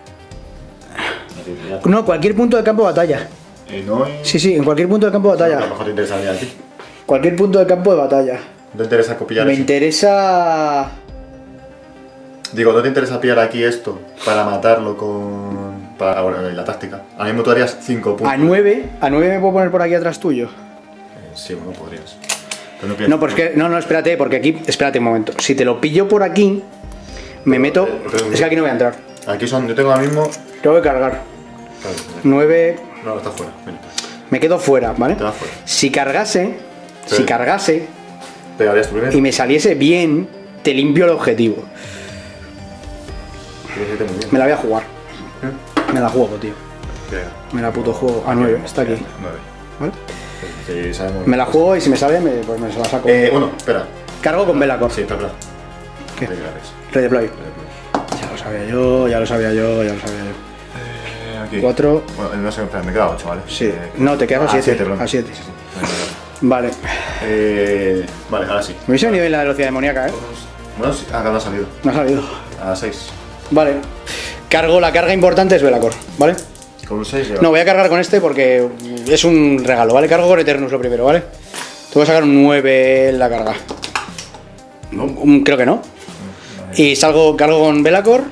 No, cualquier punto de campo de batalla. No, Sí, sí, en cualquier punto de campo de a lo batalla. mejor te interesa venir aquí. Cualquier punto de campo de batalla. ¿No te interesa copiar Me aquí? interesa... Digo, ¿no te interesa pillar aquí esto para matarlo con... para bueno, la táctica? A mí me tú harías 5 puntos. A 9 me puedo poner por aquí atrás tuyo. Sí, bueno, podrías. Pero No, pues que, no, espérate, porque aquí, espérate un momento. Si te lo pillo por aquí, me meto. Es que aquí no voy a entrar. Aquí son, yo tengo ahora mismo... Tengo que cargar. Claro, 9, no, está fuera. Ven. me quedo fuera, ¿vale? Te vas fuera. Si cargase, Sí. Pegarías tú primero. y me saliese bien, te limpio el objetivo. Tienes que irte muy bien. Me la voy a jugar. Me la juego, tío. Venga. Me la puto juego. A 9, está aquí. 9. ¿Vale? Sí, sabemos. Me la juego y si me sale, pues me la saco. Bueno, espera. Cargo con Velacor. Sí, espera. ¿Qué? Te quedarás. Redeploy. Ya lo sabía yo, ya lo sabía yo, ya lo sabía yo. Aquí. 4. Bueno, no sé, espera, me queda 8, ¿vale? Sí. No, te quedas a 7. perdón. A 7. Sí, sí. Vale. Vale, ahora sí. Me hubiese venido bien la velocidad demoníaca, ¿eh? Bueno, sí. Acá no ha salido. No ha salido. A 6. Vale. Cargo, la carga importante es Velacor, ¿vale? Con un 6 No, voy a cargar con este porque es un regalo, ¿vale? Cargo con Eternus lo primero, ¿vale? Te voy a sacar un 9 en la carga. Creo que no. Y cargo con Velacor.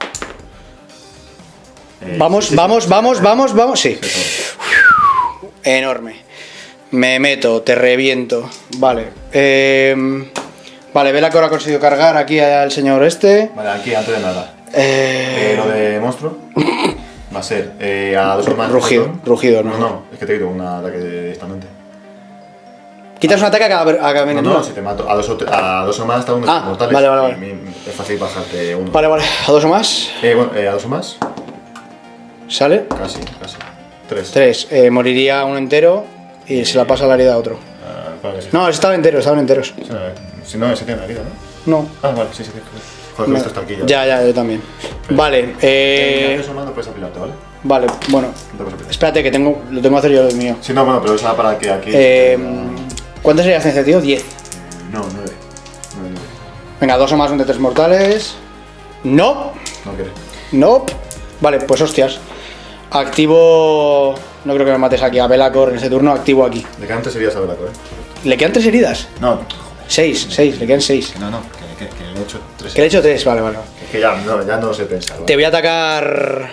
Vamos. Sí. Enorme. Me meto, te reviento. Vale. Vale, Velacor ha conseguido cargar aquí al señor este. Vale, aquí antes de nada. Lo de monstruo va a ser a 2 o más. Rugido, no. No, es que te quito un ataque directamente. Quitas un ataque a cada miniatura. No, si te mato a 2 o más hasta unos mortales. Vale. Y es fácil bajarte uno. Vale, a 2 o más. A 2 o más. ¿Sale? Casi. 3. 3. Moriría uno entero y se la pasa la herida a otro. Claro que sí. No, estaban enteros. Si no, ese tiene la herida, ¿no? No. Vale, sí. Joder, que esto está aquí ya. Ya, yo también. Vale, Eso más no puedes apilarte, ¿vale? Vale, bueno. No te puedes apilar. Espérate que lo tengo que hacer yo lo mío. Sí, no, bueno, pero eso para que aquí. ¿Cuántas heridas necesito, tío? 10. No, 9. Venga, 2 o más de 3 mortales. No. No quiere. No. Vale, pues hostias. Activo. No creo que me mates aquí a Velacor en ese turno. Activo aquí. De que antes serías a Velacor, ¿Le quedan 3 heridas? No, 6, le quedan 6. no, que le he hecho 3. Que le he hecho 3, vale. Es que ya no sé pensar. ¿vale? Te voy a atacar.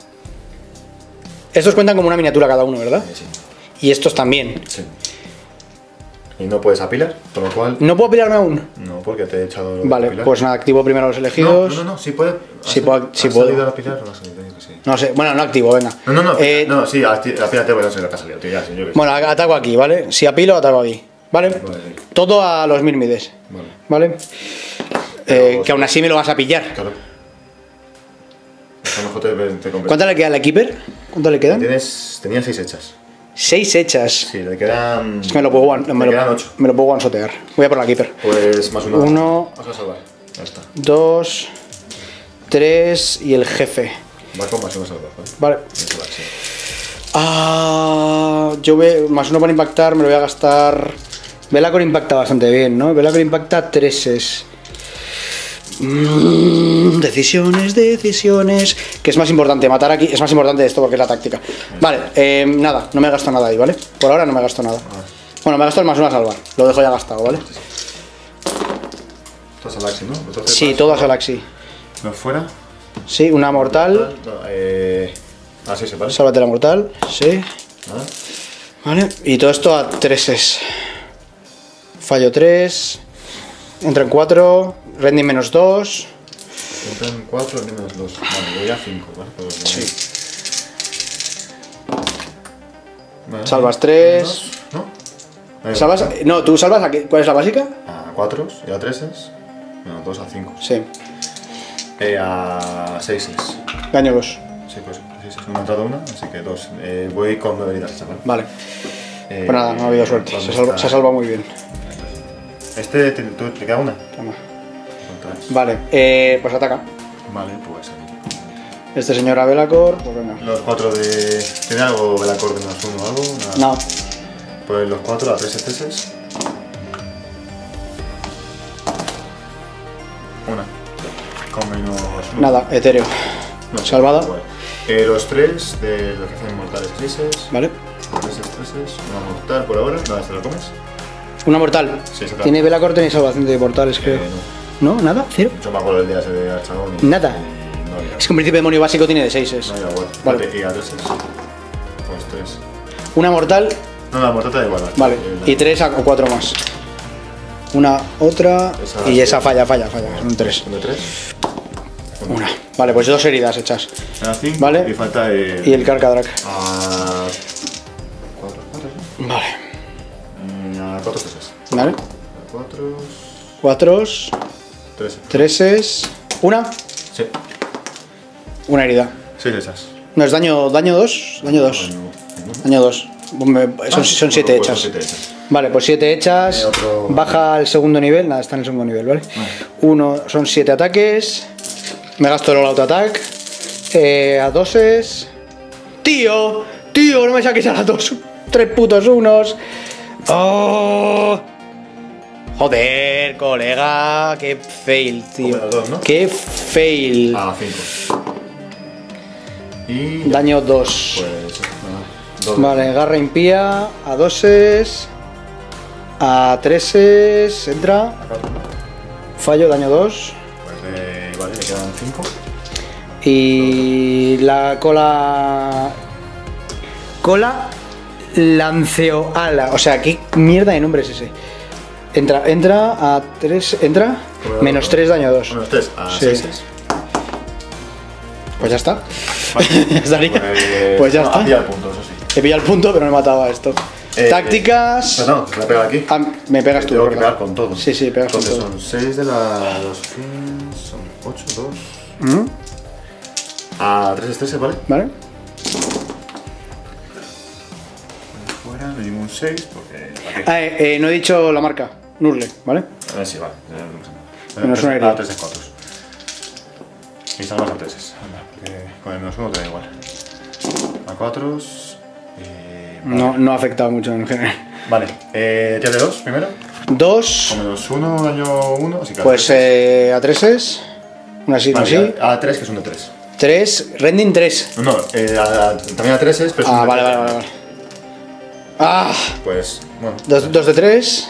Estos cuentan como una miniatura cada uno, ¿verdad? Sí. Y estos también. Sí. Y no puedes apilar, con lo cual. ¿No puedo apilarme aún? No, porque te he echado. Vale, apilar. pues nada, activo primero a los elegidos. No, sí puede. Sí puedo. ¿Has salido a apilar o no has salido? Yo que sí. No sé, bueno, no activo, venga. No, sí, apílate, voy a salir a casa, tío, ya, sí, yo que sí. Bueno, ataco aquí, ¿vale? Si apilo, ataco aquí, ¿vale? Vale. Todo a los Mirmides, ¿vale? Que aún así me lo vas a pillar. Claro. A lo mejor te compro. ¿Cuánto le queda al Keeper? ¿Cuánto le quedan? Tenía 6 hechas. 6 hechas. Sí, le quedan. Es que me lo puedo quedan 8. me lo puedo one-shotear. Voy a por la Keeper. Pues más 1. 1, Vas a salvar. Ya está. 2, 3 y el jefe. Va con más 1 salvar, ¿vale? Vale. Voy a salvar, sí. Yo veo más 1 para impactar, me lo voy a gastar. Velacor impacta bastante bien, ¿no? Velacor impacta 3. Decisiones. ¿Qué es más importante? Matar aquí es más importante esto porque es la táctica. Vale, nada, no me gasto nada ahí, ¿vale? Por ahora no me gasto nada. Bueno, me gasto el más 1 a salvar. Lo dejo ya gastado, ¿vale? Todo es Alaxi, ¿no? Entonces, Sí, todo a Galaxy. ¿No fuera? Sí, una mortal. No, sí, se vale. Sálvate la mortal, sí. Nada. Vale, y todo esto a 3. Fallo 3. Entra en 4. Rending menos 2. Entran 4 y menos 2. Vale, voy a 5, ¿vale? Sí. Vale. Salvas 3. ¿No? ¿Salvas? No, tú salvas a qué? ¿Cuál es la básica? A 4 y a 3 menos 2 a 5. Sí. A 6 Daño 2. Sí, pues 6 me ha entrado una, así que 2. Voy con 9 heridas, chaval. Vale. Pues nada, no ha habido suerte. Se salva muy bien. ¿Te queda una? Toma. Vale, pues ataca. Vale, pues aquí. Este señor a Velacor, pues venga. Los 4 de. ¿Tiene algo Velacor de menos 1 o algo? Nada. No. Pues los 4 a 3 ETS. Una. Con menos Nada, etéreo. No, Salvada. igual. Los 3 de los que hacen mortales crisis. Vale. 3 estreses. Una mortal por ahora. Nada, ¿te lo comes? Una mortal. Sí, se Tiene vela corta y salvación de portales, creo. No. ¿No? ¿Nada? ¿Cero? Yo me acuerdo del día ese de Archagón. Nada. Y no había. Es que un principio demonio básico tiene de 6. No había igual. Vale. Vale, y a 3 pues 3. Una mortal. No, la mortal te da igual. Vale. Y 3 o 4 más. Una, otra. Esa Y sí. esa falla. Son 3. ¿De 3? Una. Vale, pues 2 heridas hechas. Era 5. Vale. Y falta el. Y el Carcadrac. A. 4, Vale. A 4 estreses. Vale. A 4. 4. 3. 3. Una. Sí. Una herida. 6 hechas. No, es daño 2. Daño 2. Daño 2. Son 7 hechas. 7 hechas. Vale, pues 7 hechas. Otro- Baja al segundo nivel. Nada, está en el segundo nivel, ¿vale? Son 7 ataques. Me gasto el auto attack. A 2. Tío, no me saques a las 2. 3 putos unos. ¡Oh! Joder, colega. Qué fail, tío. Como las dos, ¿no? Qué fail. A 5. Y. Daño 2. Pues. Nada. 2. Vale, garra impía. A 2. A 3. Entra. Fallo, daño 2. Pues vale, le quedan 5. Y la cola. Cola lanceoala. O sea, ¿qué mierda de nombre es ese? Entra a 3. Entra. Menos 3 daño 2. Menos 3 a Sí. 6. Pues ya está. Vale. Ya estaría. Pues ya está. Hacía el punto, eso sí. He pillado el punto, pero no he matado a esto. Tácticas. Pues no, se la pega aquí. Ah, me pegas tú. Tengo que ¿verdad? pegar con todo. Sí, pegas con Entonces todo. son 6 de los fins. Son 8, 2. ¿Mm? A 3 estreses, ¿vale? ¿Vale? Fuera, le digo un 6 porque. ¿para qué? Ah, no he dicho la marca. Nurle, ¿vale? A ver si vale. Menos una herida. A 3 es 4. Y salvas a 3. Porque con el menos 1 te da igual. A 4. No ha afectado mucho en general. Vale, tírate 2 primero. 2. Con menos 1, daño 1. Así que Pues a 3. Una así, una vale, así. a 3 que es un de 3. 3. Rending 3. No, también a 3 es, pero es un de Vale. 3. Ah, Pues, bueno. 2 de 3.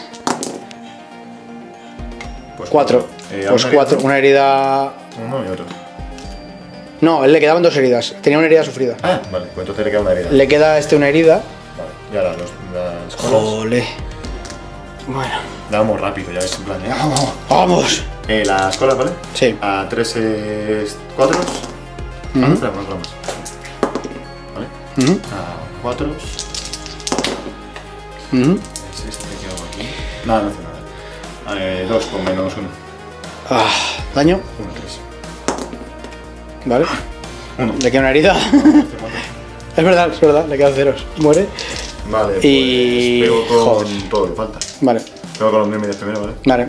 Pues 4. Pues 4. Una herida. Uno y otro. No, él le quedaban 2 heridas. Tenía una herida sufrida. Ah, vale, pues entonces le queda una herida. Le queda una herida. Vale, y ahora las colas. Ole. Bueno. Le damos rápido, ya ves, en plan, Vamos. Las colas, ¿vale? Sí. A 3 es 4. Ah, no, espera, una cola más. ¿Vale? A 4. Este que hago aquí. No hace nada. 2 con menos 1. Daño. 1, 3. Vale. 1. Le queda una herida. Es verdad, le quedan 0. Muere. Vale, pues Y- pego con joder. todo lo que falta. Vale. Pego con los medios primero, ¿vale? Vale.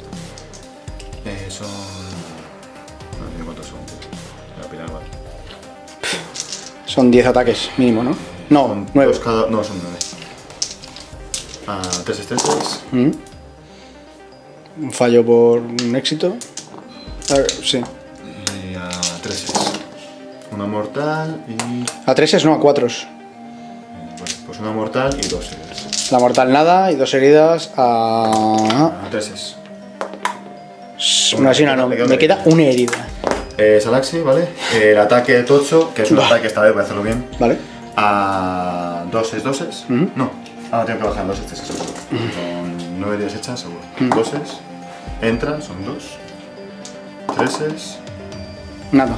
Son. No sé cuántos son. Voy a pirar, vale. Son 10 ataques mínimo, ¿no? No, Son 9. dos cada. No, son 9. A 3 estreses. Un fallo por un éxito. A ver, sí. Y a 3 es. Una mortal y. A 3 no, a 4. Bueno, pues una mortal y 2 heridas. La mortal nada y 2 heridas a. A 3 es. Una así, una no. Me queda una herida. Salaxi, ¿vale? El ataque de Tocho, que es un ataque esta vez, voy a hacerlo bien. Vale. A 2 es 2 es. No. Tengo que bajar 2 es seguro. Con 9 heridas hechas, seguro. 2 es. Entra, son 2. 3 es. Nada.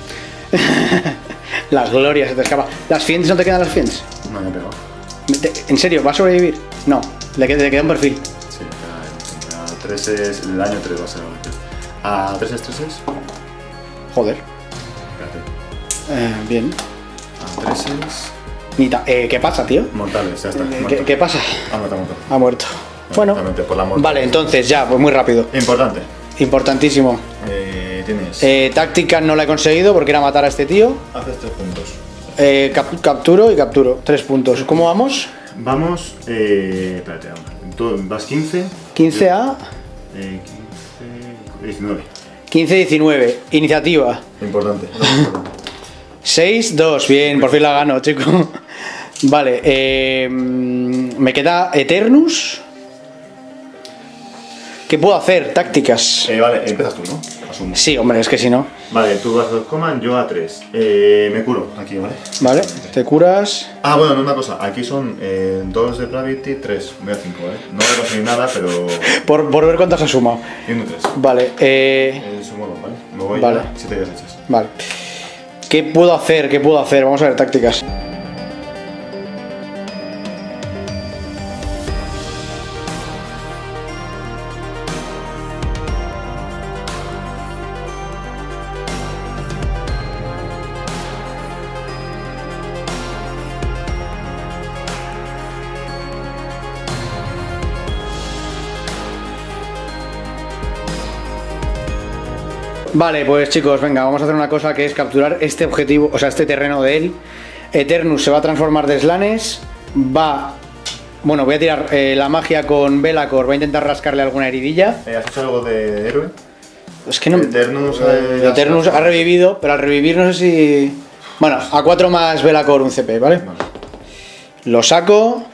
Las glorias se te escapa. ¿Las fiends no te quedan las fiends? No me he pegado. ¿En serio? ¿Va a sobrevivir? No. Le queda un perfil. Sí, a 3 es. El daño 3 va a ser. A 3 es 3 es. Joder. Espérate. Bien. A 3 es. ¿Qué pasa, tío? Mortales, ya está. ¿Qué pasa? Ha muerto. Ha muerto. Bueno. Exactamente, por la muerte. Vale, entonces ya, pues muy rápido. Importante. Importantísimo. Tienes. Táctica no la he conseguido porque era matar a este tío. Haces 3 puntos. Capturo y capturo. 3 puntos. ¿Cómo vamos? Vamos. Espérate, vamos. Tú vas 15. 15 a. 15. 19. 15-19. Iniciativa. Importante. 6-2. Bien, por fin la gano, chico. Vale, me queda Eternus. ¿Qué puedo hacer? Tácticas. Vale, empiezas tú, ¿no? Asumo. Sí, hombre, es que si no. Vale, tú vas a 2 command, yo a 3. Me curo aquí, ¿vale? Vale, te curas. Ah, bueno, no, una cosa. Aquí son 2 de Gravity, 3. Voy a 5, ¿vale? No voy a conseguir nada, pero... Por ver cuántas has sumado. Y un 3. Vale, Sumo 2, ¿vale? Me voy vale. ya 7 días hechas. Vale. ¿Qué puedo hacer? ¿Qué puedo hacer? Vamos a ver tácticas. Vale, pues chicos, venga, vamos a hacer una cosa que es capturar este objetivo, o sea, este terreno de él. Eternus se va a transformar de Slanes, bueno, voy a tirar la magia con Velacor, voy a intentar rascarle alguna heridilla. ¿Has hecho algo de héroe? Es que no... Eternus ha revivido, pero al revivir no sé si... Bueno, a 4 más Velacor un CP, ¿vale? Vale. Lo saco.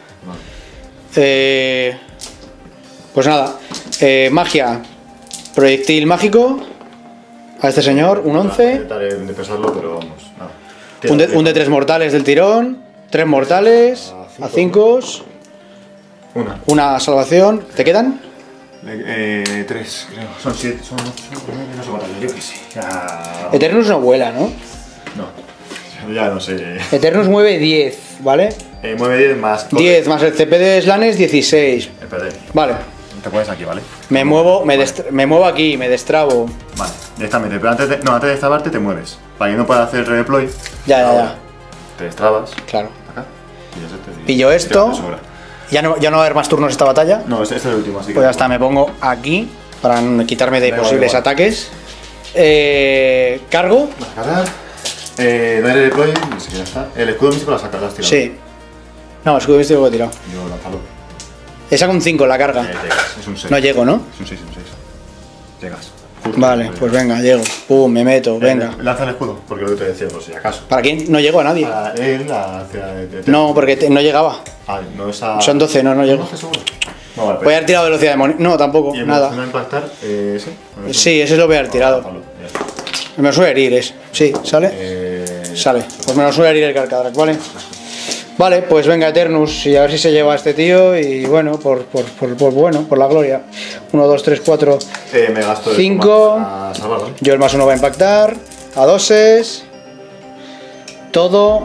Vale. Pues nada, magia, proyectil mágico. A este señor, un 11. Intentaré de pesarlo, pero vamos, nada. Un de 3 mortales del tirón. 3 mortales. A 5. Una salvación. ¿Te quedan? 3, creo. Son 7, son 8, no sé cuántas, yo que sé. Ya... Eternus no vuela, ¿no? No, ya no sé. Eternus mueve 10, ¿vale? Mueve 10 más. 10 más el CP de Slanes, 16. Espérate. Vale. Te pones aquí, ¿vale? Me muevo aquí, me destrabo. Vale, directamente. Pero antes de destrabarte te mueves. Para que no pueda hacer el redeploy. Ya. Te destrabas. Claro. Acá. Pillas este. Pillo esto. Ya no va a haber más turnos esta batalla. No, este es el último, así que... Pues ya está, me pongo aquí para quitarme de posibles ataques. Cargo. Vas a cargar. No hay redeploy, ni siquiera está. El escudo místico lo sacas, lo has tirado. Sí. No, el escudo místico lo he tirado. Yo lánzalo. He sacado un 5 en la carga. Llegas, es un 6. No llego, ¿no? Es un 6, Llegas. Justo, Vale, pues venga, llego. Pum, me meto, venga. Lanza el escudo, porque lo que te decía, por si acaso. ¿Para quién? No llego a nadie. Para él, hacia... No, porque no llegaba. Ah, no es a... Son 12, no llego. ¿No seguro? No, vale, Voy a haber tirado velocidad de moneda. No, tampoco, ¿Y nada. ¿No impactar? ¿Sí? Sí, ese lo voy a haber tirado. Ya está. Me suele herir, sí, ¿sale? Sale. Pues me lo suele herir el Carcadrak, ¿vale? Vale, pues venga Eternus y a ver si se lleva a este tío y bueno, por la gloria. 1, 2, 3, 4, me gasto 5. a salvarlo. Yo el más 1 va a impactar. A 2. Todo.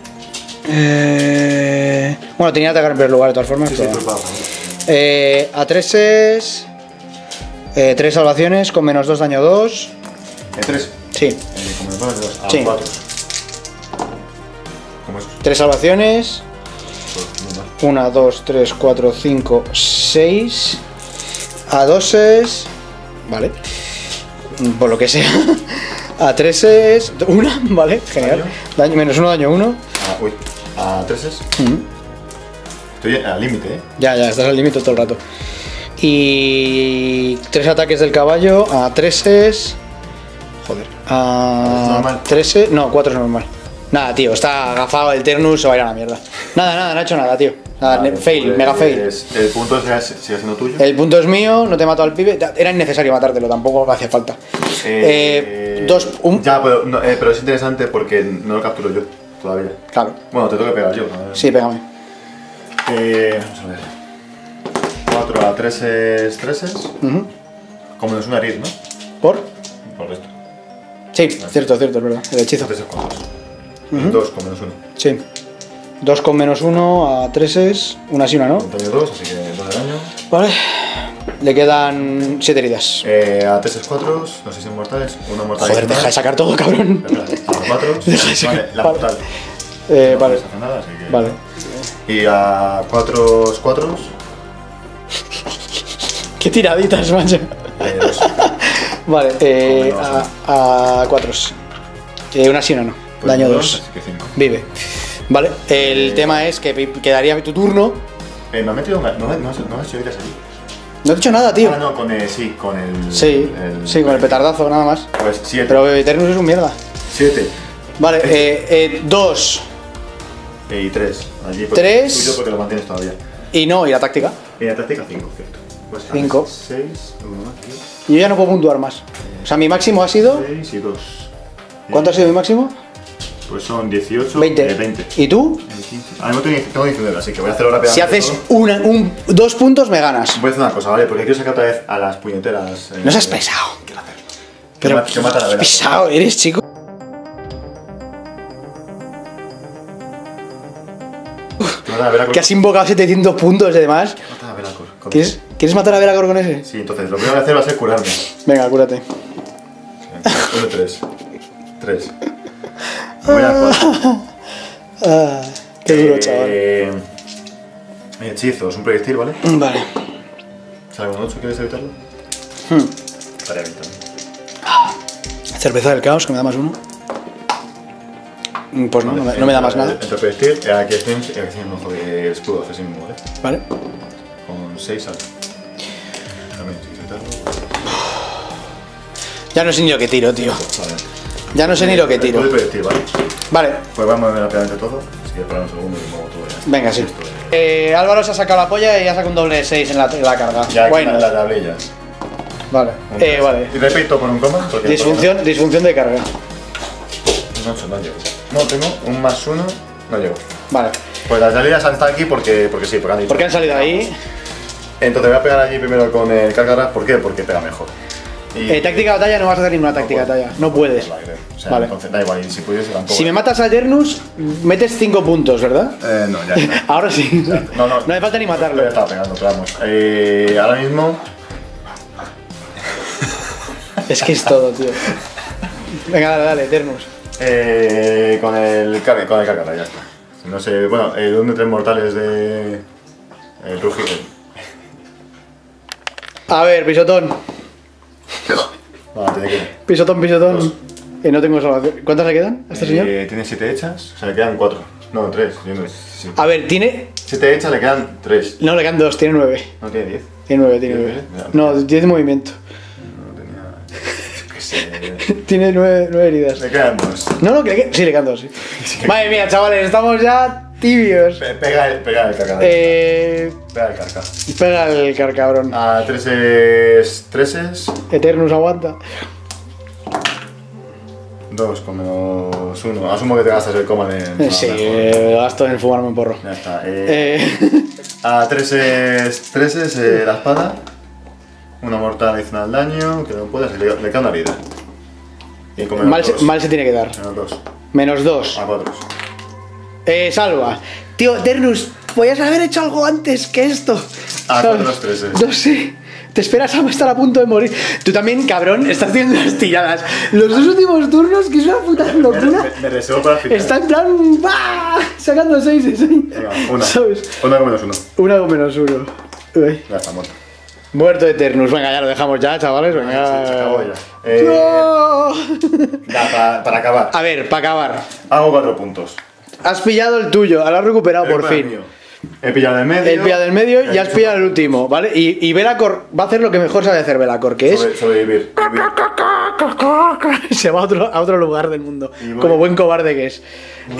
Bueno, tenía que atacar en primer lugar de todas formas. Sí, pero... pues vamos. A 3. 3 salvaciones con menos 2 daño 2. 3. Sí. Como me pones 2. A Sí. 4. ¿Cómo es? 3 salvaciones. Pues, 1, 2, 3, 4, 5, 6. A 2. Vale. Por lo que sea. A 3. 1. Vale, genial. Daño, menos 1, daño 1. Uy. A 3 es. Estoy al límite, Ya, estás al límite todo el rato. Y 3 ataques del caballo. A 3. Joder. A normal? 3. No, 4 es normal. Nada, tío, está agafado el Ternus, se va a ir a la mierda. Nada, no ha hecho nada, tío. Nada, Vale, fail, pues, mega fail. El punto sigue siendo tuyo. El punto es mío, no te mato al pibe. Era innecesario matártelo, tampoco hacía falta. Ya, pero es interesante porque no lo capturo yo todavía. Claro. Bueno, te tengo que pegar yo. ¿No? Sí, pégame. Vamos a ver. 4 a 3 es 3 es. Como es una herir, ¿no? ¿Por? Por esto. Sí, cierto, es verdad. El hechizo. 3 es 4. 2 con menos 1. Sí. 2 con menos 1 a 3 es. Una sí, una no. Daño 2, así que 2 de daño. Vale. Le quedan 7 heridas. A 3 es 4, no sé si son mortales. Una mortal. Joder, deja de sacar todo, cabrón. A 4. Deja de sacar. Vale, la Vale. mortal. Vale. No hace nada, así que... Vale. Y a 4 es 4. Qué tiraditas, macho. 2. Vale, ¿Cómo lo vas a 4. Una sí, una no. Pues Daño 2, 2. así que 5. Vive. Vale, el tema es que quedaría tu turno. Me ha metido. No has hecho heridas allí. No he dicho nada, tío. Ah, no, con el. Sí, con el. Sí, con el petardazo, nada más. Pues 7. Pero Eternus es un mierda. 7. Vale, 2. Y 3. Allí 3. Tuyo porque lo mantienes todavía. Y no, y la táctica. Y la táctica 5, cierto. Pues 5. 6, 1 más. Yo ya no puedo puntuar más. O sea, mi máximo ha sido. 6 y 2. ¿Cuánto ha sido mi máximo? Pues son 18. 20. 20. ¿Y tú? 15. Ah, no tengo 19, así que voy a hacerlo rápidamente. Si haces todo. 2 puntos, me ganas. Voy a hacer una cosa, ¿vale? Porque quiero sacar otra vez a las puñeteras. No seas pesado. Quiero hacerlo. Pero que mata la vela. pesado eres, chico. Que mata la vela Que has invocado 700 puntos y demás. mata la vela con ¿Quieres matar a Veracor con ese? Sí, entonces lo primero que voy a hacer va a ser curarme. Venga, cúrate. 1, 3. 3. Voy a 4. Ah, qué duro, chaval. Hechizos, un proyectil, ¿vale? Vale. ¿Sale un 8? ¿Quieres evitarlo? Estaría bien también. Cerveza del caos, que me da más 1. Pues no, no me da más nada. Entre proyectil, aquí tienes un ojo de escudo, así mismo, ¿vale? Vale. Con 6 sale. También, si evitarlo. Ya no sé ni lo que tiro, tío. Vale. Ya no sé ni lo que tiro. El proyectil, ¿vale? Vale, Pues vamos a ver rápidamente todo. Si quieres parar un segundo y muevo todo ya. venga, sí. Esto de- Álvaro se ha sacado la polla y ya saca un doble 6 en la carga. Ya aquí Bueno, en la tablilla. vale. Vale. Y repito con un coma. Porque Disfunción de carga. Un 8 no llego. No, tengo un más 1, no llego. Vale. Pues las salidas han estado aquí porque sí, porque han dicho. ¿Por qué han salido ahí? Entonces voy a pegar allí primero con el cargarras. ¿Por qué? Porque pega mejor. Y Táctica de batalla no vas a hacer ninguna táctica de batalla. No puedes. O sea, Vale. entonces da igual. Y si pudiese tampoco. Si me matas a Eternus, metes 5 puntos, ¿verdad? No, ya. Ahora sí. No, No hace falta ni matarlo. Ya estaba pegando, pero vamos. Ahora mismo. Es que es todo, tío. Venga, dale, Eternus. Con el cargarras, ya está. No sé, bueno, el 1 de 3 mortales de. El rugido. A ver, pisotón. Vale, tiene que ir. Pisotón. No tengo salvación. ¿Cuántas le quedan a este señor? Tiene 7 hechas, o sea, le quedan 4. No, 3. Sí. A ver, tiene. 7 hechas, le quedan 3. No, le quedan 2, tiene 9. No tiene 10. Tiene 9. No, 10 de movimiento. No tenía. Yo qué sé. Tiene 9 heridas. Le quedan 2. No, sí, le quedan 2, sí. Madre mía, chavales, estamos ya tibios. Pega el cargador. Pega el carca. Pega el carcabrón. A 3 Eternus aguanta. 2 con menos 1. Asumo que te gastas el coma de. Sí, gasto en fumarme un porro. Ya está. A 3 la espada. Una mortal adicional daño. Que no puedas. Le queda una vida. Y con menos 2. Mal se tiene que dar. Menos 2. Menos 2. A 4. Salva. Tío, Eternus, podías haber hecho algo antes que esto. A ¿sabes? 4 3. No sé. Te esperas a estar a punto de morir. Tú también, cabrón, estás haciendo las tiradas. Los 2 últimos turnos, que es una puta locura. Me reservo para el final. Está en plan. ¡Bah! Sacando 6 de 6. Venga, una. ¿Sabes? Una con menos 1. Una con menos 1. Ya está muerto. Muerto Eternus. Venga, ya lo dejamos ya, chavales. Venga. Se acabó ya. ¡No! Ya, para acabar. A ver, para acabar. Hago 4 puntos. Has pillado el tuyo, ahora has recuperado por fin. Mío. He pillado el medio. El pillado del medio y has pillado el último, ¿vale? Y Velacor va a hacer lo que mejor sabe hacer Velacor, que es. Sobrevivir. Se va a otro lugar del mundo. Y voy. Como buen cobarde que es.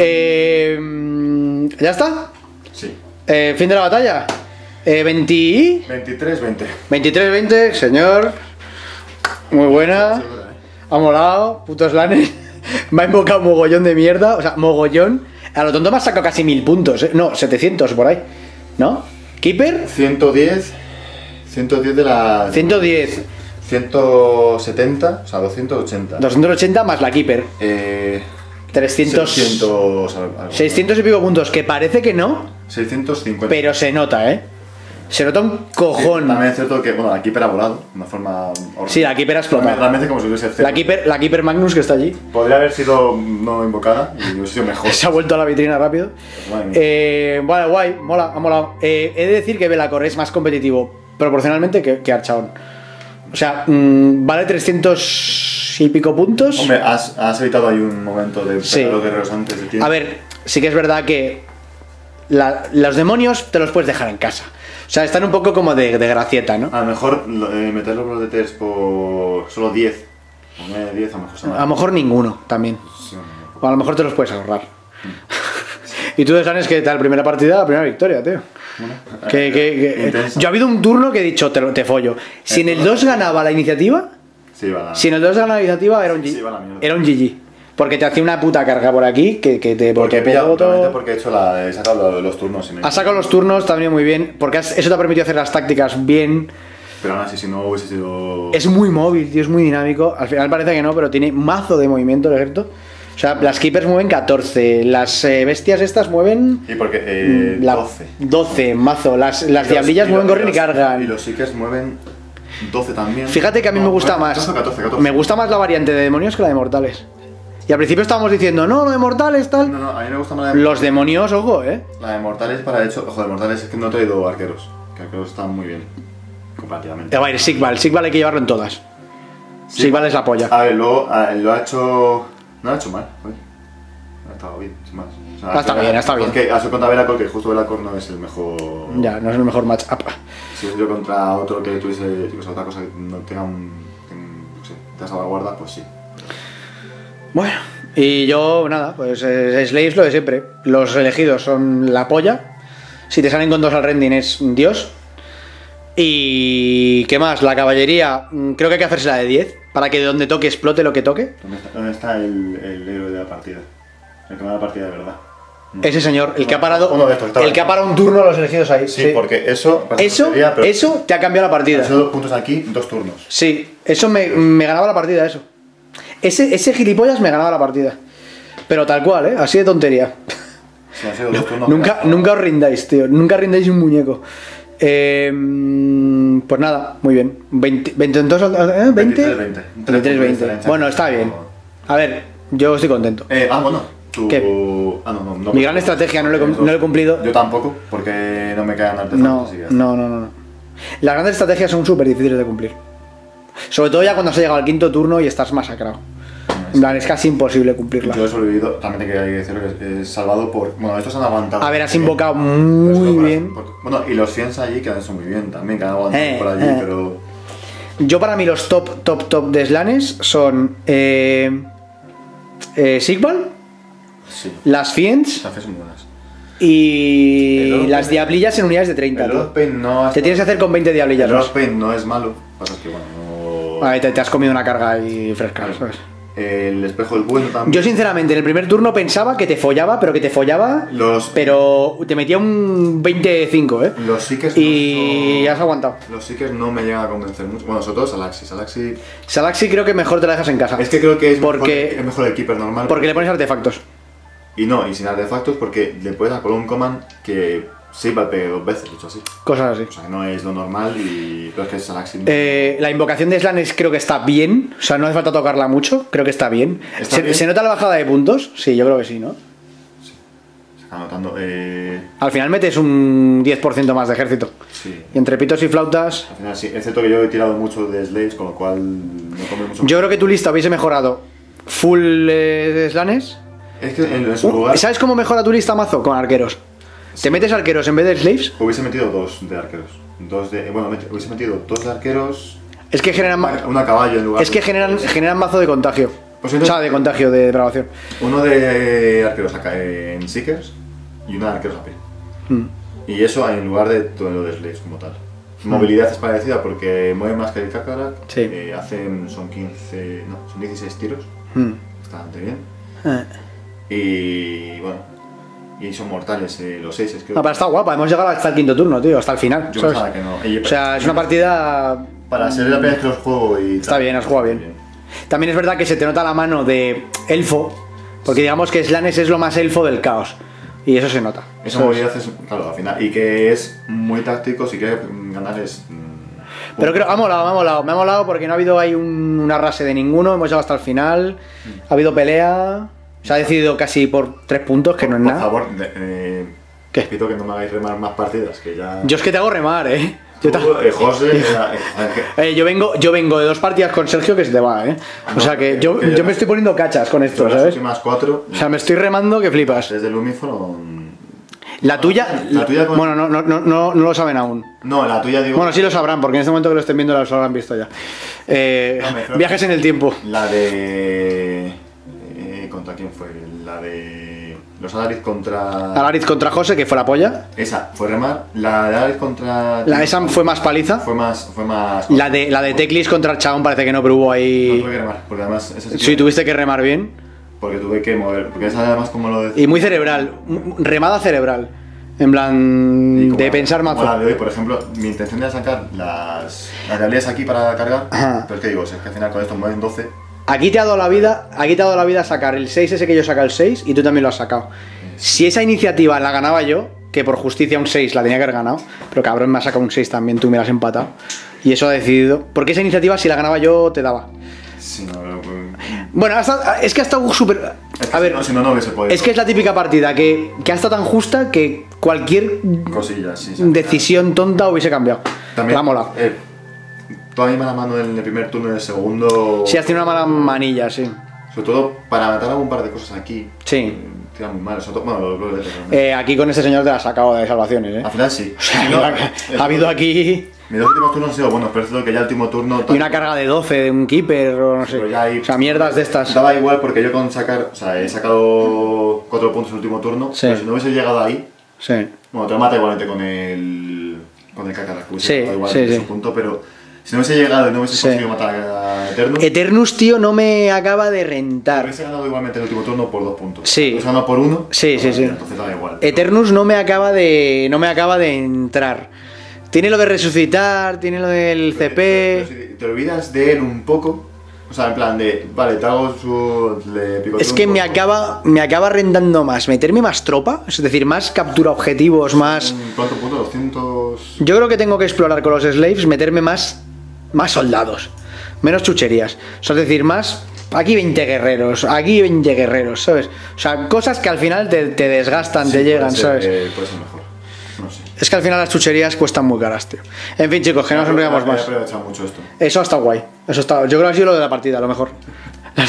¿Ya está? Sí. Fin de la batalla. 23-20. 23-20, señor. Muy buena. Ha molado, puto Slanes. Me ha invocado un mogollón de mierda. O sea, mogollón. A lo tonto me has sacado casi 1000 puntos, ¿eh? No, 700 por ahí. ¿No? ¿Keeper? 110 de la. 110. 170, o sea, 280. 280 más la Keeper. 300. 600. 600 y pico puntos. Que parece que no, 650. pero se nota, ¿eh? Se nota un cojón. También es cierto que, bueno, la Keeper ha volado de una forma horrible. Sí, la Keeper ha explotado. Realmente como si hubiese cero. La Keeper Magnus que está allí. Podría haber sido no invocada y hubiese sido mejor. Se ha vuelto a la vitrina rápido. Madre mía. Vale, guay, mola, ha molado. He de decir que Velacor es más competitivo proporcionalmente que Archaon. O sea, vale 300 y pico puntos. Hombre, has evitado ahí un momento de Sí. los guerreros antes de tiempo. A ver, sí que es verdad que los demonios te los puedes dejar en casa. sea, están un poco como de gracieta, ¿no? A lo mejor meter los blood eaters por solo 10. Poner 10 a lo mejor. A lo mejor ninguno también. Sí, O a lo mejor te los puedes ahorrar. Y tú dejas que tal primera partida, la primera victoria, tío. Yo ha habido un turno que he dicho, te follo. Si en el 2 ganaba la iniciativa, sí, va si en el 2 ganaba la iniciativa, era un Sí, va la mierda. era un GG. Porque te hacía una puta carga por aquí que te Porque he pillado, todo. realmente porque he sacado los turnos. Y Has sacado los turnos, te ha venido muy bien. Porque eso te ha permitido hacer las tácticas bien. Pero aún así, si no hubiese sido. Es muy móvil, tío, es muy dinámico. Al final parece que no, pero tiene mazo de movimiento el ejército. O sea, las keepers mueven 14, las bestias estas mueven. Sí, porque 12. 12, mazo. Las diablillas mueven, corren y cargan. Y los Seekers mueven 12 también. Fíjate que a mí me gusta más. 14. Me gusta más la variante de demonios que la de mortales. Y al principio estábamos diciendo, no, lo de mortales, tal. No, a mí me gusta más la de Los demonios, ojo, La de mortales para el hecho. Ojo, de mortales es que no he traído arqueros. Que arqueros están muy bien. Comparativamente. Va a ir Sigval hay que llevarlo en todas. Sigval es la polla. A ver, luego lo ha hecho. No lo ha hecho mal, joder. Ha estado bien, sin más. O sea, Está bien. Porque ha sido contra Velacor, que justo Velacor no es el mejor. Ya, no es el mejor match up. Si hubiese sido contra otro que tuviese otra cosa que no tenga no sé, te salvaguarda, pues sí. Bueno, y yo, nada, pues Slaves lo de siempre. Los elegidos son la polla. Si te salen con 2 al rending es Dios. Y... ¿qué más? La caballería, creo que hay que hacerse la de 10. Para que de donde toque explote lo que toque. ¿Dónde está el héroe de la partida? El que va a la partida de verdad. Ese señor, el que ha parado. Uno de estos, estaba el que ha parado un turno a los elegidos ahí. Sí, porque eso te ha cambiado la partida. Esos 2 puntos aquí, 2 turnos. Sí, eso me ganaba la partida, eso. Ese gilipollas me ganaba la partida. Pero tal cual, así de tontería. Sí, han sido 2 turnos. Nunca os rindáis, tío. Nunca rindáis un muñeco. Pues nada, muy bien. 20 entonces, 20. 23-20. Bueno, está bien. A ver, yo estoy contento. Bueno. ¿Qué? No. Mi gran estrategia no lo he cumplido. Yo tampoco, porque no me quedan artefactos. No. Las grandes estrategias son súper difíciles de cumplir. Sobre todo ya cuando has llegado al 5.º turno y estás masacrado. En plan, es casi imposible cumplirla. Yo he sobrevivido, también hay que decirlo que he salvado por. Bueno, estos han aguantado. A ver, has invocado muy bien. Bueno, y los Fiends allí que han hecho muy bien también, que han aguantado por allí, pero. Yo, para mí, los top de Slanes son. Sigval, Sí. las Fiends Las son buenas. y las diablillas en unidades de 30. El Pain no. Te tienes que hacer con 20 diablillas. El más. Pain no es malo. Pasa que, bueno, no. Ahí te has comido una carga ahí fresca, ¿sabes? El espejo del bueno también. Yo sinceramente en el primer turno pensaba que te follaba, pero te metía un 25, Los Seekers y has aguantado. Los Seekers no me llegan a convencer mucho. Bueno, sobre todo Salaxi. Salaxi creo que mejor te la dejas en casa. Es que creo que es porque, mejor el Keeper normal. Porque le pones artefactos. Y sin artefactos porque le puedes dar con un command que sí va a pegar 2 veces, dicho así. Cosas así. O sea, que no es lo normal pero es que es Salaxi. La invocación de Slanes creo que está bien. O sea, no hace falta tocarla mucho. Creo que está bien. ¿Se nota la bajada de puntos? Sí, yo creo que sí, ¿no? Sí. Se está notando. Al final metes un 10% más de ejército. Sí. Y entre pitos y flautas. Al final sí. Excepto que yo he tirado mucho de Slaves, con lo cual no come mucho. Yo creo que tu lista hubiese mejorado full Slanes. Es que en su lugar. ¿Sabes cómo mejora tu lista, mazo? Con arqueros. Te metes arqueros en vez de slaves. Hubiese metido 2 de arqueros. Hubiese metido 2 de arqueros. Es que generan una caballo en lugar. Es que generan mazo de contagio. Pues entonces, o sea, de contagio, de depravación. Uno de arqueros acá en Seekers y uno de arqueros a pie. Y eso en lugar de todo lo de slaves como tal. Movilidad es parecida porque mueve más que el Kakarrak. Sí. Son 15. No, son 16 tiros. Está bastante bien. Y bueno. Y son mortales los 6. Es que pero está guapa, hemos llegado hasta el 5.º turno, tío, hasta el final. Yo ¿sabes? pensaba que no. O sea, es una partida. Para ser la primera vez que los juego y. Está bien, has jugado bien. También es verdad que se te nota la mano de elfo, porque digamos que Slanes es lo más elfo del caos. Y eso se nota. Esa movilidad es, claro, al final. Y que es muy táctico, si quieres ganar es. Pero creo, me ha molado porque no ha habido ahí un arrase de ninguno, hemos llegado hasta el final, ha habido pelea, se ha decidido casi por 3 puntos, que no es nada. Por favor, ¿Qué? pido que no me hagáis remar más partidas, que ya. Yo es que te hago remar, José, yo vengo de 2 partidas con Sergio que se te va, O sea que yo me estoy poniendo cachas con esto, las ¿sabes? últimas 4. O sea, me estoy remando que flipas. Desde Lumi fueron. La tuya, con... bueno, no lo saben aún. No, la tuya digo... Bueno, sí lo sabrán, porque en este momento que lo estén viendo lo habrán visto ya. Viajes en el tiempo. La de... ¿contra quién fue? La de... Los Alariz contra... Alariz contra José, que fue la polla. Esa, fue remar. La de Alariz contra... Esa fue más paliza. Fue más... La de Teclis contra el Chabón parece que no, pero hubo ahí... No tuve que remar, porque además... Sí, tuviste que remar bien. Porque tuve que mover, porque esa además como lo decía... Y muy cerebral, remada cerebral. En plan, de pensar mazo. La de hoy, por ejemplo, mi intención era sacar las realidades aquí para cargar. Ajá. Pero es que digo, si es que al final con esto mueven 12... Aquí te ha dado la vida sacar el 6 ese que yo saca el 6 y tú también lo has sacado. Si esa iniciativa la ganaba yo, que por justicia un 6 la tenía que haber ganado, pero cabrón me has sacado un 6 también, tú me la has empatado. Y eso ha decidido. Porque esa iniciativa si la ganaba yo te daba. Sí, no, bueno, es que ha estado súper... A ver, si no hubiese podido. Es que es la típica partida que ha estado tan justa que cualquier cosillas, sí, decisión tonta hubiese cambiado. También, la mola. Toda mi mala mano en el primer turno y en el segundo... Sí, has tenido una mala manilla, sí. Sobre todo para matar algún par de cosas aquí. Sí. Tira muy mal, sobre todo, bueno, lo aquí con este señor te la has sacado de salvaciones, ¿eh? Al final sí. O sea, ha habido aquí... Mis dos últimos turnos han sido buenos, pero es cierto que ya el último turno... Y una carga de 12 de un keeper o no sé. O sea, mierdas de estas. Daba igual porque yo con sacar... O sea, he sacado 4 puntos en el último turno. Sí. Pero si no hubiese llegado ahí... Sí. Bueno, te lo mata igualmente con el Kakarot. Sí, igual sí. Su punto, pero... Si no hubiese llegado y no hubiese conseguido matar a Eternus... Eternus, tío, no me acaba de rentar. Hubiese ganado igualmente el último turno por 2 puntos. Sí. Hubiese ganado por 1. Sí. Entonces da igual. Eternus no me acaba de entrar. Tiene lo de resucitar, tiene lo del CP... Pero si te olvidas de él un poco... O sea, en plan de... Vale, te hago su... Es que me acaba rentando más meterme más tropa, es decir, más captura objetivos, más... ¿Cuánto punto? 200... Yo creo que tengo que explorar con los slaves, meterme más soldados, menos chucherías. O sea, es decir, más... Aquí 20 guerreros, ¿sabes? O sea, cosas que al final te desgastan, sí, te llegan, ¿sabes? Puede ser mejor. No sé. Es que al final las chucherías cuestan muy caras, tío. En fin, chicos, que no nos enrollamos más. Mucho esto. Eso está guay. Yo creo que ha sido lo de la partida, a lo mejor. La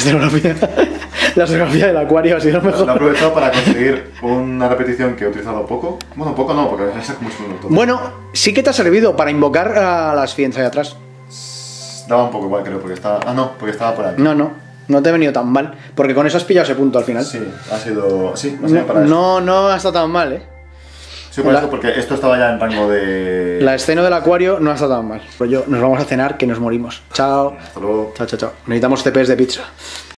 escenografía del acuario ha sido lo mejor. Lo he aprovechado para conseguir una repetición que he utilizado poco. Bueno, poco no, porque es como un montón. Bueno, sí que te ha servido para invocar a las fiends ahí atrás. Daba un poco igual, creo, porque estaba... Ah, no, porque estaba por aquí. No te ha venido tan mal. Porque con eso has pillado ese punto al final. Sí, ha sido... Sí, me ha sido para eso. No ha estado tan mal, ¿eh? Sí, por eso, porque esto estaba ya en rango de... La escena del acuario no ha estado tan mal. Pues nos vamos a cenar, que nos morimos. Chao. Hasta luego. Chao. Necesitamos CPs de pizza.